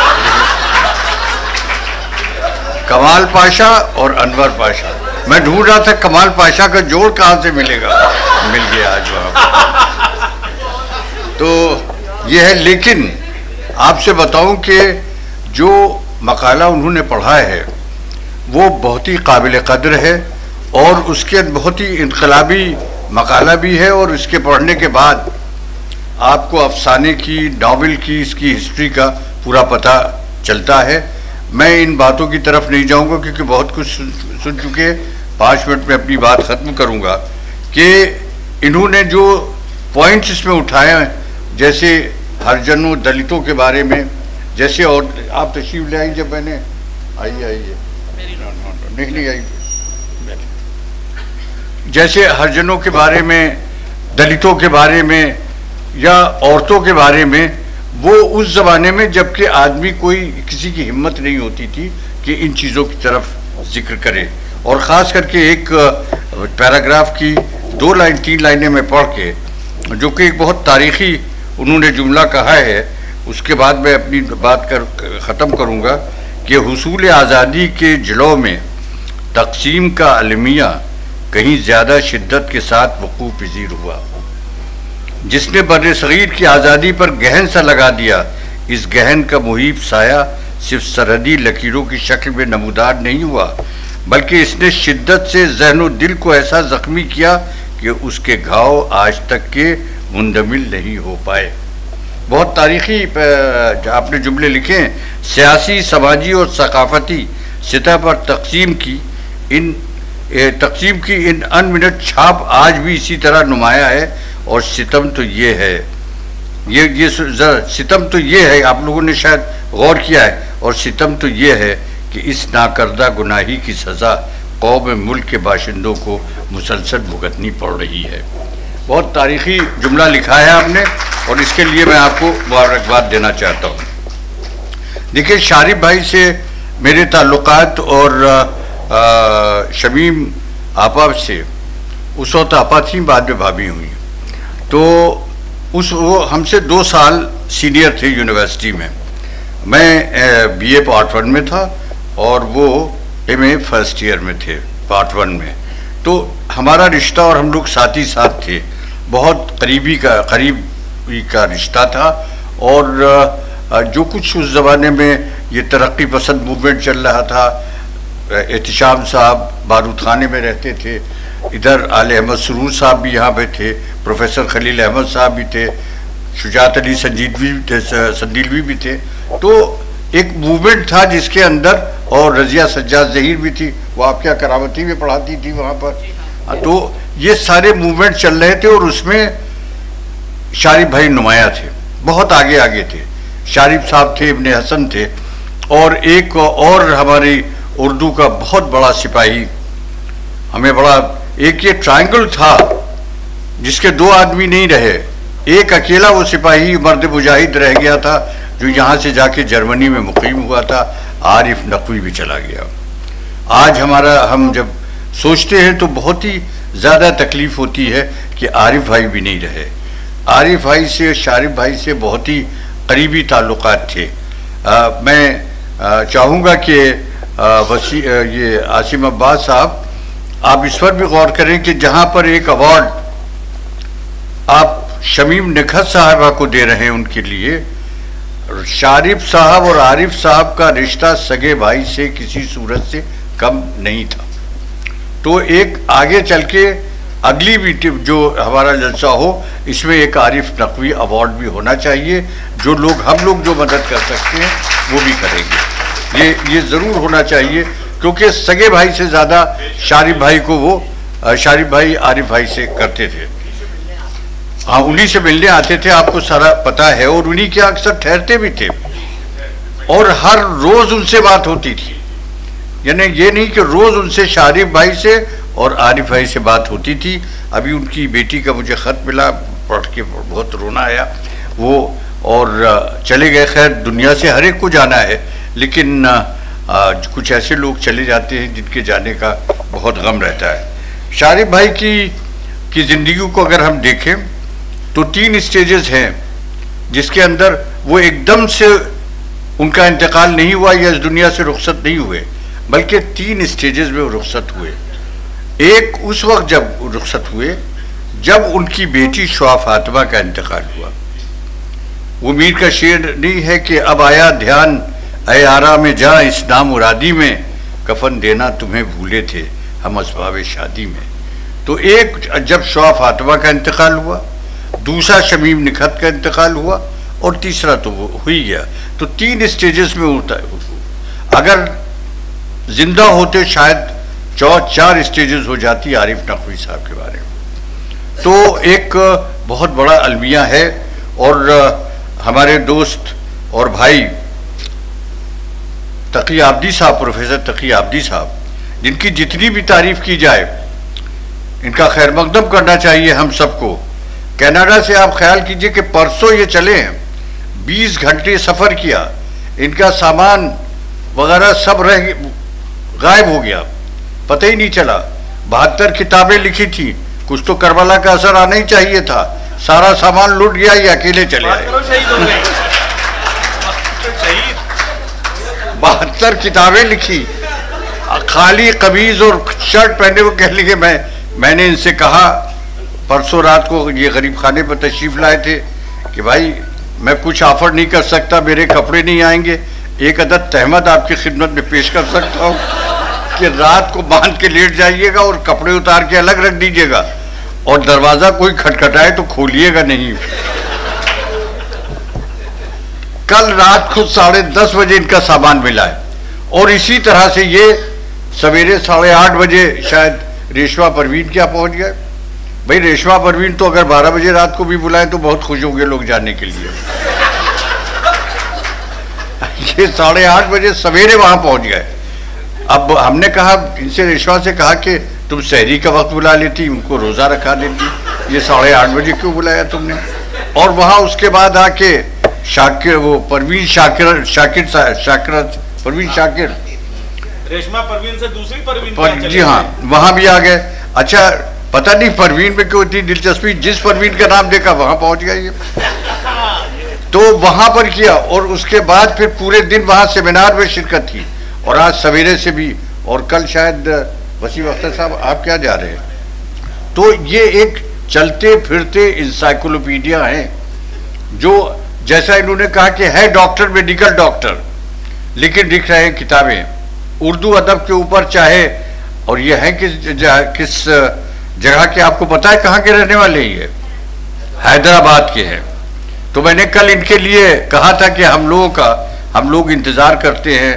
कमाल पाशा और अनवर पाशा, मैं ढूंढ रहा था कमाल पाशा का जोड़ कहाँ से मिलेगा, मिल गया आज वहाँ। तो ये है। लेकिन आपसे बताऊं कि जो मकाला उन्होंने पढ़ा है वो बहुत ही काबिल कद्र है, और उसके बहुत ही इनकलाबी मकाला भी है, और इसके पढ़ने के बाद आपको अफसाने की, नावल की, इसकी हिस्ट्री का पूरा पता चलता है। मैं इन बातों की तरफ नहीं जाऊंगा क्योंकि बहुत कुछ सुन, सुन चुके। पाँच मिनट में अपनी बात ख़त्म करूंगा कि इन्होंने जो पॉइंट्स इसमें उठाए हैं, जैसे हरिजनों, दलितों के बारे में, जैसे, और आप तशरीफ ले आई जब मैंने आइए आइए नहीं नहीं आई जैसे हरिजनों के बारे में, दलितों के बारे में या औरतों के बारे में, वो उस ज़माने में जबकि आदमी कोई किसी की हिम्मत नहीं होती थी कि इन चीज़ों की तरफ जिक्र करे। और ख़ास करके एक पैराग्राफ की दो लाइन तीन लाइनें में पढ़ के, जो कि एक बहुत तारीख़ी उन्होंने जुमला कहा है, उसके बाद मैं अपनी बात कर ख़त्म करूँगा कि हुसूल आज़ादी के जलौ में तक़सीम का अलमिया कहीं ज़्यादा शिद्दत के साथ वक़ूफ़ पज़ीर हुआ। जिसने बर सगीर की आज़ादी पर गहन सा लगा दिया। इस गहन का मुहीब साया सिर्फ सरहदी लकीरों की शक्ल में नमूदार नहीं हुआ, बल्कि इसने शिद्दत से ज़हन और दिल को ऐसा ज़ख्मी किया कि उसके घाव आज तक के मुंदमिल नहीं हो पाए। बहुत तारीख़ी आपने जुमले लिखे हैं। सियासी, समाजी और सकाफ़ती सतह पर तक़सीम की इन तक़सीम की इन अनमिनट छाप आज भी इसी तरह नुमाया है। और सितम तो ये है, ये ये सितम तो ये है, आप लोगों ने शायद गौर किया है, और सितम तो ये है कि इस नाकर्दा गुनाही की सज़ा कौम मुल्क के बाशिंदों को मुसलसल भुगतनी पड़ रही है। बहुत तारीख़ी जुमला लिखा है आपने, और इसके लिए मैं आपको मुबारकबाद देना चाहता हूँ। देखिए, शारिफ भाई से मेरे ताल्लुकात और आ, शमीम आपा से, उस वक्त आपा थी, बाद में भाभी हुई, तो उस वो हमसे दो साल सीनियर थे यूनिवर्सिटी में। मैं बीए पार्ट वन में था और वो एमए फर्स्ट ईयर में थे पार्ट वन में। तो हमारा रिश्ता और हम लोग साथ ही साथ थे, बहुत करीबी का करीबी का रिश्ता था। और जो कुछ उस ज़माने में ये तरक्की पसंद मूवमेंट चल रहा था, एहतिशाम साहब बारूद खाने में रहते थे, इधर आले अहमद सरूर साहब भी यहाँ पे थे, प्रोफेसर खलील अहमद साहब भी थे, शुजात अली संजीदवी भी थे, संदीलवी भी थे। तो एक मूवमेंट था जिसके अंदर, और रज़िया सज्जाद ज़हीर भी थी, वो आपके यहाँ करामती में पढ़ाती थी वहाँ पर। तो ये सारे मूवमेंट चल रहे थे और उसमें शारिफ भाई नुमाया थे, बहुत आगे आगे थे। शारिफ साहब थे, इब्ने हसन थे, और एक और हमारी उर्दू का बहुत बड़ा सिपाही, हमें बड़ा, एक ये ट्रायंगल था जिसके दो आदमी नहीं रहे, एक अकेला वो सिपाही मर्द मुजाहिद रह गया था जो यहाँ से जाके जर्मनी में मुकीम हुआ था, आरिफ नकवी भी चला गया। आज हमारा, हम जब सोचते हैं तो बहुत ही ज़्यादा तकलीफ़ होती है कि आरिफ भाई भी नहीं रहे। आरिफ भाई से, शारिफ भाई से बहुत ही करीबी ताल्लुकात थे। आ, मैं चाहूँगा कि वसी ये आसिम अब्बास साहब, आप इस पर भी गौर करें कि जहाँ पर एक अवार्ड आप शमीम निखत साहबा को दे रहे हैं, उनके लिए शारिफ साहब और आरिफ साहब का रिश्ता सगे भाई से किसी सूरत से कम नहीं था। तो एक आगे चल के अगली भी जो हमारा जलसा हो, इसमें एक आरिफ नकवी अवार्ड भी होना चाहिए। जो लोग, हम लोग जो मदद कर सकते हैं वो भी करेंगे, ये ये ज़रूर होना चाहिए, क्योंकि सगे भाई से ज़्यादा शारिफ भाई को वो शारिफ भाई आरिफ भाई से करते थे। हाँ, उन्हीं से मिलने आते थे, आपको सारा पता है, और उन्हीं के अक्सर ठहरते भी थे, और हर रोज़ उनसे बात होती थी। यानी ये नहीं कि रोज़ उनसे शारिफ भाई से और आरिफ भाई से बात होती थी। अभी उनकी बेटी का मुझे ख़त मिला, पढ़ के बहुत रोना आया वो, और चले गए। खैर, दुनिया से हर एक को जाना है, लेकिन आ, कुछ ऐसे लोग चले जाते हैं जिनके जाने का बहुत गम रहता है। शारिफ भाई की की ज़िंदगी को अगर हम देखें तो तीन स्टेजेस हैं जिसके अंदर वो एकदम से उनका इंतकाल नहीं हुआ या इस दुनिया से रुखसत नहीं हुए, बल्कि तीन स्टेजेस में वो रुखसत हुए। एक उस वक्त जब रुखसत हुए जब उनकी बेटी शुआ फातिमा का इंतकाल हुआ। वो मीर का शेर नहीं है कि अब आया ध्यान ऐ आरा में जा इस नामुरादी में, कफन देना तुम्हें भूले थे हम असबाब शादी में। तो एक जब शुआ फातिमा का इंतकाल हुआ, दूसरा शमीम निखत का इंतकाल हुआ, और तीसरा तो वो हो ही गया। तो तीन स्टेजेस में होता है। अगर जिंदा होते शायद चौ चार स्टेजेस हो जाती आरिफ नकवी साहब के बारे में। तो एक बहुत बड़ा अलमिया है, और हमारे दोस्त और भाई तकी आबदी साहब, प्रोफेसर तकी आबदी साहब, जिनकी जितनी भी तारीफ की जाए, इनका खैर मकदम करना चाहिए हम सबको। कनाडा से आप ख्याल कीजिए कि परसों ये चले हैं, बीस घंटे सफ़र किया, इनका सामान वगैरह सब रह गायब हो गया, पता ही नहीं चला। बहत्तर किताबें लिखी थी, कुछ तो करबला का असर आना ही चाहिए था, सारा सामान लूट गया, ये अकेले चले आए। बहत्तर किताबें लिखी, खाली कमीज और शर्ट पहने हुए, कह लिए मैं मैंने इनसे कहा परसों रात को ये गरीब खाने पर तशरीफ़ लाए थे कि भाई मैं कुछ ऑफ़र नहीं कर सकता, मेरे कपड़े नहीं आएंगे, एक अदद तहमत आपकी खिदमत में पेश कर सकता हूँ कि रात को बांध के लेट जाइएगा और कपड़े उतार के अलग रख दीजिएगा और दरवाज़ा कोई खटखटाए तो खोलिएगा नहीं। कल रात को साढ़े दस बजे इनका सामान मिला है और इसी तरह से ये सवेरे साढ़े आठ बजे शायद रेशमा परवीन क्या पहुंच गए। भाई रेशमा परवीन तो अगर बारह बजे रात को भी बुलाएं तो बहुत खुश होंगे लोग जाने के लिए। ये साढ़े आठ बजे सवेरे वहां पहुंच गए। अब हमने कहा इनसे, रेशमा से कहा कि तुम सहरी का वक्त बुला लेती, उनको रोज़ा रखा देती, ये साढ़े आठ बजे क्यों बुलाया तुमने। और वहाँ उसके बाद आके शाकिर, वो परवीन शाकिर शाकिर शाकिर परवीन शाकिर रेशमा परवीन से दूसरी परवीन पर, जी हाँ, वहाँ भी आ गए। अच्छा पता नहीं परवीन में क्यों इतनी दिलचस्पी, जिस परवीन का नाम देखा वहाँ पहुँच गए ये। तो वहाँ पर किया और उसके बाद फिर पूरे दिन वहाँ सेमिनार में शिरकत की और आज सवेरे से भी, और कल शायद वसीम अख्तर साहब आप क्या जा रहे हैं। तो ये एक चलते फिरते इंसाइक्लोपीडिया हैं जो, जैसा इन्होंने कहा कि है डॉक्टर, मेडिकल डॉक्टर, लेकिन लिख रहे हैं किताबें उर्दू अदब के ऊपर, चाहे और ये है किस किस जगह के, आपको पता है कहाँ के रहने वाले ही है, हैदराबाद के हैं। तो मैंने कल इनके लिए कहा था कि हम लोगों का हम लोग इंतज़ार करते हैं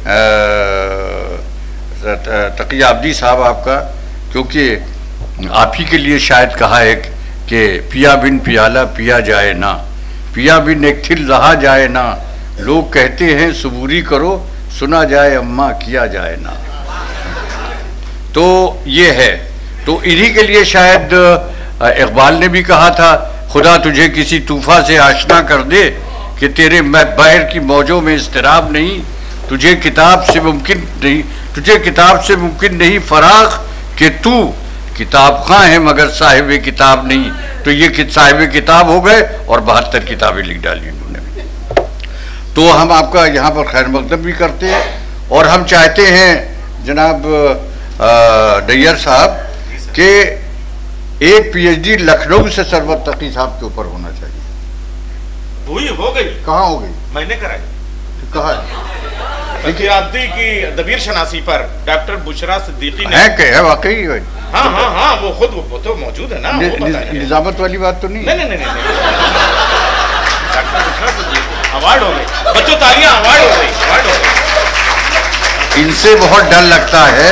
तकी आबदी साहब आपका, क्योंकि आप ही के लिए शायद कहा है कि पिया बिन पियाला पिया जाए ना, पिया बिन एक थिल रहा जाए ना, लोग कहते हैं सबूरी करो सुना जाए अम्मा किया जाए ना। तो ये है, तो इन्हीं के लिए शायद इकबाल ने भी कहा था, खुदा तुझे किसी तूफा से आशना कर दे कि तेरे बहर की मौजों में इस्तिराब नहीं, तुझे किताब से मुमकिन नहीं तुझे किताब से मुमकिन नहीं फराग कि तू किताब खां है मगर साहिब किताब नहीं। तो ये कि साहिब किताब हो गए और बहत्तर किताबें लिख डाली उन्होंने। तो हम आपका यहाँ पर खैर मकदम भी करते हैं और हम चाहते हैं जनाब डैयर साहब कि एक पीएचडी लखनऊ से सरवत तकी साहब के ऊपर होना चाहिए। हुई हो गई? कहाँ हो गई? मैंने कराई। कहा है? तकियाब्दी की दबीर शनासी पर डॉक्टर बुशरा सिद्दीकी ने है क्या है वाकई? हाँ हाँ हाँ वो खुद वो तो मौजूद है ना। नि, नि, निजामत वाली बात तो नहीं? नहीं नहीं नहीं डॉक्टर बुशरा सिद्दीकी अवार्ड हो गई, बच्चों तालियां, अवार्ड हो गई, अवार्ड हो गई। इनसे बहुत डर लगता है,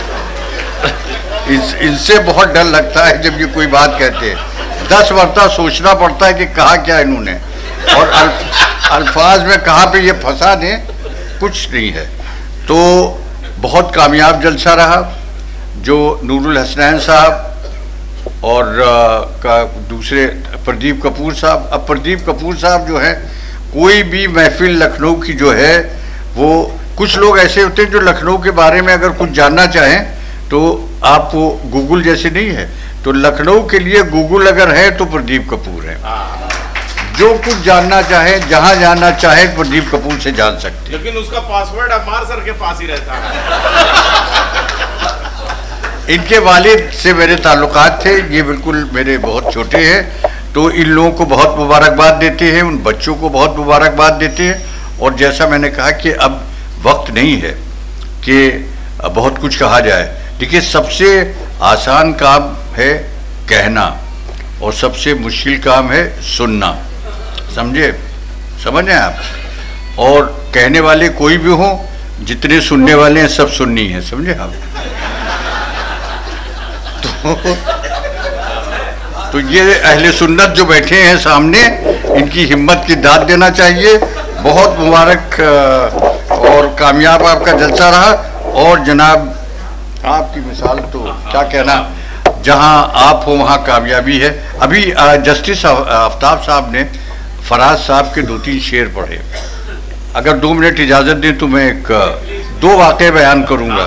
इस, इनसे बहुत डर लगता है जब ये कोई बात कहते हैं। दस मरता सोचना पड़ता है कि कहा क्या इन्होंने और अल्फ, अल्फाज में कहाँ पे ये फंसा दें, कुछ नहीं है। तो बहुत कामयाब जलसा रहा जो नूरुल हसनैन साहब और आ, का दूसरे प्रदीप कपूर साहब। अब प्रदीप कपूर साहब जो है, कोई भी महफिल लखनऊ की जो है, वो कुछ लोग ऐसे होते हैं जो लखनऊ के बारे में अगर कुछ जानना चाहें तो आप वो गूगल जैसे नहीं है, तो लखनऊ के लिए गूगल अगर है तो प्रदीप कपूर है। जो कुछ जानना चाहे, जहां जानना चाहे, प्रदीप कपूर से जान सकते। लेकिन उसका पासवर्ड अम्मार सर के पास ही रहता है। इनके वालिद से मेरे ताल्लुकात थे, ये बिल्कुल मेरे बहुत छोटे हैं, तो इन लोगों को बहुत मुबारकबाद देते हैं, उन बच्चों को बहुत मुबारकबाद देते हैं। और जैसा मैंने कहा कि अब वक्त नहीं है कि बहुत कुछ कहा जाए। देखिए सबसे आसान काम है कहना और सबसे मुश्किल काम है सुनना, समझे? समझ रहे हैं आप? और कहने वाले कोई भी हो, जितने सुनने वाले हैं सब सुननी है, समझे आप? तो, तो ये अहले सुन्नत जो बैठे हैं सामने, इनकी हिम्मत की दाद देना चाहिए। बहुत मुबारक और कामयाब आपका जलसा रहा। और जनाब आपकी मिसाल तो क्या कहना, जहां आप हो वहां कामयाबी है। अभी जस्टिस आफ्ताब साहब ने फराज साहब के दो तीन शेर पढ़े, अगर दो मिनट इजाज़त दें तो मैं एक दो वाक़े बयान करूंगा।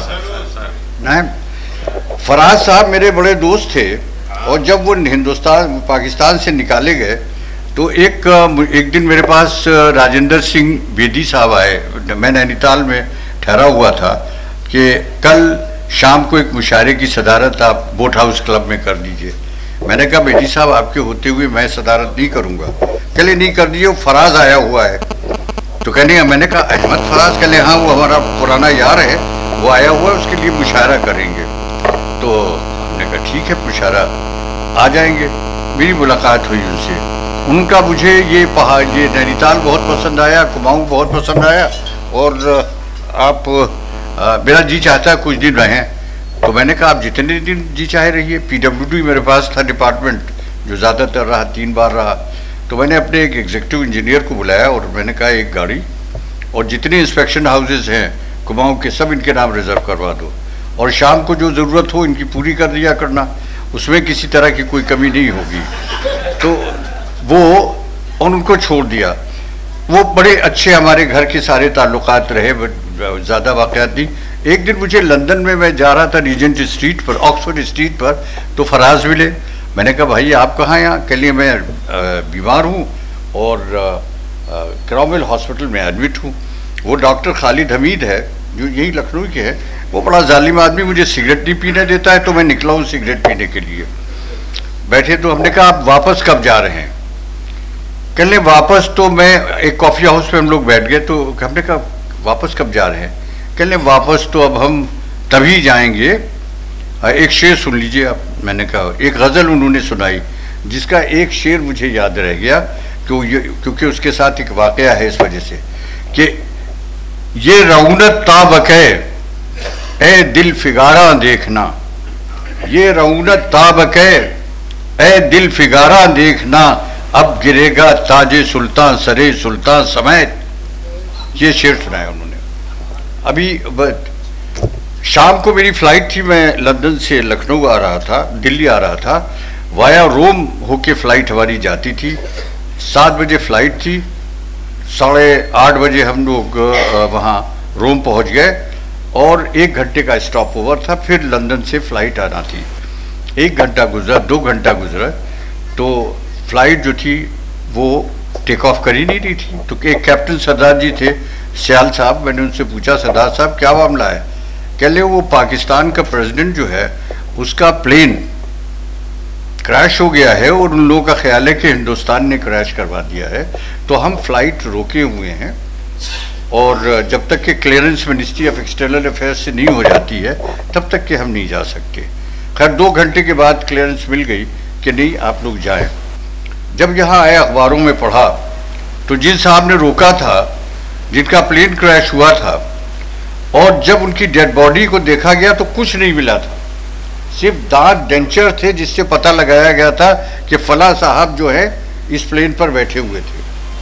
फराज साहब मेरे बड़े दोस्त थे और जब वो हिंदुस्तान पाकिस्तान से निकाले गए तो एक एक दिन मेरे पास राजेंद्र सिंह बेदी साहब आए। मैं नैनीताल में ठहरा हुआ था कि कल शाम को एक मुशायरे की सदारत आप बोट हाउस क्लब में कर दीजिए। मैंने कहा बेटी साहब आपके होते हुए मैं सदारत नहीं करूँगा। कहले नहीं कर दीजिए, वो फराज आया हुआ है। तो कहने मैंने कहा अहमद फराज? कहले हाँ वो हमारा पुराना यार है, वो आया हुआ है, उसके लिए मुशायरा करेंगे। तो हमने कहा ठीक है मुशायरा आ जाएंगे। मेरी मुलाकात हुई उनसे, उनका मुझे ये पहाड़ ये नैनीताल बहुत पसंद आया, कुमाऊँ बहुत पसंद आया, और आप आ, मेरा जी चाहता है कुछ दिन रहें। तो मैंने कहा आप जितने दिन जी चाहे रहिए। पीडब्ल्यूडी मेरे पास था डिपार्टमेंट, जो ज़्यादातर रहा, तीन बार रहा। तो मैंने अपने एक एग्जीक्यूटिव इंजीनियर को बुलाया और मैंने कहा एक गाड़ी और जितने इंस्पेक्शन हाउसेज हैं कुमाऊँ के सब इनके नाम रिजर्व करवा दो, और शाम को जो ज़रूरत हो इनकी पूरी कर दिया करना, उसमें किसी तरह की कोई कमी नहीं होगी। तो वो और उनको छोड़ दिया। वो बड़े अच्छे हमारे घर के सारे ताल्लुकात रहे, ज़्यादा वाक़यात नहीं। एक दिन मुझे लंदन में मैं जा रहा था रीजेंट स्ट्रीट पर, ऑक्सफोर्ड स्ट्रीट पर, तो फराज मिले। मैंने कहा भाई आप कहाँ यहाँ? कह लिए मैं बीमार हूँ और क्रॉमवेल हॉस्पिटल में एडमिट हूँ। वो डॉक्टर खालिद हमीद है जो यही लखनऊ के है, वो बड़ा जालिम आदमी, मुझे सिगरेट नहीं पीने देता है, तो मैं निकला हूँ सिगरेट पीने के लिए। बैठे तो हमने कहा आप वापस कब जा रहे हैं? कहने वापस तो मैं एक कॉफ़ी हाउस पे हम लोग बैठ गए, तो हमने कहा वापस कब जा रहे हैं? कहने वापस तो अब हम तभी जाएंगे, एक शेर सुन लीजिए आप। मैंने कहा एक गज़ल उन्होंने सुनाई जिसका एक शेर मुझे याद रह गया, क्योंकि उसके साथ एक वाक़या है इस वजह से कि ये रौनक ताबके ए दिल फिगारा देखना, ये रौनक ताबके ए दिल फिगारा देखना, अब गिरेगा ताजे सुल्तान सरे सुल्तान समेत। ये शेर सुनाया उन्होंने। अभी शाम को मेरी फ़्लाइट थी, मैं लंदन से लखनऊ आ रहा था, दिल्ली आ रहा था, वाया रोम होके फ़्लाइट हमारी जाती थी। सात बजे फ़्लाइट थी, साढ़े आठ बजे हम लोग वहाँ रोम पहुँच गए और एक घंटे का स्टॉप ओवर था, फिर लंदन से फ़्लाइट आना थी। एक घंटा गुजरा, दो घंटा गुजरा, तो फ़्लाइट जो थी वो टेक ऑफ कर ही नहीं रही थी। तो एक कैप्टन सरदार जी थे, सियाल साहब, मैंने उनसे पूछा सरदार साहब क्या मामला है? कह ले वो पाकिस्तान का प्रेसिडेंट जो है उसका प्लेन क्रैश हो गया है और उन लोगों का ख्याल है कि हिंदुस्तान ने क्रैश करवा दिया है, तो हम फ्लाइट रोके हुए हैं और जब तक कि clearance Ministry of External Affairs से नहीं हो जाती है तब तक कि हम नहीं जा सकते। खैर दो घंटे के बाद क्लियरेंस मिल गई कि नहीं आप लोग जाएं। जब यहाँ आए अखबारों में पढ़ा तो जिन साहब ने रोका था, जिनका प्लेन क्रैश हुआ था, और जब उनकी डेड बॉडी को देखा गया तो कुछ नहीं मिला था, सिर्फ दांत डेंचर थे जिससे पता लगाया गया था कि फला साहब जो है इस प्लेन पर बैठे हुए थे।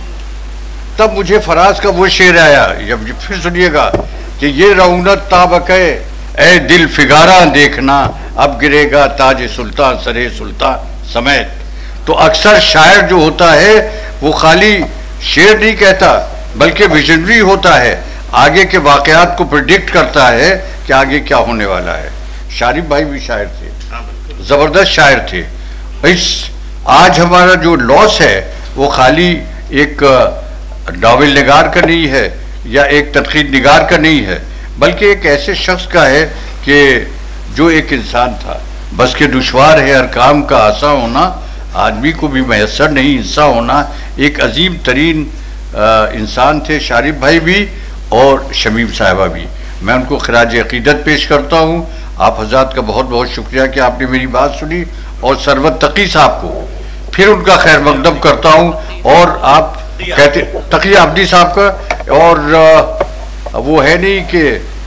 तब मुझे फराज का वो शेर आया, जब फिर सुनिएगा कि ये रौनक ताबके ए दिल फिगारा देखना, अब गिरेगा ताज सुल्तान सरे सुल्तान समेत। तो अक्सर शायर जो होता है वो खाली शेर नहीं कहता बल्कि विजनरी होता है, आगे के वाक़यात को प्रिडिक्ट करता है कि आगे क्या होने वाला है। शारिफ भाई भी शायर थे, ज़बरदस्त शायर थे। इस आज हमारा जो लॉस है वो खाली एक नावल निगार का नहीं है या एक तनकीद निगार का नहीं है, बल्कि एक ऐसे शख्स का है कि जो एक इंसान था। बस के दुश्वार है हर काम का आसा होना, आदमी को भी मैसर नहीं इंसा होना। एक अजीम तरीन इंसान थे शारिफ भाई भी और शमीम साहिबा भी। मैं उनको खराज अकीदत पेश करता हूँ। आप हज़रात का बहुत बहुत शुक्रिया कि आपने मेरी बात सुनी, और सरवत तकी साहब को फिर उनका खैर मकदम करता हूँ। और आप कहते तकी अब्दी साहब का, और आ, वो है नहीं कि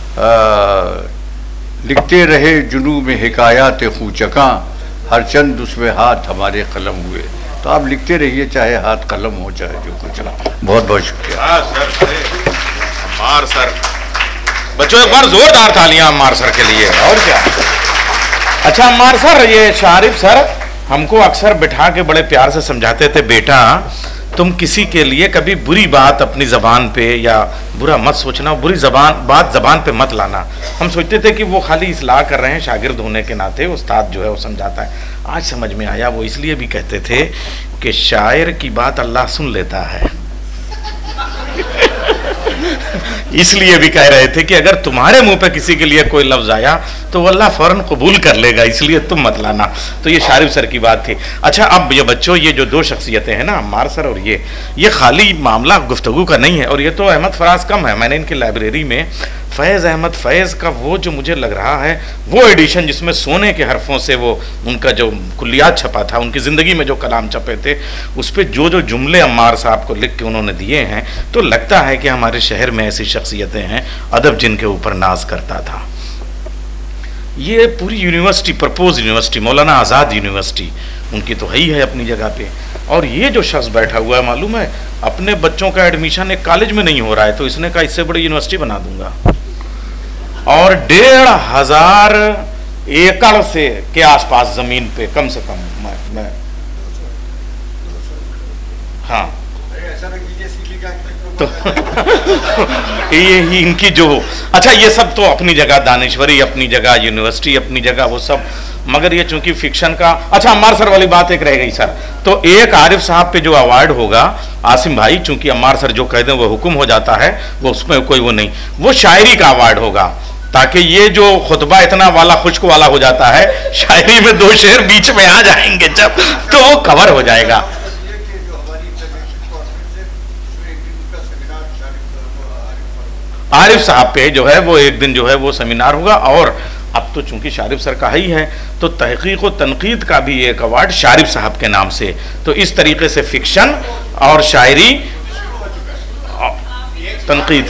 लिखते रहे जुनू में हिकायात खूचका, हर चंद उसमें हाथ हमारे कलम हुए। तो आप लिखते रहिए, चाहे हाथ कलम हो चाहे जो कुछ। बहुत बहुत शुक्रिया अम्मार सर। बच्चों एक बार जोरदार तालियां अम्मार सर के लिए। और क्या। अच्छा अम्मार सर, ये शारिफ सर हमको अक्सर बिठा के बड़े प्यार से समझाते थे, बेटा तुम किसी के लिए कभी बुरी बात अपनी ज़बान पे या बुरा मत सोचना, बुरी जबान बात ज़बान पे मत लाना। हम सोचते थे कि वो खाली इस्लाह कर रहे हैं, शागिर्द होने के नाते उस्ताद जो है वो समझाता है। आज समझ में आया वो इसलिए भी कहते थे कि शायर की बात अल्लाह सुन लेता है। इसलिए भी कह रहे थे कि अगर तुम्हारे मुंह पे किसी के लिए कोई लफ्ज़ आया तो वो अल्लाह फ़ौरन कबूल कर लेगा, इसलिए तुम मत लाना। तो ये शारिफ सर की बात थी। अच्छा, अब ये बच्चों, ये जो दो शख्सियतें हैं ना, अम्मार सर और ये ये खाली मामला गुफ्तगू का नहीं है। और ये तो अहमद फराज कम है, मैंने इनकी लाइब्रेरी में फैज़ अहमद फैज़ का वो जो मुझे लग रहा है वो एडिशन जिसमें सोने के हरफों से वो उनका जो कुल्लियात छपा था, उनकी ज़िंदगी में जो कलाम छपे थे, उस पर जो जो जुमले अम्मार साहब को लिख के उन्होंने दिए हैं, तो लगता है कि हमारे शहर में ऐसी शख्सियतें हैं अदब जिनके ऊपर नाज करता था। ये पूरी यूनिवर्सिटी, प्रपोज यूनिवर्सिटी, मौलाना आज़ाद यूनिवर्सिटी उनकी तो है ही है अपनी जगह पे। और ये जो शख्स बैठा हुआ है, मालूम है अपने बच्चों का एडमिशन एक कॉलेज में नहीं हो रहा है, तो इसने कहा इससे बड़ी यूनिवर्सिटी बना दूंगा। और डेढ़ हजार एकड़ से के आसपास जमीन पे कम से कम मैं, मैं हाँ तो ये ही इनकी जो, अच्छा ये सब तो अपनी जगह, दानिश्वरी अपनी जगह, यूनिवर्सिटी अपनी जगह, वो सब, मगर ये चूंकि फिक्शन का। अच्छा, अम्मार सर वाली बात एक रह गई सर, तो एक आरिफ साहब पे जो अवार्ड होगा आसिम भाई, चूंकि अम्मार सर जो कह दें वो हुक्म हो जाता है, वो उसमें कोई वो नहीं, वो शायरी का अवार्ड होगा, ताकि ये जो खुतबा इतना वाला खुश्क वाला हो जाता है, शायरी में दो शेर बीच में आ जाएंगे जब, तो वो कवर हो जाएगा। आरिफ साहब पे जो है वो एक दिन जो है वो सेमिनार होगा। और अब तो चूंकि शारिफ सर का ही है, तो तहकीक व तनकीद का भी एक अवार्ड शारिफ साहब के नाम से। तो इस तरीके से फिक्शन और शायरी, तनकीद,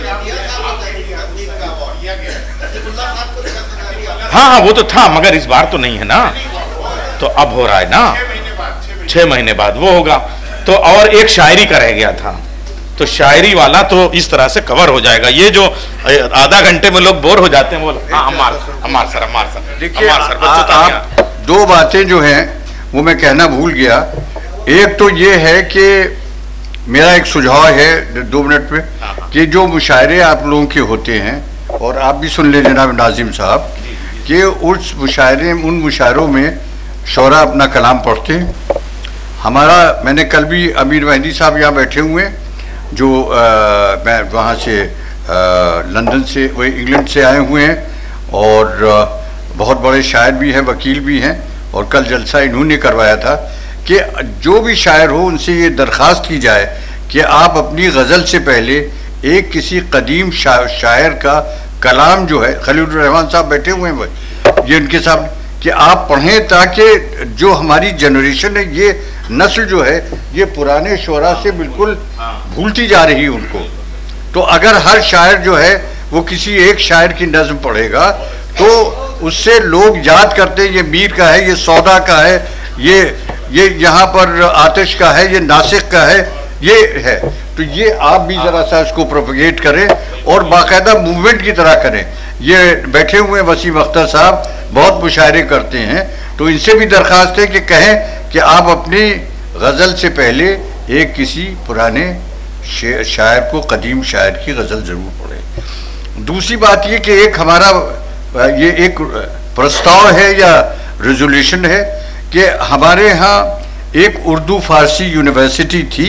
हाँ हाँ वो तो था, मगर इस बार तो नहीं है ना, तो अब हो रहा है ना, छह महीने बाद वो होगा। तो और एक शायरी का रह गया था, तो शायरी वाला तो इस तरह से कवर हो जाएगा। ये जो आधा घंटे में लोग बोर हो जाते हैं, वो हाँ अम्मार अम्मार सर अम्मार सर देखिए, आप दो बातें जो हैं वो मैं कहना भूल गया। एक तो ये है कि मेरा एक सुझाव है दो मिनट पे, कि जो मुशायरे आप लोगों के होते हैं, और आप भी सुन ले जनाब नाजिम साहब, कि उस मुशायरे उन मुशायरों में शौरा अपना कलाम पढ़ते हैं। हमारा, मैंने कल भी अमीर मेहदी साहब यहाँ बैठे हुए हैं, जो आ, मैं वहाँ से आ, लंदन से, वो इंग्लैंड से आए हुए हैं, और आ, बहुत बड़े शायर भी हैं, वकील भी हैं, और कल जलसा इन्होंने करवाया था कि जो भी शायर हो उनसे ये दरख्वास्त की जाए कि आप अपनी गज़ल से पहले एक किसी कदीम शा, शायर का कलाम जो है, खलील रहमान साहब बैठे हुए हैं ये उनके साथ, कि आप पढ़ें, ताकि जो हमारी जनरेशन है, ये नस्ल जो है, ये पुराने शोरा से बिल्कुल भूलती जा रही है उनको। तो अगर हर शायर जो है वो किसी एक शायर की नज़्म पढ़ेगा, तो उससे लोग याद करते हैं ये मीर का है, ये सौदा का है, ये ये यहाँ पर आतिश का है, ये नासिक का है, ये है। तो ये आप भी ज़रा सा इसको प्रोपगेट करें और बाकायदा मूवमेंट की तरह करें। ये बैठे हुए वसीम अख्तर साहब बहुत मुशायरे करते हैं, तो इनसे भी दरख्वास्त है कि कहें कि आप अपनी गज़ल से पहले एक किसी पुराने शायर को, कदीम शायर की गज़ल ज़रूर पढ़ें। दूसरी बात ये कि एक हमारा ये एक प्रस्ताव है या रेजोल्यूशन है कि हमारे यहाँ एक उर्दू फारसी यूनिवर्सिटी थी,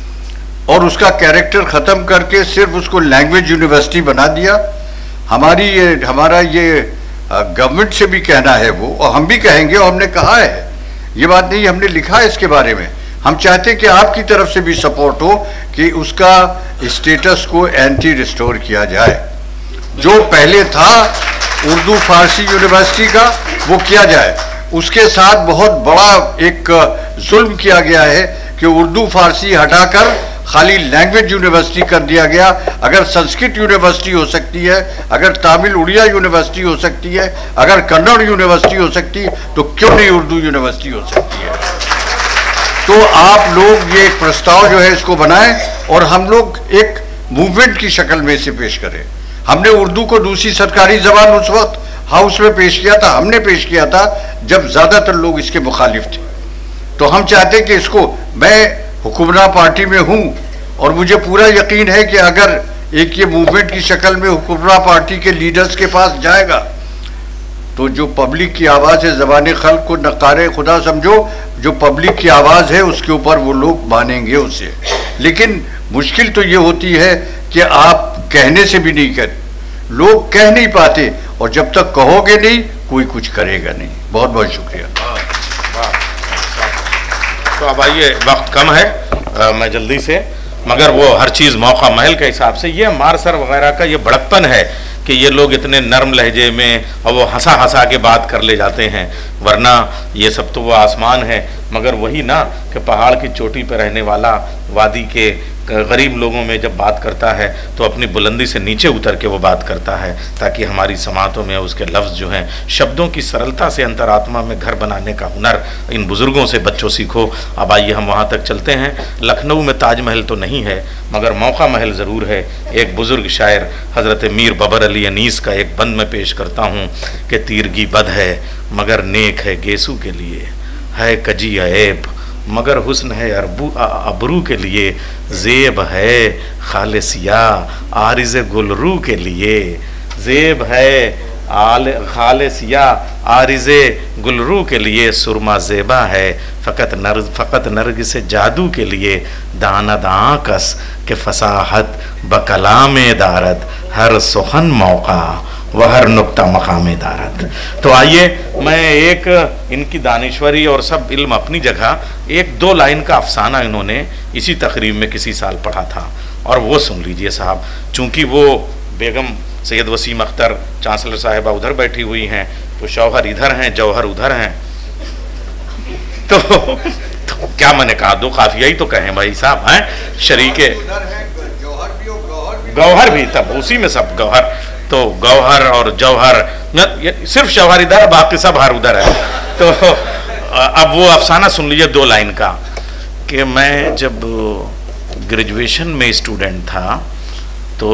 और उसका कैरेक्टर ख़त्म करके सिर्फ उसको लैंग्वेज यूनिवर्सिटी बना दिया। हमारी ये हमारा ये गवर्नमेंट से भी कहना है वो, और हम भी कहेंगे, और हमने कहा है, ये बात नहीं हमने लिखा है इसके बारे में। हम चाहते हैं कि आपकी तरफ से भी सपोर्ट हो कि उसका स्टेटस को एंटी रिस्टोर किया जाए। जो पहले था उर्दू फारसी यूनिवर्सिटी का, वो किया जाए। उसके साथ बहुत बड़ा एक जुल्म किया गया है कि उर्दू फारसी हटाकर खाली लैंग्वेज यूनिवर्सिटी कर दिया गया। अगर संस्कृत यूनिवर्सिटी हो सकती है, अगर तमिल उड़िया यूनिवर्सिटी हो सकती है, अगर कन्नड़ यूनिवर्सिटी हो सकती है, तो क्यों नहीं उर्दू यूनिवर्सिटी हो सकती है। तो आप लोग ये एक प्रस्ताव जो है इसको बनाएं, और हम लोग एक मूवमेंट की शक्ल में इसे पेश करें। हमने उर्दू को दूसरी सरकारी जबान उस वक्त हाउस में पेश किया था, हमने पेश किया था जब ज़्यादातर लोग इसके मुखालिफ थे। तो हम चाहते हैं कि इसको, मैं हुक्मरान पार्टी में हूँ, और मुझे पूरा यकीन है कि अगर एक ये मूवमेंट की शक्ल में हुक्मरान पार्टी के लीडर्स के पास जाएगा, तो जो पब्लिक की आवाज़ है, ज़बान खल्क को नकारे खुदा समझो, जो पब्लिक की आवाज़ है उसके ऊपर वो लोग मानेंगे उसे। लेकिन मुश्किल तो ये होती है कि आप कहने से भी नहीं कर, लोग कह नहीं पाते, और जब तक कहोगे नहीं कोई कुछ करेगा नहीं। बहुत बहुत शुक्रिया। तो अब आइए, वक्त कम है, आ, मैं जल्दी से, मगर वो हर चीज़ मौका महल के हिसाब से, ये मारसर वगैरह का ये बड़प्पन है कि ये लोग इतने नरम लहजे में और वो हंसा हंसा के बात कर ले जाते हैं, वरना ये सब तो वो आसमान है। मगर वही ना कि पहाड़ की चोटी पर रहने वाला वादी के गरीब लोगों में जब बात करता है तो अपनी बुलंदी से नीचे उतर के वो बात करता है, ताकि हमारी समातों में उसके लफ्ज़ जो हैं, शब्दों की सरलता से अंतरात्मा में घर बनाने का हुनर इन बुज़ुर्गों से बच्चों सीखो। अब आइए हम वहाँ तक चलते हैं। लखनऊ में ताजमहल तो नहीं है, मगर मौका महल ज़रूर है। एक बुज़ुर्ग शायर हज़रत मीर बबर अली अनीस का एक बंद में पेश करता हूँ कि तीरगी बद है मगर नेक है गेसू के लिए, है कजी ऐब मगर हुस्न है अरबू अबरू के लिए, ज़ेब है खालिसिया आरिज़ गुलरू के लिए, ज़ेब है आल खालिसिया आरिज़ गुलरू के लिए, सुरमा ज़ेबा है फ़कत नर फ़कत नर्ग से जादू के लिए, दाना दाकस के फसाहत बकलाम दारत, हर सुखन मौका वह हर नुक्ता मकाम दारत। तो आइए, मैं एक इनकी दानिश्वरी और सब इल्म अपनी जगह, एक दो लाइन का अफसाना इन्होंने इसी तकरीब में किसी साल पढ़ा था, और वो सुन लीजिए साहब। चूँकि वो बेगम सैयद वसीम अख्तर चांसलर साहिबा उधर बैठी हुई हैं, तो शौहर इधर हैं, जौहर उधर हैं, तो, तो क्या मैंने कहा, दो काफिया ही तो कहें भाई साहब, हैं शरीके गौहर भी, तब उसी में सब गौहर, तो गौहर और जौहर, सिर्फ शौहर इधर, बाकी सब हर उधर है। तो अब वो अफसाना सुन लीजिए दो लाइन का, कि मैं जब ग्रेजुएशन में स्टूडेंट था तो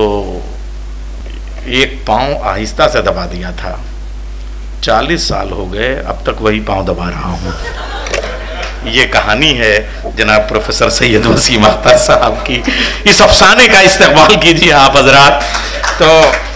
एक पाँव आहिस्ता से दबा दिया था, चालीस साल हो गए अब तक वही पाँव दबा रहा हूँ। ये कहानी है जनाब प्रोफेसर सैयद वसीम अख्तर साहब की। इस अफसाने का इस्तेमाल कीजिए आप हजरात। तो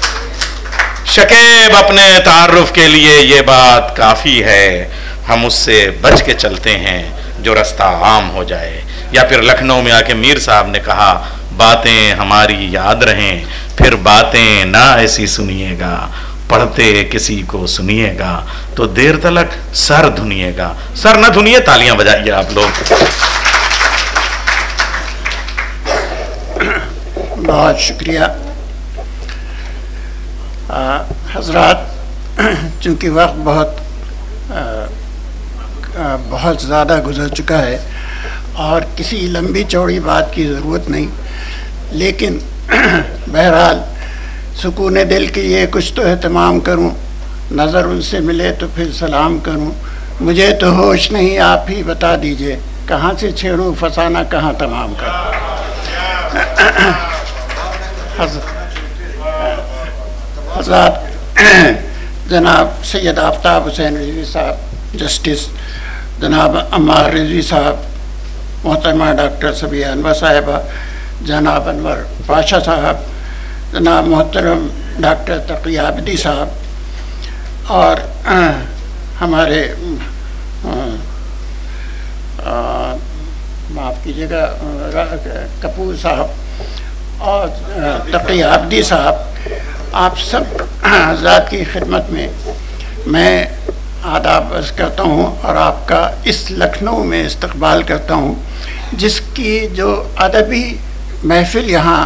शकीब अपने तारुफ के लिए ये बात काफ़ी है, हम उससे बच के चलते हैं जो रास्ता आम हो जाए। या फिर लखनऊ में आके मीर साहब ने कहा, बातें हमारी याद रहें फिर बातें ना ऐसी सुनिएगा, पढ़ते किसी को सुनिएगा तो देर तलक सर धुनिएगा। सर ना धुनिए, तालियां बजाइए आप लोग। बहुत शुक्रिया हजरात। चूँकि वक्त बहुत आ, आ, बहुत ज़्यादा गुजर चुका है और किसी लंबी चौड़ी बात की ज़रूरत नहीं, लेकिन बहरहाल सुकून दिल के लिए कुछ तो एहतमाम करूं, नज़र उनसे मिले तो फिर सलाम करूं। मुझे तो होश नहीं, आप ही बता दीजिए कहाँ से छेड़ूं फसाना, कहाँ तमाम करूं। हज़रात, जनाब सैयद आफ्ताब हुसैन रिजवी साहब जस्टिस, जनाब अम्मार रिजवी साहब, मोहतरमा डॉक्टर सबिया अनवर साहिबा, जनाब अनवर पाशा साहब, जनाब मोहतरम डॉक्टर तकी आबिदी साहब, और आ, हमारे माफ़ कीजिएगा कपूर साहब और तकी आबिदी साहब, आप सब हज़रात की खिदमत में मैं आदाब अर्ज़ करता हूँ और आपका इस लखनऊ में इस्तकबाल करता हूँ, जिसकी जो अदबी महफ़िल यहाँ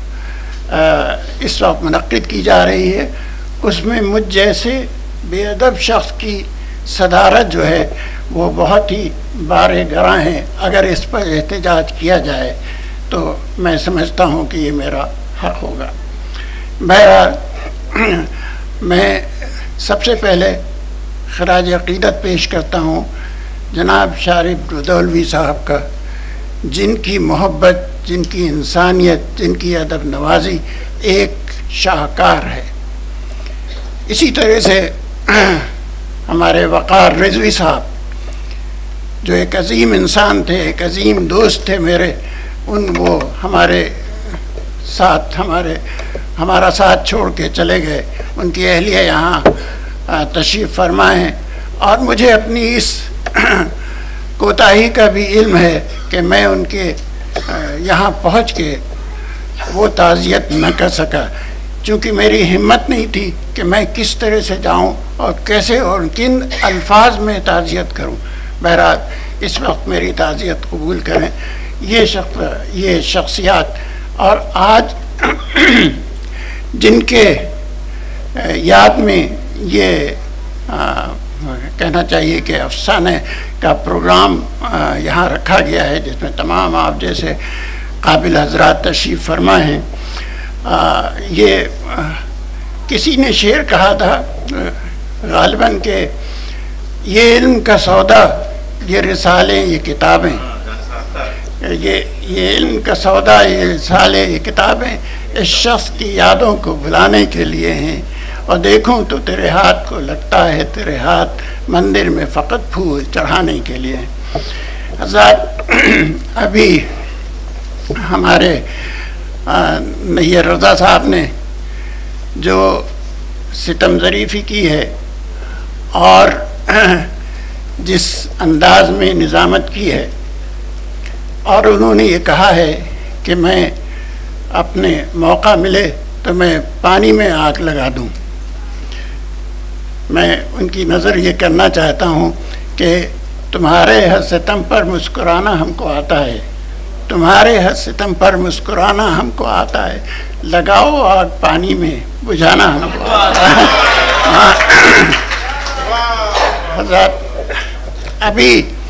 इस वक्त मुनक़्क़िद की जा रही है, उसमें मुझ जैसे बेअदब शख्स की सदारत जो है वो बहुत ही बारे गरां है। अगर इस पर एहतजाज किया जाए तो मैं समझता हूँ कि ये मेरा हक़ होगा। बहरहाल, मैं सबसे पहले खराज अक़ीदत पेश करता हूँ जनाब शारिफ रुदौलवी साहब का, जिनकी मोहब्बत, जिनकी इंसानियत, जिनकी अदब नवाजी एक शाहकार है। इसी तरह से हमारे वक़ार रिजवी साहब जो एक अजीम इंसान थे, एक अजीम दोस्त थे मेरे, उन वो हमारे साथ हमारे हमारा साथ छोड़ के चले गए। उनकी अहलिया यहाँ तशरीफ़ फरमा है और मुझे अपनी इस कोताही का भी इल्म है कि मैं उनके यहाँ पहुँच के वो ताज़ियत न कर सका, क्योंकि मेरी हिम्मत नहीं थी कि मैं किस तरह से जाऊँ और कैसे और किन अल्फाज में ताज़ियत करूं। बहरहाल इस वक्त मेरी ताज़ियत कबूल करें ये शख्स ये शख्सियात, और आज जिनके याद में ये आ, कहना चाहिए कि अफसाने का प्रोग्राम यहाँ रखा गया है, जिसमें तमाम आप जैसे काबिल हजरात तशरीफ़ फरमा हैं। ये आ, किसी ने शेर कहा था गालिबन के, ये इल्म का सौदा, ये रिसाले, ये किताबें, ये ये इल्म का सौदा, ये रिसाले, ये किताबें इस शख्स की यादों को भुलाने के लिए हैं। और देखूं तो तेरे हाथ को लगता है, तेरे हाथ मंदिर में फ़कत फूल चढ़ाने के लिए। हज़रत अभी हमारे नैयर रज़ा साहब ने जो सितम ज़रीफ़ी की है और जिस अंदाज में निज़ामत की है, और उन्होंने ये कहा है कि मैं अपने मौका मिले तो मैं पानी में आग लगा दूं। मैं उनकी नज़र ये करना चाहता हूँ कि तुम्हारे हर सितम पर मुस्कुराना हमको आता है, तुम्हारे हर सितम पर मुस्कुराना हमको आता है, लगाओ आग पानी में बुझाना हमको आता है। हज़रत अभी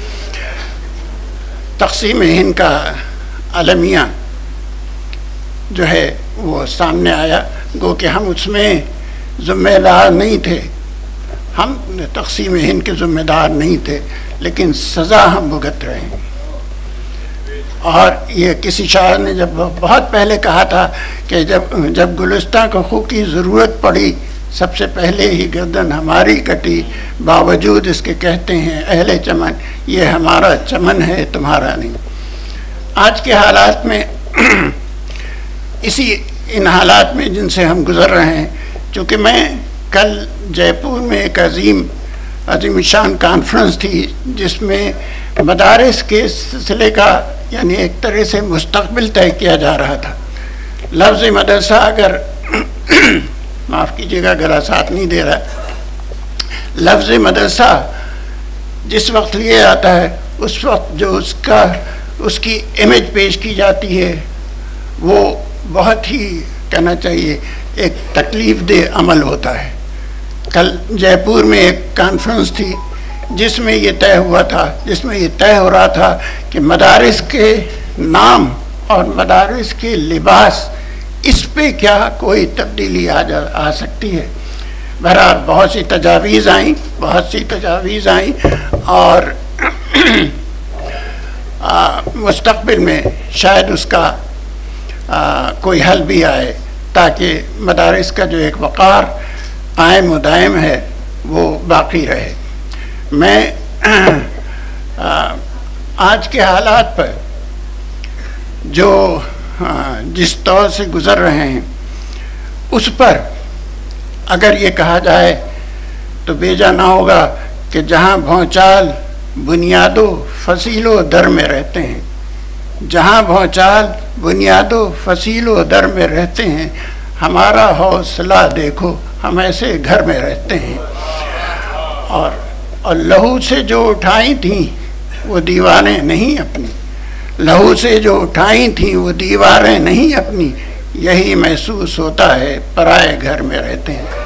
तक़सीम हिंद का अलमिया जो है वो सामने आया, गो कि हम उसमें ज़िम्मेदार नहीं थे, हम तक़सीम हिंद के ज़िम्मेदार नहीं थे, लेकिन सज़ा हम भुगत रहे हैं। और ये किसी शायर ने जब बहुत पहले कहा था कि जब जब गुलिस्तां को खू की ज़रूरत पड़ी, सबसे पहले ही गर्दन हमारी कटी, बावजूद इसके कहते हैं अहले चमन, ये हमारा चमन है तुम्हारा नहीं। आज के हालात में इसी इन हालात में जिनसे हम गुज़र रहे हैं, चूँकि मैं कल जयपुर में एक अजीम अजीम शान कॉन्फ्रेंस थी जिसमें मदारिस के सिलसिले का यानी एक तरह से मुस्तकबिल तय किया जा रहा था। लफ्ज़ मदरसा अगर माफ़ कीजिएगा गला साथ नहीं दे रहा, लफ्ज़ मदरसा जिस वक्त लिए आता है उस वक्त जो उसका उसकी इमेज पेश की जाती है वो बहुत ही कहना चाहिए एक तकलीफ़ दे अमल होता है। कल जयपुर में एक कॉन्फ्रेंस थी जिसमें ये तय हुआ था जिसमें ये तय हो रहा था कि मदारिस के नाम और मदारिस के लिबास, इस पे क्या कोई तब्दीली आ जा आ सकती है। बहरहाल बहुत सी तजावीज़ आई बहुत सी तजावीज़ आई और मुस्तक़बिल में शायद उसका आ, कोई हल भी आए ताकि मदारिस का जो एक वक़ार कायम व दायम है वो बाकी रहे। मैं आ, आज के हालात पर जो आ, जिस दौर से गुज़र रहे हैं उस पर अगर ये कहा जाए तो बेजा ना होगा कि जहाँ भौचाल बुनियादो फसीलो दर में रहते हैं, जहाँ भौचाल बुनियादो फसीलो दर में रहते हैं, हमारा हौसला देखो हम ऐसे घर में रहते हैं। और और लहू से जो उठाई थी वो दीवारें नहीं अपनी, लहू से जो उठाई थी वो दीवारें नहीं अपनी, यही महसूस होता है पराए घर में रहते हैं।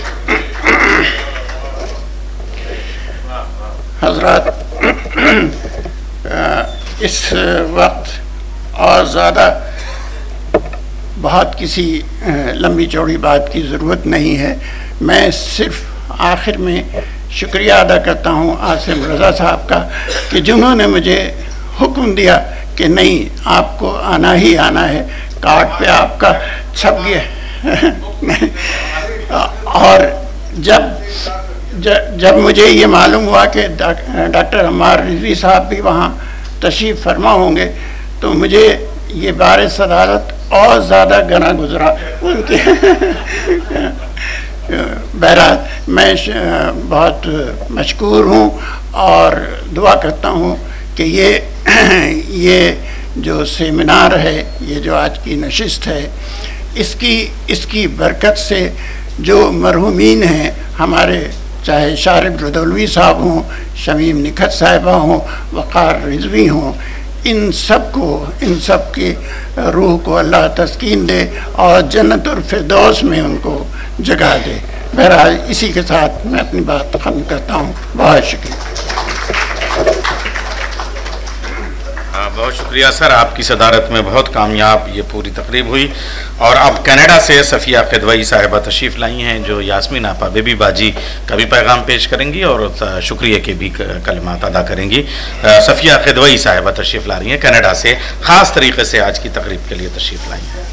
हजरत इस वक्त और ज़्यादा बहुत किसी लंबी चौड़ी बात की ज़रूरत नहीं है। मैं सिर्फ आखिर में शुक्रिया अदा करता हूँ आसिम रज़ा साहब का कि जिन्होंने मुझे हुक्म दिया कि नहीं आपको आना ही आना है, कार्ड पे आपका छप गया। और जब जब जब मुझे ये मालूम हुआ कि डॉक्टर अम्मार रिजवी साहब भी वहाँ तशरीफ़ फरमा होंगे तो मुझे ये बारे सदारत और ज़्यादा गना गुजरा उनके। बहरहाल मैं बहुत मशकूर हूँ और दुआ करता हूँ कि ये ये जो सेमिनार है, ये जो आज की नशिस्त है, इसकी इसकी बरकत से जो मरहूमीन हैं, हमारे चाहे शारिब रुदौलवी साहब हों, शमीम निखत साहिबा हों, वक़ार रिजवी हों, इन सब को, इन सब की रूह को अल्लाह तस्कीन दे और जन्नत और फिरदौस में उनको जगह दे। बहरहाल इसी के साथ मैं अपनी बात ख़त्म करता हूँ। बहुत शुक्रिया। बहुत शुक्रिया सर, आपकी सदारत में बहुत कामयाब ये पूरी तकरीब हुई। और अब कनाडा से सफ़िया क़िदवई साहिबा तशरीफ़ लाई हैं, जो यास्मीन आपा बेबी बाजी का भी पैगाम पेश करेंगी और शुक्रिया के भी कलमात अदा करेंगी। सफ़िया क़िदवई साहिबा तशरीफ़ ला रही हैं कनाडा से, ख़ास तरीके से आज की तकरीब के लिए तशरीफ़ लाई हैं।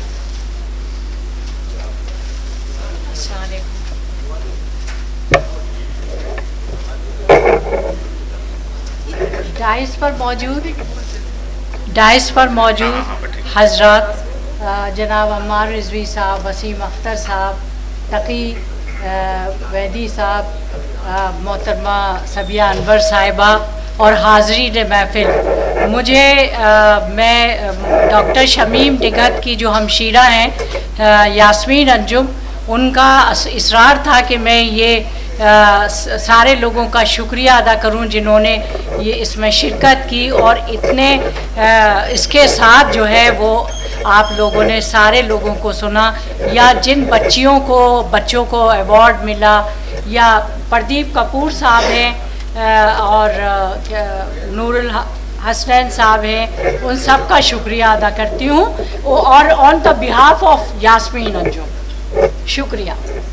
डाइस पर मौजूद डाइस पर मौजूद हजरत, जनाब अम्मार रिजवी साहब, वसीम अख्तर साहब, तकी वैदी साहब, मोहतरमा सबिया अनवर साहिबा और हाज़रीन महफिल, मुझे आ, मैं डॉक्टर शमीम निगहत की जो हमशीरा हैं यास्मीन अंजुम, उनका इसरार था कि मैं ये आ, सारे लोगों का शुक्रिया अदा करूं जिन्होंने ये इसमें शिरकत की और इतने आ, इसके साथ जो है वो आप लोगों ने सारे लोगों को सुना, या जिन बच्चियों को बच्चों को अवार्ड मिला, या प्रदीप कपूर साहब हैं और नूरुल हसनैन साहब हैं, उन सब का शुक्रिया अदा करती हूँ और on the behalf of Yasmeen Anjum शुक्रिया।